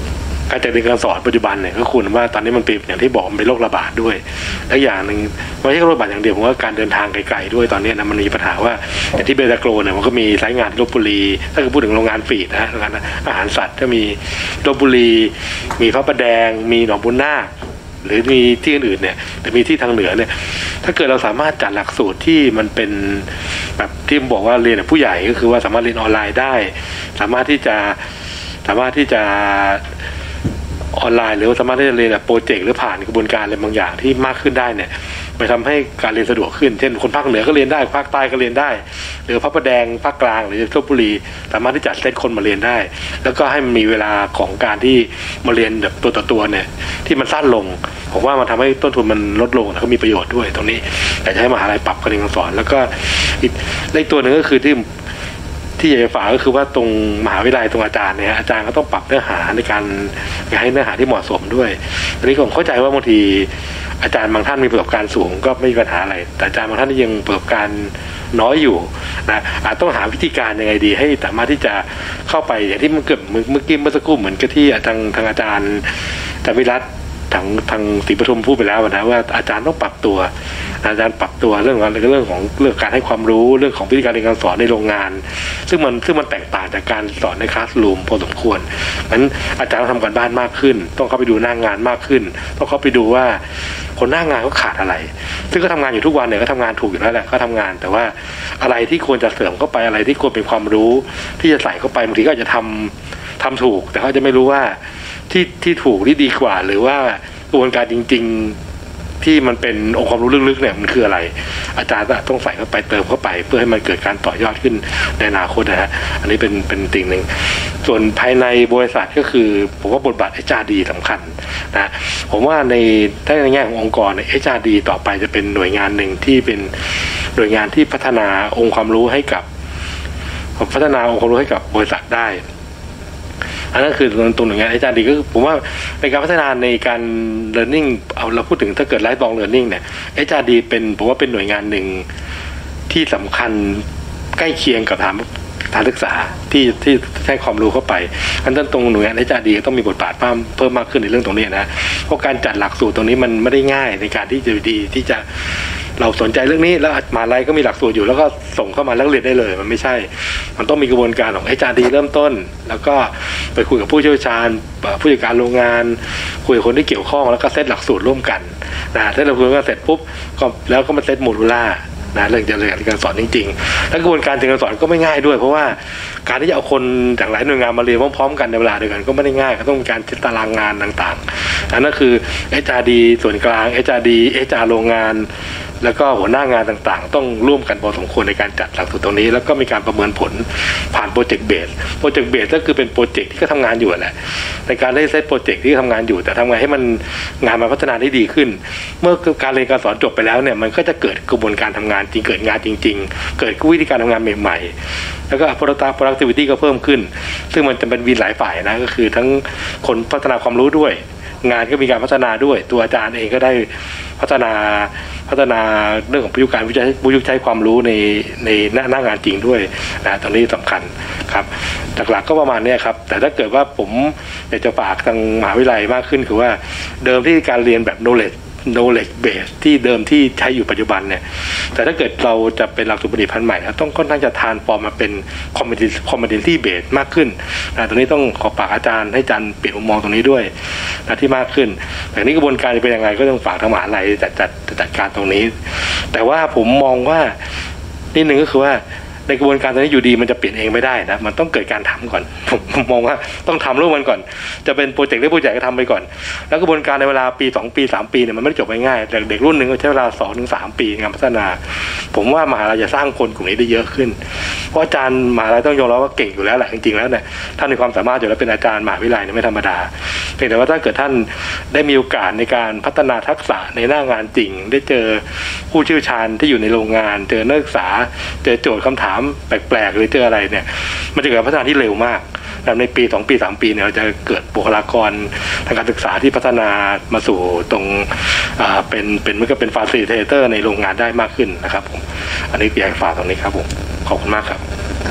การจัดเรียนการสอนปัจจุบันเนี่ยก็คุณว่าตอนนี้มันเป็นอย่างที่บอกมันเป็นโรคระบาดด้วยและอย่างหนึ่งไม่ใช่โรคระบาดอย่างเดียวผมว่าการเดินทางไกลๆด้วยตอนนี้นะมันมีปัญหาว่าอย่างที่เบตาโกรเนี่ยมันก็มีไซต์งานที่ลพบุรีถ้าเกิดพูดถึงโรงงานฟีดนะฮะโรงงานอาหารสัตว์ก็มีลพบุรีมีพระประแดงมีหนองบุญนาคหรือมีที่อื่นๆเนี่ยแต่มีที่ทางเหนือเนี่ยถ้าเกิดเราสามารถจัดหลักสูตรที่มันเป็นแบบที่บอกว่าเรียนกับผู้ใหญ่ก็คือว่าสามารถเรียนออนไลน์ได้สามารถที่จะสามารถที่จะออนไลน์หรือสามารถที่จะเรียนแบบโปรเจกต์หรือผ่านกระบวนการอะไรบางอย่างที่มากขึ้นได้เนี่ยไปทำให้การเรียนสะดวกขึ้นเช่นคนภาคเหนือก็เรียนได้ภาคใต้ก็เรียนได้หรือพระประแดงภาคกลางหรือลพบุรีสามารถที่จัดเซตคนมาเรียนได้แล้วก็ให้มันมีเวลาของการที่มาเรียนแบบตัวต่อตัวเนี่ยที่มันสั้นลงผมว่ามันทำให้ต้นทุนมันลดลงแล้วก็มีประโยชน์ด้วยตรงนี้แต่จะให้มหาลัยปรับการเรียนการสอนแล้วก็อีกอีกตัวหนึ่งก็คือที่ที่อยากจะฝากก็คือว่าตรงมหาวิทยาลัยตรงอาจารย์เนี่ยอาจารย์ก็ต้องปรับเนื้อหาในการให้เนื้อหาที่เหมาะสมด้วยตอนนี้ผมเข้าใจว่าบางทีอาจารย์บางท่านมีประสบการณ์สูงก็ไม่มีปัญหาอะไรแต่อาจารย์บางท่านที่ยังประสบการณ์น้อยอยู่นะอาจต้องหาวิธีการยังไงดีให้สามารถที่จะเข้าไปอย่างที่มันเกิดเมื่อกี้เมื่อสักครู่เหมือนกับที่ทางทางอาจารย์อาจารย์วิรัตทางทางศรีปทุมพูดไปแล้วนะว่าอาจารย์ต้องปรับตัวอาจารย์ปรับตัวเรื่องของเรื่องของเรื่องการให้ความรู้เรื่องของวิธีการเรียนการสอนในโรงงานซึ่งมันซึ่งมันแตกต่างจากการสอนในคลาสรูมพอสมควรงั้นอาจารย์ต้องทำการบ้านมากขึ้นต้องเข้าไปดูหน้างานมากขึ้นต้องเข้าไปดูว่าคนหน้างานเขาขาดอะไรซึ่งก็ทำงานอยู่ทุกวันเนี่ยก็ทำงานถูกอยู่แล้วแหละก็ทำงานแต่ว่าอะไรที่ควรจะเสริมเข้าไปอะไรที่ควรเป็นความรู้ที่จะใส่เข้าไปบางทีก็อาจจะทำทำถูกแต่เขาจะไม่รู้ว่าที่ที่ถูกที่ดีกว่าหรือว่ากระบวนการจริงๆที่มันเป็นองค์ความรู้ลึกๆเนี่ยมันคืออะไรอาจารย์ต้องใส่เข้าไปเติมเข้าไปเพื่อให้มันเกิดการต่อยอดขึ้นในอนาคตนะฮะอันนี้เป็นเป็นสิ่งหนึ่งส่วนภายในบริษัทก็คือผมว่าบทบาท เอช อาร์ ดี สำคัญนะผมว่าในถ้าในแง่ขององค์กรเนี่ย เอช อาร์ ดี ต่อไปจะเป็นหน่วยงานหนึ่งที่เป็นหน่วยงานที่พัฒนาองค์ความรู้ให้กับพัฒนาองค์ความรู้ให้กับบริษัทได้อันนั้นคือตรงหนึ่งงานอาจารย์ดีก็ผมว่าในการพัฒนาในการ learning เอาเราพูดถึงถ้าเกิด lifelong learning เนี่ยอาจารย์ดีเป็นผมว่าเป็นหน่วยงานหนึ่งที่สำคัญใกล้เคียงกับฐานฐานศึกษาที่ที่ให้ความรู้เข้าไปอันนั้นตรงหน่วยงานอาจารย์ดีต้องมีบทบาทเพิ่มเพิ่มมากขึ้นในเรื่องตรงนี้นะเพราะการจัดหลักสูตรตรงนี้มันไม่ได้ง่ายในการที่จะดีที่จะเราสนใจเรื่องนี้แล้วมหาลัยก็มีหลักสูตรอยู่แล้วก็ส่งเข้ามาแล้วเรียนได้เลยมันไม่ใช่มันต้องมีกระบวนการของ เอช อาร์ ดี เริ่มต้นแล้วก็ไปคุยกับผู้เชี่ยวชาญผู้จัดการโรงงานคุยกับคนที่เกี่ยวข้องแล้วก็เซตหลักสูตรร่วมกันนะถ้าเราคุยกันเสร็จปุ๊บก็แล้วก็มาเซตโมดูล่านะเรื่องจะเรียนการสอนจริงๆแล้วกระบวนการเรียนการสอนก็ไม่ง่ายด้วยเพราะว่าการที่จะเอาคนจากหลายหน่วยงานมาเรียนพร้อมๆกันในเวลาเดียวกันก็ไม่ได้ง่ายก็ต้องมีการจัดตารางงานต่างๆอันนั้นคือ เอช อาร์ ดี ส่วนกลาง เอช อาร์ ดี เอช อาร์ โรงงานแล้วก็หัวหน้างานต่างๆต้องร่วมกันพอสมควรในการจัดหลักสูตรตรงนี้แล้วก็มีการประเมินผลผ่านโปรเจกต์เบสโปรเจกต์เบสก็คือเป็นโปรเจกต์ที่ก็ทำงานอยู่แหละในการได้เซตโปรเจกต์ที่ทำงานอยู่แต่ทำไงให้มันงานมันพัฒนาได้ดีขึ้นเมื่อการเรียนการสอนจบไปแล้วเนี่ยมันก็จะเกิดกระบวนการทำงานจริงเกิดงานจริงๆเกิดวิธีการทำงานใหม่ๆแล้วก็ productivity ก็เพิ่มขึ้นซึ่งมันจะเป็นวินหลายฝ่ายนะก็คือทั้งคนพัฒนาความรู้ด้วยงานก็มีการพัฒนาด้วยตัวอาจารย์เองก็ได้พัฒนาพัฒนาเรื่องของประยุกต์การวิจัยประยุกต์ใช้ความรู้ในในหน้าหน้างานจริงด้วยนะตรงนี้สำคัญครับหลักๆก็ประมาณนี้ครับแต่ถ้าเกิดว่าผมอยากจะฝากทางมหาวิทยาลัยมากขึ้นคือว่าเดิมที่การเรียนแบบ knowledge knowledge base ที่เดิมที่ใช้อยู่ปัจจุบันเนี่ยแต่ถ้าเกิดเราจะเป็นหลักสูตรบัณฑิตพันธุ์ใหม่ต้องค่อนข้างจะทานฟอร์มมาเป็น competency base มากขึ้นนะตรงนี้ต้องขอฝากอาจารย์ให้อาจารย์เปลี่ยนมุมมองตรงนี้ด้วยนะที่มากขึ้นแต่นี้กระบวนการจะเป็นยังไงก็ต้องฝากทางมหาลัยจัดจัดจัดการตรงนี้แต่ว่าผมมองว่านิดนึงก็คือว่าในกระบวนการตรงนี้อยู่ดีมันจะเปลี่ยนเองไม่ได้นะมันต้องเกิดการทำก่อนผมมองว่าต้องทำร่วมกันก่อนจะเป็นโปรเจกต์หรือโปรเจกต์ก็ทำไปก่อนแล้วกระบวนการในเวลาปีสองปีสามปีเนี่ยมันไม่ได้จบง่ายๆแต่เด็กรุ่นหนึ่งก็ใช้เวลาสองถึงสามปีในการพัฒนาผมว่ามหาลัยจะสร้างคนกลุ่มนี้ได้เยอะขึ้นเพราะอาจารย์มหาลัยต้องยอมรับว่าเก่งอยู่แล้วแหละจริงๆแล้วเนี่ยท่านมีความสามารถอยู่แล้วเป็นอาจารย์มหาวิทยาลัยเนี่ยไม่ธรรมดาเพียงแต่ว่าถ้าเกิดท่านได้มีโอกาสในการพัฒนาทักษะในหน้างานจริงได้เจอผู้เชี่ยวชาญที่อยู่ในโรงงานเจอนักศึกษาเจอโจทย์คำถามแปลกหรือเจออะไรเนี่ยมันจะเกิดพัฒนาที่เร็วมากในปีสองปีสามปีเนี่ยเราจะเกิดบุคลากรทางการศึกษาที่พัฒนามาสู่ตรงเป็นเป็นมันก็เป็นฟาซิลิเตอร์ในโรงงานได้มากขึ้นนะครับผมอันนี้อยากฝากตรงนี้ครับผมขอบคุณมากครับ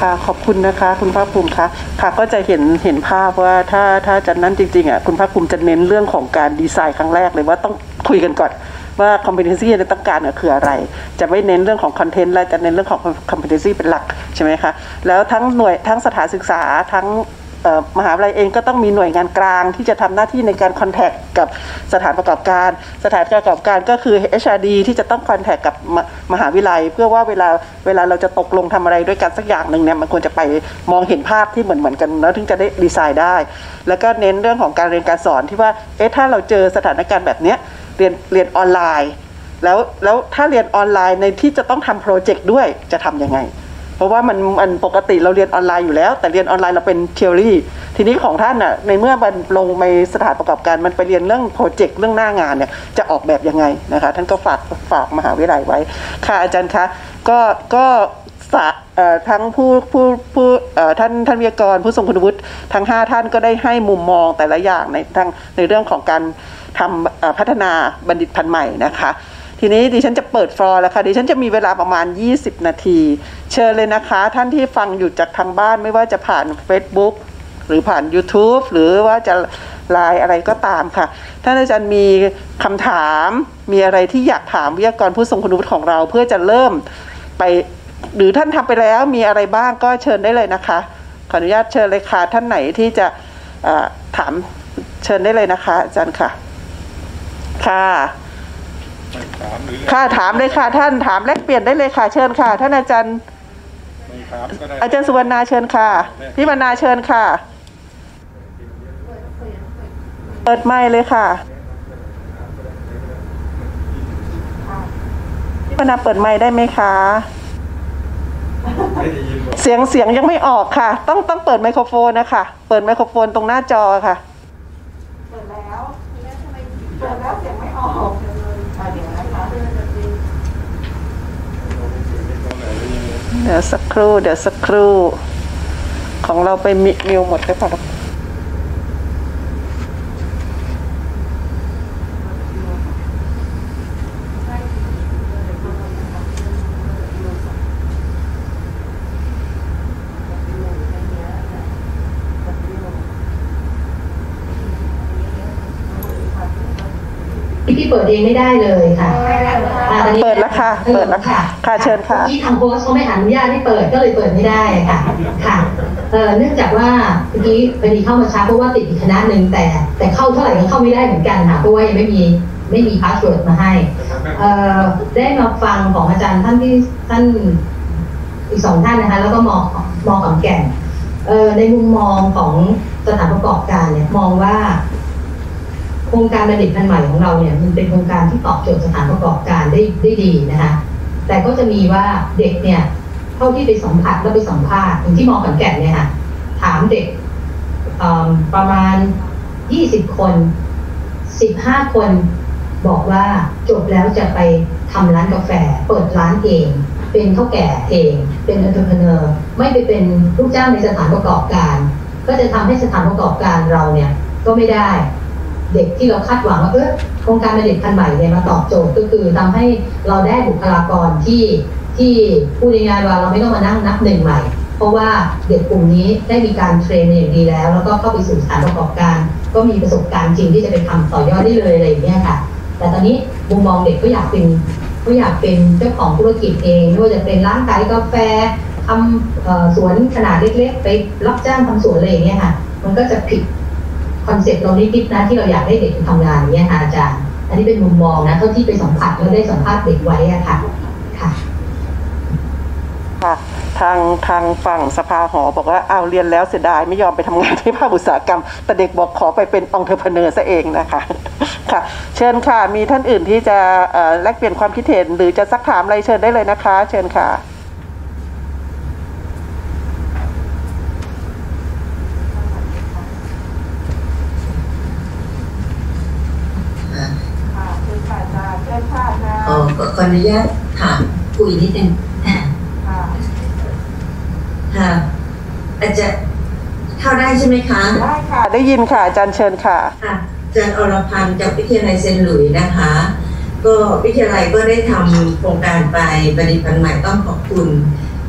ค่ะขอบคุณนะคะคุณภาคภูมิคะค่ะก็จะเห็นเห็นภาพว่าถ้าถ้าจะนั้นจริงๆอ่ะคุณภาคภูมิจะเน้นเรื่องของการดีไซน์ครั้งแรกเลยว่าต้องคุยกันก่อนว่า competency ที่ต้องการคืออะไรจะไม่เน้นเรื่องของ content และจะเน้นเรื่องของ competency เป็นหลักใช่ไหมคะแล้วทั้งหน่วยทั้งสถานศึกษาทั้งมหาวิทยาลัยเองก็ต้องมีหน่วยงานกลางที่จะทำหน้าที่ในการคอนแทคกับสถานประกอบการสถานประกอบการก็คือ เอช อาร์ ดี ที่จะต้องคอนแทคกับมหาวิทยาลัยเพื่อว่าเวลาเวลาเราจะตกลงทำอะไรด้วยกันสักอย่างหนึ่งเนี่ยมันควรจะไปมองเห็นภาพที่เหมือนเหมือนกันแล้วถึงจะได้ดีไซน์ได้แล้วก็เน้นเรื่องของการเรียนการสอนที่ว่าเอ๊ะถ้าเราเจอสถานการณ์แบบเนี้ยเรียนเรียนออนไลน์แล้วแล้วถ้าเรียนออนไลน์ในที่จะต้องทำโปรเจกต์ด้วยจะทำยังไงเพราะว่ามันมันปกติเราเรียนออนไลน์อยู่แล้วแต่เรียนออนไลน์เราเป็นเทอรี่ทีนี้ของท่านน่ะในเมื่อมันลงในสถานประกอบการมันไปเรียนเรื่องโปรเจกต์เรื่องหน้างานเนี่ยจะออกแบบยังไงนะคะท่านก็ฝากฝากมหาวิทยาลัยไว้ค่ะอาจารย์คะก็ก็ทั้งผู้ผู้ผู้ท่านท่านวิทยากรผู้ทรงคุณวุฒิทั้งห้าท่านก็ได้ให้มุมมองแต่ละอย่างในทางในเรื่องของการทำพัฒนาบัณฑิตพันธุ์ใหม่นะคะทีนี้ดิฉันจะเปิดฟลอร์แล้วค่ะดิฉันจะมีเวลาประมาณยี่สิบนาทีเชิญเลยนะคะท่านที่ฟังอยู่จากทางบ้านไม่ว่าจะผ่าน Facebook หรือผ่าน YouTube หรือว่าจะไลน์อะไรก็ตามค่ะท่านอาจารย์มีคำถามมีอะไรที่อยากถามวิทยากรผู้ทรงคุณวุฒิของเราเพื่อจะเริ่มไปหรือท่านทำไปแล้วมีอะไรบ้างก็เชิญได้เลยนะคะขออนุญาตเชิญเลยค่ะท่านไหนที่จะถามเชิญได้เลยนะคะอาจารย์ค่ะค่ะค่ะถามเลยค่ะท่านถามแลกเปลี่ยนได้เลยค่ะเชิญค่ะท่านอาจารย์อาจารย์สุวรรณาเชิญค่ะพี่วรรณาเชิญค่ะเปิดไมค์เลยค่ะพี่วรรณาเปิดไมค์ได้ไหมคะเสียงเสียงยังไม่ออกค่ะต้องต้องเปิดไมโครโฟนนะคะเปิดไมโครโฟนตรงหน้าจอค่ะเปิดแล้วเปิดแล้วเสียงไม่ออกเดี๋ยวสักครู่เดี๋ยวสักครู่ของเราไปมิวหมดได้ป่ะพี่เปิดเองไม่ได้เลยค่ะเปิดแล้วค่ะเปิดแล้วค่ะค่ะเชิญค่ะที่ทางโพสต์เขาไม่อนุญาตให้เปิดก็เลยเปิดไม่ได้ค่ะค่ะเนื่องจากว่าเมื่อกี้พอดีเข้ามาช้าเพราะว่าติดอีกคณะหนึ่งแต่แต่เข้าเท่าไหร่ก็เข้าไม่ได้เหมือนกันค่ะเพราะว่ายังไม่มีไม่มีพาสเวิร์ดมาให้ได้มาฟังของอาจารย์ท่านที่ท่านอีกสองท่านนะคะแล้วก็มองมองขอนแก่นในมุมมองของสถานประกอบการเนี่ยมองว่าโครงการบัณฑิตพันธุ์ใหม่ของเราเนี่ยมันเป็นโครงการที่ตอบโจทย์สถานประกอบการได้ได้ดีนะคะแต่ก็จะมีว่าเด็กเนี่ยเท่าที่ไปสัมผัสและไปสัมภาษณ์อย่างที่มอขอนแก่นเนี่ยค่ะถามเด็กประมาณยี่สิบคนสิบห้าคนบอกว่าจบแล้วจะไปทำร้านกาแฟเปิดร้านเองเป็นเฒ่าแก่เองเป็นอันเทอร์เพเนอร์ไม่ไปเป็นลูกจ้างในสถานประกอบการก็จะทำให้สถานประกอบการเราเนี่ยก็ไม่ได้เด็กที่เราคาดหวังว่าเออโครงการบัณฑิตพันธุ์ใหม่เนี่ยมาตอบโจทย์ก็คือทำให้เราได้บุคลากรที่ที่พูดง่ายๆว่าเราไม่ต้องมานั่งนับหนึ่งใหม่เพราะว่าเด็กกลุ่มนี้ได้มีการเทรนอย่างดีแล้วแล้วก็เข้าไปสู่สถานประกอบการก็มีประสบการณ์จริงที่จะไปทำต่อยอดได้เลยอะไรอย่างเงี้ยค่ะแต่ตอนนี้มุมมองเด็กก็อยากเป็นก็อยากเป็นเจ้าของธุรกิจเองไม่ว่าจะเป็นร้านขายกาแฟทำสวนขนาดเล็กๆไปรับจ้างทำสวนอะไรอย่างเงี้ยค่ะมันก็จะผิดคอนเซ็ปต์เรานิดๆนะที่เราอยากให้เด็กทำงานอย่างเงี้ยค่ะอาจารย์อันนี้เป็นมุมมองนะเท่าที่ไปสัมผัสแล้วได้สัมภาษณ์เด็กไว้อะค่ะค่ะค่ะทางทางฝั่งสภาหอบอกว่าเอาเรียนแล้วเสียดายไม่ยอมไปทำงานที่ภาคอุตสาหกรรมแต่เด็กบอกขอไปเป็นองค์เทอร์เพเนอร์ซะเองนะคะค่ะเชิญค่ะมีท่านอื่นที่จะแลกเปลี่ยนความคิดเห็นหรือจะซักถามอะไรเชิญได้เลยนะคะเชิญค่ะขอขออนุญาตถามคุยนิดนึงค่ะอาจจะเข้าได้ใช่ไหมคะได้ค่ะได้ยินค่ะอาจารย์เชิญค่ะค่ะอาจารย์อรพันธ์จากวิทยาลัยเซนต์หลุยส์นะคะก็วิทยาลัยก็ได้ทำโครงการไปบัณฑิตพันธุ์ใหม่ต้องขอบคุณ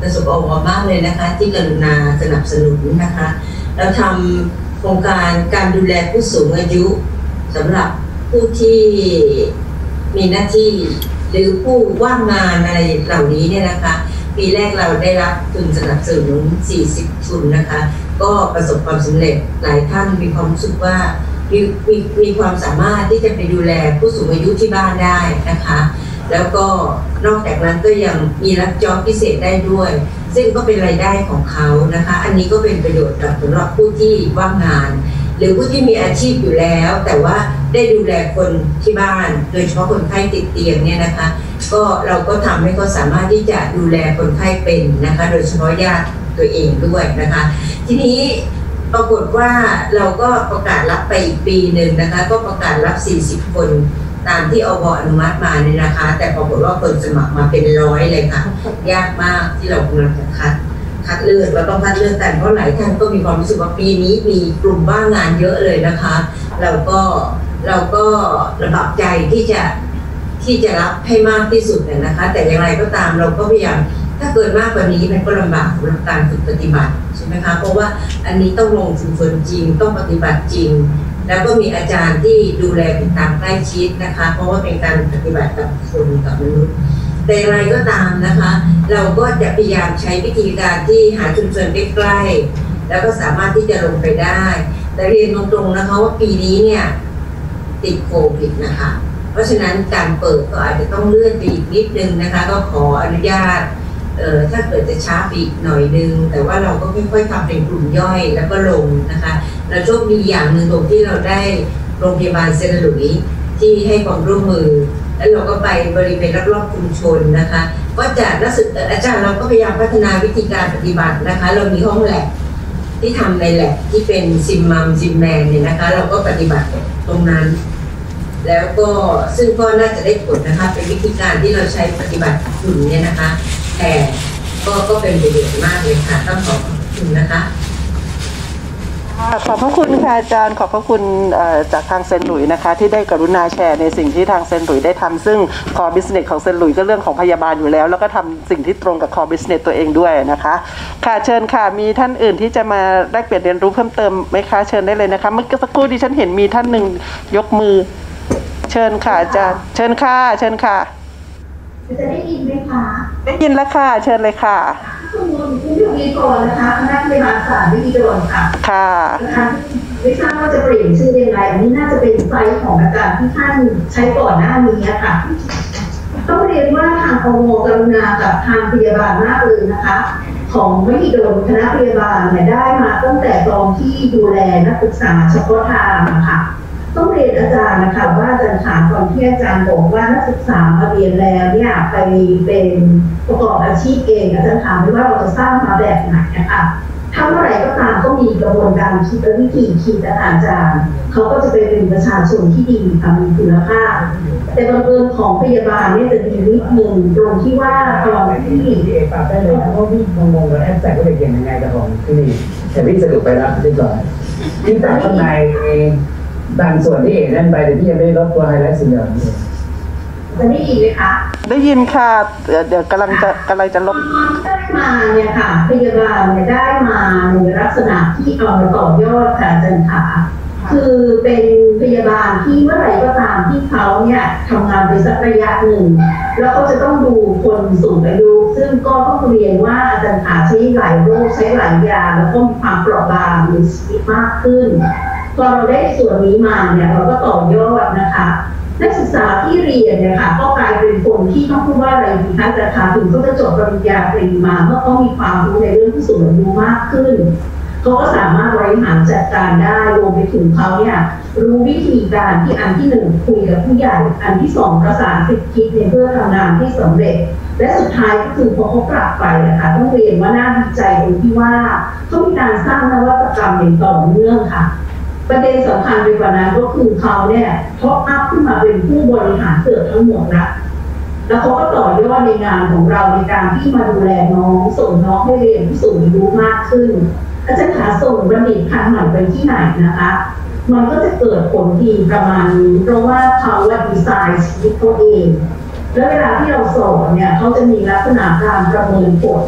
กสปอ.มากเลยนะคะที่กรุณาสนับสนุนนะคะแล้วทำโครงการการดูแลผู้สูงอายุสำหรับผู้ที่มีหน้าที่หรือผู้ว่างงานอะไรเหล่านี้เนี่ยนะคะปีแรกเราได้รับทุนสนับสนุนสี่สิบทุนนะคะก็ประสบความสำเร็จหลายท่านมีความรู้สึกว่ามีมีมีความสามารถที่จะไปดูแลผู้สูงอายุที่บ้านได้นะคะแล้วก็นอกจากนั้นก็ยังมีรับจ็อบพิเศษได้ด้วยซึ่งก็เป็นรายได้ของเขานะคะอันนี้ก็เป็นประโยชน์กับสำหรับผู้ที่ว่างงานหรือผู้ที่มีอาชีพอยู่แล้วแต่ว่าได้ดูแลคนที่บ้านโดยเฉพาะคนไข้ติดเตียงเนี่ยนะคะก็เราก็ทำให้เขาสามารถที่จะดูแลคนไข้เป็นนะคะโดยเฉพาะญาติตัวเองด้วยนะคะทีนี้ปรากฏว่าเราก็ประกาศรับไปอีกปีหนึ่งนะคะก็ประกาศรับสี่สิบคนตามที่อบอนุมัติมาเนี่ยนะคะแต่ปรากฏว่าคนสมัครมาเป็นร้อยเลยค่ะยากมากที่เรากำลังจะคัดคัดเลือกเราต้องคัดเลือกแต่เพราะหลายท่านก็มีความรู้สึกว่าปีนี้มีกลุ่มว่างงานเยอะเลยนะคะเราก็เราก็ระบากใจที่จะที่จะรับให้มากที่สุดเนี่ยนะคะแต่อย่างไรก็ตามเราก็พยายามถ้าเกิดมากกว่านี้มันก็ลำบากสำหรับการฝึกปฏิบัติใช่ไหมคะเพราะว่าอันนี้ต้องลงชุมชนจริงต้องปฏิบัติจริงแล้วก็มีอาจารย์ที่ดูแลติดตามใกล้ชิดนะคะเพราะว่าเป็นการปฏิบัติกับคนกับมนุษย์แต่อย่างไรก็ตามนะคะเราก็จะพยายามใช้วิธีการที่หาชุมชนใกล้ๆแล้วก็สามารถที่จะลงไปได้แต่เรียนตรงๆนะคะว่าปีนี้เนี่ยติดโควิดนะคะเพราะฉะนั้นการเปิดก็อาจจะต้องเลื่อนไปอีกนิดนึงนะคะก็ขออนุญาตเอ่อถ้าเกิดจะช้าไปอีกหน่อยนึงแต่ว่าเราก็ค่อยๆทำเป็นกลุ่มย่อยแล้วก็ลงนะคะเราโชคดีอย่างหนึ่งตรงที่เราได้โรงพยาบาลเซนต์หลุยส์ที่ให้ความร่วมมือแล้วเราก็ไปบริเวณรอบๆชุมชนนะคะก็จะรู้สึกอาจารย์เราก็พยายามพัฒนาวิธีการปฏิบัตินะคะเรามีห้องแลบที่ทำในแลบที่เป็นซิมมัมซิมแมนเนี่ยนะคะเราก็ปฏิบัติตรงนั้นแล้วก็ซึ่งก็น่าจะได้ผลนะคะเป็นวิธีการที่เราใช้ปฏิบัติกลุ่มเนี่ยนะคะแต่ก็ก็เป็นประโยชน์มากเลยค่ะต้องขอบคุณนะคะขอบพระคุณค่ะอาจารย์ขอบพระคุณจากทางเซนต์หลุยส์นะคะที่ได้กรุณาแชร์ในสิ่งที่ทางเซนต์หลุยส์ได้ทำซึ่งคอบิสเนสของเซนต์หลุยส์ก็เรื่องของพยาบาลอยู่แล้วแล้วก็ทำสิ่งที่ตรงกับคอบิสเนสตัวเองด้วยนะคะค่ะเชิญค่ะมีท่านอื่นที่จะมาแลกเปลี่ยนเรียนรู้เพิ่มเติมไหมคะเชิญได้เลยนะคะเมื่อสักครู่ดิฉันเห็นมีท่านหนึ่งยกมือเชิญค่ะอาจารย์เชิญค่ะเชิญค่ะจะได้ยินไหมคะได้ยินแล้วค่ะเชิญเลยค่ะคุณคุณพิธีกรนะคะคณะบริหารศาสตร์วิทยาค่ะค่ะนะคะไม่ทราบว่าจะเปลี่ยนชื่อยังไงอันนี้น่าจะเป็นไซต์ของอาจารย์ที่ท่านใช้ก่อนหน้านี้ค่ะต้องเรียนว่าทางอวกรุณากับทางพยาบาลมากเลยนะคะของมหิดลคณะพยาบาลเนี่ยได้มาตั้งแต่ตอนที่ดูแลนักศึกษาเฉพาะทางนะคะต้องเรียนอาจารย์นะคะว่าอาจารย์ถามตอนที่อาจารย์บอกว่านักศึกษามาเรียนแล้วเนี่ยไปเป็นประกอบอาชีพเองอาจารย์ถามว่าเราจะสร้างมาแบบไหนนะคะถ้าเมื่อไหร่ก็ตามก็มีกระบวนการคิดและวิธีคิดอาจารย์เขาก็จะไปเป็นประชาชนที่ดีมีคุณภาพแต่บังเอิญของพยาบาลเนี่ยจะมีนิดนึงตรงที่ว่าตอนที่ที่เอกปรับได้เลยนะเพราะพี่งงๆกับแอปแฝงก็เลยเก่งยังไงกับของที่นี่แต่พี่สรุปไปแล้วเรียบร้อยที่ปรับข้างในบางส่วนที่เอกนั่นไปแต่ที่ยังไม่ลบตัวไฮไลท์สิ่งเหล่านี้จะได้ยินไหมคะได้ยินค่ะเดี๋ยวกำลังจะกำลังจะลบได้มาเนี่ยค่ะพยาบาลเนี่ยได้มาในลักษณะที่เอามาต่อยอดค่ะอาจารย์ขาคือเป็นพยาบาลที่เมื่อไหร่ก็ตามที่เขาเนี่ยทำงานไปสักระยะหนึ่งแล้วก็จะต้องดูคนสูงอายุซึ่งก็ต้องเรียนว่าอาจารย์ขาใช้หลายโรคใช้หลายยาแล้วก็มีความเปราะบางมีชีวิตมากขึ้นพอเราได้ส่วนนี้มาเนี่ยเราก็ต่อยอดนะคะนักศึกษาที่เรียนเนี่ยค่ะก็กลายเป็นคนที่ต้องพูดว่าอะไรดีคะแต่ค่ะถึงเขาจะจบปริญญาตรีมาเมื่อเขามีความรู้ในเรื่องผู้สูงอายุมากขึ้นเขาก็สามารถบริหารจัดการได้รวมไปถึงเขาเนี่ยรู้วิธีการที่อันที่หนึ่งคุยกับผู้ใหญ่อันที่สองประสานคิดคิดในเพื่อทำงานที่สำเร็จและสุดท้ายก็คือพอเขากลับไปนะคะต้องเรียนว่าน่าดีใจตรงที่ว่าเขามีการสร้างนวัตกรรมอย่างต่อเนื่องค่ะประเด็นสำคัญไปกว่านั้นก็คือเขาเนี่ยท็อปอัพขึ้นมาเป็นผู้บริหารเกือบทั้งหมดนะแล้วเขาก็ต่อยอดในงานของเราในการที่มาดูแลน้องส่งน้องให้เรียนผู้สูงอายุมากขึ้นอาจารย์ขาส่งบัณฑิตพันใหม่ไปที่ไหนนะคะมันก็จะเกิดผลดีประมาณนี้เพราะว่าเขาว่าดีไซน์ชีวิตเขาเองแล้วเวลาที่เราสอนเนี่ยเขาจะมีลักษณะการประเมินผล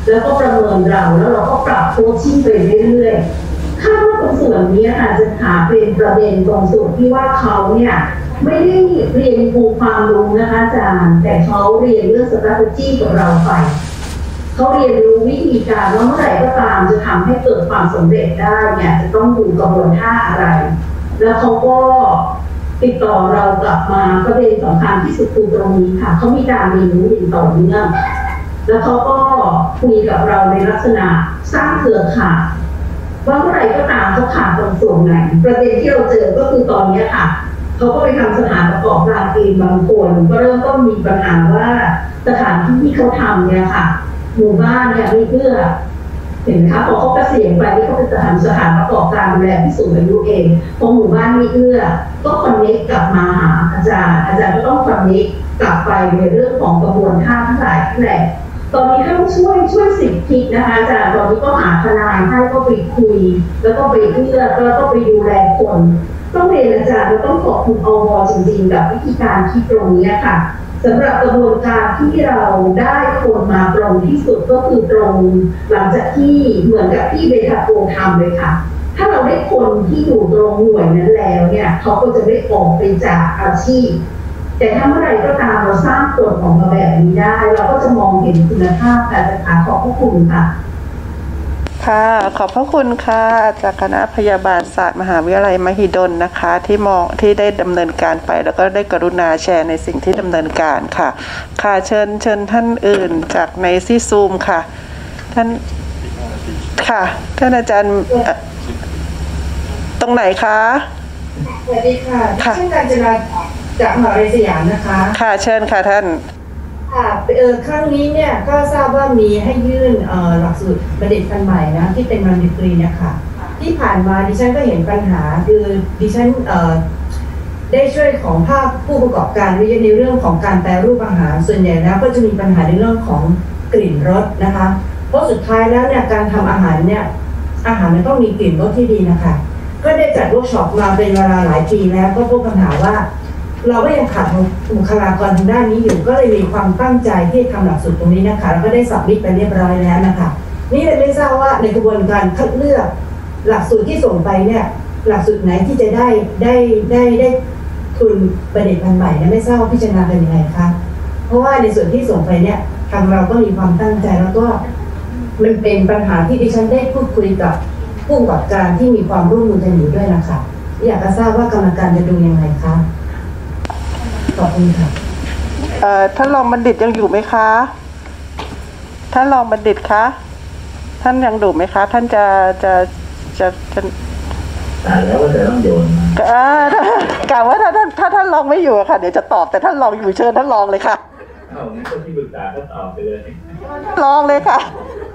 แล้วก็ประเมินเราแล้วเราก็ปรับโคชชิ่งไปเรื่อยๆคาดว่าตรงส่วนนี้อาจจะหาเป็นประเด็นตรงส่วนที่ว่าเขาเนี่ยไม่ได้เรียนภูมิความรู้นะคะอาจารย์แต่เขาเรียนเรื่อง strategy กับเราไปเขาเรียนรู้วิธีการว่าเมื่อไหร่ก็ตามจะทำให้เกิดความสำเร็จได้เนี่ยจะต้องดูกระบวนท่าอะไรแล้วเขาก็ติดต่อเรากลับมาประเด็นสำคัญที่สุดคือตรงนี้ค่ะเขามีการเรียนรู้อย่างต่อเนื่องแล้วเขาก็คุยกับเราในลักษณะสร้างเครือข่ายว่าเมื่อไหร่ก็ตามเขาขาดตรงส่วนไหนประเด็นที่เราเจอก็คือตอนนี้ค่ะเขาก็ไปทำสถานประกอบการเองบางคนก็เริ่มต้นมีปัญหาว่าสถานที่ที่เขาทำเนี่ยค่ะหมู่บ้านเนี่ยไม่เอื้อเห็นไหมคะพอเขาเกษียณไปที่เขาไปทำสถานประกอบการดูแลผู้สูงอายุเองพอหมู่บ้านไม่เอื้อก็คอนเนคกลับมาหาอาจารย์อาจารย์ก็ต้องคอนเนคกลับไปในเรื่องของกระบวนท่าทั้งหลายทั้งแหล่ตอนนี้ท่านช่วยช่วยสิทธินะคะอาจารย์ตอนนี้ก็หาทนายให้ก็ไปคุยแล้วก็ไปเอื้อแล้วก็ไปดูแลคนต้องเรียนอาจารย์เราต้องขอบคุณอวจริงๆกับวิธีการคิดตรงนี้ค่ะสำหรับกระบวนการที่เราได้คนมาตรงที่สุดก็คือตรงหลังจากที่เหมือนกับที่เบทาโกทำเลยค่ะถ้าเราได้คนที่อยู่ตรงหน่วยนั้นแล้วเนี่ยเขาก็จะได้ออกไปจากอาชีพแต่ถ้าเมื่อไหร่ก็ตามเราสร้างคนออกมาแบบนี้ได้เราก็จะมองเห็นคุณภาพการศึกษาของพวกคุณค่ะค่ะขอบพระคุณค่ะจากคณะพยาบาลศาสตร์มหาวิทยาลัยมหิดลนะคะที่มองที่ได้ดำเนินการไปแล้วก็ได้กรุณาแชร์ในสิ่งที่ดำเนินการค่ะค่ะเชิญเชิญท่านอื่นจากในซีซูมค่ะท่านค่ะท่านอาจารย์ตรงไหนคะสวัสดีค่ะชื่อการจนาจากมหาวิทยาลัยสยามนะคะค่ะเชิญค่ะท่านค่ะเออครั้งนี้เนี่ยก็ทราบว่ามีให้ยื่นเอ่อหลักสูตรบัณฑิตพันใหม่นะที่เป็นมันดีกรีเนี่ยค่ะที่ผ่านมาดิฉันก็เห็นปัญหาคือดิฉันเอ่อได้ช่วยของภาคผู้ประกอบการวิจัยในเรื่องของการแปรรูปอาหารส่วนใหญ่แล้วก็จะมีปัญหาในเรื่องของกลิ่นรสนะคะเพราะสุดท้ายแล้วเนี่ยการทำอาหารเนี่ยอาหารมันต้องมีกลิ่นรสที่ดีนะคะก็ได้จัดเวิร์กช็อปมาเป็นเวลาหลายปีแล้วก็พบปัญหาว่าเราก็ยังขาดบุคลากรทางด้านนี้อยู่ก็เลยมีความตั้งใจที่ทำหลักสูตรตรงนี้นะคะแล้วก็ได้สับมิตไปเรียบร้อยแล้วนะคะนี่เลยไม่ทราบว่าในกระบวนการคัดเลือกหลักสูตรที่ส่งไปเนี่ยหลักสูตรไหนที่จะได้ได้ได้ได้ทุนบัณฑิตพันใหม่เนี่ยไม่ทราบพิจารณาเป็นยังไงคะเพราะว่าในส่วนที่ส่งไปเนี่ยทางเราก็มีความตั้งใจแล้วก็มันเป็นปัญหาที่ดิฉันได้พูดคุยกับผู้ประกอบการที่มีความร่วมมือกันอยู่ด้วยนะคะอยากจะทราบว่ากรรมการจะดูยังไงคะขอบคุณค่ะเอ่อท่านรองบัณฑิตยังอยู่ไหมคะท่านรองบัณฑิตคะท่านยังดูไหมคะท่านจะจะจะจะอ่าแล้วก็จะต้องโยนอ่ากล่าวว่าถ้าท่านถ้าท่านรองไม่อยู่ค่ะเดี๋ยวจะตอบแต่ท่านรองอยู่เชิญท่านรองเลยค่ะอ้าวงั้นคนที่ปรึกษาก็ตอบไปเลยรองเลยค่ะ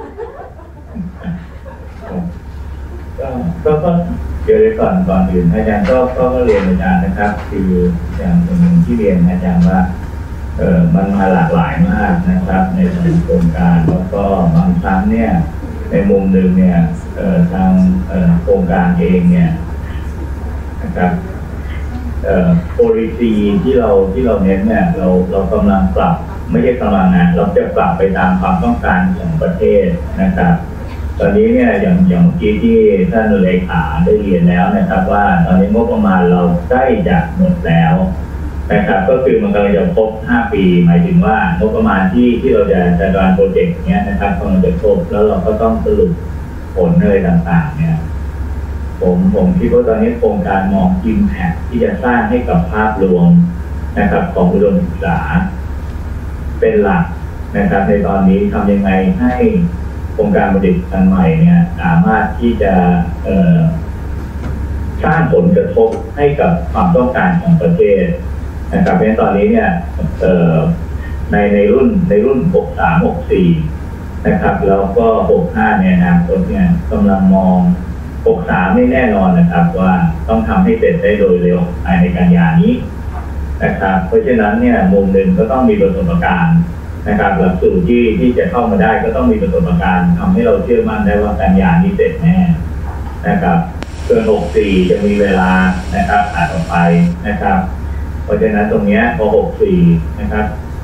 ก็ก็เดี๋ยวก่อนก่อนอื่นอาจารย์ก็ก็เรียนอาจารย์นะครับคืออย่างคนหนึ่งที่เรียนอาจารย์ว่าเออมันมาหลากหลายมากนะครับในส่วนโครงการแล้วก็บางครั้งเนี่ยในมุมหนึ่งเนี่ยเอ่อทางเอ่อโครงการเองเนี่ยนะครับเอ่อ policy ที่เราที่เราเน้นเนี่ยเราเรากำลังปรับไม่ใช่กำลังนะเราจะปรับไปตามความต้องการของประเทศนะครับตอนนี้เนี่ยอย่างอย่างเมื่อกี้ที่ท่านเลขาได้เรียนแล้วนะครับว่าตอนนี้งบประมาณเราใกล้จะหมดแล้วนะครับก็คือมันกำลังจะครบห้าปีหมายถึงว่างบประมาณที่ที่เราจะจะการโปรเจกต์เนี้ยนะครับกำลังจะครบแล้วเราก็ต้องสรุปผลอะไรต่างๆเนี่ยผมผมคิดว่าตอนนี้โครงการมอง impact ที่จะสร้างให้กับภาพรวมนะครับของอุดมศึกษาเป็นหลักนะครับในตอนนี้ทำยังไงให้โครงการบัณฑิตพันใหม่เนี่ยสามารถที่จะสร้างผลกระทบให้กับความต้องการของประเทศนะครับเพราะฉะนั้นตอนนี้เนี่ยในในรุ่นในรุ่นหกสาม หกสี่นะครับแล้วก็หกห้าเนี่ยอนาคตเนี่ยกำลังมองหกสามนี่แน่นอนนะครับว่าต้องทำให้เสร็จได้โดยเร็วภายในกันยานี้นะครับเพราะฉะนั้นเนี่ยมุมหนึ่งก็ต้องมีประสบการณ์นะครับหลักสูตรที่ที่จะเข้ามาได้ก็ต้องมีประสบการณ์ทำให้เราเชื่อมั่นได้ว่ากันยานี้เสร็จแน่นะครับส่วนหกสี่จะมีเวลานะครับอาจออกไปนะครับเพราะฉะนั้นตรงนี้พอหกสี่นะครับ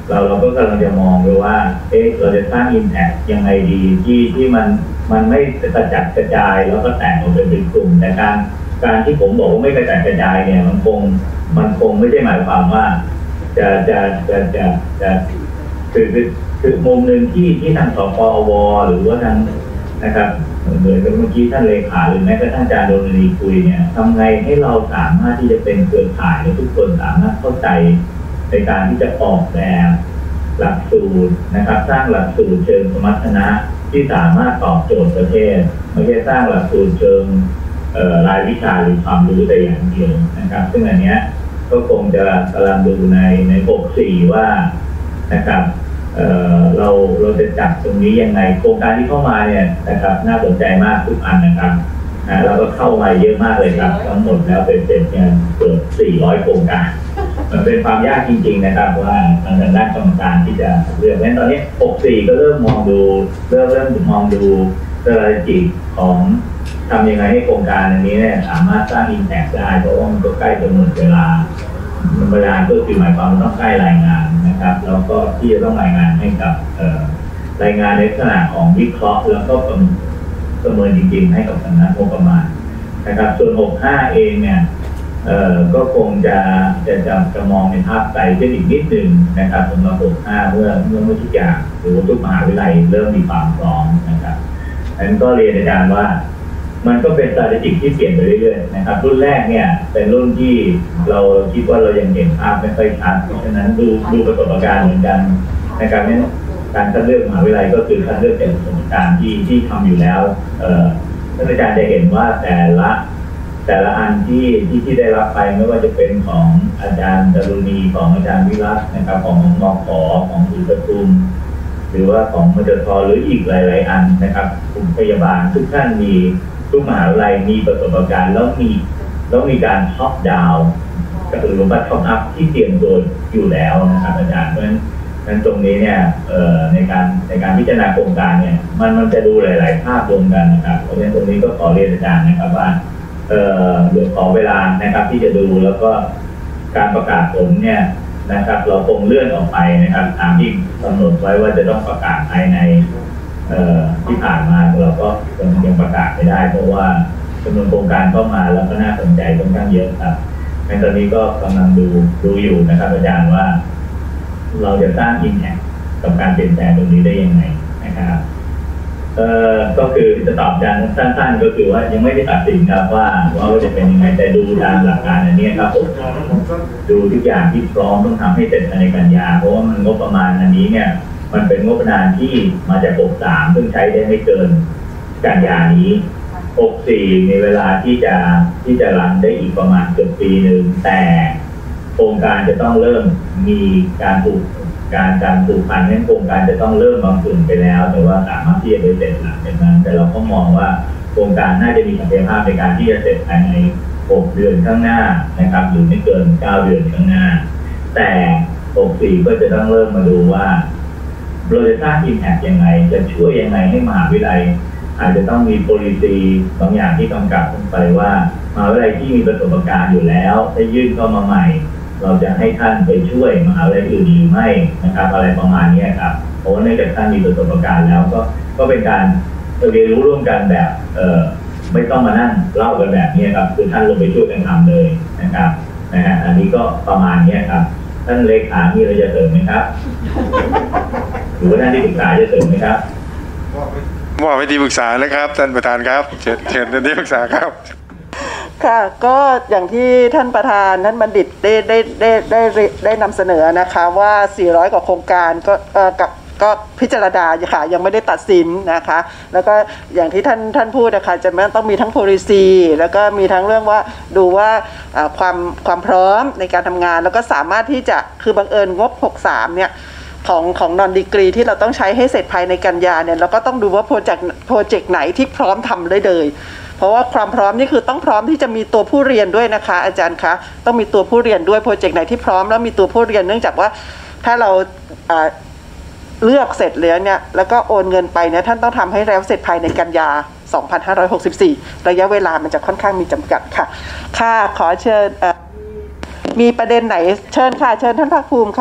เราเราก็กำลังจะมองดูว่าเอ๊ะเราจะสร้าง impact ยังไงดีที่ที่มันมันไม่กระจัดกระจายแล้วก็แตกออกเป็นกลุ่มแต่การการที่ผมบอกว่าไม่กระจัดกระจายเนี่ยมันคงมันคงไม่ได้หมายความว่าจะจะจะจะจะคือคือคือมุมหนึ่งที่ที่ทางสปอวหรือว่าทางนะครับเหมือนกับเมื่อกี้ท่านเลขาหรือแม้กระทั่งอาจารย์โดนรีคุยเนี่ยทำไงให้เราสามารถที่จะเป็นเครือข่ายและทุกคนสามารถเข้าใจในการที่จะออกแบบหลักสูตรนะครับสร้างหลักสูตรเชิงสมรรถนะที่สามารถตอบโจทย์ประเทศไม่ใช่สร้างหลักสูตรเชิงรายวิชาหรือความรู้แต่อย่างเดียวนะครับซึ่งอันเนี้ยก็คงจะกำลังดูในในหกสี่ว่านะครับเอ่อเราเราจะจัดตรงนี้ยังไงโครงการที่เข้ามาเนี่ยนะครับน่าสนใจมากทุกอันนะครับนะเราก็เข้ามาเยอะมากเลยครับทั้งหมดแล้วเป็นเสร็จเนี่ยเกือบสี่ร้อยโครงการมันเป็นความยากจริงๆนะครับว่าทางด้านกรรมการที่จะเลือกงั้นตอนนี้หกสี่ก็เริ่มมองดูเริ่มเริ่มมองดูสถานจิตของทำยังไงให้โครงการอันนี้เนี่ยสามารถสร้างอิมแพคได้เพราะว่ามันก็ใกล้จะหมดเวลาเวลาก็คือหมายความว่าต้องใกล้รายงานนะครับแล้วก็ที่จะต้องรายงานให้กับรายงานในลักษณะของวิเคราะห์แล้วก็ประเมินจริงๆให้กับสำนักงบประมาณนะครับส่วนหกห้าเองเนี่ยเอ่อก็คงจะจะจะจะมองในภาพไกลขึ้นอีกนิดหนึ่งนะครับสำหรับหกห้าเมื่อเมื่อเมื่อทุกอย่างหรือทุกมหาวิทยาลัยเริ่มมีความพร้อมนะครับนั้นก็เรียนอาจารย์ว่ามันก็เป็น strategy ที่เปลี่ยนไปเรื่อยๆนะครับรุ่นแรกเนี่ยเป็นรุ่นที่เราคิดว่าเรายังเห็นภาพไม่ค่อยชัดเพราะฉะนั้นดูดูประสบการณ์เหมือนกันนะครับนั้นการคัดเลือกมหาวิทยาลัยก็คือคัดเลือกจากประสบการณ์ที่ที่ทำอยู่แล้วเอ่อท่านอาจารย์จะเห็นว่าแต่ละแต่ละอันที่ที่ที่ได้รับไปไม่ว่าจะเป็นของอาจารย์จารุณีของอาจารย์วิรัตนะครับของมอขอของอุตตุมหรือว่าของมจทหรืออีกหลายๆอันนะครับกลุ่มพยาบาลทุกท่านมีทุกมหาวิทยาลัยมีประสบการณ์แล้วมีแล้วมีการท็อปดาวน์หรือว่าท็อปอัพที่เตรียมตัวอยู่แล้วนะครับอาจารย์เพราะฉะนั้นนั้นตรงนี้เนี่ยในการในการพิจารณาโครงการเนี่ยมันมันจะดูหลายๆภาพรวมกันนะครับเพราะฉะนั้นตรงนี้ก็ขอเรียนอาจารย์นะครับว่าเอ่อเดี๋ยวขอเวลานะครับที่จะดูแล้วก็การประกาศผลเนี่ยนะครับเราคงเลื่อนออกไปนะครับตามที่กำหนดไว้ว่าจะต้องประกาศภายในเอ่อที่ผ่านมาเราก็ยังประกาศไม่ได้เพราะว่าจำนวนโครงการเข้ามาแล้วก็น่าสนใจค่อนข้างเยอะครับในตอนนี้ก็กำลังดูดูอยู่นะครับอาจารย์ว่าเราจะสร้างอิมแพคกับการเปลี่ยนแปลงตรงนี้ได้ยังไงนะครับเอ่อก็คือจะตอบอาจารย์สั้นๆก็คือว่ายังไม่ได้ตัดสินครับว่าว่าจะเป็นยังไงแต่ดูตามหลักการอันนี้ครับผมดูทุกอย่างที่พร้อมต้องทำให้เสร็จภายในกันยาเพราะว่ามันงบประมาณอันนี้เนี่ยมันเป็นงบประมาณที่มาจากหกสามซึ่งใช้ได้ไม่เกินกันยานี้หกสี่ในเวลาที่จะที่จะรันได้อีกประมาณเกือบปีหนึ่งแต่โครงการจะต้องเริ่มมีการผูกการการผูกพันในโครงการจะต้องเริ่มบางส่วนไปแล้วแต่ว่าสามารถที่จะไปเสร็จหลังจากนั้นแต่เราก็มองว่าโครงการน่าจะมีศักยภาพในการที่จะเสร็จภายในหกเดือนข้างหน้านะครับหรือไม่เกินเก้าเดือนข้างหน้าแต่หกสี่ก็จะต้องเริ่มมาดูว่าเราจะสร้าง impact ยังไงจะช่วยยังไงให้มหาวิทยาลัยอาจจะต้องมี policy บางอย่างที่กำกับลงไปว่ามหาวิทยาลัยที่มีประสบการณ์อยู่แล้วถ้ายื่นเข้ามาใหม่เราจะให้ท่านไปช่วยมหาวิทยาลัยอื่นหรือไม่นะครับอะไรประมาณนี้ครับเพราะว่าเนื่องจากท่านมีประสบการณ์แล้วก็ก็เป็นการเรียนรู้ร่วมกันแบบเอ่อไม่ต้องมานั่งเล่ากันแบบนี้ครับคือท่านลงไปช่วยกันทำเลยนะครับนะฮะอันนี้ก็ประมาณนี้ครับท่านเลขามีอะไรจะเสริมไหมครับหรือว่าท่านที่ปรึกษาจะเสริมไหมครับมอบให้ที่ปรึกษาเลยครับท่านประธานครับเชิญเชิญท่านที่ปรึกษาครับค่ะก็อย่างที่ท่านประธานท่านบัณฑิตได้ได้ได้ได้ได้นำเสนอนะคะว่าสี่ร้อยกว่าโครงการก็เอ่อกับก็พิจารณาค่ะยังไม่ได้ตัดสินนะคะแล้วก็อย่างที่ท่านท่านพูดนะคะจะต้องมีทั้ง policy แล้วก็มีทั้งเรื่องว่าดูว่าความความพร้อมในการทำงานแล้วก็สามารถที่จะคือบังเอิญงบหกสามเนี่ยของของนอนดีกรีที่เราต้องใช้ให้เสร็จภายในกันยาเนี่ยเราก็ต้องดูว่าโปรเจกต์โปรเจกต์ไหนที่พร้อมทำได้เลยเพราะว่าความพร้อมนี่คือต้องพร้อมที่จะมีตัวผู้เรียนด้วยนะคะอาจารย์คะต้องมีตัวผู้เรียนด้วยโปรเจกต์ไหนที่พร้อมแล้วมีตัวผู้เรียนเนื่องจากว่าถ้าเราเลือกเสร็จแล้วเนี่ยแล้วก็โอนเงินไปเนี่ยท่านต้องทำให้แล้วเสร็จภายในกันยาสองพันห้าร้อยหกสิบสี่ระยะเวลามันจะค่อนข้างมีจำกัดค่ะค่ะขอเชิญมีประเด็นไหนเชิญค่ะเชิญท่านภาคภูมิค่ะ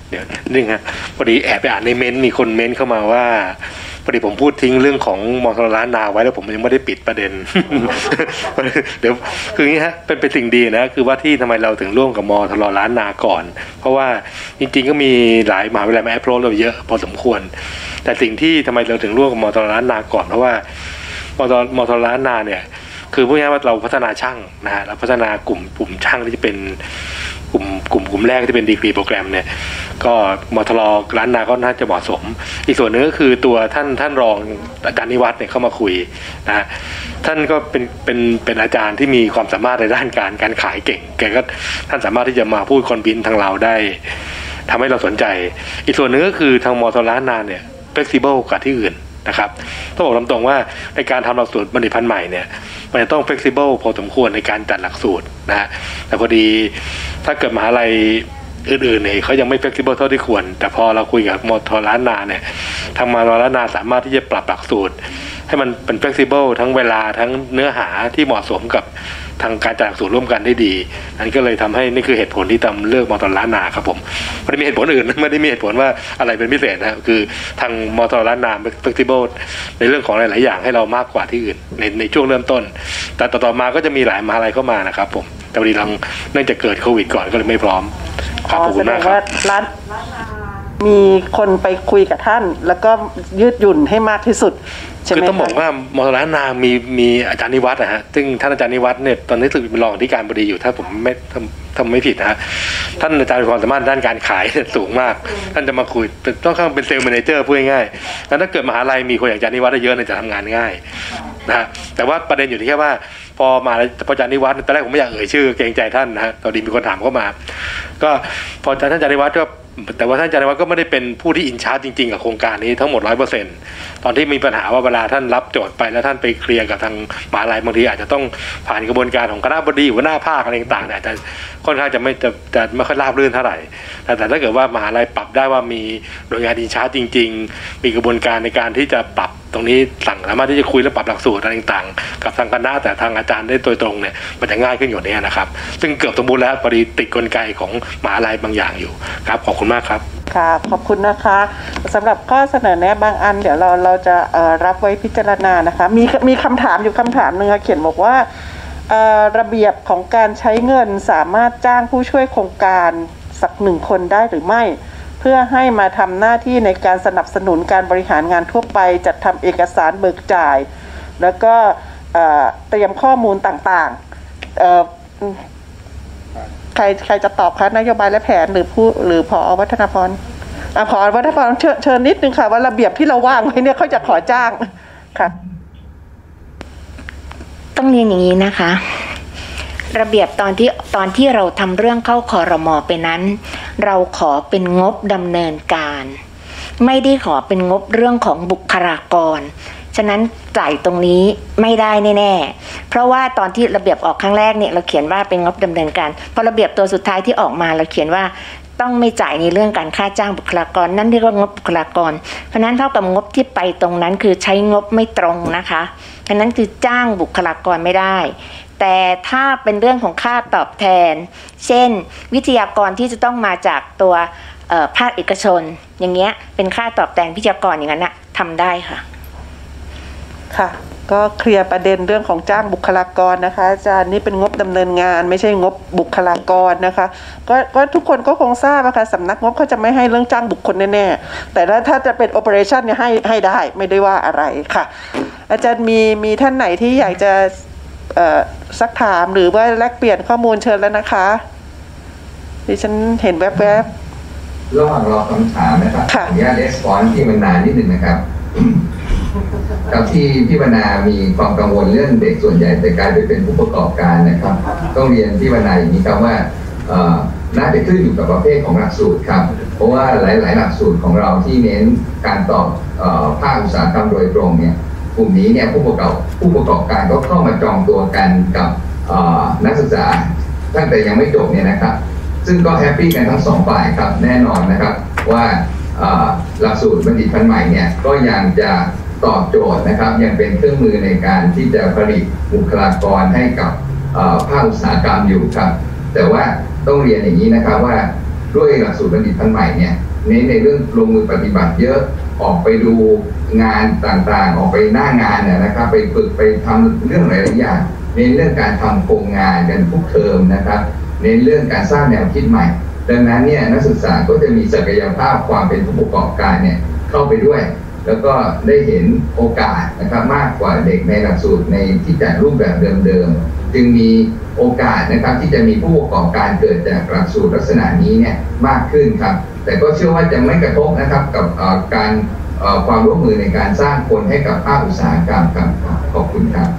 เดี๋ยวนี่ฮะพอดีแอบไปอ่านในเม้นต์มีคนเม้นต์เข้ามาว่าพอดีผมพูดทิ้งเรื่องของมอทรล้านนาไว้แล้วผมยังไม่ได้ปิดประเด็น เดี๋ยวคืออย่างนี้ฮะเป็นเป็นสิ่งดีนะคือว่าที่ทำไมเราถึงร่วมกับมอทรล้านนาก่อนเพราะว่าจริงๆก็มีหลายมหาวิทยาลัยมาแอปโรเราเยอะพอสมควรแต่สิ่งที่ทำไมเราถึงร่วมกับมอทรล้านนาก่อนเพราะว่ามอทรมอทรล้านนาเนี่ยคือพูดง่ายๆว่าเราพัฒนาช่างนะฮะเราพัฒนากลุ่มกลุ่มช่างที่จะเป็นกลุ่มกลุ่มกลุ่มแรกที่เป็นดีกรีโปรแกรมเนี่ยก็มอทรล้านนาก็น่าจะเหมาะสมอีกส่วนนึงก็คือตัวท่านท่านรองอาจารย์นิวัฒน์เนี่ยเข้ามาคุยนะฮะท่านก็เป็นเป็นเป็นอาจารย์ที่มีความสามารถในด้านการการขายเก่งแกก็ท่านสามารถที่จะมาพูดคอนวินทางเราได้ทำให้เราสนใจอีกส่วนนึงก็คือทางมอทรล้านนาเนี่ยเฟล็กซิเบิลกว่าที่อื่นนะครับต้องบอกตรงๆว่าในการทำหลักสูตรบัณฑิตพันธุ์ใหม่เนี่ยมันจะต้อง flexible พอสมควรในการจัดหลักสูตรนะฮะแต่พอดีถ้าเกิดมหาลัยอื่นๆเนี่ยเขายังไม่ flexible เท่าที่ควรแต่พอเราคุยกับมอทรล้านนาเนี่ยทางมอทรล้านนาสามารถที่จะปรับหลักสูตรให้มันเป็น flexible ทั้งเวลาทั้งเนื้อหาที่เหมาะสมกับทางการจัดหลักสูตรร่วมกันได้ดีนั่นก็เลยทำให้นี่คือเหตุผลที่ทำเลือกมอทรล้านนาครับผมไม่ได้มีเหตุผลอื่นไม่ได้มีเหตุผลว่าอะไรเป็นพิเศษนะคือทางมอทรล้านนาเป็น flexible ในเรื่องของหลายๆอย่างให้เรามากกว่าที่อื่นในในช่วงเริ่มต้นแต่ต่อๆมาก็จะมีหลายมหาลัยเข้ามานะครับผมแต่พอดีเราเนื่องจากเกิดโควิดก่อนก็เลยไม่พร้อมขอบคุณมากครับร้านมีคนไปคุยกับท่านแล้วก็ยืดหยุ่นให้มากที่สุดคือต้องบอกว่ามอทรล้านนามีมีอาจารย์นิวัฒน์นะฮะซึ่งท่านอาจารย์นิวัฒน์เนี่ยตอนนี้สึกเป็นรองอธิการบดีอยู่ถ้าผมไม่ทำทำไม่ผิดนะฮะท่านอาจารย์มีความสามารถด้านการขายสูงมากท่านจะมาคุยต้องเข้าเป็นเซลล์แมเนเจอร์พูดง่ายๆแล้วถ้าเกิดมหาลัยมีคนอย่างอาจารย์นิวัฒน์เยอะเนี่ยจะทำงานง่ายนะฮะแต่ว่าประเด็นอยู่ที่แค่ว่าพอมาพออาจารย์นิวัฒน์ตอนแรกผมไม่อยากเอ่ยชื่อเกรงใจท่านนะฮะตอนนี้มีคนถามเข้ามาก็พอท่านอาจารย์นิวัฒน์ก็แต่ว่าท่านอาจารย์นิวัฒน์ก็ไม่ได้เป็นผู้ที่อินชาร์จจริงๆกับโครงการนี้ทั้งหมด ร้อยเปอร์เซ็นต์ ตอนที่มีปัญหาว่าเวลาท่านรับโจทย์ไปแล้วท่านไปเคลียร์กับทางมหาลัยบางทีอาจจะต้องผ่านกระบวนการของคณะบดีหัวหน้าภาคอะไรต่างๆเนี่ยจะค่อนข้างจะไม่จะจะไม่ค่อยราบรื่นเท่าไหร่แต่แต่ถ้าเกิดว่ามหาลัยปรับได้ว่ามีหน่วยงานอินชาร์จจริงๆมีกระบวนการในการที่จะปรับตรงนี้สั่งสามารถที่จะคุยและปรับหลักสูตรอะไรต่างๆกับทางคณะแต่ทางอาจารย์ได้โดยตรงเนี่ยมันจะง่ายขึ้นอยู่นี้นะครับซึ่งเกือบสมบูรณ์แล้วพอดีติดกลไกของมหาลัยบางอย่างอยู่ครับขอบคุณมากครับค่ะขอบคุณนะคะสำหรับข้อเสนอแนะบางอันเดี๋ยวเราเราจะเอ่อรับไว้พิจารณานะคะมีมีคำถามอยู่คำถามหนึ่งค่ะเขียนบอกว่าเอ่อระเบียบของการใช้เงินสามารถจ้างผู้ช่วยโครงการสักหนึ่งคนได้หรือไม่เพื่อให้มาทำหน้าที่ในการสนับสนุนการบริหารงานทั่วไปจัดทำเอกสารเบิกจ่ายแล้วก็เอ่อเตรียมข้อมูลต่างๆเอ่อใครใครจะตอบคะนโยบายและแผนหรือผู้หรือผอ.วัฒนพรอ่ะผอ.วัฒนพรเชิญเชิญนิดนึงค่ะว่าระเบียบที่เราว่างไว้เนี่ยเขาจะขอจ้างค่ะต้องเรียนอย่างนี้นะคะระเบียบตอนที่ตอนที่เราทำเรื่องเข้าครม.ไปนั้นเราขอเป็นงบดำเนินการไม่ได้ขอเป็นงบเรื่องของบุคลากรฉะนั้นจ่ายตรงนี้ไม่ได้แน่ๆเพราะว่าตอนที่ระเบียบออกครั้งแรกเนี่ยเราเขียนว่าเป็นงบดำเนินการพอระเบียบตัวสุดท้ายที่ออกมาเราเขียนว่าต้องไม่จ่ายในเรื่องการค่าจ้างบุคลากรนั่นเรียกว่างบบุคลากรเพราะนั้นเท่ากับงบที่ไปตรงนั้นคือใช้งบไม่ตรงนะคะฉะนั้นคือจ้างบุคลากรไม่ได้แต่ถ้าเป็นเรื่องของค่าตอบแทนเช่นวิทยากรที่จะต้องมาจากตัวภาคเอกชนอย่างเงี้ยเป็นค่าตอบแทนวิทยากรอย่างนั้นนะทำได้ค่ะค่ะก็เคลียร์ประเด็นเรื่องของจ้างบุคลากรนะคะอาจารย์นี่เป็นงบดำเนินงานไม่ใช่งบบุคลากรนะคะก็ก็ทุกคนก็คงทราบนะคะสำนักงบเขาจะไม่ให้เรื่องจ้างบุคคลแน่ๆแต่ถ้าถ้าจะเป็น operation เนี่ยให้ให้ได้ไม่ได้ว่าอะไรค่ะอาจารย์มีมีท่านไหนที่อยากจะเอ่อซักถามหรือว่าแลกเปลี่ยนข้อมูลเชิญแล้วนะคะดิฉันเห็นแวบๆระหว่างรอคำถามนะครับขออนุญาต response ที่มันนานนิดหนึ่งนะครับกับที่พี่วรรณามีความกังวลเรื่องเด็กส่วนใหญ่แต่กลายไปเป็นผู้ประกอบการนะครับต้องเรียนพี่วรรณาอย่างนี้ครับว่าน่าจะขึ้นอยู่กับประเภทของหลักสูตรครับเพราะว่าหลายๆหลักสูตรของเราที่เน้นการตอบภาคอุตสาหกรรมโดยตรงเนี่ยกลุ่มนี้เนี่ยผู้ประกอบผู้ประกอบการก็เข้ามาจองตัวกันกับนักศึกษาตั้งแต่ยังไม่จบเนี่ยนะครับซึ่งก็แฮปปี้กันทั้งสองฝ่ายครับแน่นอนนะครับว่าหลักสูตรบัณฑิตพันธุ์ใหม่เนี่ยก็ยังจะตอบโจทย์นะครับยังเป็นเครื่องมือในการที่จะผลิตบุคลากรให้กับภาคอุตสาหกรรมอยู่ครับแต่ว่าต้องเรียนอย่างนี้นะครับว่าด้วยหลักสูตรบัณฑิตพันธุ์ใหม่เนี่ยเน้นในเรื่องลงมือปฏิบัติเยอะออกไปดูงานต่างๆออกไปหน้างานเนี่ยนะครับไปฝึกไปทำเรื่องหลายๆอย่างเน้นเรื่องการทำโครงงานกันทุกเทอมนะครับเน้นเรื่องการสร้างแนวคิดใหม่ดังนั้นเนี่ยนักศึกษาก็จะมีศักยภาพความเป็นผู้ประกอบการเนี่ยเข้าไปด้วยแล้วก็ได้เห็นโอกาสนะครับมากกว่าเด็กในหลักสูตรในที่จัดรูปแบบเดิมๆจึงมีโอกาสนะครับที่จะมีผู้ประกอบการเกิดจากหลักสูตรลักษณะนี้เนี่ยมากขึ้นครับแต่ก็เชื่อว่าจะไม่กระทบนะครับกับการความร่วมมือในการสร้างคนให้กับภาคอุตสาหกรรมครับขอบคุณครับ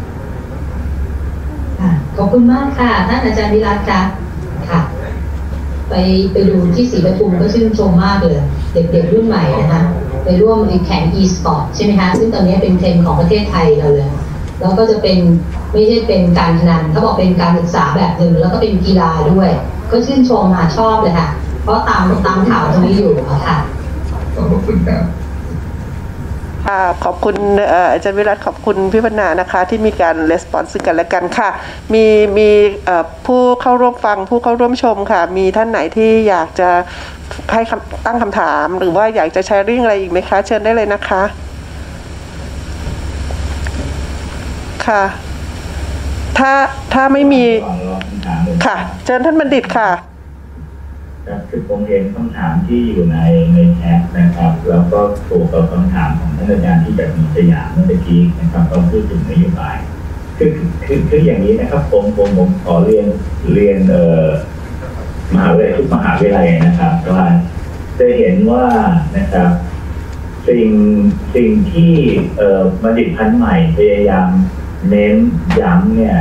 ขอบคุณมากค่ะท่านอาจารย์วิรัตค่ะค่ะไปไปดูที่ศรีปทุมก็ชื่นชมมากเลยเด็กๆรุ่นใหม่นะคะไปร่วมในแข่ง e-sport ใช่ไหมคะซึ่งตอนนี้เป็นเทรนด์ของประเทศไทยเราเลยแล้วก็จะเป็นไม่ใช่เป็นการพนันเขาบอกเป็นการศึกษาแบบหนึ่งแล้วก็เป็นกีฬาด้วยก็ชื่นชมมาชอบเลยค่ะเพราะตามตามข่าวตรงนี้อยู่ค่ะขอบคุณครับขอบคุณอาจารย์วิรัตขอบคุณพี่วรรณานะคะที่มีการレスปอนส์กันและกันค่ะมีมีผู้เข้าร่วมฟังผู้เข้าร่วมชมค่ะมีท่านไหนที่อยากจะให้ตั้งคำถามหรือว่าอยากจะแชร์ริ่งอะไรอีกไหมคะเชิญได้เลยนะคะค่ะถ้าถ้าไม่มีค่ะเชิญท่านบัณฑิตค่ะคือผมเห็นคำถามที่อยู่ในในแชทนะครับแล้วก็ถูกกับคำถามของท่านอาจารย์ที่จากมีสยามเมื่อกี้นะครับก็พูดถึงนโยบายคือคือคืออย่างนี้นะครับผมผมผมขอเรียนเรียนเอ่อมหาวิทยาลัยทุกมหาวิทยาลัยนะครับว่าจะเห็นว่านะครับสิ่งสิ่งที่เอ่อบัณฑิตพันธุ์ใหม่พยายามเน้นย้ำเนี่ย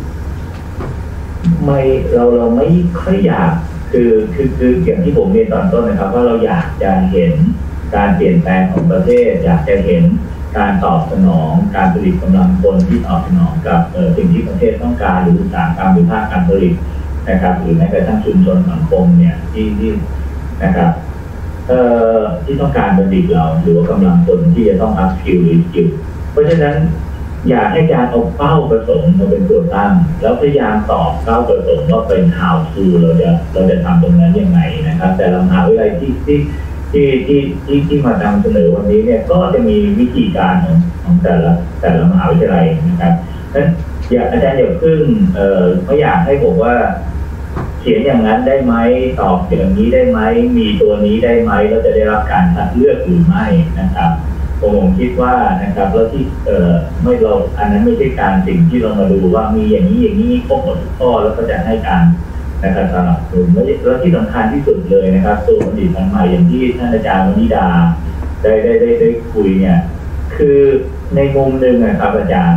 ไม่เราเราไม่ค่อยอยากคือคือคืออย่างที่ผมเรียนตอนต้นนะครับว่าเราอยากจะเห็นการเปลี่ยนแปลงของประเทศอยากจะเห็นการตอบสนองการผลิตกำลังคนที่ตอบสนองกับเอ่อสิ่งที่ประเทศต้องการหรืออุตสาหกรรมหรือภาคการผลิตนะครับหรือแม้กระทั่งชุมชนสังคมเนี่ยที่ที่นะครับเอ่อที่ต้องการบัณฑิตเราหรือว่ากำลังคนที่จะต้องอัพสกิลหรือสกิลเพราะฉะนั้นอยากให้การเอาเป้าประสงค์มาเป็นตัวตั้งแล้วพยายามตอบเป้าประสงค์ว่าเป็น how to เราจะเราจะทำตรงนั้นยังไงนะครับแต่ละมหาวิทยาลัยที่ที่ที่ที่ที่ที่มานำเสนอวันนี้เนี่ยก็จะมีวิธีการของของแต่ละแต่ละมหาวิทยาลัยนะครับนั้นอยากอาจารย์อย่าเพิ่งเอ่อไม่อยากให้บอกว่าเขียนอย่างนั้นได้ไหมตอบอย่างนี้ได้ไหมมีตัวนี้ได้ไหมแล้วจะได้รับการคัดเลือกหรือไม่นะครับผมคิดว่านะครับแล้วที่เอ่อไม่เราอันนั้นไม่ใช่การสิ่งที่เรามาดูว่ามีอย่างนี้อย่างนี้ครบหมดทุกข้อแล้วก็จะให้การนะครับสนับสนุนแล้วที่สำคัญที่สุดเลยนะครับตัวบัณฑิตพันธุ์ใหม่อย่างที่ท่านอาจารย์วนิดาได้ได้ได้ได้คุยเนี่ยคือในมุมหนึ่งนะครับอาจารย์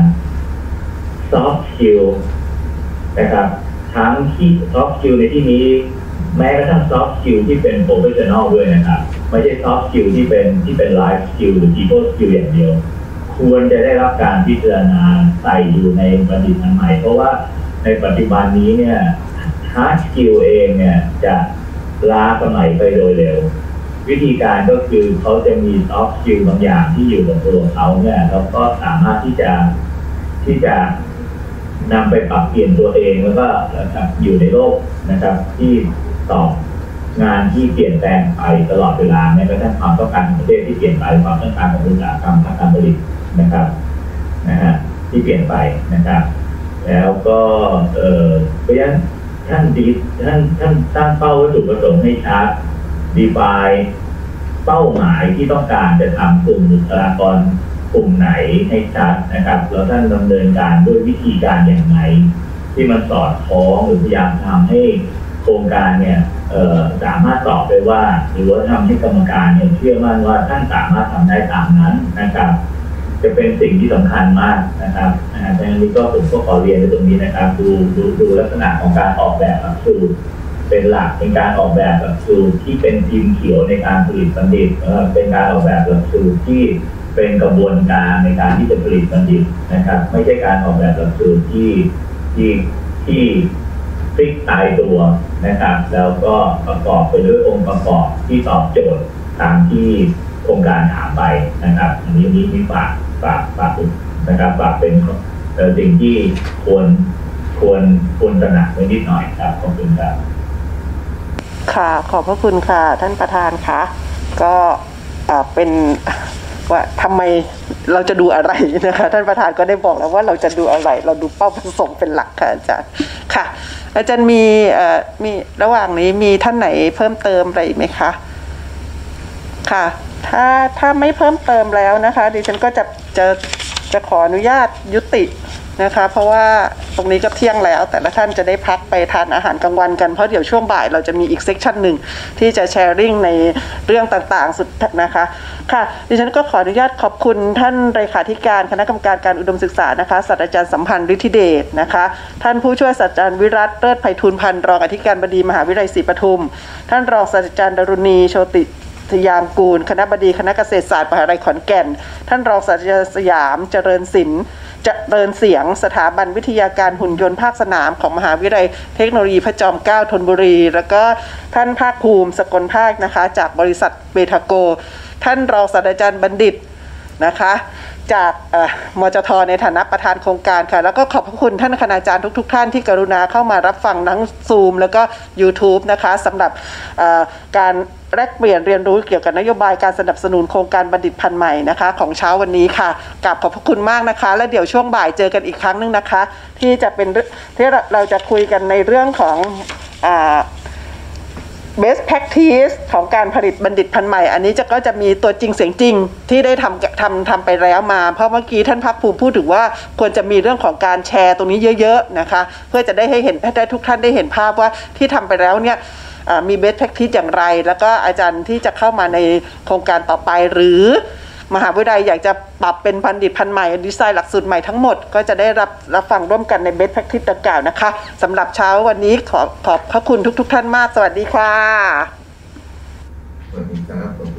soft skill นะครับทั้งที่ soft skill ในที่นี้แม้กระทั่ง soft skill ที่เป็น professional ด้วยนะครับไม่ใช่ soft skill ที่เป็นที่เป็น life skill หรือ people skill อย่างเดียวควรจะได้รับการพิจารณาใส่อยู่ในบัณฑิตพันธุ์ใหม่เพราะว่าในปัจจุบันนี้เนี่ย hard skill เองเนี่ยจะล้าสมัยไปโดยเร็ววิธีการก็คือเขาจะมี soft skill บางอย่างที่อยู่กับตัวเขาเนี่ยเราก็สามารถที่จะที่จะนำไปปรับเปลี่ยนตัวเองแล้วก็อยู่ในโลกนะครับที่ตอบงานที่เปลี่ยนแปลงไปตลอดเวลาแม้กระทั่งความต้องการของประเทศที่เปลี่ยนไปความต้องการของอุตสาหกรรมภาคการผลิตนะครับนะฮะที่เปลี่ยนไปนะครับแล้วก็เอ่อเพราะฉะนั้นท่านดีท่านท่านตั้งเป้าวัตถุประสงค์ให้ชัดดีไฟเป้าหมายที่ต้องการจะทำกลุ่มบุคลากรกลุ่มไหนให้ชัดนะครับแล้วท่านดำเนินการด้วยวิธีการอย่างไรที่มันสอดคล้องหรือพยายามทำให้โครงการเนี่ยสามารถตอบได้ว่าหรือว่าทำให้กรรมการเนี่ยเชื่อมั่นว่าท่านสามารถทำได้ตามนั้นนะครับจะเป็นสิ่งที่สำคัญมากนะครับดังนั้นก็ผมก็ขอเรียนในตรงนี้นะครับดูดูดูลักษณะของการออกแบบหลักสูตรเป็นหลักเป็นการออกแบบหลักสูตรที่เป็นพิมพ์เขียวในการผลิตบัณฑิตเป็นการออกแบบหลักสูตรที่เป็นกระบวนการในการที่จะผลิตบัณฑิตนะครับไม่ใช่การออกแบบหลักสูตรที่ที่ที่ฟิกตายตัวนะครับแล้วก็ประกอบไปด้วยองค์ประกอบที่ตอบโจทย์ตามที่โครงการถามไปนะครับอันนี้นี้มีฝากฝากฝากนะครับฝากเป็นสิ่งที่ควรควรควรตระหนักไว้นิดหน่อยครับขอบคุณครับค่ะขอบพระคุณค่ะท่านประธานค่ะก็เป็นว่าทำไมเราจะดูอะไรนะคะท่านประธานก็ได้บอกแล้วว่าเราจะดูอะไรเราดูเป้าประสงค์เป็นหลักค่ะอาจารย์ค่ะอาจารย์มีมีระหว่างนี้มีท่านไหนเพิ่มเติมอะไรไหมคะค่ะถ้าถ้าไม่เพิ่มเติมแล้วนะคะดิฉันก็จะจะจะขออนุญาตยุตินะคะเพราะว่าตรงนี้ก็เที่ยงแล้วแต่ละท่านจะได้พักไปทานอาหารกลางวันกันเพราะเดี๋ยวช่วงบ่ายเราจะมีอีกเซกชันหนึ่งที่จะแชร์ริ่งในเรื่องต่างๆสุดนะคะค่ะดิฉันก็ขออนุญาตขอบคุณท่านเลขาธิการคณะกรรมการการอุดมศึกษานะคะศาสตราจารย์สัมพันธ์ฤทธิเดชนะคะท่านผู้ช่วยศาสตราจารย์วิรัตเลิศไพฑูรย์พันธ์รองอธิการบดีมหาวิทยาลัยศรีปทุมท่านรองศาสตราจารย์ดรุณีโชติทยามกูลคณบดีคณะเกษตรศาสตร์มหาวิทยาลัยขอนแก่นท่านรองศาสตราจารย์สยามเจริญศิลป์เจริญเสียงสถาบันวิทยาการหุ่นยนต์ภาคสนามของมหาวิทยาลัยเทคโนโลยีพระจอมเกล้าธนบุรีแล้วก็ท่านภาคภูมิสกลภาคนะคะจากบริษัทเบทาโกท่านรองศาสตราจารย์บัณฑิตนะคะจากมจท.ในฐานะประธานโครงการค่ะแล้วก็ขอบพระคุณท่านคณาจารย์ทุกๆท่านที่กรุณาเข้ามารับฟังทั้ง Zoom แล้วก็ YouTube นะคะสำหรับการแลกเปลี่ยนเรียนรู้เกี่ยวกับนโยบายการสนับสนุนโครงการบัณฑิตพันธุ์ใหม่นะคะของเช้าวันนี้ค่ะกราบขอบพระคุณมากนะคะและเดี๋ยวช่วงบ่ายเจอกันอีกครั้งนึงนะคะที่จะเป็นที่เราจะคุยกันในเรื่องของอ่าbest practice ของการผลิตบัณฑิตพันธุ์ใหม่อันนี้จะก็จะมีตัวจริงเสียงจริงที่ได้ทำทำทำไปแล้วมาเพราะเมื่อกี้ท่านภาคภูมิพูดถึงว่าควรจะมีเรื่องของการแชร์ตรงนี้เยอะๆนะคะเพื่อจะได้ให้เห็นให้ทุกท่านได้เห็นภาพว่าที่ทำไปแล้วเนี่ยมี best practice อย่างไรแล้วก็อาจารย์ที่จะเข้ามาในโครงการต่อไปหรือมหาวิทยาลัยอยากจะปรับเป็นบัณฑิตพันธุ์ใหม่ดีไซน์หลักสูตรใหม่ทั้งหมดก็จะได้รับรับฟังร่วมกันใน best practice ดังกล่าวนะคะสำหรับเช้าวันนี้ขอขอบพระคุณทุกๆท่านมากสวัสดีค่ะสวัสดีครับ